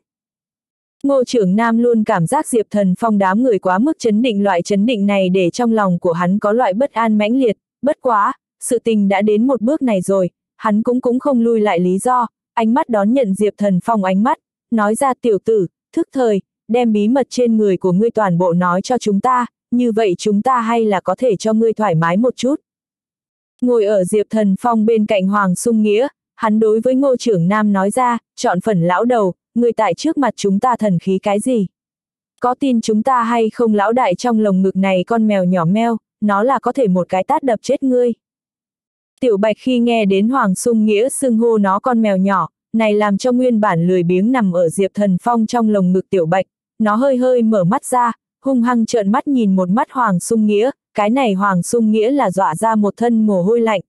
Ngô Trưởng Nam luôn cảm giác Diệp Thần Phong đám người quá mức chấn định, loại chấn định này để trong lòng của hắn có loại bất an mãnh liệt, bất quá, sự tình đã đến một bước này rồi, hắn cũng không lui lại lý do, ánh mắt đón nhận Diệp Thần Phong ánh mắt, nói ra tiểu tử, thức thời, đem bí mật trên người của ngươi toàn bộ nói cho chúng ta, như vậy chúng ta hay là có thể cho ngươi thoải mái một chút. Ngồi ở Diệp Thần Phong bên cạnh Hoàng Sung Nghĩa, hắn đối với Ngô Trưởng Nam nói ra, chọn phần lão đầu, ngươi tại trước mặt chúng ta thần khí cái gì? Có tin chúng ta hay không lão đại trong lồng ngực này con mèo nhỏ meo, nó là có thể một cái tát đập chết ngươi. Tiểu Bạch khi nghe đến Hoàng Sung Nghĩa xưng hô nó con mèo nhỏ, này làm cho nguyên bản lười biếng nằm ở Diệp Thần Phong trong lồng ngực Tiểu Bạch, nó hơi mở mắt ra, hung hăng trợn mắt nhìn một mắt Hoàng Sung Nghĩa, cái này Hoàng Sung Nghĩa là dọa ra một thân mồ hôi lạnh.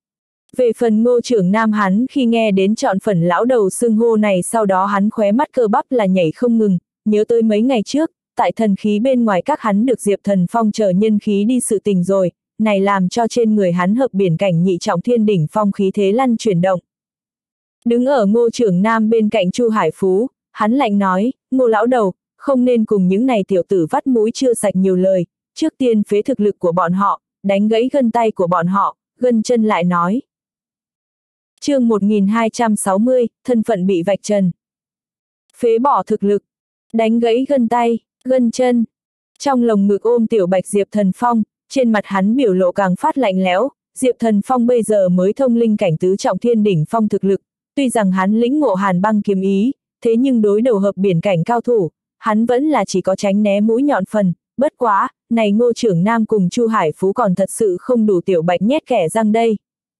Về phần Ngô Trưởng Nam hắn khi nghe đến chọn phần lão đầu xưng hô này sau đó hắn khóe mắt cơ bắp là nhảy không ngừng, nhớ tới mấy ngày trước, tại thần khí bên ngoài các hắn được Diệp Thần Phong chờ nhân khí đi sự tình rồi, này làm cho trên người hắn hợp biển cảnh nhị trọng thiên đỉnh phong khí thế lăn chuyển động. Đứng ở Ngô Trưởng Nam bên cạnh Chu Hải Phú, hắn lạnh nói, Ngô lão đầu, không nên cùng những này tiểu tử vắt mũi chưa sạch nhiều lời, trước tiên phế thực lực của bọn họ, đánh gãy gân tay của bọn họ, gân chân lại nói. Chương 1260, thân phận bị vạch trần. Phế bỏ thực lực, đánh gãy gân tay, gân chân. Trong lồng ngực ôm tiểu bạch Diệp Thần Phong, trên mặt hắn biểu lộ càng phát lạnh lẽo. Diệp Thần Phong bây giờ mới thông linh cảnh tứ trọng thiên đỉnh phong thực lực, tuy rằng hắn lĩnh ngộ hàn băng kiếm ý, thế nhưng đối đầu hợp biển cảnh cao thủ, hắn vẫn là chỉ có tránh né mũi nhọn phần, bất quá, này Ngô Trưởng Nam cùng Chu Hải Phú còn thật sự không đủ tiểu bạch nhét kẻ răng đây.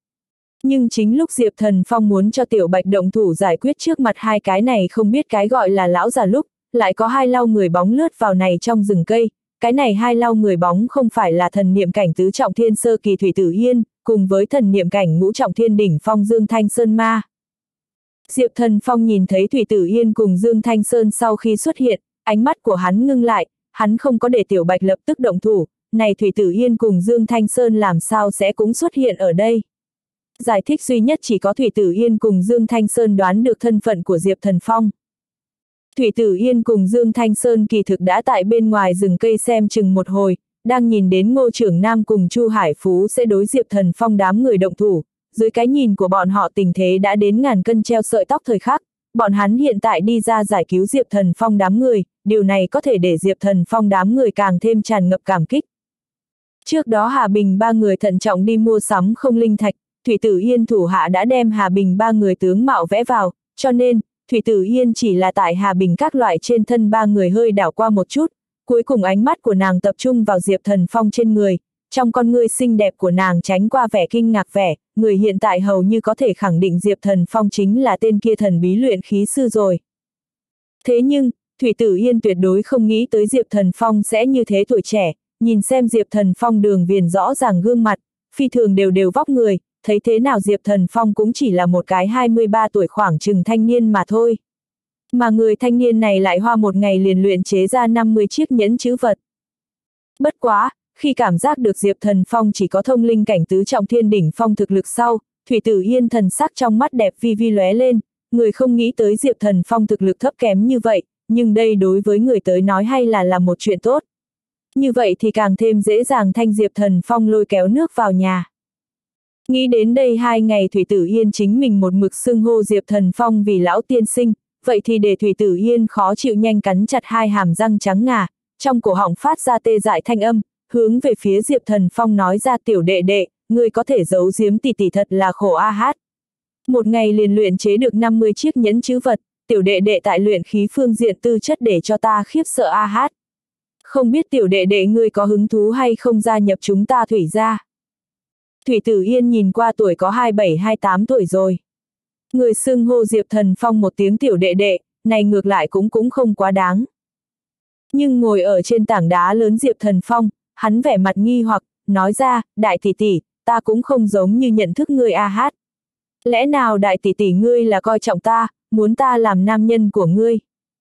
Nhưng chính lúc Diệp Thần Phong muốn cho tiểu bạch động thủ giải quyết trước mặt hai cái này không biết cái gọi là lão già lúc, lại có hai lau người bóng lướt vào này trong rừng cây. Cái này hai lau người bóng không phải là thần niệm cảnh tứ trọng thiên sơ kỳ Thủy Tử Yên, cùng với thần niệm cảnh ngũ trọng thiên đỉnh phong Dương Thanh Sơn ma. Diệp Thần Phong nhìn thấy Thủy Tử Yên cùng Dương Thanh Sơn sau khi xuất hiện, ánh mắt của hắn ngưng lại, hắn không có để tiểu bạch lập tức động thủ, này Thủy Tử Yên cùng Dương Thanh Sơn làm sao sẽ cũng xuất hiện ở đây. Giải thích duy nhất chỉ có Thủy Tử Yên cùng Dương Thanh Sơn đoán được thân phận của Diệp Thần Phong. Thủy Tử Yên cùng Dương Thanh Sơn kỳ thực đã tại bên ngoài rừng cây xem chừng một hồi, đang nhìn đến Ngô Trưởng Nam cùng Chu Hải Phú sẽ đối Diệp Thần Phong đám người động thủ, dưới cái nhìn của bọn họ tình thế đã đến ngàn cân treo sợi tóc thời khắc, bọn hắn hiện tại đi ra giải cứu Diệp Thần Phong đám người, điều này có thể để Diệp Thần Phong đám người càng thêm tràn ngập cảm kích. Trước đó Hà Bình ba người thận trọng đi mua sắm không linh thạch, Thủy Tử Yên thủ hạ đã đem Hà Bình ba người tướng mạo vẽ vào, cho nên, Thủy Tử Yên chỉ là tại Hà Bình các loại trên thân ba người hơi đảo qua một chút, cuối cùng ánh mắt của nàng tập trung vào Diệp Thần Phong trên người, trong con ngươi xinh đẹp của nàng tránh qua vẻ kinh ngạc vẻ, người hiện tại hầu như có thể khẳng định Diệp Thần Phong chính là tên kia thần bí luyện khí sư rồi. Thế nhưng, Thủy Tử Yên tuyệt đối không nghĩ tới Diệp Thần Phong sẽ như thế tuổi trẻ, nhìn xem Diệp Thần Phong đường viền rõ ràng gương mặt, phi thường đều vóc người, thấy thế nào Diệp Thần Phong cũng chỉ là một cái 23 tuổi khoảng chừng thanh niên mà thôi. Mà người thanh niên này lại hoa một ngày liền luyện chế ra 50 chiếc nhẫn chữ vật. Bất quá, khi cảm giác được Diệp Thần Phong chỉ có thông linh cảnh tứ trọng thiên đỉnh phong thực lực sau, Thủy Tử Yên thần sắc trong mắt đẹp vi lóe lên, người không nghĩ tới Diệp Thần Phong thực lực thấp kém như vậy, nhưng đây đối với người tới nói hay là một chuyện tốt. Như vậy thì càng thêm dễ dàng thanh Diệp Thần Phong lôi kéo nước vào nhà. Nghĩ đến đây 2 ngày Thủy Tử Yên chính mình một mực xưng hô Diệp Thần Phong vì lão tiên sinh, vậy thì để Thủy Tử Yên khó chịu nhanh cắn chặt hai hàm răng trắng ngà, trong cổ họng phát ra tê dại thanh âm, hướng về phía Diệp Thần Phong nói ra tiểu đệ đệ, ngươi có thể giấu giếm tỷ tỷ thật là khổ a hát. Một ngày liền luyện chế được 50 chiếc nhẫn chữ vật, tiểu đệ đệ tại luyện khí phương diện tư chất để cho ta khiếp sợ a hát. Không biết tiểu đệ đệ ngươi có hứng thú hay không gia nhập chúng ta Thủy gia. Thủy Tử Yên nhìn qua tuổi có 27-28 tuổi rồi. Người xưng hô Diệp Thần Phong một tiếng tiểu đệ đệ, này ngược lại cũng không quá đáng. Nhưng ngồi ở trên tảng đá lớn Diệp Thần Phong, hắn vẻ mặt nghi hoặc, nói ra, đại tỷ tỷ, ta cũng không giống như nhận thức ngươi a hát. Lẽ nào đại tỷ tỷ ngươi là coi trọng ta, muốn ta làm nam nhân của ngươi?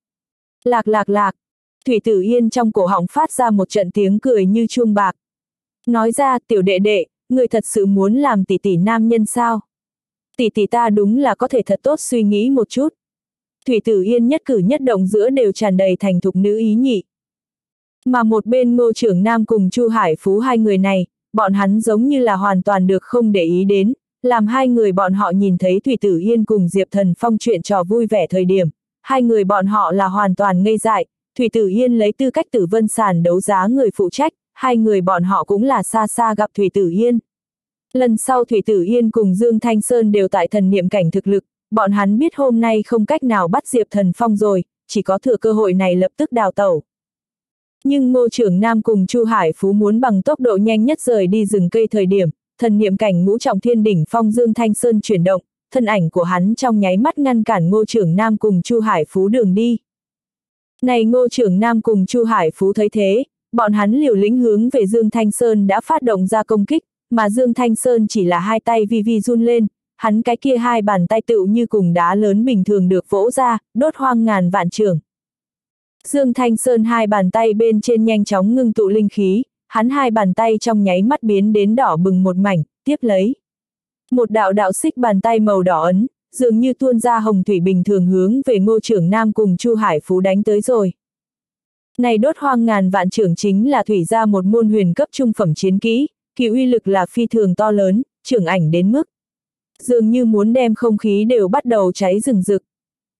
Lạc. Thủy Tử Yên trong cổ họng phát ra một trận tiếng cười như chuông bạc. Nói ra, tiểu đệ đệ, ngươi thật sự muốn làm tỷ tỷ nam nhân sao? Tỷ tỷ ta đúng là có thể thật tốt suy nghĩ một chút. Thủy Tử Yên nhất cử nhất động giữa đều tràn đầy thành thục nữ ý nhị. Mà một bên Ngô Trưởng Nam cùng Chu Hải Phú hai người này, bọn hắn giống như là hoàn toàn được không để ý đến, làm hai người bọn họ nhìn thấy Thủy Tử Yên cùng Diệp Thần Phong chuyện trò vui vẻ thời điểm, hai người bọn họ là hoàn toàn ngây dại. Thủy Tử Yên lấy tư cách Tử Vân sàn đấu giá người phụ trách, hai người bọn họ cũng là xa gặp Thủy Tử Yên. Lần sau Thủy Tử Yên cùng Dương Thanh Sơn đều tại thần niệm cảnh thực lực, bọn hắn biết hôm nay không cách nào bắt Diệp Thần Phong rồi, chỉ có thừa cơ hội này lập tức đào tẩu. Nhưng Ngô Trưởng Nam cùng Chu Hải Phú muốn bằng tốc độ nhanh nhất rời đi rừng cây thời điểm, thần niệm cảnh ngũ trọng thiên đỉnh phong Dương Thanh Sơn chuyển động, thân ảnh của hắn trong nháy mắt ngăn cản Ngô Trưởng Nam cùng Chu Hải Phú đường đi. Này Ngô Trưởng Nam cùng Chu Hải Phú thấy thế, bọn hắn liều lĩnh hướng về Dương Thanh Sơn đã phát động ra công kích, mà Dương Thanh Sơn chỉ là hai tay vi run lên, hắn cái kia hai bàn tay tựu như cùng đá lớn bình thường được vỗ ra, đốt hoang ngàn vạn trường. Dương Thanh Sơn hai bàn tay bên trên nhanh chóng ngưng tụ linh khí, hắn hai bàn tay trong nháy mắt biến đến đỏ bừng một mảnh, tiếp lấy. Một đạo xích bàn tay màu đỏ ấn, dường như tuôn ra hồng thủy bình thường hướng về Ngô Trưởng Nam cùng Chu Hải Phú đánh tới rồi. Này đốt hoang ngàn vạn trưởng chính là thủy ra một môn huyền cấp trung phẩm chiến kỹ, kỳ uy lực là phi thường to lớn, trưởng ảnh đến mức dường như muốn đem không khí đều bắt đầu cháy rừng rực.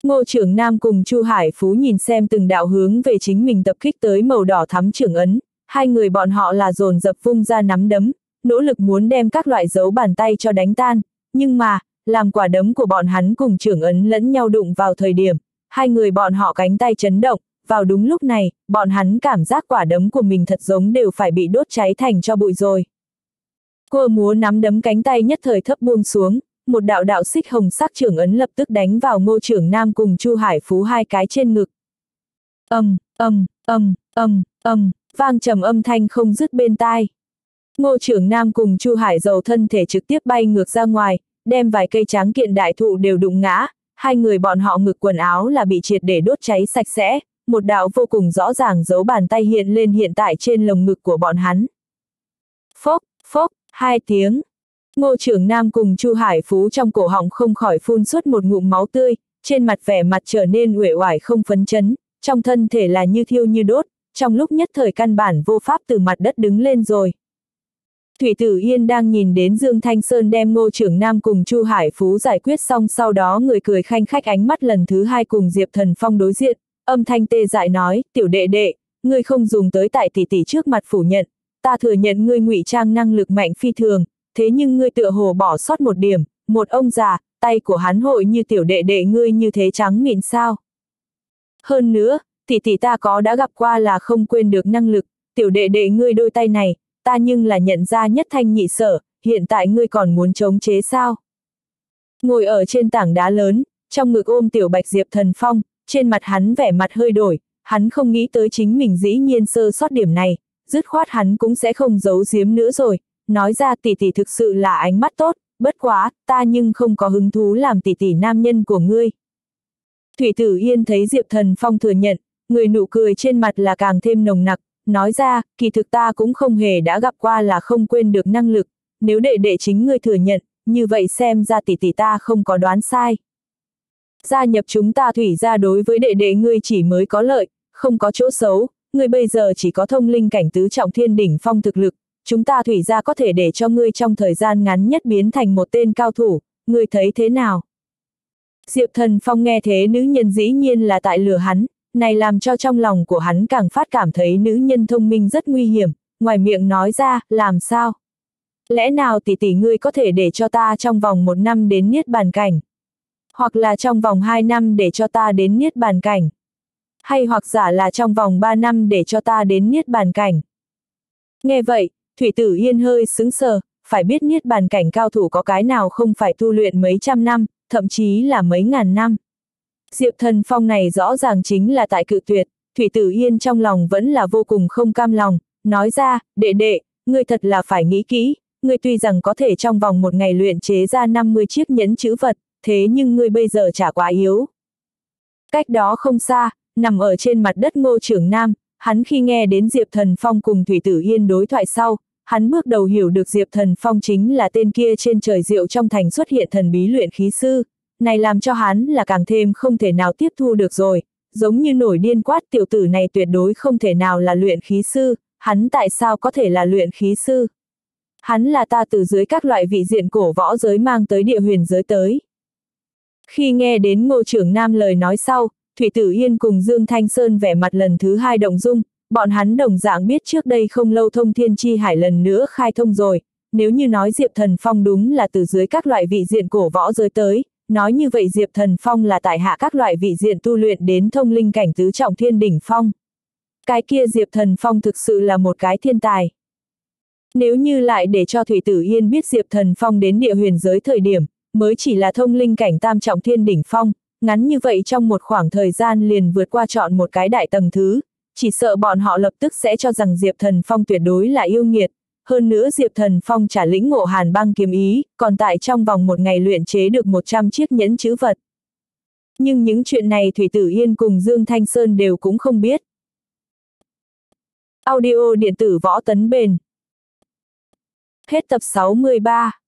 Ngô Trưởng Nam cùng Chu Hải Phú nhìn xem từng đạo hướng về chính mình tập kích tới màu đỏ thắm trưởng ấn, hai người bọn họ là dồn dập vung ra nắm đấm, nỗ lực muốn đem các loại dấu bàn tay cho đánh tan, nhưng mà, làm quả đấm của bọn hắn cùng trưởng ấn lẫn nhau đụng vào thời điểm, hai người bọn họ cánh tay chấn động, vào đúng lúc này, bọn hắn cảm giác quả đấm của mình thật giống đều phải bị đốt cháy thành tro bụi rồi. Cô múa nắm đấm cánh tay nhất thời thấp buông xuống, một đạo đạo xích hồng sắc trưởng ấn lập tức đánh vào Ngô Trưởng Nam cùng Chu Hải Phú hai cái trên ngực. Vang trầm âm thanh không dứt bên tai. Ngô Trưởng Nam cùng Chu Hải Dầu thân thể trực tiếp bay ngược ra ngoài, đem vài cây tráng kiện đại thụ đều đụng ngã, hai người bọn họ ngực quần áo là bị triệt để đốt cháy sạch sẽ, một đạo vô cùng rõ ràng dấu bàn tay hiện lên hiện tại trên lồng ngực của bọn hắn. Phốc, phốc, hai tiếng. Ngô Trưởng Nam cùng Chu Hải Phú trong cổ họng không khỏi phun suốt một ngụm máu tươi, trên mặt vẻ mặt trở nên uể oải không phấn chấn, trong thân thể là như thiêu như đốt, trong lúc nhất thời căn bản vô pháp từ mặt đất đứng lên rồi. Thủy Tử Yên đang nhìn đến Dương Thanh Sơn đem Ngô Trưởng Nam cùng Chu Hải Phú giải quyết xong, sau đó người cười khanh khách ánh mắt lần thứ hai cùng Diệp Thần Phong đối diện, âm thanh tê dại nói, tiểu đệ đệ, ngươi không dùng tới tại tỷ tỷ trước mặt phủ nhận, ta thừa nhận ngươi ngụy trang năng lực mạnh phi thường, thế nhưng ngươi tựa hồ bỏ sót một điểm, một ông già, tay của hắn hội như tiểu đệ đệ ngươi như thế trắng mịn sao. Hơn nữa, tỷ tỷ ta có đã gặp qua là không quên được năng lực, tiểu đệ đệ ngươi đôi tay này, ta nhưng là nhận ra nhất thanh nhị sở, hiện tại ngươi còn muốn chống chế sao? Ngồi ở trên tảng đá lớn, trong ngực ôm tiểu bạch Diệp Thần Phong, trên mặt hắn vẻ mặt hơi đổi, hắn không nghĩ tới chính mình dĩ nhiên sơ sót điểm này, dứt khoát hắn cũng sẽ không giấu giếm nữa rồi, nói ra tỷ tỷ thực sự là ánh mắt tốt, bất quá, ta nhưng không có hứng thú làm tỷ tỷ nam nhân của ngươi. Thủy Tử Yên thấy Diệp Thần Phong thừa nhận, người nụ cười trên mặt là càng thêm nồng nặc, nói ra, kỳ thực ta cũng không hề đã gặp qua là không quên được năng lực, nếu đệ đệ chính ngươi thừa nhận, như vậy xem ra tỷ tỷ ta không có đoán sai. Gia nhập chúng ta Thủy gia đối với đệ đệ ngươi chỉ mới có lợi, không có chỗ xấu, ngươi bây giờ chỉ có thông linh cảnh tứ trọng thiên đỉnh phong thực lực, chúng ta Thủy gia có thể để cho ngươi trong thời gian ngắn nhất biến thành một tên cao thủ, ngươi thấy thế nào? Diệp Thần Phong nghe thế nữ nhân dĩ nhiên là tại lừa hắn, này làm cho trong lòng của hắn càng phát cảm thấy nữ nhân thông minh rất nguy hiểm, ngoài miệng nói ra, làm sao? Lẽ nào tỷ tỷ ngươi có thể để cho ta trong vòng 1 năm đến niết bàn cảnh? Hoặc là trong vòng 2 năm để cho ta đến niết bàn cảnh? Hay hoặc giả là trong vòng 3 năm để cho ta đến niết bàn cảnh? Nghe vậy, Thủy Tử Yên hơi sững sờ, phải biết niết bàn cảnh cao thủ có cái nào không phải tu luyện mấy trăm năm, thậm chí là mấy ngàn năm. Diệp Thần Phong này rõ ràng chính là tại cự tuyệt, Thủy Tử Yên trong lòng vẫn là vô cùng không cam lòng, nói ra, đệ đệ, ngươi thật là phải nghĩ kỹ, ngươi tuy rằng có thể trong vòng 1 ngày luyện chế ra 50 chiếc nhẫn chữ vật, thế nhưng ngươi bây giờ chả quá yếu. Cách đó không xa, nằm ở trên mặt đất Ngô Trưởng Nam, hắn khi nghe đến Diệp Thần Phong cùng Thủy Tử Yên đối thoại sau, hắn bước đầu hiểu được Diệp Thần Phong chính là tên kia trên trời diệu trong thành xuất hiện thần bí luyện khí sư, này làm cho hắn là càng thêm không thể nào tiếp thu được rồi, giống như nổi điên quát tiểu tử này tuyệt đối không thể nào là luyện khí sư, hắn tại sao có thể là luyện khí sư? Hắn là ta từ dưới các loại vị diện cổ võ giới mang tới địa huyền giới tới. Khi nghe đến Ngô Trưởng Nam lời nói sau, Thủy Tử Yên cùng Dương Thanh Sơn vẻ mặt lần thứ hai động dung, bọn hắn đồng dạng biết trước đây không lâu thông thiên chi hải lần nữa khai thông rồi, nếu như nói Diệp Thần Phong đúng là từ dưới các loại vị diện cổ võ giới tới, nói như vậy Diệp Thần Phong là tại hạ các loại vị diện tu luyện đến thông linh cảnh tứ trọng thiên đỉnh phong. Cái kia Diệp Thần Phong thực sự là một cái thiên tài. Nếu như lại để cho Thủy Tử Yên biết Diệp Thần Phong đến địa huyền giới thời điểm, mới chỉ là thông linh cảnh tam trọng thiên đỉnh phong, ngắn như vậy trong một khoảng thời gian liền vượt qua chọn một cái đại tầng thứ, chỉ sợ bọn họ lập tức sẽ cho rằng Diệp Thần Phong tuyệt đối là yêu nghiệt. Hơn nữa Diệp Thần Phong trả lĩnh ngộ hàn băng kiếm ý, còn tại trong vòng 1 ngày luyện chế được 100 chiếc nhẫn chữ vật. Nhưng những chuyện này Thủy Tử Yên cùng Dương Thanh Sơn đều cũng không biết. Audio điện tử Võ Tấn Bền. Hết tập 63.